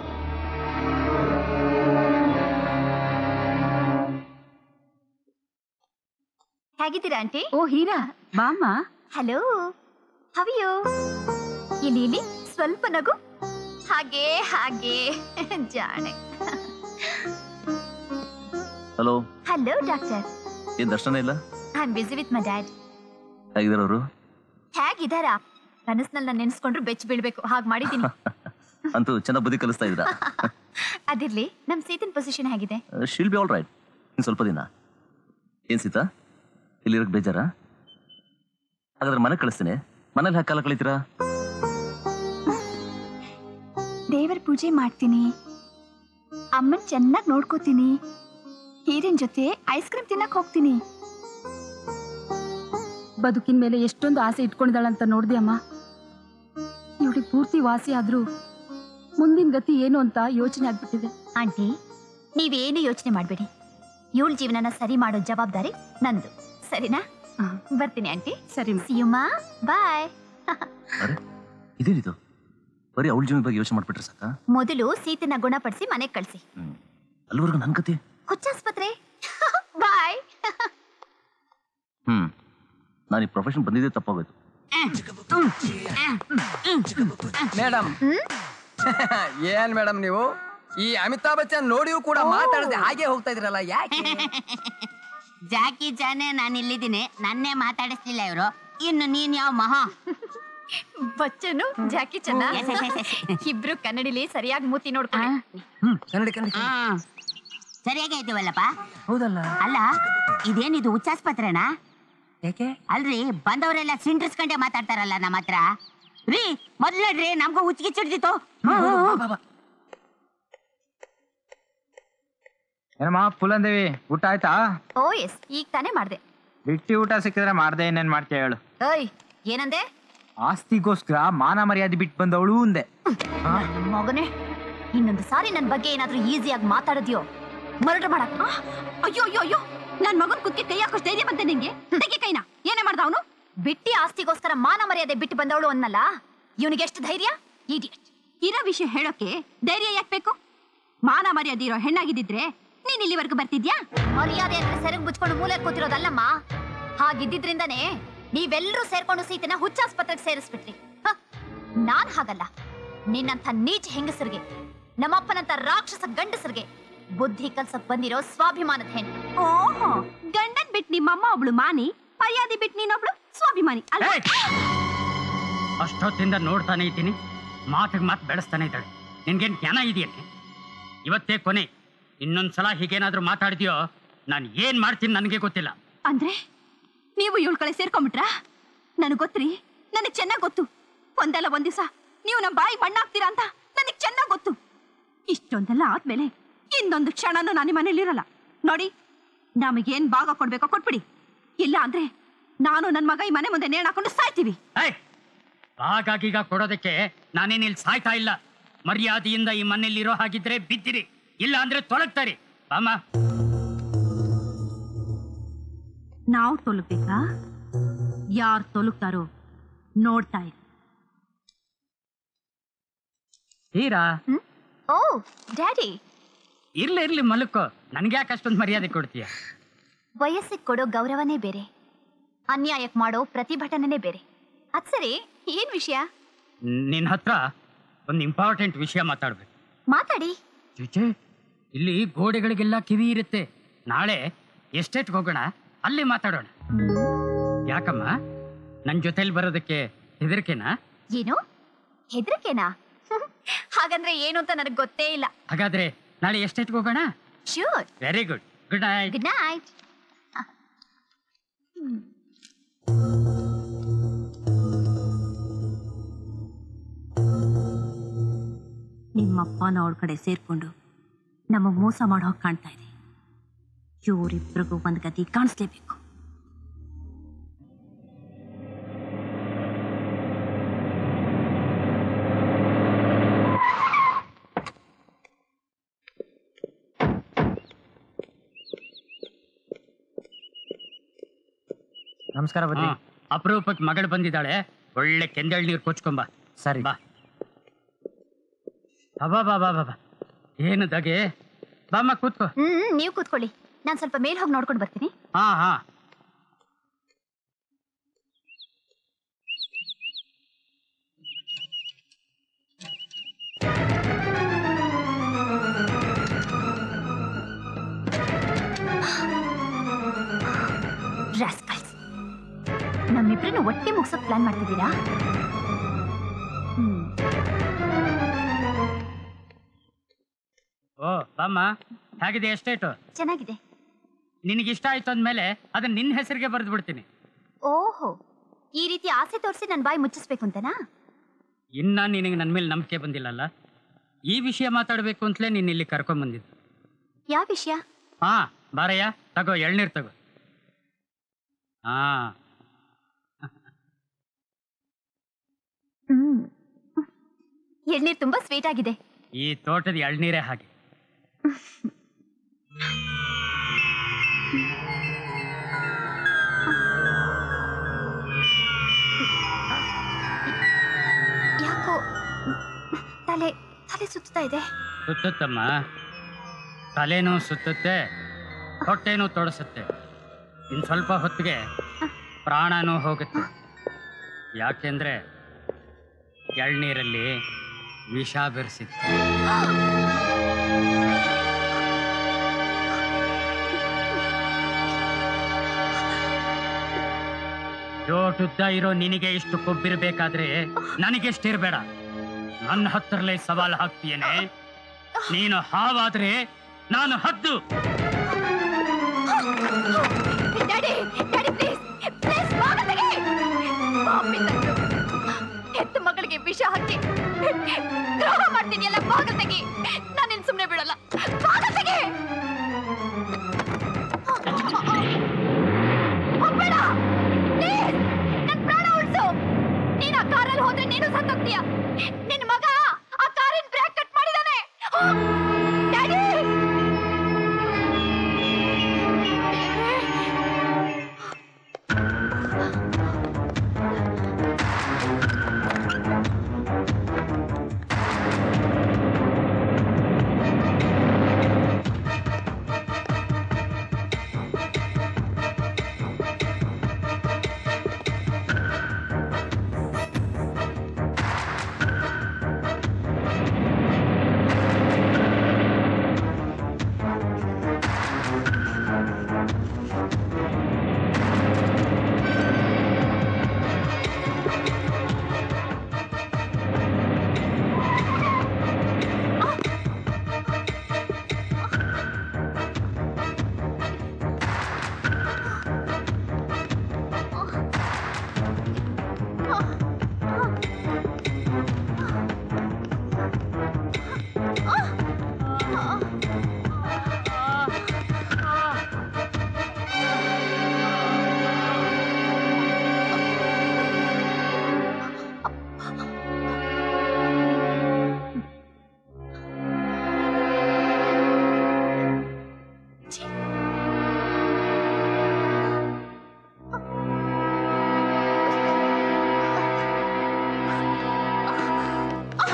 ಹೇಗಿದ್ದೀರಾ ಆಂಟಿ? ಓ ಹೀರಾ, ಬಾಮ್ಮ. Hello, how you? ಇಲ್ಲಿ ಇಲ್ಲಿ ಸ್ವಲ್ಪ ನಗು. ಹಾಗೆ ಹಾಗೆ ಜಾಣೆ. Hello hello doctor. ಏನ್ ದರ್ಶನ ಇಲ್ಲ? I am busy with my dad. ಹೇಗಿದಾರ ಅವರು? ಹೇಗಿದಾರ? ಕನಸ್ನಲ್ಲಿ ನಾನು ನೆನ್ಸ್ಕೊಂಡ್ರು ಬೆಚ್ಚ ಬೀಳ್ಬೇಕು, ಹಾಗೆ ಮಾಡಿದ್ದೀನಿ. ಅಂತೂ ಚೆನ್ನಾಗಿ ಬುದ್ಧಿ ಕಲಿಸ್ತಾ ಇದ್ರ. ಅದಿರ್ಲಿ, ನಮ್ ಸೀತನ್ ಪೊಸಿಷನ್ ಹೇಗಿದೆ? She'll be all right. ಇನ್ ಸ್ವಲ್ಪ ದಿನ. ಏನ್ ಸೀತಾ, ಇಲ್ಲಿರಕ್ ಬೇಜಾರ? ಹಾಗಾದ್ರೆ ಮನೆ ಕಳಿಸ್ತೀನಿ. ಮನೇಲಿ ಹಾಕಿ ಕಾಲ ಕಳಿತೀರಾ? ದೇವರ ಪೂಜೆ ಮಾಡ್ತೀನಿ, ಅಮ್ಮನ್ ಚೆನ್ನಾಗಿ ನೋಡ್ಕೋತೀನಿ, ಹೀರಿನ ಜೊತೆ ಐಸ್ ಕ್ರೀಮ್ ತಿನ್ನಕ್ ಹೋಗ್ತೀನಿ. ಬದುಕಿನ ಮೇಲೆ ಎಷ್ಟೊಂದು ಆಸೆ ಇಟ್ಕೊಂಡಿದ್ದಾಳಂತ ನೋಡ್ದೆ ಅಮ್ಮ. ಇವಳಿಗೆ ಪೂರ್ತಿ ವಾಸಿ ಆದ್ರೂ ಮುಂದಿನ ಗತಿ ಏನು ಅಂತ ಯೋಚನೆ ಆಗ್ಬಿಟ್ಟಿದೆ. ಆಂಟಿ, ನೀವೇನು ಯೋಚನೆ ಮಾಡ್ಬೇಡಿ. ಇವಳ ಜೀವನನ ಸರಿ ಮಾಡೋ ಜವಾಬ್ದಾರಿ ನಂದು. ಸರಿನಾ? ಬರ್ತೀನಿ ಆಂಟಿ. ಸರಿ, ಸಿಯುಮಾ, ಬಾಯ್. ಅರೆ ಇದೇನಿದು? ಬರೀ ಅವಳ ಜೀವನ ಬಗ್ಗೆ ಯೋಚನೆ ಮಾಡ್ಬಿಟ್ರೆ ಸಾಕ? ಮೊದಲು ಸೀತನ ಗುಣಪಡಿಸಿ ಮನೆಗೆ ಕಳಿಸಿ. ಅಲ್ಲಿವರೆಗೂ ನನ್ ಕತೆ. ಹುಚ್ಚಾಸ್ಪತ್ರೆ. ಬಾಯ್. ಹ್ಮ್ ನಾನು ಈ ಪ್ರೊಫೆಷನ್ ಬಂದಿದ್ದೆ ತಪ್ಪಾಗೋಯ್ತು. ಮೇಡಮ್, ಏನ್ ಮೇಡಮ್ ನೀವು ಈ ಅಮಿತಾಬ್ ಬಚ್ಚನ್ ನೋಡಿಯೂ ಕೂಡ ಮಾತಾಡದೆ ಹಾಗೆ ಹೋಗ್ತಾ ಇದ್ರಲ್ಲ, ಯಾಕೆ? ಜಾಕಿ ಜಾನೆ ನಾನು ಇಲ್ಲಿದ್ದೀನಿ, ನನ್ನೇ ಮಾತಾಡಿಸ್ಲಿಲ್ಲ ಇವರು. ಇನ್ನು ನೀನ್ ಯಾವ ಮಹಾ ಬಚ್ಚನು ಜಾಕಿ ಚನ್ನ ಇಬ್ರು ಕನ್ನಡಿಲಿ ಸರಿಯಾಗಿ ಮೂತಿ ನೋಡ್ಕೊಂಡು. ಕನ್ನಡಿ ಕನ್ನಡಿ ಸರಿಯಾಗಿ ಇದ್ದೀವಲ್ಲಪ್ಪ. ಹೌದಲ್ಲ? ಅಲ್ಲ, ಇದೇನಿದು ಹುಚ್ಚಾಸ್ಪತ್ರೆನಾ? ಯಾಕೆ? ಅಲ್ರಿ, ಬಂದವರೆಲ್ಲ ಸಿಂಡ್ರಿಸ್ಕೊಂಡೆ ಮಾತಾಡ್ತಾರಲ್ಲ ನಮ್ಮ ಹತ್ರ. ರೀ ಮೊದ್ಲೇಡ್ರಿ, ನಮ್ಗೂ ಹುಚ್ಚಿಗೆ ಚಿಡ್ದಿತ್ತು. ಏನಮ್ಮ ಫುಲಂದೇವಿ, ಊಟ ಆಯ್ತಾ? ಓ ಎಸ್, ಈಗ ತಾನೇ ಮಾಡ್ದೆ. ಬಿಟ್ಟಿ ಊಟ ಸಿಕ್ಕಿದ್ರೆ ಮಾಡ್ದೆ, ಇನ್ನೇನ್ ಮಾಡ್ತೀಯ ಹೇಳು? ಓಯ್, ಏನಂದೆ? ಆಸ್ತಿಗೋಸ್ಕರ ಮಾನ ಮರ್ಯಾದೆ ಬಿಟ್ಟು ಬಂದವಳು ಅಂದೆ. ಮಗನೇ, ಇನ್ನೊಂದು ಸಾರಿ ನನ್ ಬಗ್ಗೆ ಏನಾದ್ರೂ ಈಸಿಯಾಗಿ ಮಾತಾಡಿದ್ಯೋ ಮರ್ಡರ್ ಮಾಡಕ್. ಅಯ್ಯೋ ಅಯ್ಯೋ ಅಯ್ಯೋ, ನನ್ ಮಗನ್ ಕುತ್ತಿ ಕೈ ಹಾಕೋ ಧೈರ್ಯ ಬಂತೆ ನಿಂಗೆ? ತೆಗಿ ಕೈನ. ಏನೇ ಮಾಡ್ದ ಅವನು? ಬಿಟ್ಟಿ ಆಸ್ತಿಗೋಸ್ಕರ ಮಾನ ಮರ್ಯಾದೆ ಬಿಟ್ಟು ಬಂದವಳು ಅನ್ನಲ್ಲ. ಇವನಿಗೆ ಎಷ್ಟು ಧೈರ್ಯ? ಇಡಿಯಟ್. ಇರೋ ವಿಷಯ ಹೇಳೋಕೆ ಧೈರ್ಯ ಯಾಕೆ ಬೇಕು? ಮಾನ ಮರ್ಯಾದೆ ಇರೋ ಹೆಣ್ಣಾಗಿದ್ದಿದ್ರೆ ನೀನ್ ಇಲ್ಲಿವರೆಗೂ ಬರ್ತಿದ್ಯಾ? ಮರ್ಯಾದೆ ಅಂದ್ರೆ ಸೆರಗ್ ಮುಚ್ಕೊಂಡು ಮೂಲೆ ಕೂತಿರೋದಲ್ಲಮ್ಮ. ಹಾಗಿದ್ದಿದ್ರಿಂದಾನೇ ನೀವೆಲ್ಲರೂ ಸೇರ್ಕೊಂಡು ಸೀತೆನ ಹುಚ್ಚಾಸ್ಪತ್ರೆಗೆ ಸೇರಿಸ್ಬಿಟ್ರಿ. ನಾನ್ ಹಾಗಲ್ಲ. ನಿನ್ನಂಥ ನೀಚ ಹೆಂಗಸರಿಗೆ, ನಮ್ಮಪ್ಪನಂತ ರಾಕ್ಷಸ ಗಂಡಸರಿಗೆ ಬುದ್ಧಿ ಕಲ್ಸಕ್ ಬಂದಿರೋ ಸ್ವಾಭಿಮಾನದ ಹೆಣ್ಣು. ಓಹೋ, ಗಂಡನ್ ಬಿಟ್ ನಿಮ್ಮಮ್ಮ ಒಬ್ಳು ಮಾನಿ, ಮರ್ಯಾದೆ ಬಿಟ್ ನೀನೊಬ್ಳು ಸ್ವಾಭಿಮಾನಿ ಅಲ್ಲ? ಅಷ್ಟೊತ್ತಿಂದ ನೋಡ್ತಾನೆ ಇದ್ದೀನಿ, ಮಾತಿಗೆ ಮಾತು ಬೆಳೆಸ್ತಾನೆ ಇದ್ದಾಳೆ. ನಿನ್ಗೇನ್ ಜ್ಞಾನ ಇದೆಯೇನೆ? ಇವತ್ತೇ ಕೊನೆ. ಇನ್ನೊಂದ್ಸಲ ಹೀಗೇನಾದ್ರೂ ಮಾತಾಡಿದ್ಯೋ ನಾನು ಏನ್ ಮಾಡ್ತೀನಿ ನನಗೆ ಗೊತ್ತಿಲ್ಲ. ಅಂದ್ರೆ ನೀವು ಇವಳ ಕಡೆ ಸೇರ್ಕೊಂಡ್ಬಿಟ್ರಾ? ನನಗ್ ಗೊತ್ತ್ರಿ, ನನಗ್ ಚೆನ್ನಾಗ್ ಗೊತ್ತು. ಒಂದಲ್ಲ ಒಂದ್ ದಿವಸ ನೀವು ನಮ್ಮ ಬಾಯಿ ಮಣ್ಣಾಗ್ತೀರಾ ಅಂತ ನನಗ್ ಚೆನ್ನಾಗ್ ಗೊತ್ತು. ಇಷ್ಟೊಂದೆಲ್ಲ ಆದ್ಮೇಲೆ ಇನ್ನೊಂದು ಕ್ಷಣನೂ ನಾನು ಮನೇಲಿರಲ್ಲ. ನೋಡಿ, ನಮಗೇನ್ ಭಾಗ ಕೊಡ್ಬೇಕೋ ಕೊಟ್ಬಿಡಿ, ಇಲ್ಲ ಅಂದ್ರೆ ನಾನು ನನ್ನ ಮಗ ಈ ಮನೆ ಮುಂದೆ ನೇಣ್ ಹಾಕೊಂಡು ಸಾಯ್ತೀವಿ. ಹಾಗಾಗೀಗ ಕೊಡೋದಕ್ಕೆ ನಾನೇನ್ ಇಲ್ಲಿ ಸಾಯ್ತಾ ಇಲ್ಲ. ಮರ್ಯಾದೆಯಿಂದ ಈ ಮನೇಲಿ ಇರೋ ಹಾಗಿದ್ರೆ ಬಿದ್ದಿರಿ, ಇಲ್ಲ ಅಂದ್ರೆ ತೊಲಗ್ತಾರಿ. ಬಾಮ, ನಾವು ತೊಲಗ್ಬೇಕಾ? ಯಾರು ತೊಲಗ್ತಾರೋ ನೋಡ್ತಾ ಇರಿ. ಹೀರಾ, ಓ ಡ್ಯಾಡಿ, ಇರ್ಲಿ ಇರ್ಲಿ ಮಲಕ್ಕೋ. ನನ್ಗೆ ಯಾಕೆ ಅಷ್ಟೊಂದು ಮರ್ಯಾದೆ ಕೊಡ್ತೀಯ? ವಯಸ್ಸಿಗೆ ಕೊಡೋ ಗೌರವನೇ ಬೇರೆ, ಅನ್ಯಾಯಕ್ಕೆ ಮಾಡೋ ಪ್ರತಿಭಟನೆನೇ ಬೇರೆ. ಅದ್ ಸರಿ, ಏನ್ ವಿಷಯ? ನಿನ್ನ ಹತ್ರ ಒಂದು ಇಂಪಾರ್ಟೆಂಟ್ ವಿಷಯ ಮಾತಾಡ್ಬೇಕು. ಮಾತಾಡಿ. ಚುಚೆ, ಇಲ್ಲಿ ಗೋಡೆಗಳಿಗೆಲ್ಲ ಕಿವಿ ಇರುತ್ತೆ. ನಾಳೆ ಎಸ್ಟೇಟ್ಗೆ ಹೋಗೋಣ, ಅಲ್ಲಿ ಮಾತಾಡೋಣ. ಯಾಕಮ್ಮ, ನನ್ ಜೊತೆಲಿ ಬರೋದಕ್ಕೆ ಹೆದರಿಕೆನಾ? ಏನು ಹೆದರಿಕೆನಾ? ಹಾಗಂದ್ರೆ ಏನು ಅಂತ ನನಗೆ ಗೊತ್ತೇ ಇಲ್ಲ. ಹಾಗಾದ್ರೆ ನಾಳೆ ಎಸ್ಟೇಟ್ಗೆ ಹೋಗೋಣ? Sure. Very good. Good night. Good night. ನಿಮ್ಮಪ್ಪನ ಅವಳ ಕಡೆ ಸೇರ್ಕೊಂಡು ನಮಗ್ ಮೋಸ ಮಾಡೋ ಹಾಗೆ ಕಾಣ್ತಾ ಇದೆ. ಇವರಿಬ್ರಿಗೂ ಒಂದ್ ಗತಿ ಕಾಣಿಸ್ಲೇಬೇಕು. ನಮಸ್ಕಾರ ಬನ್ನಿ. ಅಪರೂಪಕ್ಕೆ ಮಗಳು ಬಂದಿದ್ದಾಳೆ, ಒಳ್ಳೆ ಕೆಂದೆಳ್ ನೀರು ಕೊಚ್ಕೊಂಬ. ಸರಿ ಬಾ. ಬಾ ಬಾ ಬಾ ಬಾ. ಏನು ದಗೆ? ಬಾಮ್ಮ ಕೂತ್ಕೋ. ಹ್ಮ್ ನೀವು ಕೂತ್ಕೊಳ್ಳಿ, ನಾನ್ ಸ್ವಲ್ಪ ಮೇಲ್ ಹೋಗಿ ನೋಡ್ಕೊಂಡು ಬರ್ತೀನಿ. ಹಾ ಹಾ. ರಾಸ್ಕಲ್ಸ್, ನಮ್ಮಿಬ್ರನ್ನ ಒಟ್ಟಿ ಮುಗ್ಸೋಕ್ ಪ್ಲಾನ್ ಮಾಡ್ತಿದ್ದೀರಾ? ಹ್ಮ್. ಓ ಬಾಮ್ಮ, ಹೇಗಿದೆ ಎಸ್ಟೇಟು? ಚೆನ್ನಾಗಿದೆ. ನಿನಗಿಷ್ಟ ಆಯ್ತು ಅಂದ್ಮೇಲೆ ಅದನ್ನ ನಿನ್ನ ಹೆಸರಿಗೆ ಬರೆದು ಬಿಡ್ತೀನಿ. ಓಹೋ, ಈ ರೀತಿ ಆಸೆ ತೋರಿಸಿ ನನ್ನ ಬಾಯಿ ಮುಚ್ಚಿಸ್ಬೇಕು ಅಂತನಾ? ಇನ್ನ ನಿನಗೆ ನನ್ನ ಮೇಲೆ ನಂಬಿಕೆ ಬಂದಿಲ್ಲಲ್ಲ? ಈ ವಿಷಯ ಮಾತಾಡಬೇಕು ಅಂತಲೇ ನೀನು ಇಲ್ಲಿ ಕರ್ಕೊಂಡ್ ಬಂದಿದ್ದು. ಯಾವ ವಿಷಯ? ಹಾ ಬಾರಯ್ಯ, ತಗೋ ಎಳ್ನೀರು ತಗೋ. ಹಾ ಹ್ಮ್, ಎಳ್ನೀರು ತುಂಬಾ ಸ್ವೀಟ್ ಆಗಿದೆ. ಈ ತೋಟದ ಎಳ್ನೀರೇ ಹಾಗೆ. ಯಾಕೋ ತಲೆ ತಲೆ ಸುತ್ತಾ ಇದೆ. ಸುತ್ತಮ್ಮ, ತಲೆನೂ ಸುತ್ತುತ್ತೆ, ಹೊಟ್ಟೆನೂ ತೊಡಸುತ್ತೆ. ಇನ್ನು ಸ್ವಲ್ಪ ಹೊತ್ತಿಗೆ ಪ್ರಾಣನೂ ಹೋಗುತ್ತೆ. ಯಾಕೆಂದ್ರೆ ಎಳ್ನೀರಲ್ಲಿ ವಿಷ ಬೆರೆಸಿತ್ತು. ಜೋಟುದ್ದ ಇರೋ ನಿನಗೆ ಇಷ್ಟು ಕೊಬ್ಬಿರ್ಬೇಕಾದ್ರೆ ನನಗೆಷ್ಟಿರ್ಬೇಡ. ನನ್ನ ಹತ್ರಲ್ಲೇ ಸವಾಲು ಹಾಕ್ತೀಯೇನೆ. ನೀನು ಹಾವಾದ್ರೆ ನಾನು ಹದ್ದು. ಹೆತ್ತ ಮಗಳಿಗೆ ವಿಷ ಹಾಕಿ ದ್ರೋಹ ಮಾಡ್ತೀನಿ. ಎಲ್ಲ ಬಾಗಲ್ ತೆಗಿ, ನಾನಿನ್ ಸುಮ್ನೆ ಬಿಡಲ್ಲ. ಬಾಗಲ್ ತೆಗಿ. ಹೋಗ್ಬೇಡ ಪ್ಲೀಸ್, ನನ್ ಪ್ರಾಣ ಉಳಿಸು. ನೀನ್ ಆ ಕಾರಲ್ಲಿ ಹೋದ್ರೆ ನೀನು ಸತ್ತೋಗ್ತೀಯ. ನಿನ್ ಮಗ ಆ ಕಾರಿನ ಬ್ರೇಕ್ ಕಟ್ ಮಾಡಿದಾನೆ. ಡ್ಯಾಡಿ,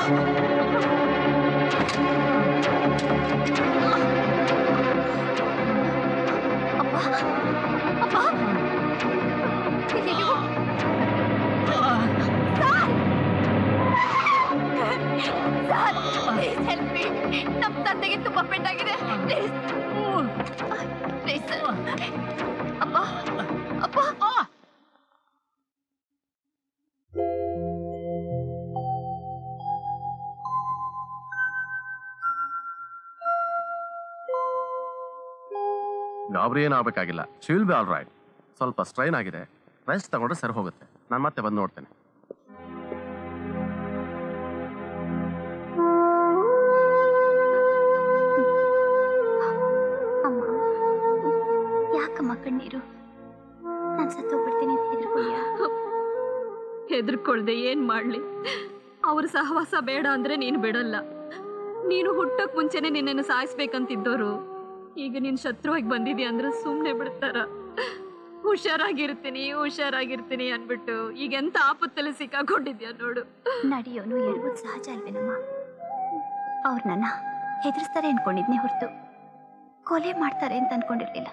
ನಮ್ಮ ತಂದೆಗೆ ತುಂಬಾ ಪೆಟ್ಟಾಗಿದೆ ಪ್ಲೀಸ್ ಪ್ಲೀಸ್ ಸರ್ ಅಪ್ಪ ಅಪ್ಪ ಗಾಬರಿ ಏನಾಗಬೇಕಾಗಿಲ್ಲ ಶಿಲ್ ಬಿ ಆಲ್ ರೈಟ್. ಸ್ವಲ್ಪ ಸ್ಟ್ರೈನ್ ಆಗಿದೆ, ರೆಸ್ಟ್ ತಗೊಂಡ್ರೆ ಸರಿ ಹೋಗುತ್ತೆ. ನಾನು ಮತ್ತೆ ಬಂದು ನೋಡ್ತೇನೆ. ಯಾಕಮ್ಮ ಕಣ್ಣೀರು? ನಾನು ಸತ್ತೋಗ್ಬಿಡ್ತೀನಿ ಅಂತ ಹೆದರ್ಕೊಳ್ಳ್ಯ? ಹೆದರ್ಕೊಳ್ದೆ ಏನ್ ಮಾಡ್ಲಿ? ಅವ್ರ ಸಹವಾಸ ಬೇಡ ಅಂದ್ರೆ ನೀನು ಬಿಡಲ್ಲ. ನೀನು ಹುಟ್ಟಕ್ ಮುಂಚೆನೆ ನಿನ್ನನ್ನು ಸಾಯಿಸ್ಬೇಕಂತಿದ್ದೋರು ಈಗ ನೀನ್ ಶತ್ರುವಾಗಿ ಬಂದಿದ್ಯಾ ಅಂದ್ರೆ ಸುಮ್ನೆ ಬಿಡ್ತಾರ? ಹುಷಾರಾಗಿರ್ತೀನಿ ಹುಷಾರಾಗಿರ್ತೀನಿ ಅನ್ಬಿಟ್ಟು ಈಗ ಎಂತ ಆಪತ್ತಲ್ಲಿ ಸಿಕ್ಕಾಕೊಂಡಿದ್ಯಾ ನೋಡು. ನಡೆಯೋನು ಎಡುವುದು ಸಹಜ ಅಲ್ವೇನಮ್ಮ? ಅವ್ರು ನನ್ನ ಹೆದರ್ಸ್ತಾರೆ ಅನ್ಕೊಂಡಿದ್ನೆ ಹೊರತು ಕೊಲೆ ಮಾಡ್ತಾರೆ ಅಂತ ಅನ್ಕೊಂಡಿರ್ಲಿಲ್ಲ.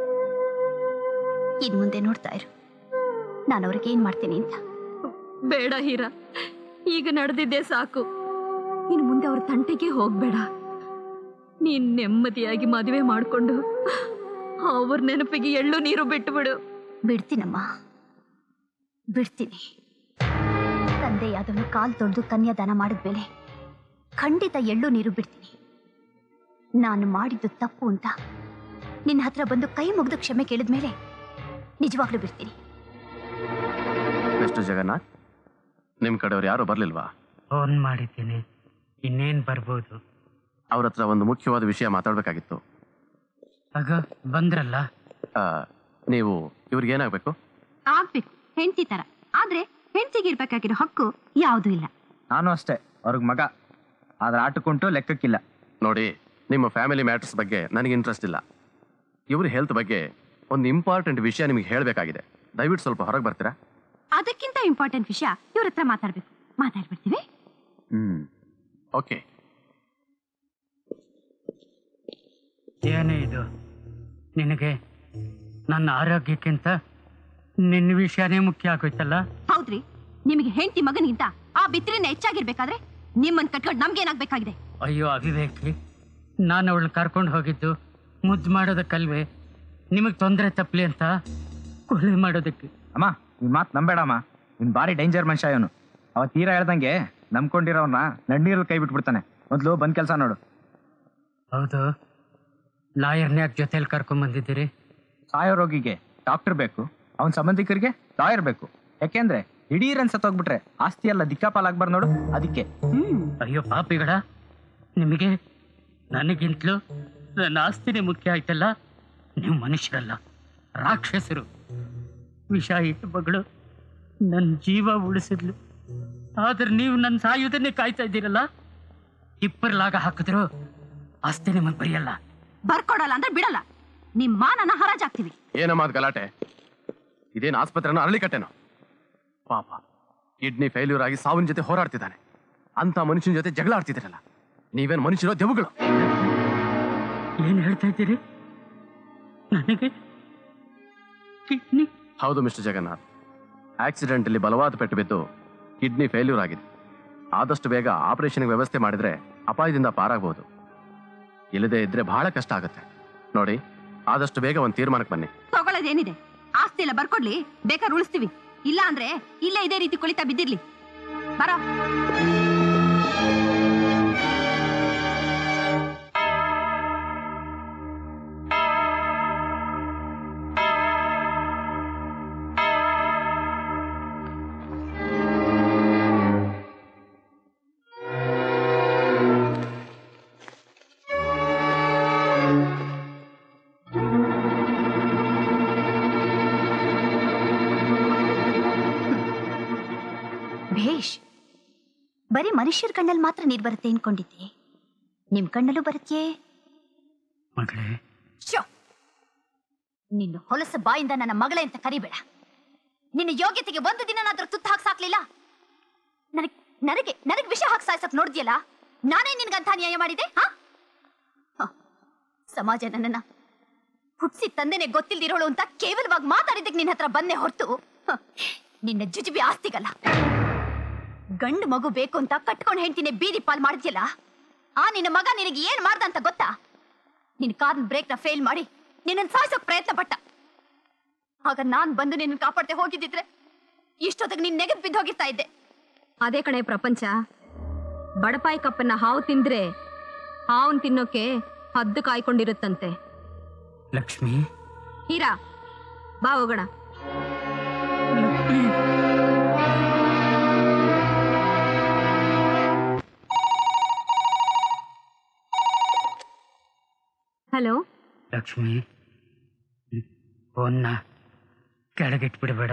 ಇನ್ ಮುಂದೆ ನೋಡ್ತಾ ಇರು ನಾನು ಅವ್ರಿಗೆ ಏನ್ ಮಾಡ್ತೀನಿ ಅಂತ. ಬೇಡ ಹೀರಾ, ಈಗ ನಡೆದಿದ್ದೆ ಸಾಕು. ಇನ್ ಮುಂದೆ ಅವ್ರ ತಂಟೆಗೆ ಹೋಗ್ಬೇಡ. ನೀನ್ ನೆಮ್ಮದಿಯಾಗಿ ಮದುವೆ ಮಾಡ್ಕೊಂಡು ಅವ್ರ ನೆನಪಿಗೆ ಎಳ್ಳು ನೀರು ಬಿಟ್ಟು ಬಿಡು. ಬಿಡ್ತೀನಮ್ಮ, ಬಿಡ್ತೀನಿ. ತಂದೆಯಾದವನು ಕಾಲ್ ತೊಳೆದು ಕನ್ಯಾದಾನ ಮಾಡಿದ್ಮೇಲೆ ಖಂಡಿತ ಎಳ್ಳು ನೀರು ಬಿಡ್ತೀನಿ. ನಾನು ಮಾಡಿದ್ದು ತಪ್ಪು ಅಂತ ನಿನ್ನ ಹತ್ರ ಬಂದು ಕೈ ಮುಗಿದು ಕ್ಷಮೆ ಕೇಳಿದ್ಮೇಲೆ ನಿಜವಾಗ್ಲೂ ಬಿಡ್ತೀನಿ. ಎಷ್ಟು ಜಗನ್ನಾಥ್, ನಿಮ್ ಕಡೆಯವ್ರು ಯಾರು ಬರ್ಲಿಲ್ವಾ? ಫೋನ್ ಮಾಡಿದ್ದೀನಿ, ಇನ್ನೇನ್ ಬರ್ಬೋದು. ಅವ್ರ ಹತ್ರ ಒಂದು ಮುಖ್ಯವಾದ ವಿಷಯ ಮಾತಾಡ್ಬೇಕಾಗಿತ್ತು. ಆಗ ಬಂದ್ರಲ್ಲ. ನೀವು ಇವ್ರಿಗೆ ಏನಾಗ್ಬೇಕು? ಆಗ್ಬೇಕು, ಹೆಂಡತಿ ತರ. ಆದ್ರೆ ಹೆಂಡತಿಗೆ ಇರ್ಬೇಕಾಗಿರೋ ಹಕ್ಕು ಯಾವುದೂ ಇಲ್ಲ. ನಾನು ಅಷ್ಟೇ, ಅವ್ರಿಗೆ ಮಗ. ಆದ್ರೆ ಆಟಕ್ಕುಂಟು ಲೆಕ್ಕಕ್ಕಿಲ್ಲ. ನೋಡಿ, ನಿಮ್ಮ ಫ್ಯಾಮಿಲಿ ಮ್ಯಾಟರ್ಸ್ ಬಗ್ಗೆ ನನಗೆ ಇಂಟ್ರೆಸ್ಟ್ ಇಲ್ಲ. ಇವ್ರ ಹೆಲ್ತ್ ಬಗ್ಗೆ ಒಂದು ಇಂಪಾರ್ಟೆಂಟ್ ವಿಷಯ ನಿಮಗೆ ಹೇಳಬೇಕಾಗಿದೆ. ದಯವಿಟ್ಟು ಸ್ವಲ್ಪ ಹೊರಗೆ ಬರ್ತೀರಾ? ಅದಕ್ಕಿಂತ ಇಂಪಾರ್ಟೆಂಟ್ ವಿಷಯ ಇವ್ರ ಹತ್ರ ಮಾತಾಡ್ಬೇಕು. ಮಾತಾಡ್ಬಿಡ್ತೀವಿ. Hmm, okay. ಏನೇ ಇದು? ನಿನಗೆ ನನ್ನ ಆರೋಗ್ಯಕ್ಕಿಂತ ನಿನ್ನ ವಿಷಯನೇ ಮುಖ್ಯ ಆಗೋಯ್ತಲ್ಲ? ಹೌದ್ರಿ, ನಿಮಗೆ ಹೆಂಡತಿ ಮಗನಿಗಿಂತ ಆ ಬಿತ್ತರಿನ ಹೆಚ್ಚಾಗಿರ್ಬೇಕಾದ್ರೆ ನಿಮ್ಮನ್ ಕಟ್ಕೊಂಡು ನಮ್ಗೇನಾಗ್ಬೇಕಾಗಿದೆ? ಅಯ್ಯೋ ಅವಿವೇಕಿ, ನಾನು ಅವಳನ್ನ ಕರ್ಕೊಂಡು ಹೋಗಿದ್ದು ಮುದ್ದು ಮಾಡೋದಕ್ಕಲ್ವೇ, ನಿಮಗೆ ತೊಂದರೆ ತಪ್ಪಲಿ ಅಂತ ಕೊಲೆ ಮಾಡೋದಕ್ಕೆ. ಅಮ್ಮ, ಈ ಮಾತು ನಂಬೇಡಮ್ಮ. ಇನ್ ಬಾರಿ ಡೇಂಜರ್ ಮನುಷ್ಯ ಇವನು. ಅವ ತೀರಾ ಹೇಳ್ದಂಗೆ ನಂಬ್ಕೊಂಡಿರೋನ್ನ ನಡ್ನೀರಲ್ಲಿ ಕೈ ಬಿಟ್ಬಿಡ್ತಾನೆ. ಮೊದಲು ಬಂದ್ ಕೆಲಸ ನೋಡು. ಹೌದು, ಲಾಯರ್ನ ಯಾಕೆ ಜೊತೆಲಿ ಕರ್ಕೊಂಡ್ ಬಂದಿದ್ದೀರಿ? ಸಾಯೋ ರೋಗಿಗೆ ಡಾಕ್ಟರ್ ಬೇಕು, ಅವನ ಸಂಬಂಧಿಕರಿಗೆ ಲಾಯರ್ ಬೇಕು. ಯಾಕೆಂದ್ರೆ ದಿಢೀರನ್ ಸತ್ತೋಗ್ಬಿಟ್ರೆ ಆಸ್ತಿ ಎಲ್ಲ ದಿಕ್ಕಾಪಾಲಾಗ್ಬಾರ್ದು ನೋಡು, ಅದಕ್ಕೆ. ಅಯ್ಯೋ ಪಾಪಿಗಳ, ನಿಮಗೆ ನನಗಿಂತಲೂ ನನ್ನ ಆಸ್ತಿನೇ ಮುಖ್ಯ ಆಯ್ತಲ್ಲ. ನೀವು ಮನುಷ್ಯರಲ್ಲ, ರಾಕ್ಷಸರು. ವಿಷ ಇಟ್ಟು ಮಗಳು ನನ್ನ ಜೀವ ಉಳಿಸಿದ್ಲು, ಆದ್ರೆ ನೀವು ನನ್ನ ಸಾಯುವುದನ್ನೇ ಕಾಯ್ತಾ ಇದ್ದೀರಲ್ಲ. ಇಬ್ಬರಲಾಗ ಹಾಕಿದ್ರು ಆಸ್ತಿ ನಿಮಗೆ ಬರೆಯಲ್ಲ. ಬರ್ಕೊಡಲ್ಲ ಅಂದ್ರೆ ಬಿಡಲ್ಲ. ನಿಮ್ ಮಾನನ ಹರಾಜಾಗ್ತೀವಿ. ಏನಮ್ಮ ಗಲಾಟೆ? ಇದೇನು ಆಸ್ಪತ್ರೆನೋ ಅರಳಿ ಕಟ್ಟೆನೋ? ಪಾಪ, ಕಿಡ್ನಿ ಫೇಲ್ಯೂರ್ ಆಗಿ ಸಾವಿನ ಜೊತೆ ಹೋರಾಡ್ತಿದ್ದಾನೆ. ಅಂತ ಮನುಷ್ಯನ ಜೊತೆ ಜಗಳ ಆಡ್ತಿದ್ದೀರಲ್ಲ, ನೀವೇನು ಮನುಷ್ಯರೋ ದೆವ್ವಗಳು? ಏನ್ ಹೇಳ್ತಾ ಇದ್ದೀರಿ? ನನಗೆ ಕಿಡ್ನಿ? ಹೌದು ಮಿಸ್ಟರ್ ಜಗನ್ನಾಥ್, ಆಕ್ಸಿಡೆಂಟ್ ಅಲ್ಲಿ ಬಲವಾದ ಪೆಟ್ಟು ಬಿದ್ದು ಕಿಡ್ನಿ ಫೇಲ್ಯೂರ್ ಆಗಿದೆ. ಆದಷ್ಟು ಬೇಗ ಆಪರೇಷನ್ ವ್ಯವಸ್ಥೆ ಮಾಡಿದ್ರೆ ಅಪಾಯದಿಂದ ಪಾರಾಗಬಹುದು. ಇಲ್ಲದೆ ಇದ್ರೆ ಬಹಳ ಕಷ್ಟ ಆಗುತ್ತೆ. ನೋಡಿ, ಆದಷ್ಟು ಬೇಗ ಒಂದು ತೀರ್ಮಾನಕ್ಕೆ ಬನ್ನಿ. ತಗೊಳ್ಳೋದೇನಿದೆ? ಆಸ್ತಿ ಎಲ್ಲ ಬರ್ಕೊಡ್ಲಿ, ಬೇಕಾದ್ರೆ ಉಳಿಸ್ತೀವಿ. ಇಲ್ಲ ಅಂದ್ರೆ ಇಲ್ಲೇ ಇದೇ ರೀತಿ ಕುಳಿತಾ ಬಿದ್ದಿರ್ಲಿ. ಬರೋ. ಭೇಷ್, ಬರೀ ಮನುಷ್ಯರ ಕಣ್ಣಲ್ಲಿ ಮಾತ್ರ ನೀರು ಬರುತ್ತೆ ಅನ್ಕೊಂಡಿದ್ದೆ. ನಿಮ್ ಕಣ್ಣಲ್ಲೂ ಬರುತ್ತೇ? ಮಗಳೇ, ನಿನ್ನ ಹೊಲಸ ಬಾಯಿಂದ ನನ್ನ ಮಗಳೇ ಅಂತ ಕರಿಬೇಡ. ನಿನ್ನ ಯೋಗ್ಯತೆಗೆ ಒಂದು ದಿನನಾದ್ರೂ ತುತ್ತು ಹಾಕಿ ಸಾಕ್ಲಿಲ್ಲ. ನನಗೆ ನನಗೆ ನನಗೆ ವಿಷ ಹಾಕಿ ಸಾಯ್ಸಕ್ ನೋಡ್ದಿಯಲ್ಲ, ನಾನೇ ನಿನ್ಗಂತ ನ್ಯಾಯ ಮಾಡಿದೆ? ಹಾ ಹ. ಸಮಾಜ ನನ್ನನ್ನ ಹುಟ್ಸಿ ತಂದೆನೆ ಗೊತ್ತಿಲ್ದಿರೋಳು ಅಂತ ಕೇವಲವಾಗಿ ಮಾತಾಡಿದ್ದಕ್ಕೆ ನಿನ್ನ ಹತ್ರ ಬಂದೆ ಹೊರತು ನಿನ್ನ ಜುಜುಬಿ ಆಸ್ತಿಗಲ್ಲ. ಗಂಡು ಮಗು ಬೇಕು ಅಂತ ಕಟ್ಕೊಂಡು ಹೆಂಡ್ತಿನೇ ಬೀದಿ ಪಾಲ್ ಮಾಡಿದ್ಯಲ್ಲ, ಆ ನಿನ್ನ ಮಗ ನಿನಗೆ ಏನ್ ಮಾಡ್ದ ಅಂತ ಗೊತ್ತಾ? ನಿನ್ ಕಾರ್ನ ಬ್ರೇಕ್ ನ ಫೇಲ್ ಮಾಡಿ ನಿನ್ನನ್ನು ಸಾಯಿಸೋಕ್ ಪ್ರಯತ್ನ ಪಟ್ಟ. ಆಗ ನಾನ್ ಬಂದು ನಿನ್ನ ಕಾಪಾಡ್ತೆ ಹೋಗಿದ್ದಿದ್ರೆ ಇಷ್ಟೊತ್ತಿಗೆ ನೀನ್ ನೆಗೆದ್ ಬಿದ್ದು ಹೋಗಿರ್ತಾ ಇದ್ದೆ. ಅದೇ ಕಣೆ ಪ್ರಪಂಚ. ಬಡಪಾಯಿ ಕಪ್ಪನ್ನ ಹಾವು ತಿಂದ್ರೆ ಹಾವನ್ ತಿನ್ನೋಕೆ ಹದ್ದು ಕಾಯ್ಕೊಂಡಿರುತ್ತಂತೆ. ಲಕ್ಷ್ಮಿ, ಹೀರಾ ಬಾ ಹೋಗೋಣ. ಹಲೋ ಲಕ್ಷ್ಮಿ, ಫೋನ್ನ ಕೆಳಗಿಟ್ಬಿಡ್ಬೇಡ.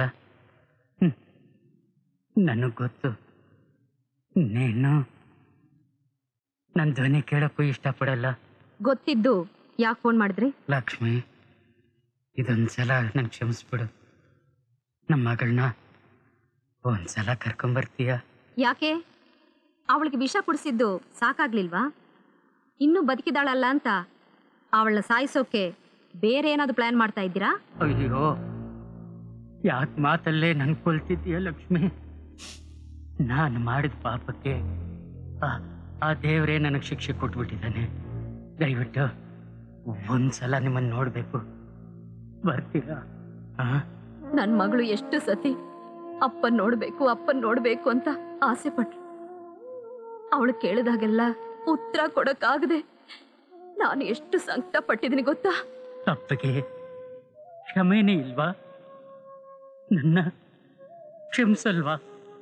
ನನಗೆ ಗೊತ್ತು ನೀನು ನನ್ನ ಧ್ವನಿ ಕೇಳಕ್ಕೂ ಇಷ್ಟಪಡಲ್ಲ. ಗೊತ್ತಿದ್ದು ಯಾಕೆ ಫೋನ್ ಮಾಡಿದ್ರಿ? ಲಕ್ಷ್ಮಿ, ಇದೊಂದ್ಸಲ ನಂಗೆ ಕ್ಷಮಿಸ್ಬಿಡು. ನಮ್ಮ ಮಗಳನ್ನ ಒಂದ್ಸಲ ಕರ್ಕೊಂಬರ್ತೀಯ? ಯಾಕೆ? ಅವಳಿಗೆ ವಿಷ ಕುಡಿಸಿದ್ದು ಸಾಕಾಗ್ಲಿಲ್ವಾ? ಇನ್ನೂ ಬದುಕಿದಾಳಲ್ಲ ಅಂತ ಅವಳನ್ನ ಸಾಯಿಸೋಕೆ ಬೇರೆ ಏನಾದ್ರು ಪ್ಲಾನ್ ಮಾಡ್ತಾ ಇದ್ದೀರಾ? ಅಯ್ಯೋ, ಯಾಕೆ ಮಾತಲ್ಲೇ ನನ್ ಕೊಲ್ತಿದ್ದೀಯ ಲಕ್ಷ್ಮಿ? ನಾನು ಮಾಡಿದ ಪಾಪಕ್ಕೆ ಆ ದೇವರೇ ನನಗೆ ಶಿಕ್ಷೆ ಕೊಟ್ಬಿಟ್ಟಿದ್ದಾನೆ. ದಯವಿಟ್ಟು ಒಂದ್ಸಲ ನಿಮ್ಮನ್ನು ನೋಡ್ಬೇಕು, ಬರ್ತೀರಾ? ನನ್ ಮಗಳು ಎಷ್ಟು ಸತಿ ಅಪ್ಪನ್ ನೋಡ್ಬೇಕು ಅಪ್ಪನ್ ನೋಡ್ಬೇಕು ಅಂತ ಆಸೆ ಪಟ್ರು. ಅವಳು ಕೇಳಿದಾಗೆಲ್ಲ ಉತ್ತರ ಕೊಡಕ್ಕಾಗದೆ ನಾನು ಎಷ್ಟು ಸಂಕಟ ಪಟ್ಟಿದ್ದೀನಿ ಗೊತ್ತಾ? ತಪ್ಪಿಗೆ ಕ್ಷಮೆನೇ ಇಲ್ವಾ? ನನ್ನ ಕ್ಷಮಿಸಲ್ವಾ?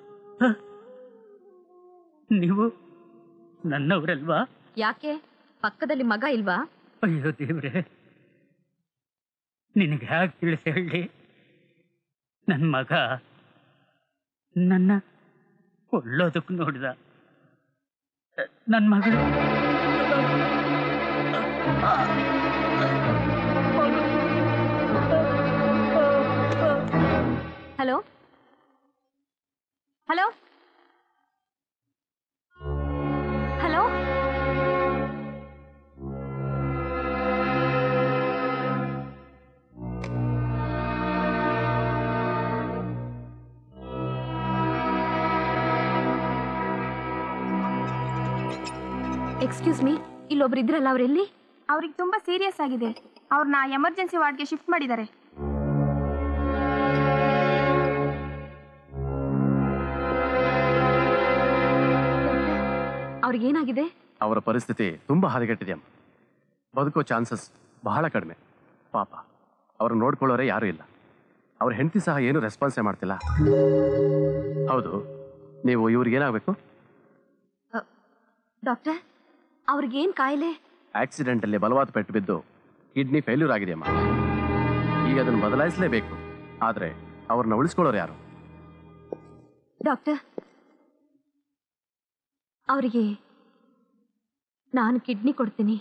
ನೀವು ನನ್ನವರಲ್ವಾ? ಯಾಕೆ? ಪಕ್ಕದಲ್ಲಿ ಮಗ ಇಲ್ವಾ? ಅಯ್ಯೋ ದೇವ್ರೆ, ನಿನಗೆ ಹೇಗೆ ತಿಳಿಸಿ ಹೇಳಿ? ನನ್ನ ಮಗ ನನ್ನ ಕೊಳ್ಳೋದಕ್ಕೆ ನೋಡ್ದ. ನನ್ನ ಮಗಳು hello hello hello excuse me, ಇಲ್ಲೊಬ್ರು ಇದ್ರಲ್ಲ, ಅವರೆಲ್ಲಿ? ಅವ್ರಿಗೆ ತುಂಬಾ ಸೀರಿಯಸ್ ಆಗಿದೆ. ಅವ್ರನ್ನ ಎಮರ್ಜೆನ್ಸಿ ವಾರ್ಡ್ಗೆ ಶಿಫ್ಟ್ ಮಾಡಿದ್ದಾರೆ. ಅವ್ರಿಗೇನಾಗಿದೆ? ಅವರ ಪರಿಸ್ಥಿತಿ ತುಂಬಾ ಹದಗೆಟ್ಟಿದೆಯಮ್ಮ. ಬದುಕೋ ಚಾನ್ಸಸ್ ಬಹಳ ಕಡಿಮೆ. ಪಾಪ ಅವ್ರು ನೋಡ್ಕೊಳ್ಳೋರೆ ಯಾರೂ ಇಲ್ಲ. ಅವ್ರ ಹೆಂಡತಿ ಸಹ ಏನು ರೆಸ್ಪಾನ್ಸೇ ಮಾಡ್ತಿಲ್ಲ. ಹೌದು, ನೀವು ಇವ್ರಿಗೇನಾಗಬೇಕು? ಡಾಕ್ಟರ್, ಅವ್ರಿಗೇನ್ ಕಾಯಿಲೆ? ಆಕ್ಸಿಡೆಂಟ್ ಅಲ್ಲಿ ಬಲವಾದ ಪೆಟ್ಟು ಬಿದ್ದು ಕಿಡ್ನಿ ಫೇಲ್ಯೂರ್ ಆಗಿದೆಯಮ್ಮ. ಈಗ ಅದನ್ನು ಬದಲಾಯಿಸಲೇಬೇಕು. ಆದ್ರೆ ಅವ್ರನ್ನ ಉಳಿಸ್ಕೊಳ್ಳೋರು ಯಾರು? ಡಾಕ್ಟರ್, ಅವರಿಗೆ ನಾನು ಕಿಡ್ನಿ ಕೊಡ್ತೀನಿ.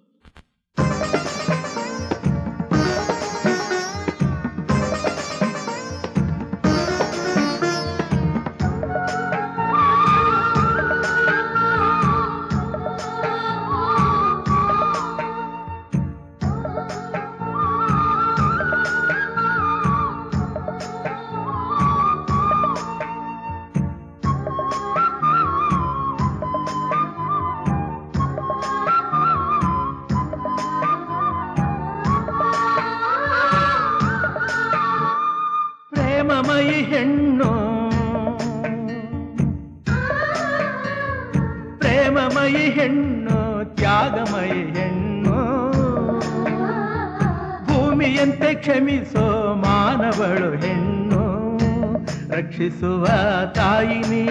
ಪ್ರೇಮಮಯಿ ಹೆಣ್ಣು, ಪ್ರೇಮಮಯಿ ಹೆಣ್ಣು, ತ್ಯಾಗಮಯಿ ಹೆಣ್ಣು, ಭೂಮಿಯಂತೆ ಕ್ಷಮಿಸೋ ಮಾನವಳು ಹೆಣ್ಣು, ರಕ್ಷಿಸುವ ತಾಯಿನಿ,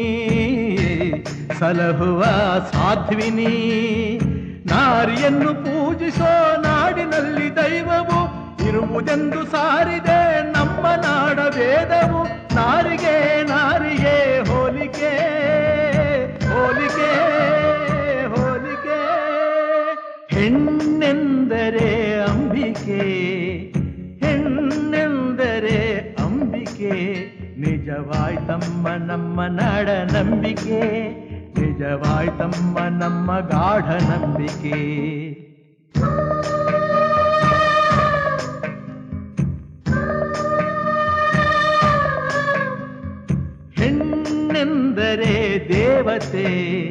ಸಲಹುವ ಸಾಧ್ವಿನಿ, ನಾರಿಯನ್ನು ಪೂಜಿಸೋ ನಾಡಿನಲ್ಲಿ ದೈವವು ಇರುವುದೆಂದು ಸಾರಿದೆ ನಮ್ಮ ನಾಡ ವೇದವು. ನಾರಿಗೆ ನಾರಿಗೆ ಹೋಲಿಕೆ ಹೋಲಿಕೆ ಹೋಲಿಕೆ, ಹೆಣ್ಣೆಂದರೆ ಅಂಬಿಕೆ, ಹೆಣ್ಣೆಂದರೆ ಅಂಬಿಕೆ, ನಿಜವಾಯ್ತ ನಿಜವಾಯ್ತಮ್ಮ ನಮ್ಮ ನಾಡ ನಂಬಿಕೆ, ನಿಜವಾಯ್ತಮ್ಮ ನಮ್ಮ ಗಾಢ ನಂಬಿಕೆ. ಹೆಣ್ಣೆಂದರೆ ದೇವತೆ,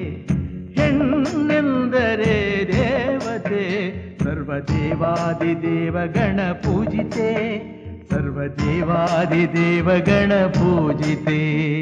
ಹೆಣ್ಣೆಂದರೆ ದೇವತೆ, ಸರ್ವದೇವಾದಿದೇವ ಗಣ ಪೂಜಿತೆ, ಸರ್ವದೇವಾದಿದೇವ ಗಣ ಪೂಜಿತೆ.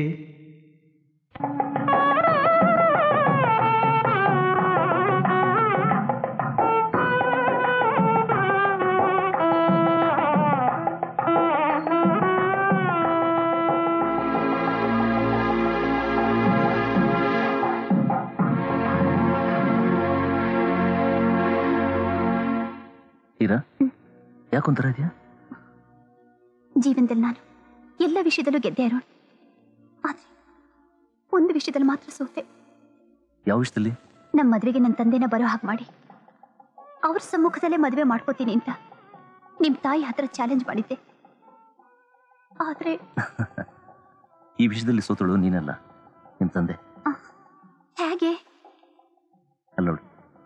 ಹೀರಾ, ಯಾಕೊಂತರ ಇದೆಯಾ? ಜೀವನದಲ್ಲಿ ನಾನು ಎಲ್ಲ ವಿಷಯದಲ್ಲೂ ಗೆದ್ದೆ ಅರುಣ್, ಆದ್ರೆ ಒಂದು ವಿಷಯದಲ್ಲಿ ಮಾತ್ರ ಸೋತೆ. ಯಾವ ವಿಷಯದಲ್ಲಿ? ನಮ್ಮ ಮದುವೆಗೆ ನನ್ನ ತಂದೆನ ಬರೋ ಹಾಗೆ ಮಾಡಿ ಅವ್ರ ಸಮ್ಮುಖದಲ್ಲೇ ಮದುವೆ ಮಾಡ್ಕೋತೀನಿ ಅಂತ ನಿಮ್ ತಾಯಿ ಹತ್ರ ಚಾಲೆಂಜ್ ಮಾಡಿದ್ದೆ. ಆದ್ರೆ ಈ ವಿಷಯದಲ್ಲಿ ಸೋತಳು ನೀನಲ್ಲ, ನಿಮ್ ತಂದೆ. ಹೇಗೆ? ಅಲ್ಲೋಡು,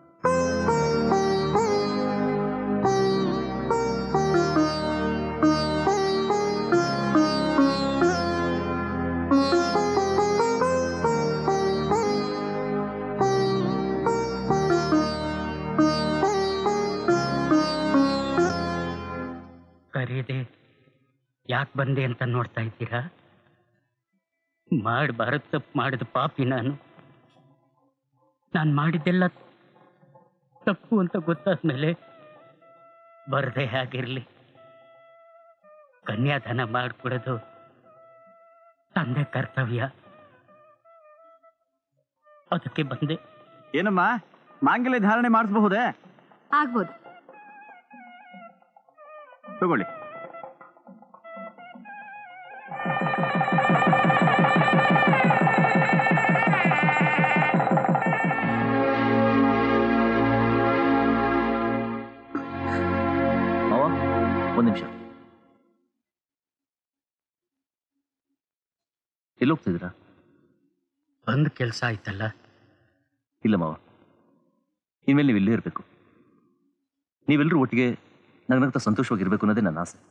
ಕರೀದೆ ಯಾಕೆ ಬಂದೆ ಅಂತ ನೋಡ್ತಾ ಇದ್ದೀರಾ? ಮಾಡಬಾರದು ತಪ್ಪು ಮಾಡಿದ ಪಾಪಿ ನಾನು. ನಾನು ಮಾಡಿದ್ದೆಲ್ಲ ತಪ್ಪು ಅಂತ ಗೊತ್ತಾದ್ಮೇಲೆ ಬರದೆ ಹೇಗಿರ್ಲಿ, ಕನ್ಯಾದಾನ ಮಾಡಿಕೊಡೋದು ತಂದೆ ಕರ್ತವ್ಯ. ಅದಕ್ಕೆ ಬಂದೆ. ಏನಮ್ಮ, ಮಾಂಗಲ್ಯ ಧಾರಣೆ ಮಾಡಿಸಬಹುದೇ? ಆಗ್ಬೋದು. ತಗೊಳ್ಳಿ. ಒಂದ್ ನಿಮಿಷ, ಎಲ್ಲಿ ಹೋಗ್ತಿದ್ದೀರಾ? ಒಂದು ಕೆಲಸ ಆಯ್ತಲ್ಲ. ಇಲ್ಲ ಮಾವ, ಇನ್ಮೇಲೆ ನೀವು ಇಲ್ಲೇ ಇರಬೇಕು. ನೀವೆಲ್ಲರೂ ಒಟ್ಟಿಗೆ ನಗ್ನಗ್ತಾ ಸಂತೋಷವಾಗಿರ್ಬೇಕು ಅನ್ನೋದೇ ನನ್ನ ಆಸೆ.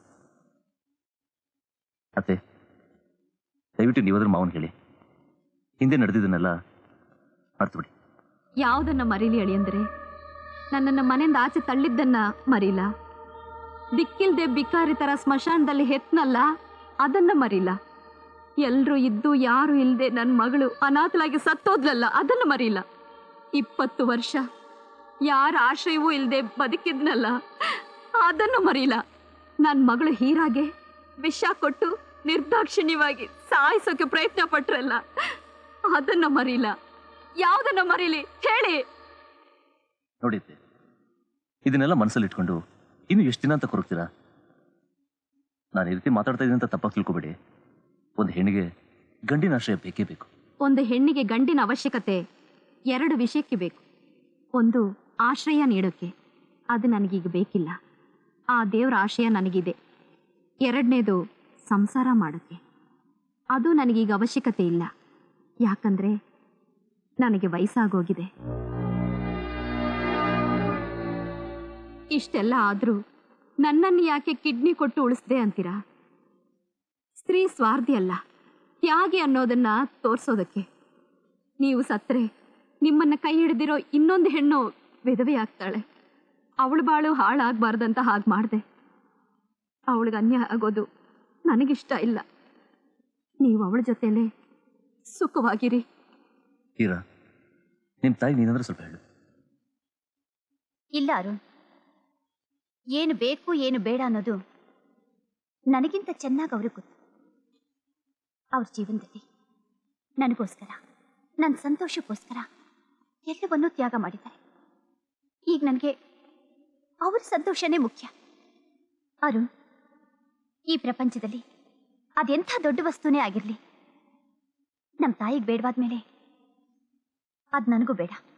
ಅತ್ತೆ, ದಯವಿಟ್ಟು ನೀವಾದ್ರೂ ಮಾವನ್ ಹೇಳಿ, ಹಿಂದೆ ನಡೆದಿದ್ದನ್ನೆಲ್ಲ ಮರ್ತುಬಿಡಿ. ಯಾವುದನ್ನ ಮರೀಲಿ ಅಳಿ ಅಂದ್ರೆ, ನನ್ನನ್ನ ಮನೆಯಿಂದ ಆಚೆ ತಳ್ಳಿದ್ದನ್ನ ಮರೀಲ, ದಿಕ್ಕಿಲ್ದೆ ಬಿಕಾರಿ ತರ ಸ್ಮಶಾನದಲ್ಲಿ ಹೆತ್ನಲ್ಲ ಅದನ್ನ ಮರೀಲ, ಎಲ್ರೂ ಇದ್ದು ಯಾರು ಇಲ್ದೆ ನನ್ನ ಮಗಳು ಅನಾಥಲಾಗಿ ಸತ್ತೋದ್ಲಲ್ಲ ಅದನ್ನ ಮರೀಲ, ಇಪ್ಪತ್ತು ವರ್ಷ ಯಾರ ಆಶ್ರಯವೂ ಇಲ್ದೆ ಬದುಕಿದ್ನಲ್ಲ ಅದನ್ನು ಮರೀಲ, ನನ್ನ ಮಗಳು ಹೀರಾಗೆ ವಿಷ ಕೊಟ್ಟು ನಿರ್ದಾಕ್ಷಿಣ್ಯವಾಗಿ ಸಾಯಿಸೋಕೆ ಪ್ರಯತ್ನ ಪಟ್ರಲ್ಲ ಅದನ್ನ ಮರೀಲ. ಯಾವುದನ್ನ ಮರೀಲಿ ಹೇಳಿ? ನೋಡಿದ್ದೆ, ಇದನ್ನೆಲ್ಲ ಮನಸ್ಸಲ್ಲಿ ಇಟ್ಕೊಂಡು ಇನ್ನು ಎಷ್ಟು ದಿನ ಅಂತ ಕೊರಗ್ತೀರಾ? ನಾನು ಈ ರೀತಿ ಮಾತಾಡ್ತಾ ಇದ್ದೀನಿ ಅಂತ ತಪ್ಪಾಗಿ ತಿಳ್ಕೊಬೇಡಿ. ಒಂದು ಹೆಣ್ಣಿಗೆ ಗಂಡಿನ ಆಶ್ರಯ ಬೇಕೇ ಬೇಕು. ಒಂದು ಹೆಣ್ಣಿಗೆ ಗಂಡಿನ ಅವಶ್ಯಕತೆ ಎರಡು ವಿಷಯಕ್ಕೆ ಬೇಕು. ಒಂದು ಆಶ್ರಯ ನೀಡೋಕೆ, ಅದು ನನಗೀಗ ಬೇಕಿಲ್ಲ, ಆ ದೇವರ ಆಶ್ರಯ ನನಗಿದೆ. ಎರಡನೇದು ಸಂಸಾರ ಮಾಡೋಕ್ಕೆ, ಅದು ನನಗೀಗ ಅವಶ್ಯಕತೆ ಇಲ್ಲ, ಯಾಕಂದ್ರೆ ನನಗೆ ವಯಸ್ಸಾಗೋಗಿದೆ. ಇಷ್ಟೆಲ್ಲ ಆದ್ರೂ ನನ್ನನ್ನು ಯಾಕೆ ಕಿಡ್ನಿ ಕೊಟ್ಟು ಉಳಿಸ್ದೆ ಅಂತೀರಾ? ಸ್ತ್ರೀ ಸ್ವಾರ್ಥಿ ಅಲ್ಲ, ತ್ಯಾಗಿ ಅನ್ನೋದನ್ನ ತೋರ್ಸೋದಕ್ಕೆ. ನೀವು ಸತ್ರೆ ನಿಮ್ಮನ್ನ ಕೈ ಹಿಡಿದಿರೋ ಇನ್ನೊಂದು ಹೆಣ್ಣು ವಿಧವೆ ಆಗ್ತಾಳೆ. ಅವಳು ಬಾಳು ಹಾಳಾಗಬಾರ್ದಂತ ಹಾಗೆ ಮಾಡಿದೆ. ಅವಳಿಗೆ ಅನ್ಯಾಯ ಆಗೋದು ನನಗಿಷ್ಟ ಇಲ್ಲ. ನೀವು ಅವಳ ಜೊತೆಲೇ ಸುಖವಾಗಿರಿ. ಹೀರಾ, ನಿಮ್ ತಾಯಿ ನೀನಂದ್ರೆ ಸ್ವಲ್ಪ ಹೇಳು. ಇಲ್ಲ ಅರುಣ್, ಏನು ಬೇಕು ಏನು ಬೇಡ ಅನ್ನೋದು ನನಗಿಂತ ಚೆನ್ನಾಗಿ ಅವ್ರಿಗೆ ಗೊತ್ತು. ಅವ್ರ ಜೀವನದಲ್ಲಿ ನನಗೋಸ್ಕರ, ನನ್ನ ಸಂತೋಷಕ್ಕೋಸ್ಕರ ಎಲ್ಲವನ್ನೂ ತ್ಯಾಗ ಮಾಡಿದ್ದಾರೆ. ಈಗ ನನಗೆ ಅವ್ರ ಸಂತೋಷನೇ ಮುಖ್ಯ. ಅರುಣ್, ಈ ಪ್ರಪಂಚದಲ್ಲಿ ಅದೆಂಥ ದೊಡ್ಡ ವಸ್ತುನೇ ಆಗಿರಲಿ, ನಮ್ಮ ತಾಯಿಗೆ ಬೇಡವಾದ ಮೇಲೆ ಅದು ನನಗೂ ಬೇಡ.